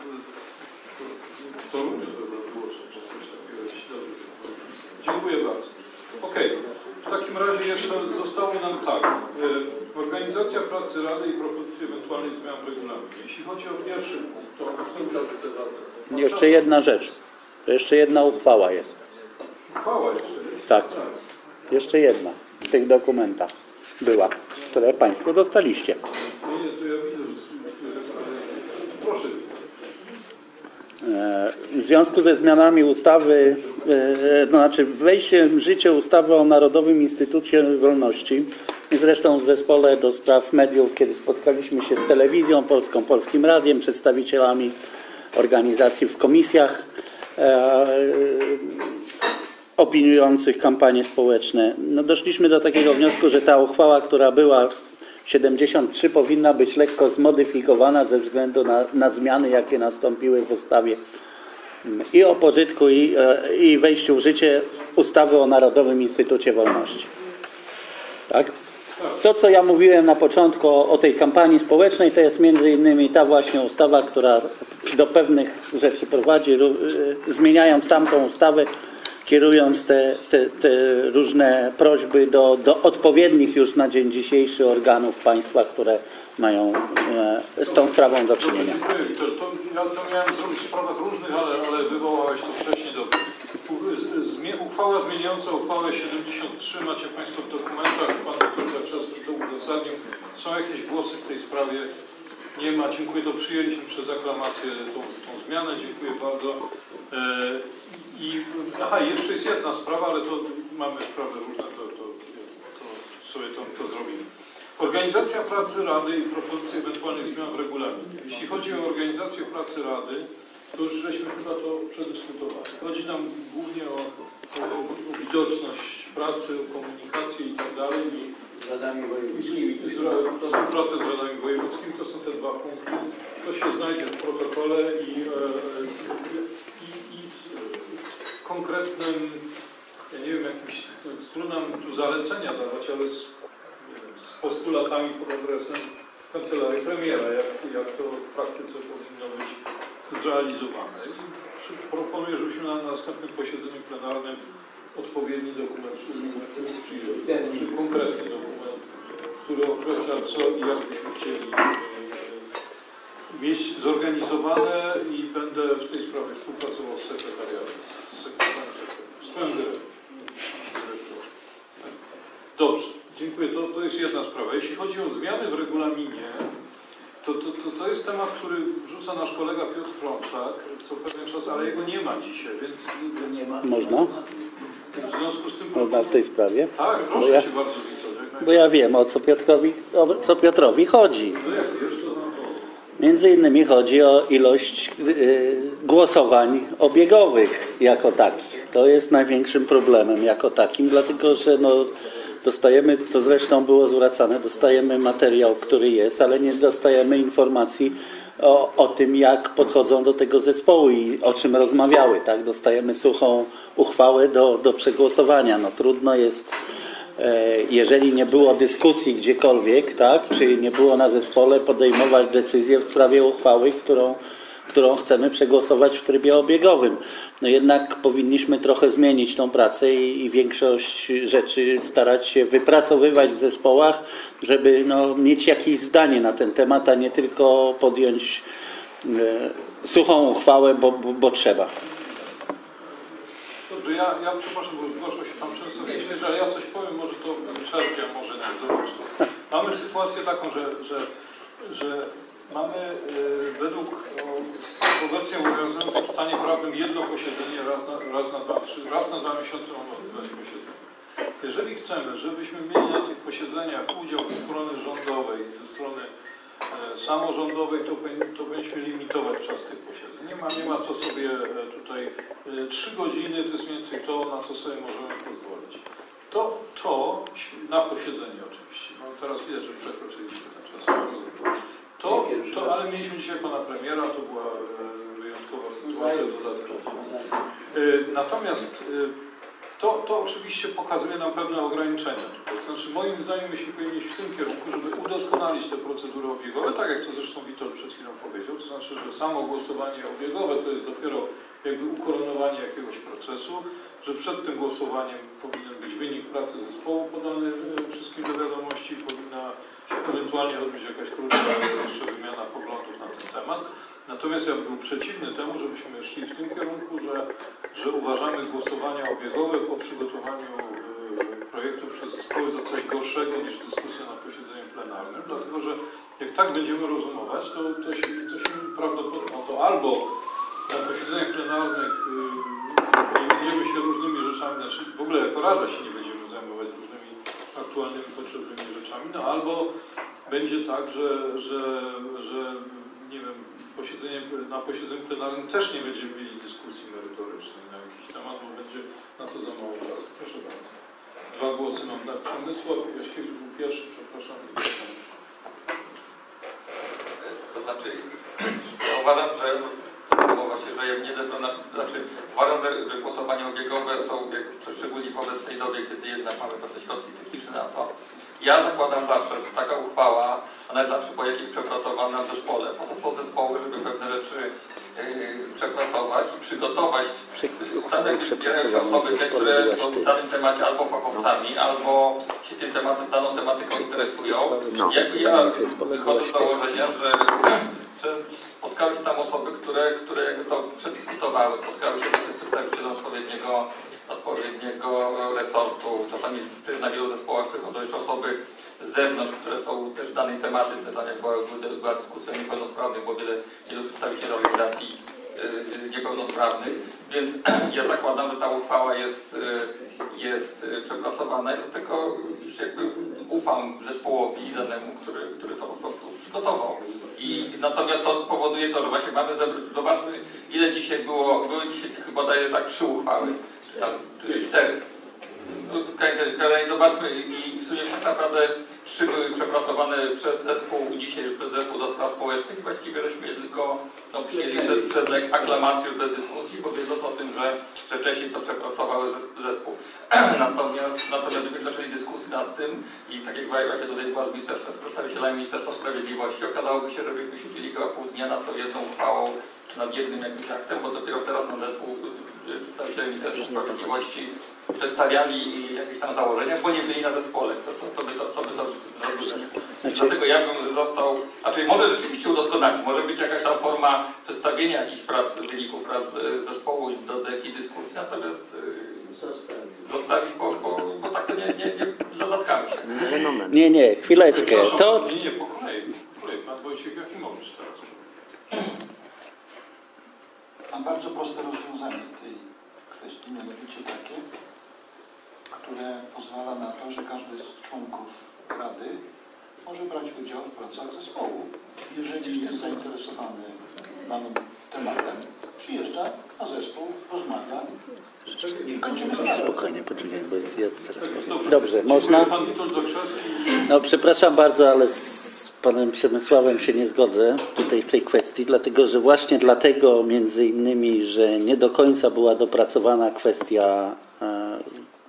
To również było coś takiego. Dziękuję bardzo. Okej. W takim razie jeszcze zostało nam tak. Organizacja pracy Rady i propozycje ewentualnych zmian w regulaminie. Jeśli chodzi o pierwszy punkt, to jeszcze jedna rzecz. To jeszcze jedna uchwała jest. Uchwała jeszcze jest? Tak. Jeszcze jedna w tych dokumentach była, które Państwo dostaliście. Nie, nie, to ja widzę, że... Proszę. W związku ze zmianami ustawy, to znaczy wejściem w życie ustawy o Narodowym Instytucie Wolności, zresztą w zespole do spraw mediów, kiedy spotkaliśmy się z Telewizją Polską, Polskim Radiem, przedstawicielami organizacji w komisjach e, opiniujących kampanie społeczne, no doszliśmy do takiego wniosku, że ta uchwała, która była siedemdziesiąt trzy, powinna być lekko zmodyfikowana ze względu na, na zmiany, jakie nastąpiły w ustawie i o pożytku, i, i wejściu w życie ustawy o Narodowym Instytucie Wolności. Tak? To, co ja mówiłem na początku o, o tej kampanii społecznej, to jest między innymi ta właśnie ustawa, która do pewnych rzeczy prowadzi, zmieniając tamtą ustawę, kierując te, te, te różne prośby do, do odpowiednich już na dzień dzisiejszy organów państwa, które mają e, z tą sprawą do czynienia. Dziękuję, Wiktor. To, ja to miałem zrobić w sprawach różnych, ale, ale wywołałeś to wcześniej. Do, zmie, uchwała zmieniająca uchwałę siedemdziesiąt trzy macie Państwo w dokumentach. Pan doktor Kaczewski to uzasadnił. Są jakieś głosy w tej sprawie? Nie ma. Dziękuję. To przyjęliśmy przez aklamację tą, tą zmianę. Dziękuję bardzo. E, I, aha, jeszcze jest jedna sprawa, ale to mamy sprawy różne, to, to, to sobie to, to zrobimy. Organizacja pracy Rady i propozycje ewentualnych zmian w regulaminie. Jeśli chodzi o organizację pracy Rady, to już żeśmy chyba to przedyskutowali. Chodzi nam głównie o, o, o widoczność pracy, o komunikację i tak dalej. Z radami wojewódzkimi. Współpracę z radami wojewódzkimi, to są te dwa punkty. To się znajdzie w protokole i, e, z, i, i z konkretnym, ja nie wiem, jakimś, trudno nam tu zalecenia dawać, ale z, wiem, z postulatami pod adresem Kancelarii Premiera, jak, jak to w praktyce powinno być zrealizowane. I proponuję, żebyśmy na następnym posiedzeniu plenarnym odpowiedni dokument przyjęli, znaczy konkretny dokument, który określa co i jak byśmy chcieli mieć zorganizowane i będę w tej sprawie współpracował z sekretariatem, z sekretarzem, z panem dyrektorem. Dobrze, dziękuję. To, to jest jedna sprawa. Jeśli chodzi o zmiany w regulaminie, to, to, to, to jest temat, który wrzuca nasz kolega Piotr Frączak co pewien czas, ale jego nie ma dzisiaj, więc... więc nie ma. Można? W związku z tym... Można w tej sprawie? Tak, proszę bo ja, Cię bardzo, Wiktor. Bo ja wiem, o co Piotrowi, o co Piotrowi chodzi. No jak wiesz, to nam Między innymi chodzi o ilość y, głosowań obiegowych jako takich. To jest największym problemem jako takim, dlatego że no, dostajemy, to zresztą było zwracane, dostajemy materiał, który jest, ale nie dostajemy informacji o, o tym, jak podchodzą do tego zespołu i o czym rozmawiały. Tak? Dostajemy suchą uchwałę do, do przegłosowania. No, trudno jest, e, jeżeli nie było dyskusji gdziekolwiek, tak? Czy nie było na zespole, podejmować decyzję w sprawie uchwały, którą, którą chcemy przegłosować w trybie obiegowym. No jednak powinniśmy trochę zmienić tą pracę i, i większość rzeczy starać się wypracowywać w zespołach, żeby no, mieć jakieś zdanie na ten temat, a nie tylko podjąć e, suchą uchwałę, bo, bo, bo trzeba. Dobrze, ja, ja przepraszam, bo zgłaszał się Pan często myślę, że ja coś powiem, może to wyczerpie, a może nie, zobaczmy. Mamy sytuację taką, że, że, że mamy y, według o, obecnie obowiązującym stanie prawnym jedno posiedzenie raz na, raz na dwa, czy raz na dwa miesiące mamy odbywać posiedzenie. Jeżeli chcemy, żebyśmy mieli na tych posiedzeniach udział ze strony rządowej, ze strony e, samorządowej, to, to powinniśmy limitować czas tych posiedzeń. Nie ma, nie ma co sobie e, tutaj e, trzy godziny to jest mniej więcej to, na co sobie możemy pozwolić. To, to na posiedzenie oczywiście. No teraz widać, że przekroczyliśmy ten czas. To, to, ale mieliśmy dzisiaj pana premiera, to była e, wyjątkowa sytuacja dodatkowa. E, natomiast e, To, to oczywiście pokazuje nam pewne ograniczenia. To znaczy moim zdaniem myśmy powinni iść w tym kierunku, żeby udoskonalić te procedury obiegowe, tak jak to zresztą Witold przed chwilą powiedział, to znaczy, że samo głosowanie obiegowe to jest dopiero jakby ukoronowanie jakiegoś procesu, że przed tym głosowaniem powinien być wynik pracy zespołu podany wszystkim do wiadomości, powinna się ewentualnie odbyć jakaś krótka jeszcze wymiana poglądów na ten temat. Natomiast ja bym był przeciwny temu, żebyśmy szli w tym kierunku, że, że uważamy głosowania obiegowe po przygotowaniu y, projektów przez zespoły za coś gorszego niż dyskusja na posiedzeniu plenarnym, dlatego że jak tak będziemy rozumować, to, to, się, to się prawdopodobnie no to albo na posiedzeniach plenarnych y, nie będziemy się różnymi rzeczami, znaczy w ogóle jako Rada się nie będziemy zajmować różnymi aktualnymi, potrzebnymi rzeczami, no albo będzie tak, że, że, że nie wiem, posiedzenie, na posiedzeniu plenarnym też nie będziemy mieli dyskusji merytorycznej na jakiś temat, bo będzie na to za mało czasu. Proszę bardzo. Dwa głosy mam dla Przemysław Jaśkiewicz był pierwszy, przepraszam. To znaczy, ja uważam, że mowa się, że jak nie znaczy, uważam, że, że głosowania obiegowe są, jak, szczególnie w obecnej dobie, kiedy jednak mamy pewne środki techniczne na to. Ja zakładam zawsze, że taka uchwała, ona jest zawsze po jakiejś przepracowana w zespole. Po to są zespoły, żeby pewne rzeczy yy, przepracować i przygotować. Tam wybierają się osoby, te, które są w danym temacie albo fachowcami, albo się tym tematem, daną tematyką interesują. Jak ja wychodzę z założenia, że, że spotkały się tam osoby, które, które jakby to przedyskutowały, spotkały się z przedstawicielem odpowiedniego odpowiedniego resortu. Czasami na wielu zespołach przychodzą jeszcze osoby z zewnątrz, które są też w danej tematyce. Tam jak była, była dyskusja o niepełnosprawnych, było wiele, wielu przedstawicieli organizacji yy, niepełnosprawnych. Więc ja zakładam, że ta uchwała jest, yy, jest przepracowana i do tego już jakby ufam zespołowi danemu, który, który to po prostu przygotował. I natomiast to powoduje to, że właśnie mamy, zobaczmy ile dzisiaj było, były dzisiaj chyba daje tak trzy uchwały. Tam, cztery. Zobaczmy i w sumie tak naprawdę trzy były przepracowane przez zespół, dzisiaj przez zespół do spraw społecznych i właściwie żeśmy je tylko no, przyjęli przez, przez aklamację bez dyskusji, bo wiedząc o tym, że, że wcześniej to przepracowały zespół. Natomiast, natomiast gdybyśmy zaczęli dyskusję nad tym i tak jak właśnie tutaj była z ministerstwem, przedstawicielami Ministerstwa Sprawiedliwości, okazałoby się, że byśmy siedzieli chyba pół dnia nad tą jedną uchwałą, czy nad jednym jakimś aktem, bo dopiero teraz nam zespół przedstawiciele Ministerstwa Sprawiedliwości przedstawiali jakieś tam założenia, bo nie byli na zespole. To, to, to by to, co by to zrobić. Dlatego ja bym został, znaczy może rzeczywiście udoskonalić, może być jakaś tam forma przedstawienia jakichś prac, wyników prac zespołu do, do jakiejś dyskusji, natomiast yy, zostawić, bo, bo, bo tak to nie, nie, nie zatkamy się. Nie, nie, chwileczkę. To... Nie, nie, po kolei. Po kolei. Pan Wojciech Jakimowicz teraz. Mam bardzo proste rozwiązanie tej kwestii, mianowicie takie, które pozwala na to, że każdy z członków Rady może brać udział w pracach zespołu. Jeżeli jest zainteresowany danym tematem, przyjeżdża na zespół, rozmawia i kończymy sprawę. Spokojnie, poczekaj, bo ja teraz... Dobrze, można? No przepraszam bardzo, ale z panem Przemysławem się nie zgodzę tutaj w tej kwestii, dlatego że właśnie dlatego między innymi, że nie do końca była dopracowana kwestia e,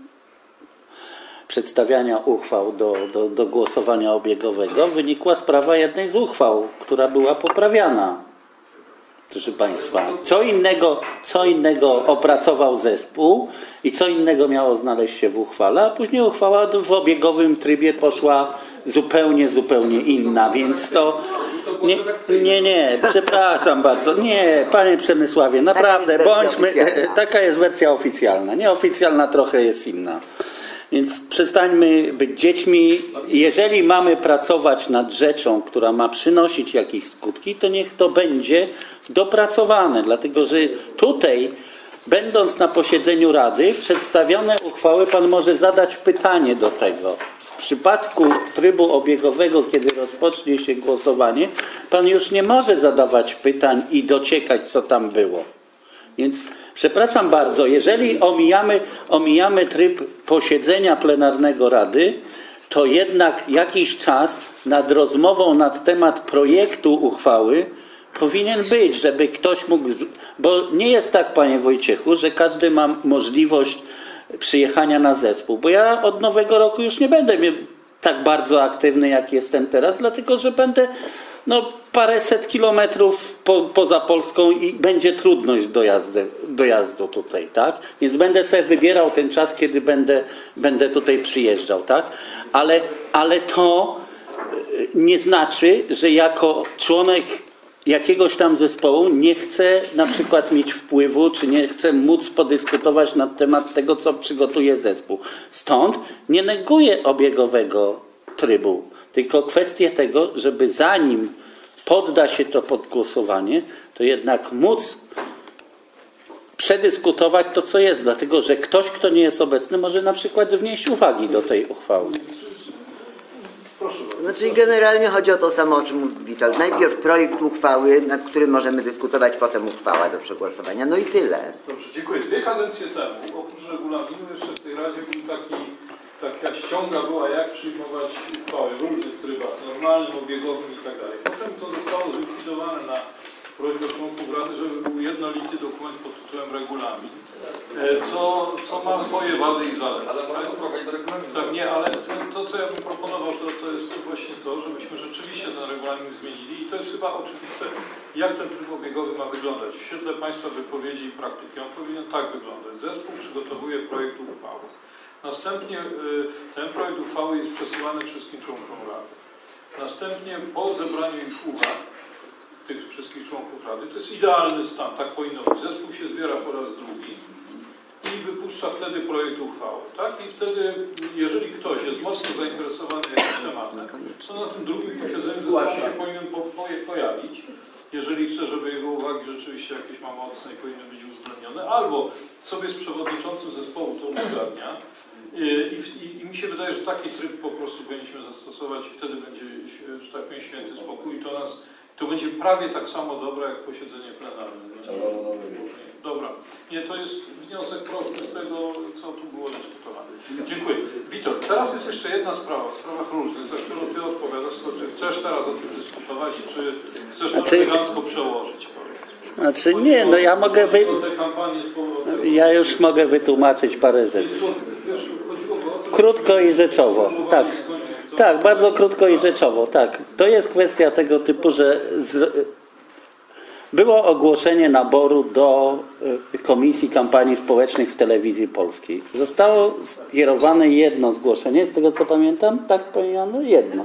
przedstawiania uchwał do, do, do głosowania obiegowego, wynikła sprawa jednej z uchwał, która była poprawiana. Proszę Państwa, co innego, co innego opracował zespół i co innego miało znaleźć się w uchwale, a później uchwała w obiegowym trybie poszła zupełnie, zupełnie inna, więc to... Nie, nie, nie, przepraszam bardzo, nie, Panie Przemysławie, naprawdę, bądźmy... Taka jest wersja oficjalna, nieoficjalna trochę jest inna. Więc przestańmy być dziećmi. Jeżeli mamy pracować nad rzeczą, która ma przynosić jakieś skutki, to niech to będzie dopracowane. Dlatego, że tutaj, będąc na posiedzeniu Rady, przedstawione uchwały, Pan może zadać pytanie do tego. W przypadku trybu obiegowego, kiedy rozpocznie się głosowanie, Pan już nie może zadawać pytań i dociekać, co tam było. Więc przepraszam bardzo, jeżeli omijamy, omijamy tryb posiedzenia plenarnego Rady, to jednak jakiś czas nad rozmową nad temat projektu uchwały powinien być, żeby ktoś mógł... Bo nie jest tak, Panie Wojciechu, że każdy ma możliwość przyjechania na zespół, bo ja od nowego roku już nie będę tak bardzo aktywny, jak jestem teraz, dlatego że będę no, paręset kilometrów po, poza Polską i będzie trudność dojazdy, dojazdu tutaj, tak? Więc będę sobie wybierał ten czas, kiedy będę, będę tutaj przyjeżdżał, tak? Ale, ale to nie znaczy, że jako członek jakiegoś tam zespołu nie chcę na przykład mieć wpływu, czy nie chcę móc podyskutować na temat tego, co przygotuje zespół. Stąd nie neguję obiegowego trybu, tylko kwestię tego, żeby zanim podda się to pod głosowanie, to jednak móc przedyskutować to, co jest, dlatego że ktoś, kto nie jest obecny, może na przykład wnieść uwagi do tej uchwały. Znaczy generalnie chodzi o to samo, o czym mówił Witold. Najpierw projekt uchwały, nad którym możemy dyskutować, potem uchwała do przegłosowania. No i tyle. Dobrze, dziękuję. Dwie kadencje temu, oprócz regulaminu, jeszcze w tej Radzie był taki, taka ściąga była, jak przyjmować uchwały w różnych trybach, normalnym, obiegowym i tak dalej. Potem to zostało zlikwidowane na prośbę członków Rady, żeby był jednolity dokument pod tytułem regulamin, co, co ma swoje wady i zalety. Ale można poprawić do regulaminu. Tak, nie, ale to, to co ja bym proponował, to, to jest właśnie to, żebyśmy rzeczywiście ten regulamin zmienili i to jest chyba oczywiste, jak ten tryb obiegowy ma wyglądać. W świetle Państwa wypowiedzi i praktyki on powinien tak wyglądać. Zespół przygotowuje projekt uchwały. Następnie ten projekt uchwały jest przesyłany wszystkim członkom Rady. Następnie po zebraniu ich uwag tych wszystkich członków Rady, to jest idealny stan, tak powinno być. Zespół się zbiera po raz drugi i wypuszcza wtedy projekt uchwały. Tak? I wtedy, jeżeli ktoś jest mocno zainteresowany jakimś tematem, to na tym drugim posiedzeniu zespół się powinien po, po, pojawić, jeżeli chce, żeby jego uwagi rzeczywiście jakieś ma mocne i powinny być uwzględnione, albo sobie z przewodniczącym zespołu to uzgadnia. I, i, I mi się wydaje, że taki tryb po prostu powinniśmy zastosować i wtedy będzie, że tak powiem, święty spokój i to nas to będzie prawie tak samo dobre jak posiedzenie plenarne. Dobra. Nie, to jest wniosek prosty z tego, co tu było dyskutowane. Dziękuję. Witold, teraz jest jeszcze jedna sprawa, w sprawach różnych, za którą Ty odpowiadasz. To, czy chcesz teraz o tym dyskutować, czy chcesz to znaczy, elegancko przełożyć? Powiedz. Znaczy nie, no ja mogę wy... Ja już mogę wytłumaczyć parę rzeczy. Krótko i rzeczowo. Tak. Tak, bardzo krótko i rzeczowo. Tak. To jest kwestia tego typu, że z... było ogłoszenie naboru do Komisji Kampanii Społecznych w Telewizji Polskiej. Zostało skierowane jedno zgłoszenie, z tego co pamiętam, tak powiedziano, jedno.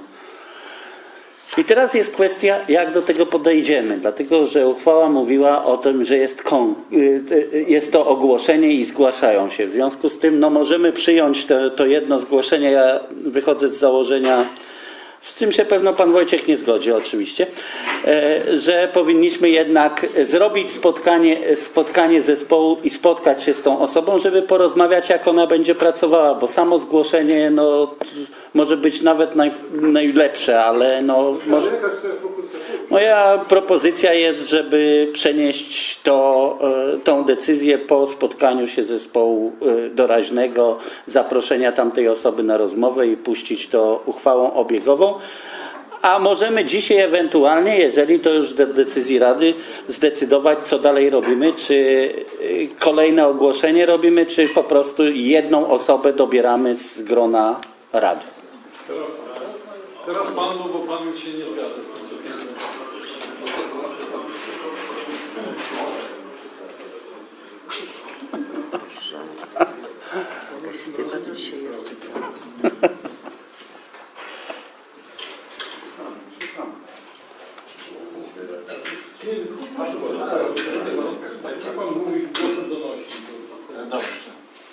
I teraz jest kwestia, jak do tego podejdziemy, dlatego że uchwała mówiła o tym, że jest, kon, jest to ogłoszenie i zgłaszają się. W związku z tym no, możemy przyjąć to, to jedno zgłoszenie. Ja wychodzę z założenia z czym się pewno pan Wojciech nie zgodzi oczywiście, że powinniśmy jednak zrobić spotkanie, spotkanie zespołu i spotkać się z tą osobą, żeby porozmawiać, jak ona będzie pracowała, bo samo zgłoszenie no, może być nawet naj, najlepsze, ale no może... Moja propozycja jest, żeby przenieść to, tą decyzję po spotkaniu się zespołu doraźnego, zaproszenia tamtej osoby na rozmowę i puścić to uchwałą obiegową. A możemy dzisiaj ewentualnie, jeżeli to już do decyzji Rady, zdecydować, co dalej robimy, czy kolejne ogłoszenie robimy, czy po prostu jedną osobę dobieramy z grona Rady. Teraz pan, bo pan się nie zgadza z tym, co Wstyda tu dzisiaj jest, czy co? Dobrze.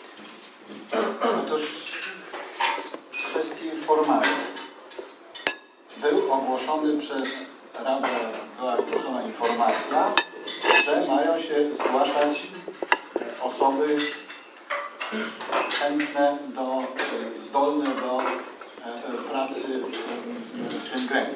Otóż w kwestii formalnej był ogłoszony przez Radę, była ogłoszona informacja, że mają się zgłaszać osoby chętne, do, zdolne do pracy w tym gremium.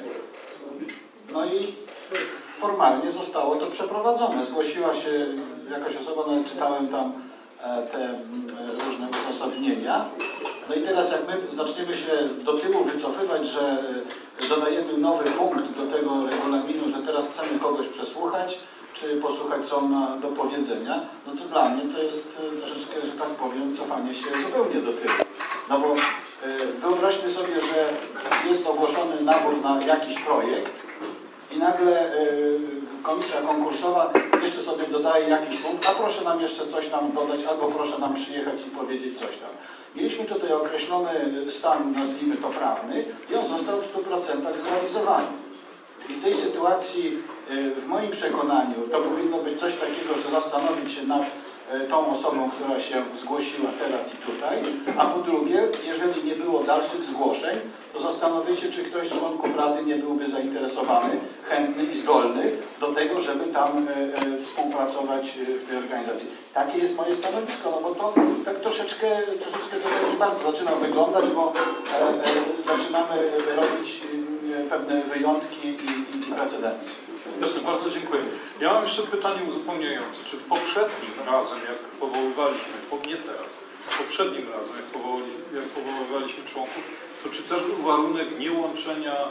No i formalnie zostało to przeprowadzone. Zgłosiła się jakaś osoba, nawet czytałem tam te różne uzasadnienia. No i teraz jak my zaczniemy się do tyłu wycofywać, że dodajemy nowy punkt do tego regulaminu, że teraz chcemy kogoś przesłuchać, czy posłuchać, co on ma do powiedzenia, no to dla mnie to jest troszeczkę, że tak powiem, cofanie się zupełnie do tyłu. No bo wyobraźmy sobie, że jest ogłoszony nabór na jakiś projekt i nagle komisja konkursowa jeszcze sobie dodaje jakiś punkt, a proszę nam jeszcze coś tam dodać, albo proszę nam przyjechać i powiedzieć coś tam. Mieliśmy tutaj określony stan, nazwijmy to prawny, i on został w stu procentach zrealizowany. I w tej sytuacji, w moim przekonaniu, to powinno być coś takiego, że zastanowić się nad tą osobą, która się zgłosiła teraz i tutaj, a po drugie, jeżeli nie było dalszych zgłoszeń, to zastanowić się, czy ktoś z członków Rady nie byłby zainteresowany, chętny i zdolny do tego, żeby tam współpracować w tej organizacji. Takie jest moje stanowisko, no bo to tak troszeczkę, troszeczkę to tak bardzo zaczyna wyglądać, bo zaczynamy robić pewne wyjątki i, i precedencje. Jasne, bardzo dziękuję. Ja mam jeszcze pytanie uzupełniające. Czy poprzednim razem, jak powoływaliśmy, nie teraz, poprzednim razem, jak, powołali, jak powoływaliśmy członków, to czy też był warunek niełączenia e,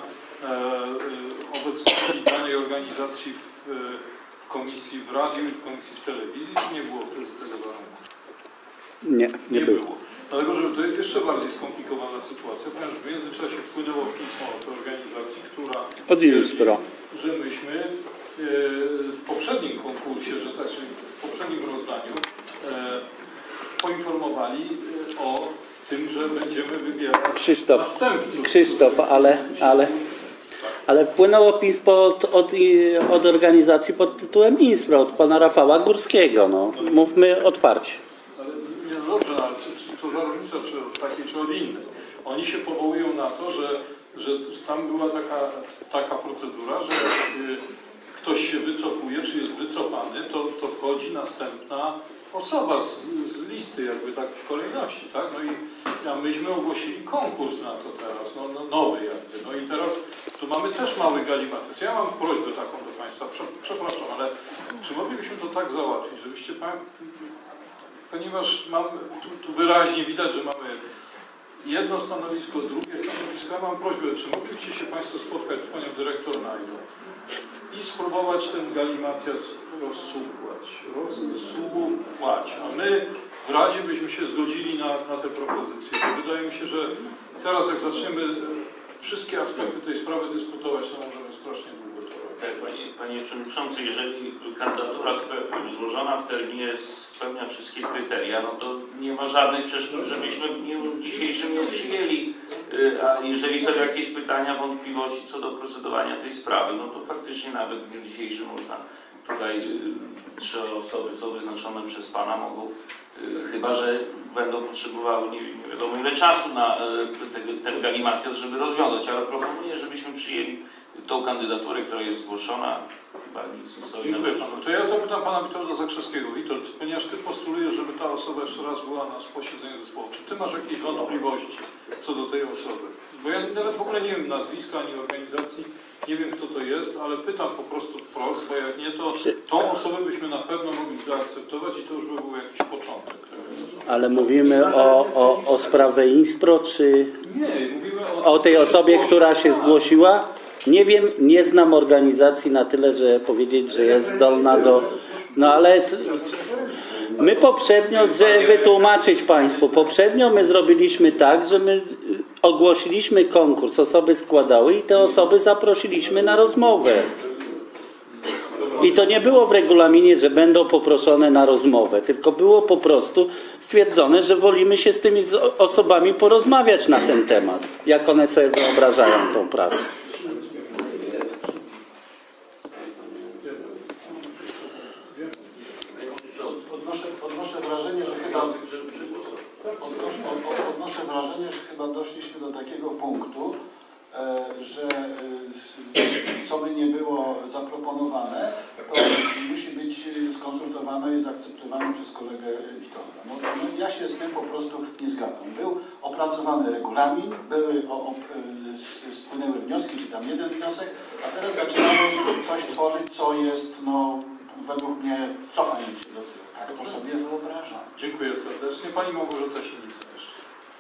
e, obecności danej organizacji w, w komisji w radiu i w komisji w telewizji, czy nie było wtedy tego warunku? Nie, nie, nie było. było. Dlatego, że to jest jeszcze bardziej skomplikowana sytuacja, ponieważ w międzyczasie wpłynęło pismo od organizacji, która... Od Ilspro. Że myśmy w poprzednim konkursie, że tak, czyli w poprzednim rozdaniu poinformowali o tym, że będziemy wybierać Krzysztof, następców. Krzysztof, ale, ale, ale wpłynęło pismo od, od, od organizacji pod tytułem Inspro, od pana Rafała Górskiego. No. Mówmy otwarcie. Ale nie, no dobrze, ale co, co za różnica, czy od takiej, czy od innej. Oni się powołują na to, że że tam była taka, taka procedura, że jak ktoś się wycofuje, czy jest wycofany, to, to wchodzi następna osoba z, z listy, jakby tak w kolejności, tak? No i a myśmy ogłosili konkurs na to teraz, no, no, nowy jakby. No i teraz tu mamy też mały galimatyz. Ja mam prośbę taką do Państwa, przepraszam, ale czy moglibyśmy to tak załatwić, żebyście Pan, ponieważ mam, tu, tu wyraźnie widać, że mamy jedno stanowisko, drugie stanowisko. Ja mam prośbę, czy moglibyście się Państwo spotkać z Panią Dyrektor Najdą i spróbować ten galimatias rozsupłać, rozsupłać, a my w Radzie byśmy się zgodzili na, na te propozycje. Bo wydaje mi się, że teraz jak zaczniemy wszystkie aspekty tej sprawy dyskutować, to możemy strasznie długo to robić. Tak, Panie, Panie Przewodniczący, jeżeli kandydatura złożona w terminie spełnia wszystkie kryteria, no to nie ma żadnych przeszkód, żebyśmy w dniu dzisiejszym ją przyjęli. A jeżeli są jakieś pytania, wątpliwości co do procedowania tej sprawy, no to faktycznie nawet w dniu dzisiejszym można tutaj trzy osoby są wyznaczone przez Pana, mogą, chyba że będą potrzebowały nie, nie wiadomo ile czasu na ten, ten galimatias, żeby rozwiązać, ale proponuję, żebyśmy przyjęli tą kandydaturę, która jest zgłoszona. Chyba nic nie stoi na Panu. To ja zapytam Pana Witolda Zakrzewskiego. Witold, ponieważ Ty postulujesz, żeby ta osoba jeszcze raz była na posiedzeniu zespołu, czy Ty masz jakieś wątpliwości co do tej osoby? Bo ja nawet w ogóle nie wiem nazwiska ani organizacji, nie wiem kto to jest, ale pytam po prostu wprost, bo jak nie, to tą osobę byśmy na pewno mogli zaakceptować i to już by był jakiś początek. Ale mówimy o, o, o sprawę Inspro, czy nie, mówimy o, o tej osobie, która się zgłosiła? Nie wiem, nie znam organizacji na tyle, że powiedzieć, że jest zdolna do... No ale t... my poprzednio, żeby wytłumaczyć Państwu, poprzednio my zrobiliśmy tak, że my ogłosiliśmy konkurs, osoby składały i te osoby zaprosiliśmy na rozmowę. I to nie było w regulaminie, że będą poproszone na rozmowę, tylko było po prostu stwierdzone, że wolimy się z tymi osobami porozmawiać na ten temat, jak one sobie wyobrażają tą pracę. Odnoszę, odnoszę wrażenie, że chyba odnoszę, odnoszę wrażenie, że chyba doszliśmy do takiego punktu, że co by nie było zaproponowane, to musi być skonsultowane i zaakceptowane przez kolegę Witolda. No, no, ja się z tym po prostu nie zgadzam. Był opracowany regulamin, były o, o, spłynęły wnioski, czy tam jeden wniosek, a teraz zaczynamy coś tworzyć, co jest no, według mnie cofaniem się do tyłu. Tak to sobie wyobrażam. Dziękuję serdecznie. Pani Małgorzata Sinica jeszcze.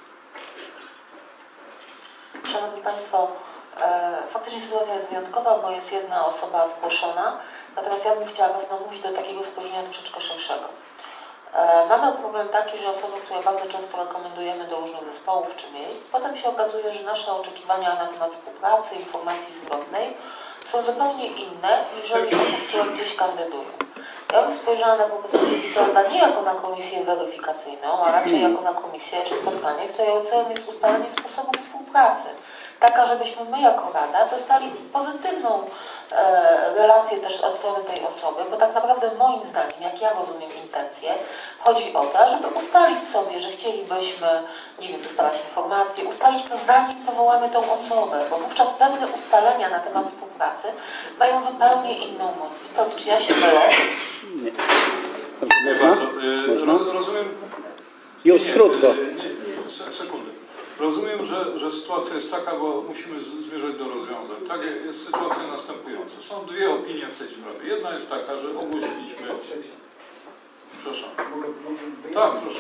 Szanowni Państwo, e, faktycznie sytuacja jest wyjątkowa, bo jest jedna osoba zgłoszona, natomiast ja bym chciała Was namówić do takiego spojrzenia troszeczkę szerszego. E, mamy problem taki, że osoby, które bardzo często rekomendujemy do różnych zespołów czy miejsc, potem się okazuje, że nasze oczekiwania na temat współpracy, informacji zwrotnej są zupełnie inne niż osób, które gdzieś kandydują. Ja bym spojrzała na propozycję Witolda nie jako na komisję weryfikacyjną, a raczej jako na komisję czy spotkanie, której celem jest ustalenie sposobu współpracy. Taka, żebyśmy my jako Rada dostali pozytywną e, relację też od strony tej osoby, bo tak naprawdę moim zdaniem, jak ja rozumiem intencje, chodzi o to, żeby ustalić sobie, że chcielibyśmy, nie wiem, dostawać informacje, ustalić to zanim powołamy tą osobę, bo wówczas pewne ustalenia na temat współpracy mają zupełnie inną moc. Witold, czy ja się mylę? Nie. Można? Można? Rozumiem... Już nie, krótko. Nie, nie, sekundę. Rozumiem, że, że sytuacja jest taka, bo musimy zmierzać do rozwiązań. Tak, jest sytuacja następująca. Są dwie opinie w tej sprawie. Jedna jest taka, że ogłosiliśmy... Przepraszam. Tak, proszę.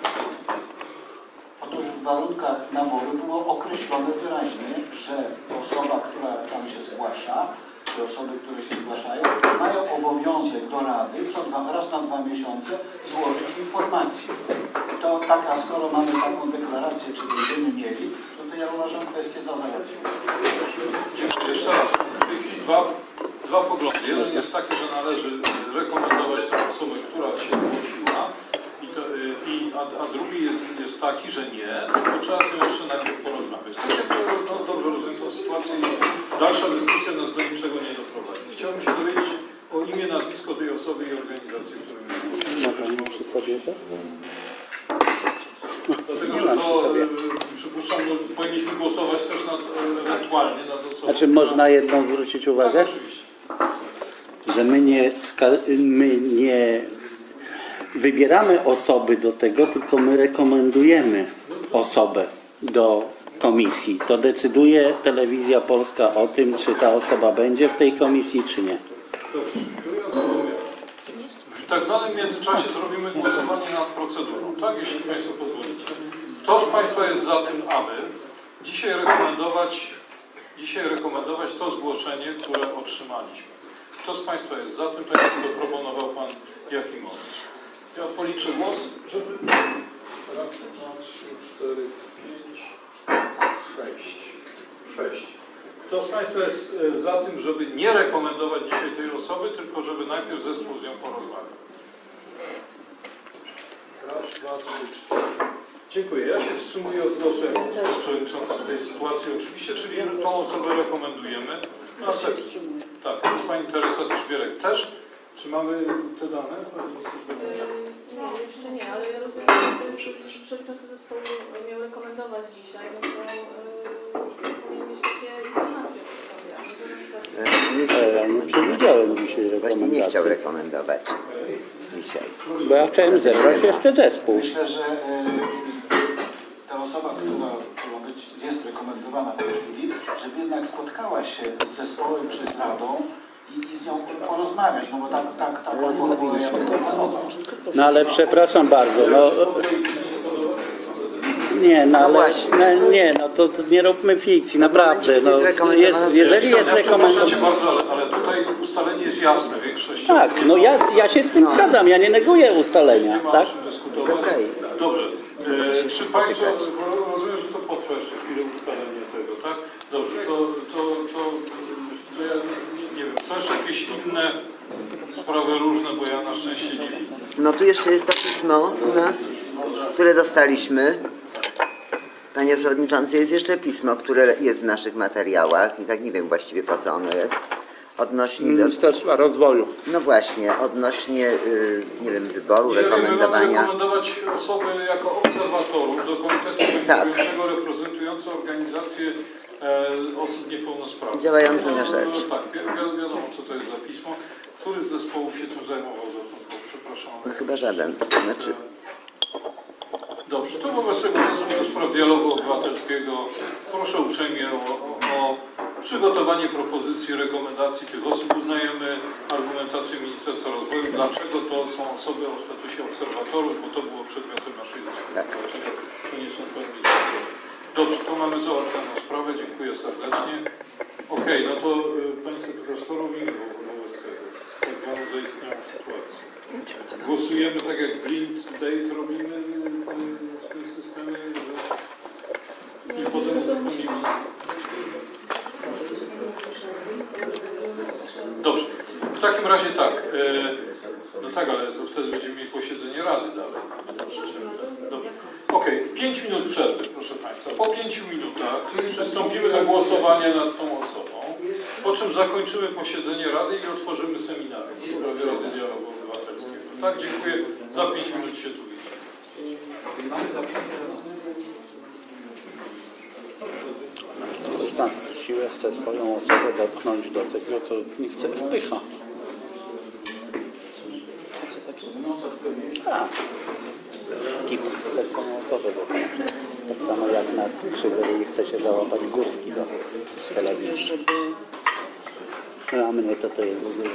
Otóż w warunkach naboru było określone wyraźnie, że osoba, która tam się zgłasza, te osoby, które się zgłaszają, mają obowiązek do Rady co dwa, raz na dwa miesiące złożyć informację. To taka, skoro mamy taką deklarację, czy będziemy mieli, to, to ja uważam kwestię za załatwioną. Jeszcze raz, w tej chwili dwa, dwa poglądy. Jeden jest taki, że należy rekomendować tę osobę, która się zgłosiła, i to, i, a, a drugi jest, jest taki, że nie, to trzeba sobie jeszcze najpierw porozmawiać. Tak jak no, dobrze rozumiem tę sytuację i dalsza dyskusja nas do niczego nie doprowadzi. Chciałbym się dowiedzieć o imię, nazwisko tej osoby i organizacji, którą jest. Ma Pani przy sobie to? Dlatego, że to, przypuszczam, że powinniśmy głosować też nad, ewentualnie nad osobą. Znaczy można jedną zwrócić uwagę? Że my nie, my nie wybieramy osoby do tego, tylko my rekomendujemy osobę do komisji. To decyduje Telewizja Polska o tym, czy ta osoba będzie w tej komisji, czy nie. W tak zwanym międzyczasie zrobimy głosowanie nad procedurą, tak? Jeśli Państwo pozwolicie. Kto z Państwa jest za tym, aby dzisiaj rekomendować, dzisiaj rekomendować to zgłoszenie, które otrzymaliśmy? Kto z Państwa jest za tym, tak jak to proponował Pan Jakimowicz? Ja policzę głos, żeby... Raz, dwa, trzy, cztery, pięć, sześć. Sześć. Kto z Państwa jest za tym, żeby nie rekomendować dzisiaj tej osoby, tylko żeby najpierw zespół z nią porozmawiał? Raz, dwa, trzy, cztery. Dziękuję. Ja się wstrzymuję od głosu jako przewodniczący tej sytuacji oczywiście, czyli tą osobę rekomendujemy. No, tak, tak, Pani Teresa Tiszbierek też. Czy mamy te dane? Nie, jeszcze nie, ale ja rozumiem, że przewodniczący zespołu miał rekomendować dzisiaj, no to yy, powinien mieć takie informacje o sobie. Ja nie przewidziałem dzisiaj Właśnie rekomendacji. nie chciał rekomendować dzisiaj. Bo ja chciałem zebrać jeszcze zespół. Myślę, że ta osoba, która ma być, jest rekomendowana w tej chwili, żeby jednak spotkała się z zespołem czy z radą i, i z nią porozmawiać, no bo tak, tak, tak formuła ja bym proponował. No ale przepraszam bardzo, no... Nie, no ale no, nie, no to, to nie róbmy fikcji, naprawdę. No, jest, jeżeli jest rekomendowane... bardzo, ale, ale tutaj ustalenie jest jasne w większości. Tak, no ja, ja się z tym zgadzam, ja nie neguję ustalenia. Nie ma Tak? o czym dyskutować. Dobrze. E, czy Państwo, rozumiem, że to potrwa jeszcze chwilę ustalenie tego, tak? Dobrze, to, to, to, to ja nie, nie wiem, co jeszcze jakieś inne sprawy różne, bo ja na szczęście nie widzę. No tu jeszcze jest to pismo u nas, które dostaliśmy. Panie Przewodniczący, jest jeszcze pismo, które jest w naszych materiałach i tak nie wiem właściwie po co ono jest. Odnośnie Ministerstwa Rozwoju. No właśnie, odnośnie, yy, nie wiem, wyboru, Nie, rekomendowania. Mamy rekomendować osoby jako obserwatorów do komitetu wędrującego reprezentujące organizacje e, osób niepełnosprawnych. Działające na rzecz. No, tak, wi wi wiadomo co to jest za pismo. Który z zespołów się tym zajmował? Przepraszam. No, chyba żaden. Znaczy... Dobrze, to wobec tego zespół do spraw dialogu obywatelskiego proszę uprzejmie o, o, o przygotowanie propozycji, rekomendacji tych osób. Uznajemy argumentację Ministerstwa Rozwoju, dlaczego to są osoby o statusie obserwatorów, bo to było przedmiotem naszej dyskusji. To nie są pełni. Dobrze, to mamy załatwioną sprawę, dziękuję serdecznie. Ok, no to y, Państwo profesorowi wobec tego, z tak zwaną zaistniałą sytuacją. Głosujemy tak jak blind date robimy w tym systemie, że... i potem uzupełnimy. Dobrze, w takim razie tak, e, no tak, ale to wtedy będziemy mieli posiedzenie Rady dalej. Dobrze. Ok, pięć minut przerwy, proszę Państwa. Po pięciu minutach przystąpimy do głosowania nad tą osobą, po czym zakończymy posiedzenie Rady i otworzymy seminarium w sprawie Rady Dialogu Obywatelskiego. Tak, dziękuję. Za pięć minut się tu widzimy. Pan siłę chce swoją osobę dopchnąć do tego, to nie chce wpycha. Tak. Kip chce swoją osobę dopchnąć. Tak samo jak na krzywej chce się załapać Górski do telewizji. A mnie to to jest w ogóle...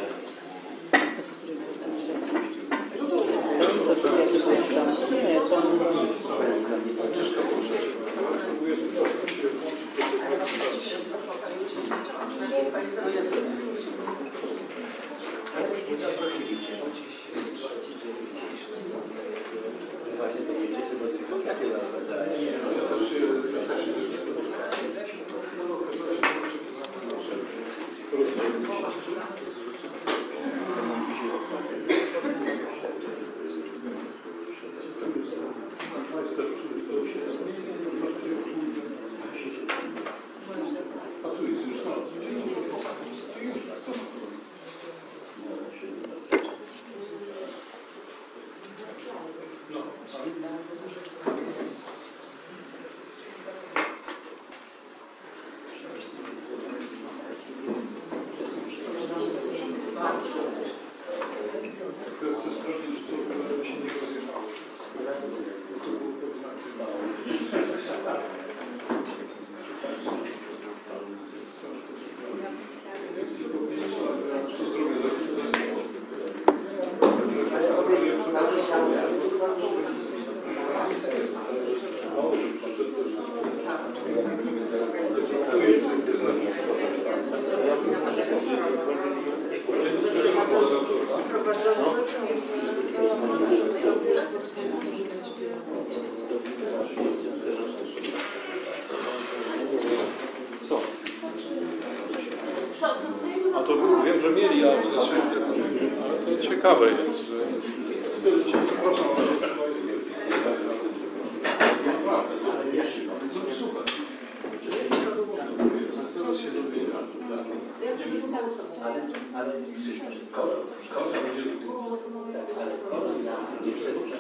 Co? A to wiem, że mieli, ale to ciekawe jest, że... Przepraszam, super. Teraz się dowiedziałem. Ale, ale skoro, skoro, ale skoro ja nie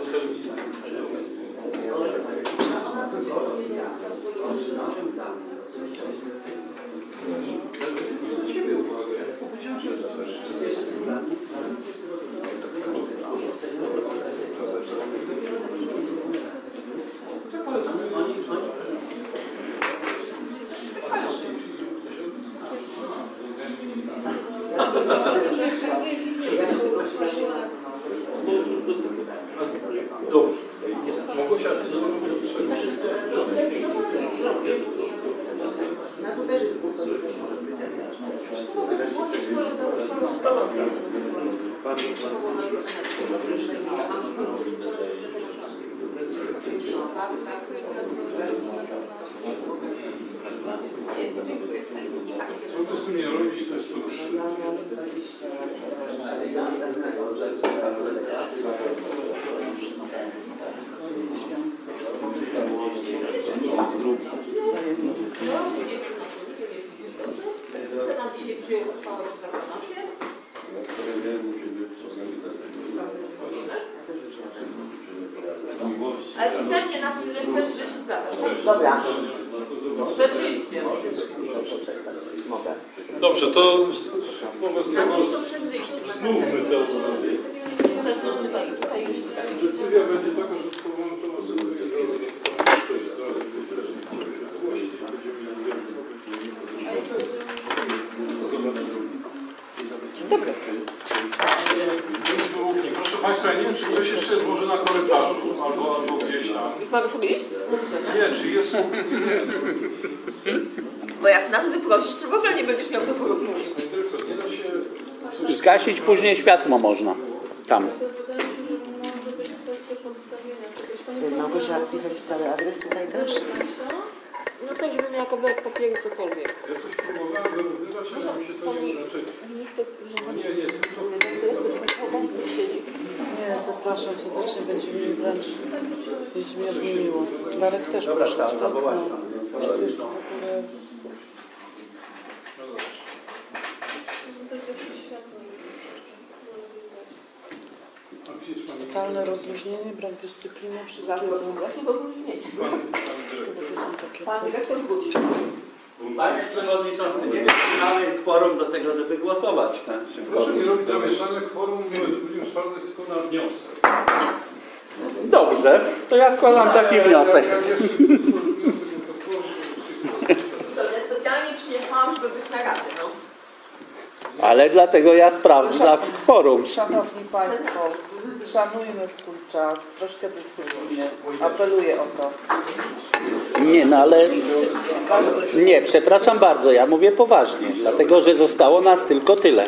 otrzymałem tam i ciebie uwagę, ja powiedziałem, że to już jest ale oni, oni dobrze. Mogłosia, wszystko na to też jest Co by z tym nie robić, to jest to już. Senat dzisiaj przyjął uchwałę o zaklamację. Ale pisemnie napisz, że chcesz, że się zgadzasz. Dobra. Rzeczywiście. Mogę. Dobrze, to wobec tego Napisz to przed wyjściem. znówmy te obrady. Chcesz też tutaj, tutaj już tak. Decyzja będzie taka, że spróbujemy to osobę, Dobra. Proszę Państwa, nie wiem, czy ktoś jeszcze jest może na korytarzu albo, albo gdzieś tam. Już mamy sobie iść? Nie, czy jest... Bo jak nas wyprosisz, to w ogóle nie będziesz miał do kogo mówić. Nie da się... Zgasić później światło można. Tam. Może być kwestia podstawienia czegoś. Małgosia, pisać cały adres tutaj też? No tak, żebym miała kawałek papieru, cokolwiek. Ja coś próbowałem wyrównywać, ale mi się to nie uda. Nie, nie, to Nie, zapraszam serdecznie, będzie mi wręcz niezmiernie miło. Darek też proszę. Dobra, zawołać. Totalne rozluźnienie, brak dyscypliny, wszystkiego. Jakie rozluźnienie? Pan dyrektor zgłosił. Panie Przewodniczący, nie mamy kworum do tego, żeby głosować. Proszę nie robić zamieszania, kworum będziemy sprawdzać tylko na wniosek. Dobrze, to ja składam taki wniosek. Ja specjalnie przyjechałam, żeby być na radzie, no. Ale dlatego ja sprawdzam kworum. Szanowni Państwo, szanujmy swój czas, troszkę dyscypliny. Apeluję o to. Nie, no ale... Nie, przepraszam bardzo, ja mówię poważnie. Dlatego, że zostało nas tylko tyle.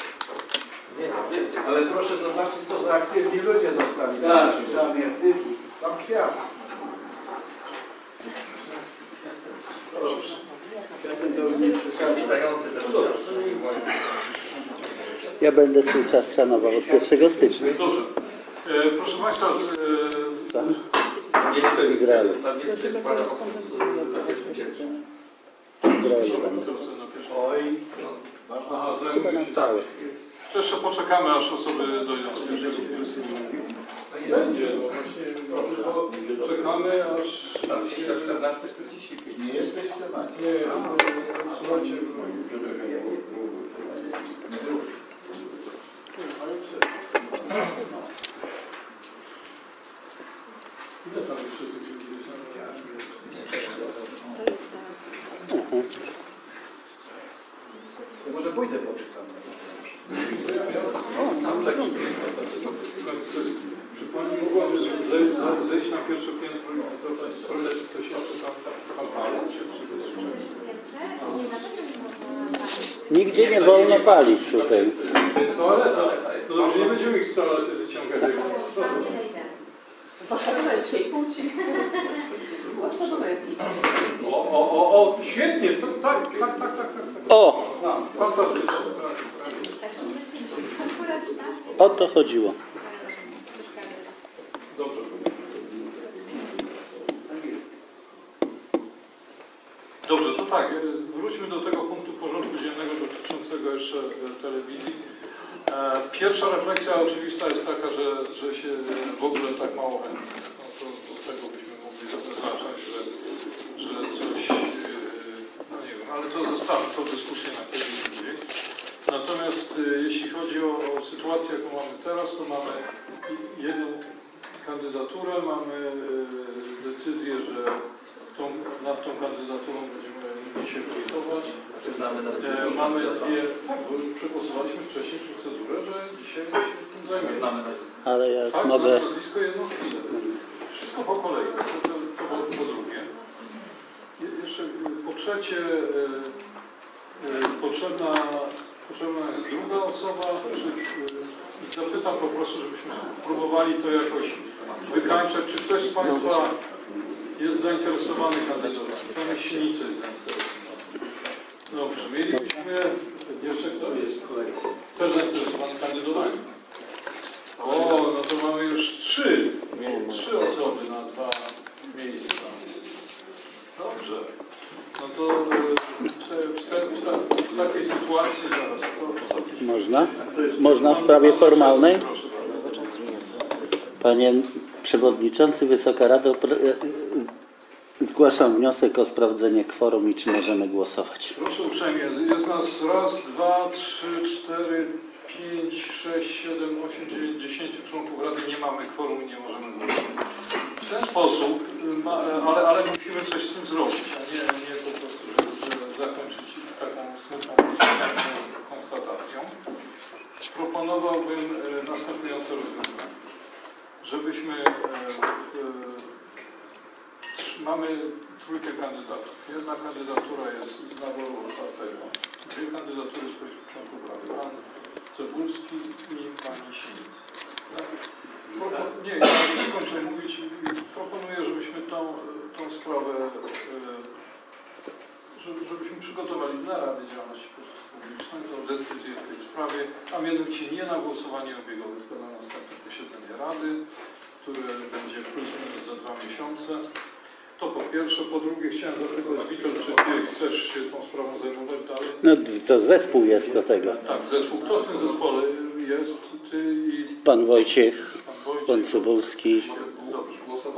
Ale proszę zobaczyć, to za aktywni ludzie zostali. Tak, sami aktywni. Tam kwiat. Ja będę swój czas szanował od pierwszego stycznia. Dobrze. E, proszę Państwa, Co? e, W Izraelu. Dlaczego korespondencyjnie odbywać posiedzenie? W Izraelu będę. Oj, aha, Chyba na stałe. jeszcze poczekamy, aż osoby dojdą z pierwszego. Będzie, no właśnie, proszę, czekamy, aż... czternaście czterdzieści pięć. Nie jesteś w temacie. Nie, słuchajcie, ile tam jeszcze tych ludzi jest? Może pójdę poczytam. Czy Pani mogłaby zejść, zejść na pierwsze piętro i zacząć sprawdzać, czy ktoś jeszcze tam kapala, czy czy Nigdzie nie wolno palić tutaj. Toaleta. To dobrze, nie będziemy ich z toalety wyciągać. Zwłaszcza do męskiej płci. Zwłaszcza do męskiej. O, o, o, o, świetnie, to, tak, tak, tak, tak, tak. O! Fantastycznie. O to chodziło. Dobrze. Dobrze, to tak, wróćmy do tego punktu porządku dziennego dotyczącego prowadzącego jeszcze telewizji. Pierwsza refleksja oczywista jest taka, że, że się w ogóle tak mało chętnych jest. No to do tego byśmy mogli zaznaczać, że, że coś, no nie wiem, ale to zostawmy tą dyskusję na kiedy indziej. Natomiast jeśli chodzi o, o sytuację, jaką mamy teraz, to mamy jedną kandydaturę, mamy decyzję, że tą, nad tą kandydaturą będziemy dzisiaj głosować. E, mamy dwie, tak, bo przegłosowaliśmy wcześniej procedurę, że dzisiaj się tym zajmiemy. Ale jak tak, mogę... znam nazwisko jedną chwilę. Wszystko po kolei, to, to, to po, po drugie. Je, jeszcze po trzecie e, e, potrzebna, potrzebna jest druga osoba, czy, e, i zapytam po prostu, żebyśmy próbowali to jakoś wykańczać, czy ktoś z Państwa jest zainteresowany kandydatem. To Myślenica jest zainteresowany. Dobrze, mielibyśmy jeszcze ktoś? Też zainteresowany kandydowaniem. O, no to mamy już trzy. Trzy osoby na dwa miejsca. Dobrze. No to w, te, w, te, w, te, w takiej sytuacji zaraz co, co Można? Można w sprawie formalnej? Panie Przewodniczący, Wysoka Rado, zgłaszam wniosek o sprawdzenie kworum i czy możemy głosować. Proszę uprzejmie, jest nas raz, dwa, trzy, cztery, pięć, sześć, siedem, osiem, dziewięć, dziesięć członków Rady. Nie mamy kworum i nie możemy głosować. W ten sposób, ale, ale musimy coś z tym zrobić, a nie, nie po prostu, żeby zakończyć taką smutną konstatacją. Proponowałbym następujące rozwiązanie. Żebyśmy e, e, mamy trójkę kandydatów. Jedna kandydatura jest z naboru otwartego. Dwie kandydatury spośród członków Rady. Pan Cebulski i pani Sinica. Tak? Nie, ja nie skończę mówić. Proponuję, żebyśmy tą, tą sprawę, e, żebyśmy przygotowali dla Rady Działalności Publicznej tą decyzję w tej sprawie, a mianowicie nie na głosowanie obiegowe, tylko na następne posiedzenie Rady, które będzie plus minus za dwa miesiące. To po pierwsze. Po drugie chciałem zapytać, Witold, czy Ty chcesz się tą sprawą zajmować dalej? No to zespół jest do tego. Tak, zespół. Kto w tym zespole jest? Ty i... Pan Wojciech, pan, Wojciech, pan Cybulski, dobrze.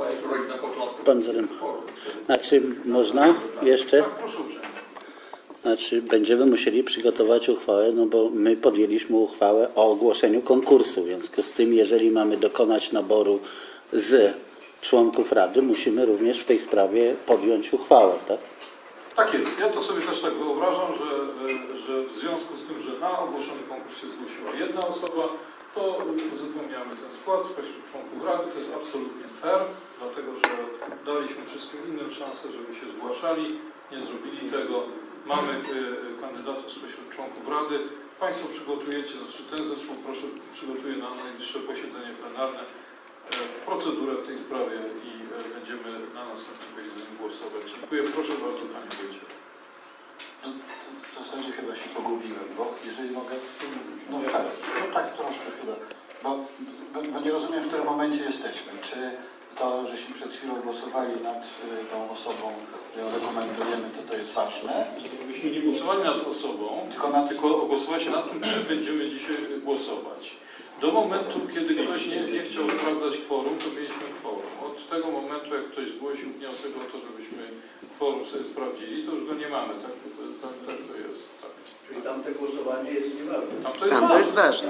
pan Zrym. Znaczy, można jeszcze? Tak, proszę uprzejmie. Znaczy, będziemy musieli przygotować uchwałę, no bo my podjęliśmy uchwałę o ogłoszeniu konkursu. W związku z tym, jeżeli mamy dokonać naboru z członków Rady, musimy również w tej sprawie podjąć uchwałę, tak? Tak jest. Ja to sobie też tak wyobrażam, że, że w związku z tym, że na ogłoszony konkurs się zgłosiła jedna osoba, to uzupełniamy ten skład spośród członków Rady. To jest absolutnie fair, dlatego że daliśmy wszystkim innym szansę, żeby się zgłaszali. Nie zrobili tego. Mamy kandydatów spośród członków Rady. Państwo przygotujecie, znaczy ten zespół proszę przygotuje na najbliższe posiedzenie plenarne procedurę w tej sprawie i będziemy na następnym posiedzeniu głosować. Dziękuję. Proszę bardzo, Panie Wójcie. No, w zasadzie chyba się pogubiłem, bo jeżeli mogę... No tak, no tak troszkę chyba, bo, bo, bo nie rozumiem, w którym momencie jesteśmy. Czy to, żeśmy przed chwilą głosowali nad y, tą osobą, że ją rekomendujemy, to to jest ważne? Myśmy nie głosowali nad osobą, tylko, nad... tylko głosowaliśmy nad tym, czy będziemy dzisiaj głosować. Do momentu, kiedy ktoś nie, nie chciał sprawdzać kworum, to mieliśmy kworum. Od tego momentu, jak ktoś zgłosił wniosek o to, żebyśmy kworum sobie sprawdzili, to już go nie mamy. Tak, tak, tak to jest. Tak. Czyli tamte głosowanie jest nieważne. Tam to jest, Tam to jest ważne.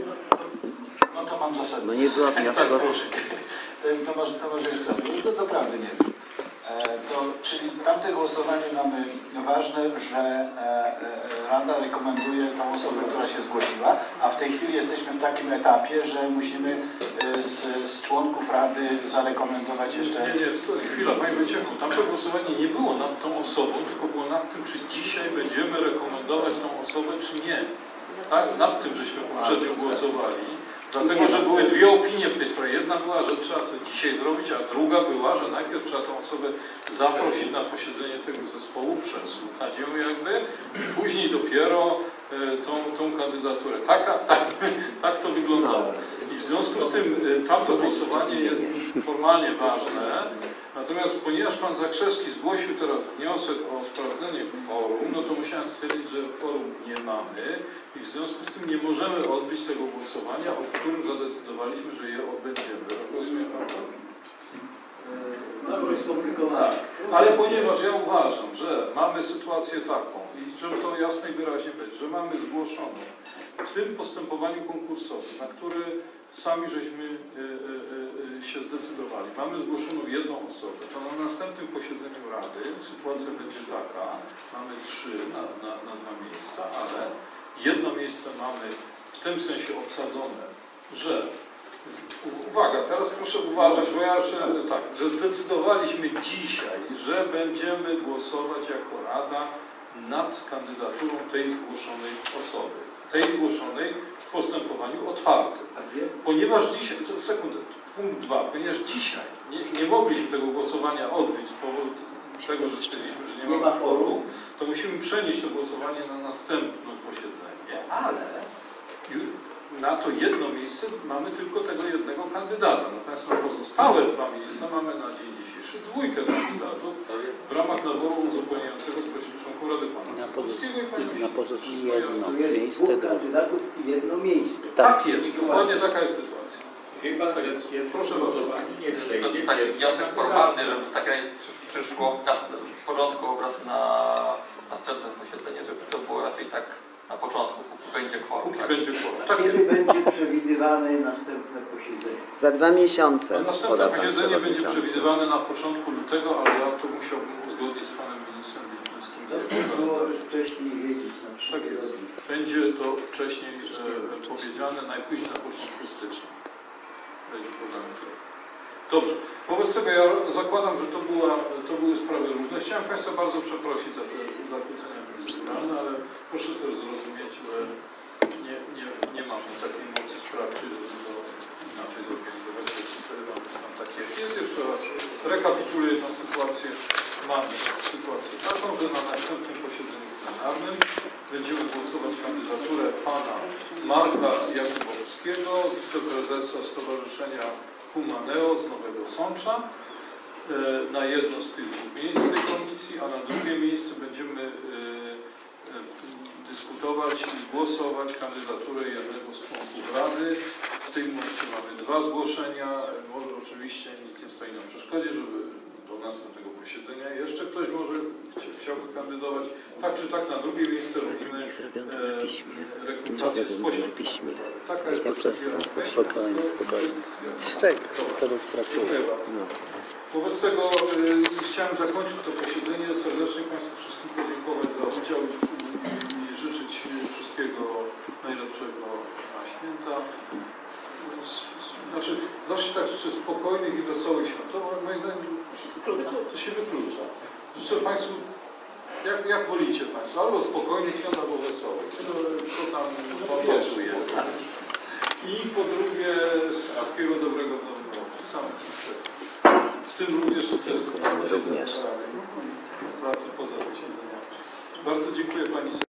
No to mam zasadę. No nie było wniosku. To może, to może jeszcze raz. To doprawdy nie wiem. E, to, czyli tamte głosowanie mamy ważne, że e, e, Rada rekomenduje tą osobę, która się zgłosiła, a w tej chwili jesteśmy w takim etapie, że musimy e, z, z członków Rady zarekomendować jeszcze... Nie, nie, chwila, Panie Wojciechu, tamto głosowanie nie było nad tą osobą, tylko było nad tym, czy dzisiaj będziemy rekomendować tą osobę, czy nie. Tak? Nad tym, żeśmy poprzednio głosowali. Dlatego, że były dwie opinie w tej sprawie. Jedna była, że trzeba to dzisiaj zrobić, a druga była, że najpierw trzeba tą osobę zaprosić na posiedzenie tego zespołu, przesłuchać ją jakby, i później dopiero e, tą, tą kandydaturę. Taka, tak, tak to wyglądało. I w związku z tym e, tamto głosowanie jest formalnie ważne, Natomiast ponieważ pan Zakrzewski zgłosił teraz wniosek o sprawdzenie kworum, no to musiałem stwierdzić, że kworum nie mamy i w związku z tym nie możemy odbyć tego głosowania, o którym zadecydowaliśmy, że je odbędziemy. Rozumiem pan to? To jest skomplikowane. Ale ponieważ ja uważam, że mamy sytuację taką i żeby to jasno i wyraźnie powiedzieć, że mamy zgłoszoną w tym postępowaniu konkursowym, na który sami żeśmy y, y, y, się zdecydowali, mamy zgłoszoną jedną osobę, to na następnym posiedzeniu Rady sytuacja będzie taka, mamy trzy na, na, na dwa miejsca, ale jedno miejsce mamy w tym sensie obsadzone, że z, uwaga, teraz proszę uważać, bo ja że, tak, że zdecydowaliśmy dzisiaj, że będziemy głosować jako Rada nad kandydaturą tej zgłoszonej osoby. Tej zgłoszonej w postępowaniu otwartym. Ponieważ dzisiaj, sekundę, punkt dwa, ponieważ dzisiaj nie, nie mogliśmy tego głosowania odbyć z powodu tego, że stwierdziliśmy, że nie, nie ma forum, to musimy przenieść to głosowanie na następne posiedzenie, ale na to jedno miejsce mamy tylko tego jednego kandydata. Natomiast na pozostałe dwa miejsca mamy na dzień dzisiejszy dwójkę kandydatów w ramach naboru uzupełniającego spośród członków Rady Pana Polskiego i Pani Na pozostałe jedno Jest miejsce, dwóch drugie. kandydatów i jedno miejsce. Tak jest, dokładnie taka jest sytuacja. Chyba to jest Proszę bardzo. nie przejdzie. Taki wniosek formalny, żeby takie przyszło na, w porządku obrad na następne posiedzenie, żeby to było raczej tak na początku, póki będzie kworum. Póki Tak? będzie kworum. Tak Kiedy jest. będzie przewidywane następne posiedzenie? Za dwa miesiące. To następne podał pan posiedzenie będzie przewodniczący. przewidywane na początku lutego, ale ja to musiałbym uzgodnić z panem ministrem Wilczyńskim. Było już wcześniej wiedzieć na Tak przykład. jest. Będzie to wcześniej e, powiedziane, najpóźniej na początku stycznia. Będzie podane to. Dobrze. Wobec tego ja zakładam, że to, była, to były sprawy różne. Chciałem Państwa bardzo przeprosić za te zakłócenia proceduralne, ale proszę też zrozumieć, że nie, nie, nie mam takiej mocy sprawczej, żeby to inaczej zorganizować. Mamy tam takie. Jest jeszcze raz. Rekapituluję tę sytuację. Mamy sytuację taką, że na następnym posiedzeniu plenarnym będziemy głosować kandydaturę pana Marka Jakubowskiego, wiceprezesa Stowarzyszenia Humaneo z Nowego Sącza, na jedno z tych dwóch miejsc tej komisji, a na drugie miejsce będziemy dyskutować i głosować kandydaturę jednego z członków Rady. W tym momencie mamy dwa zgłoszenia. Może oczywiście nic nie stoi na przeszkodzie, żeby do następnego posiedzenia jeszcze ktoś może chciałby kandydować. Tak czy tak na drugie miejsce robimy e, rekrutację spośród. Taka jest procedura. Spokojnie, spokojnie. Czekaj, to rozpracuję. Wobec tego y, chciałem zakończyć to posiedzenie. Serdecznie Państwu wszystkim podziękować za udział i życzyć wszystkiego najlepszego na święta. Znaczy, zawsze tak życzę spokojnych i wesołych świąt. To moim zdaniem to się wyklucza. Życzę Państwu, jak, jak wolicie Państwo, albo spokojnych świąt, albo wesołych. To, to tam pasuje. I po drugie, wszystkiego dobrego w nowym roku. Samych sukcesów. W tym również sukcesu pracy poza posiedzeniami. Bardzo dziękuję Pani.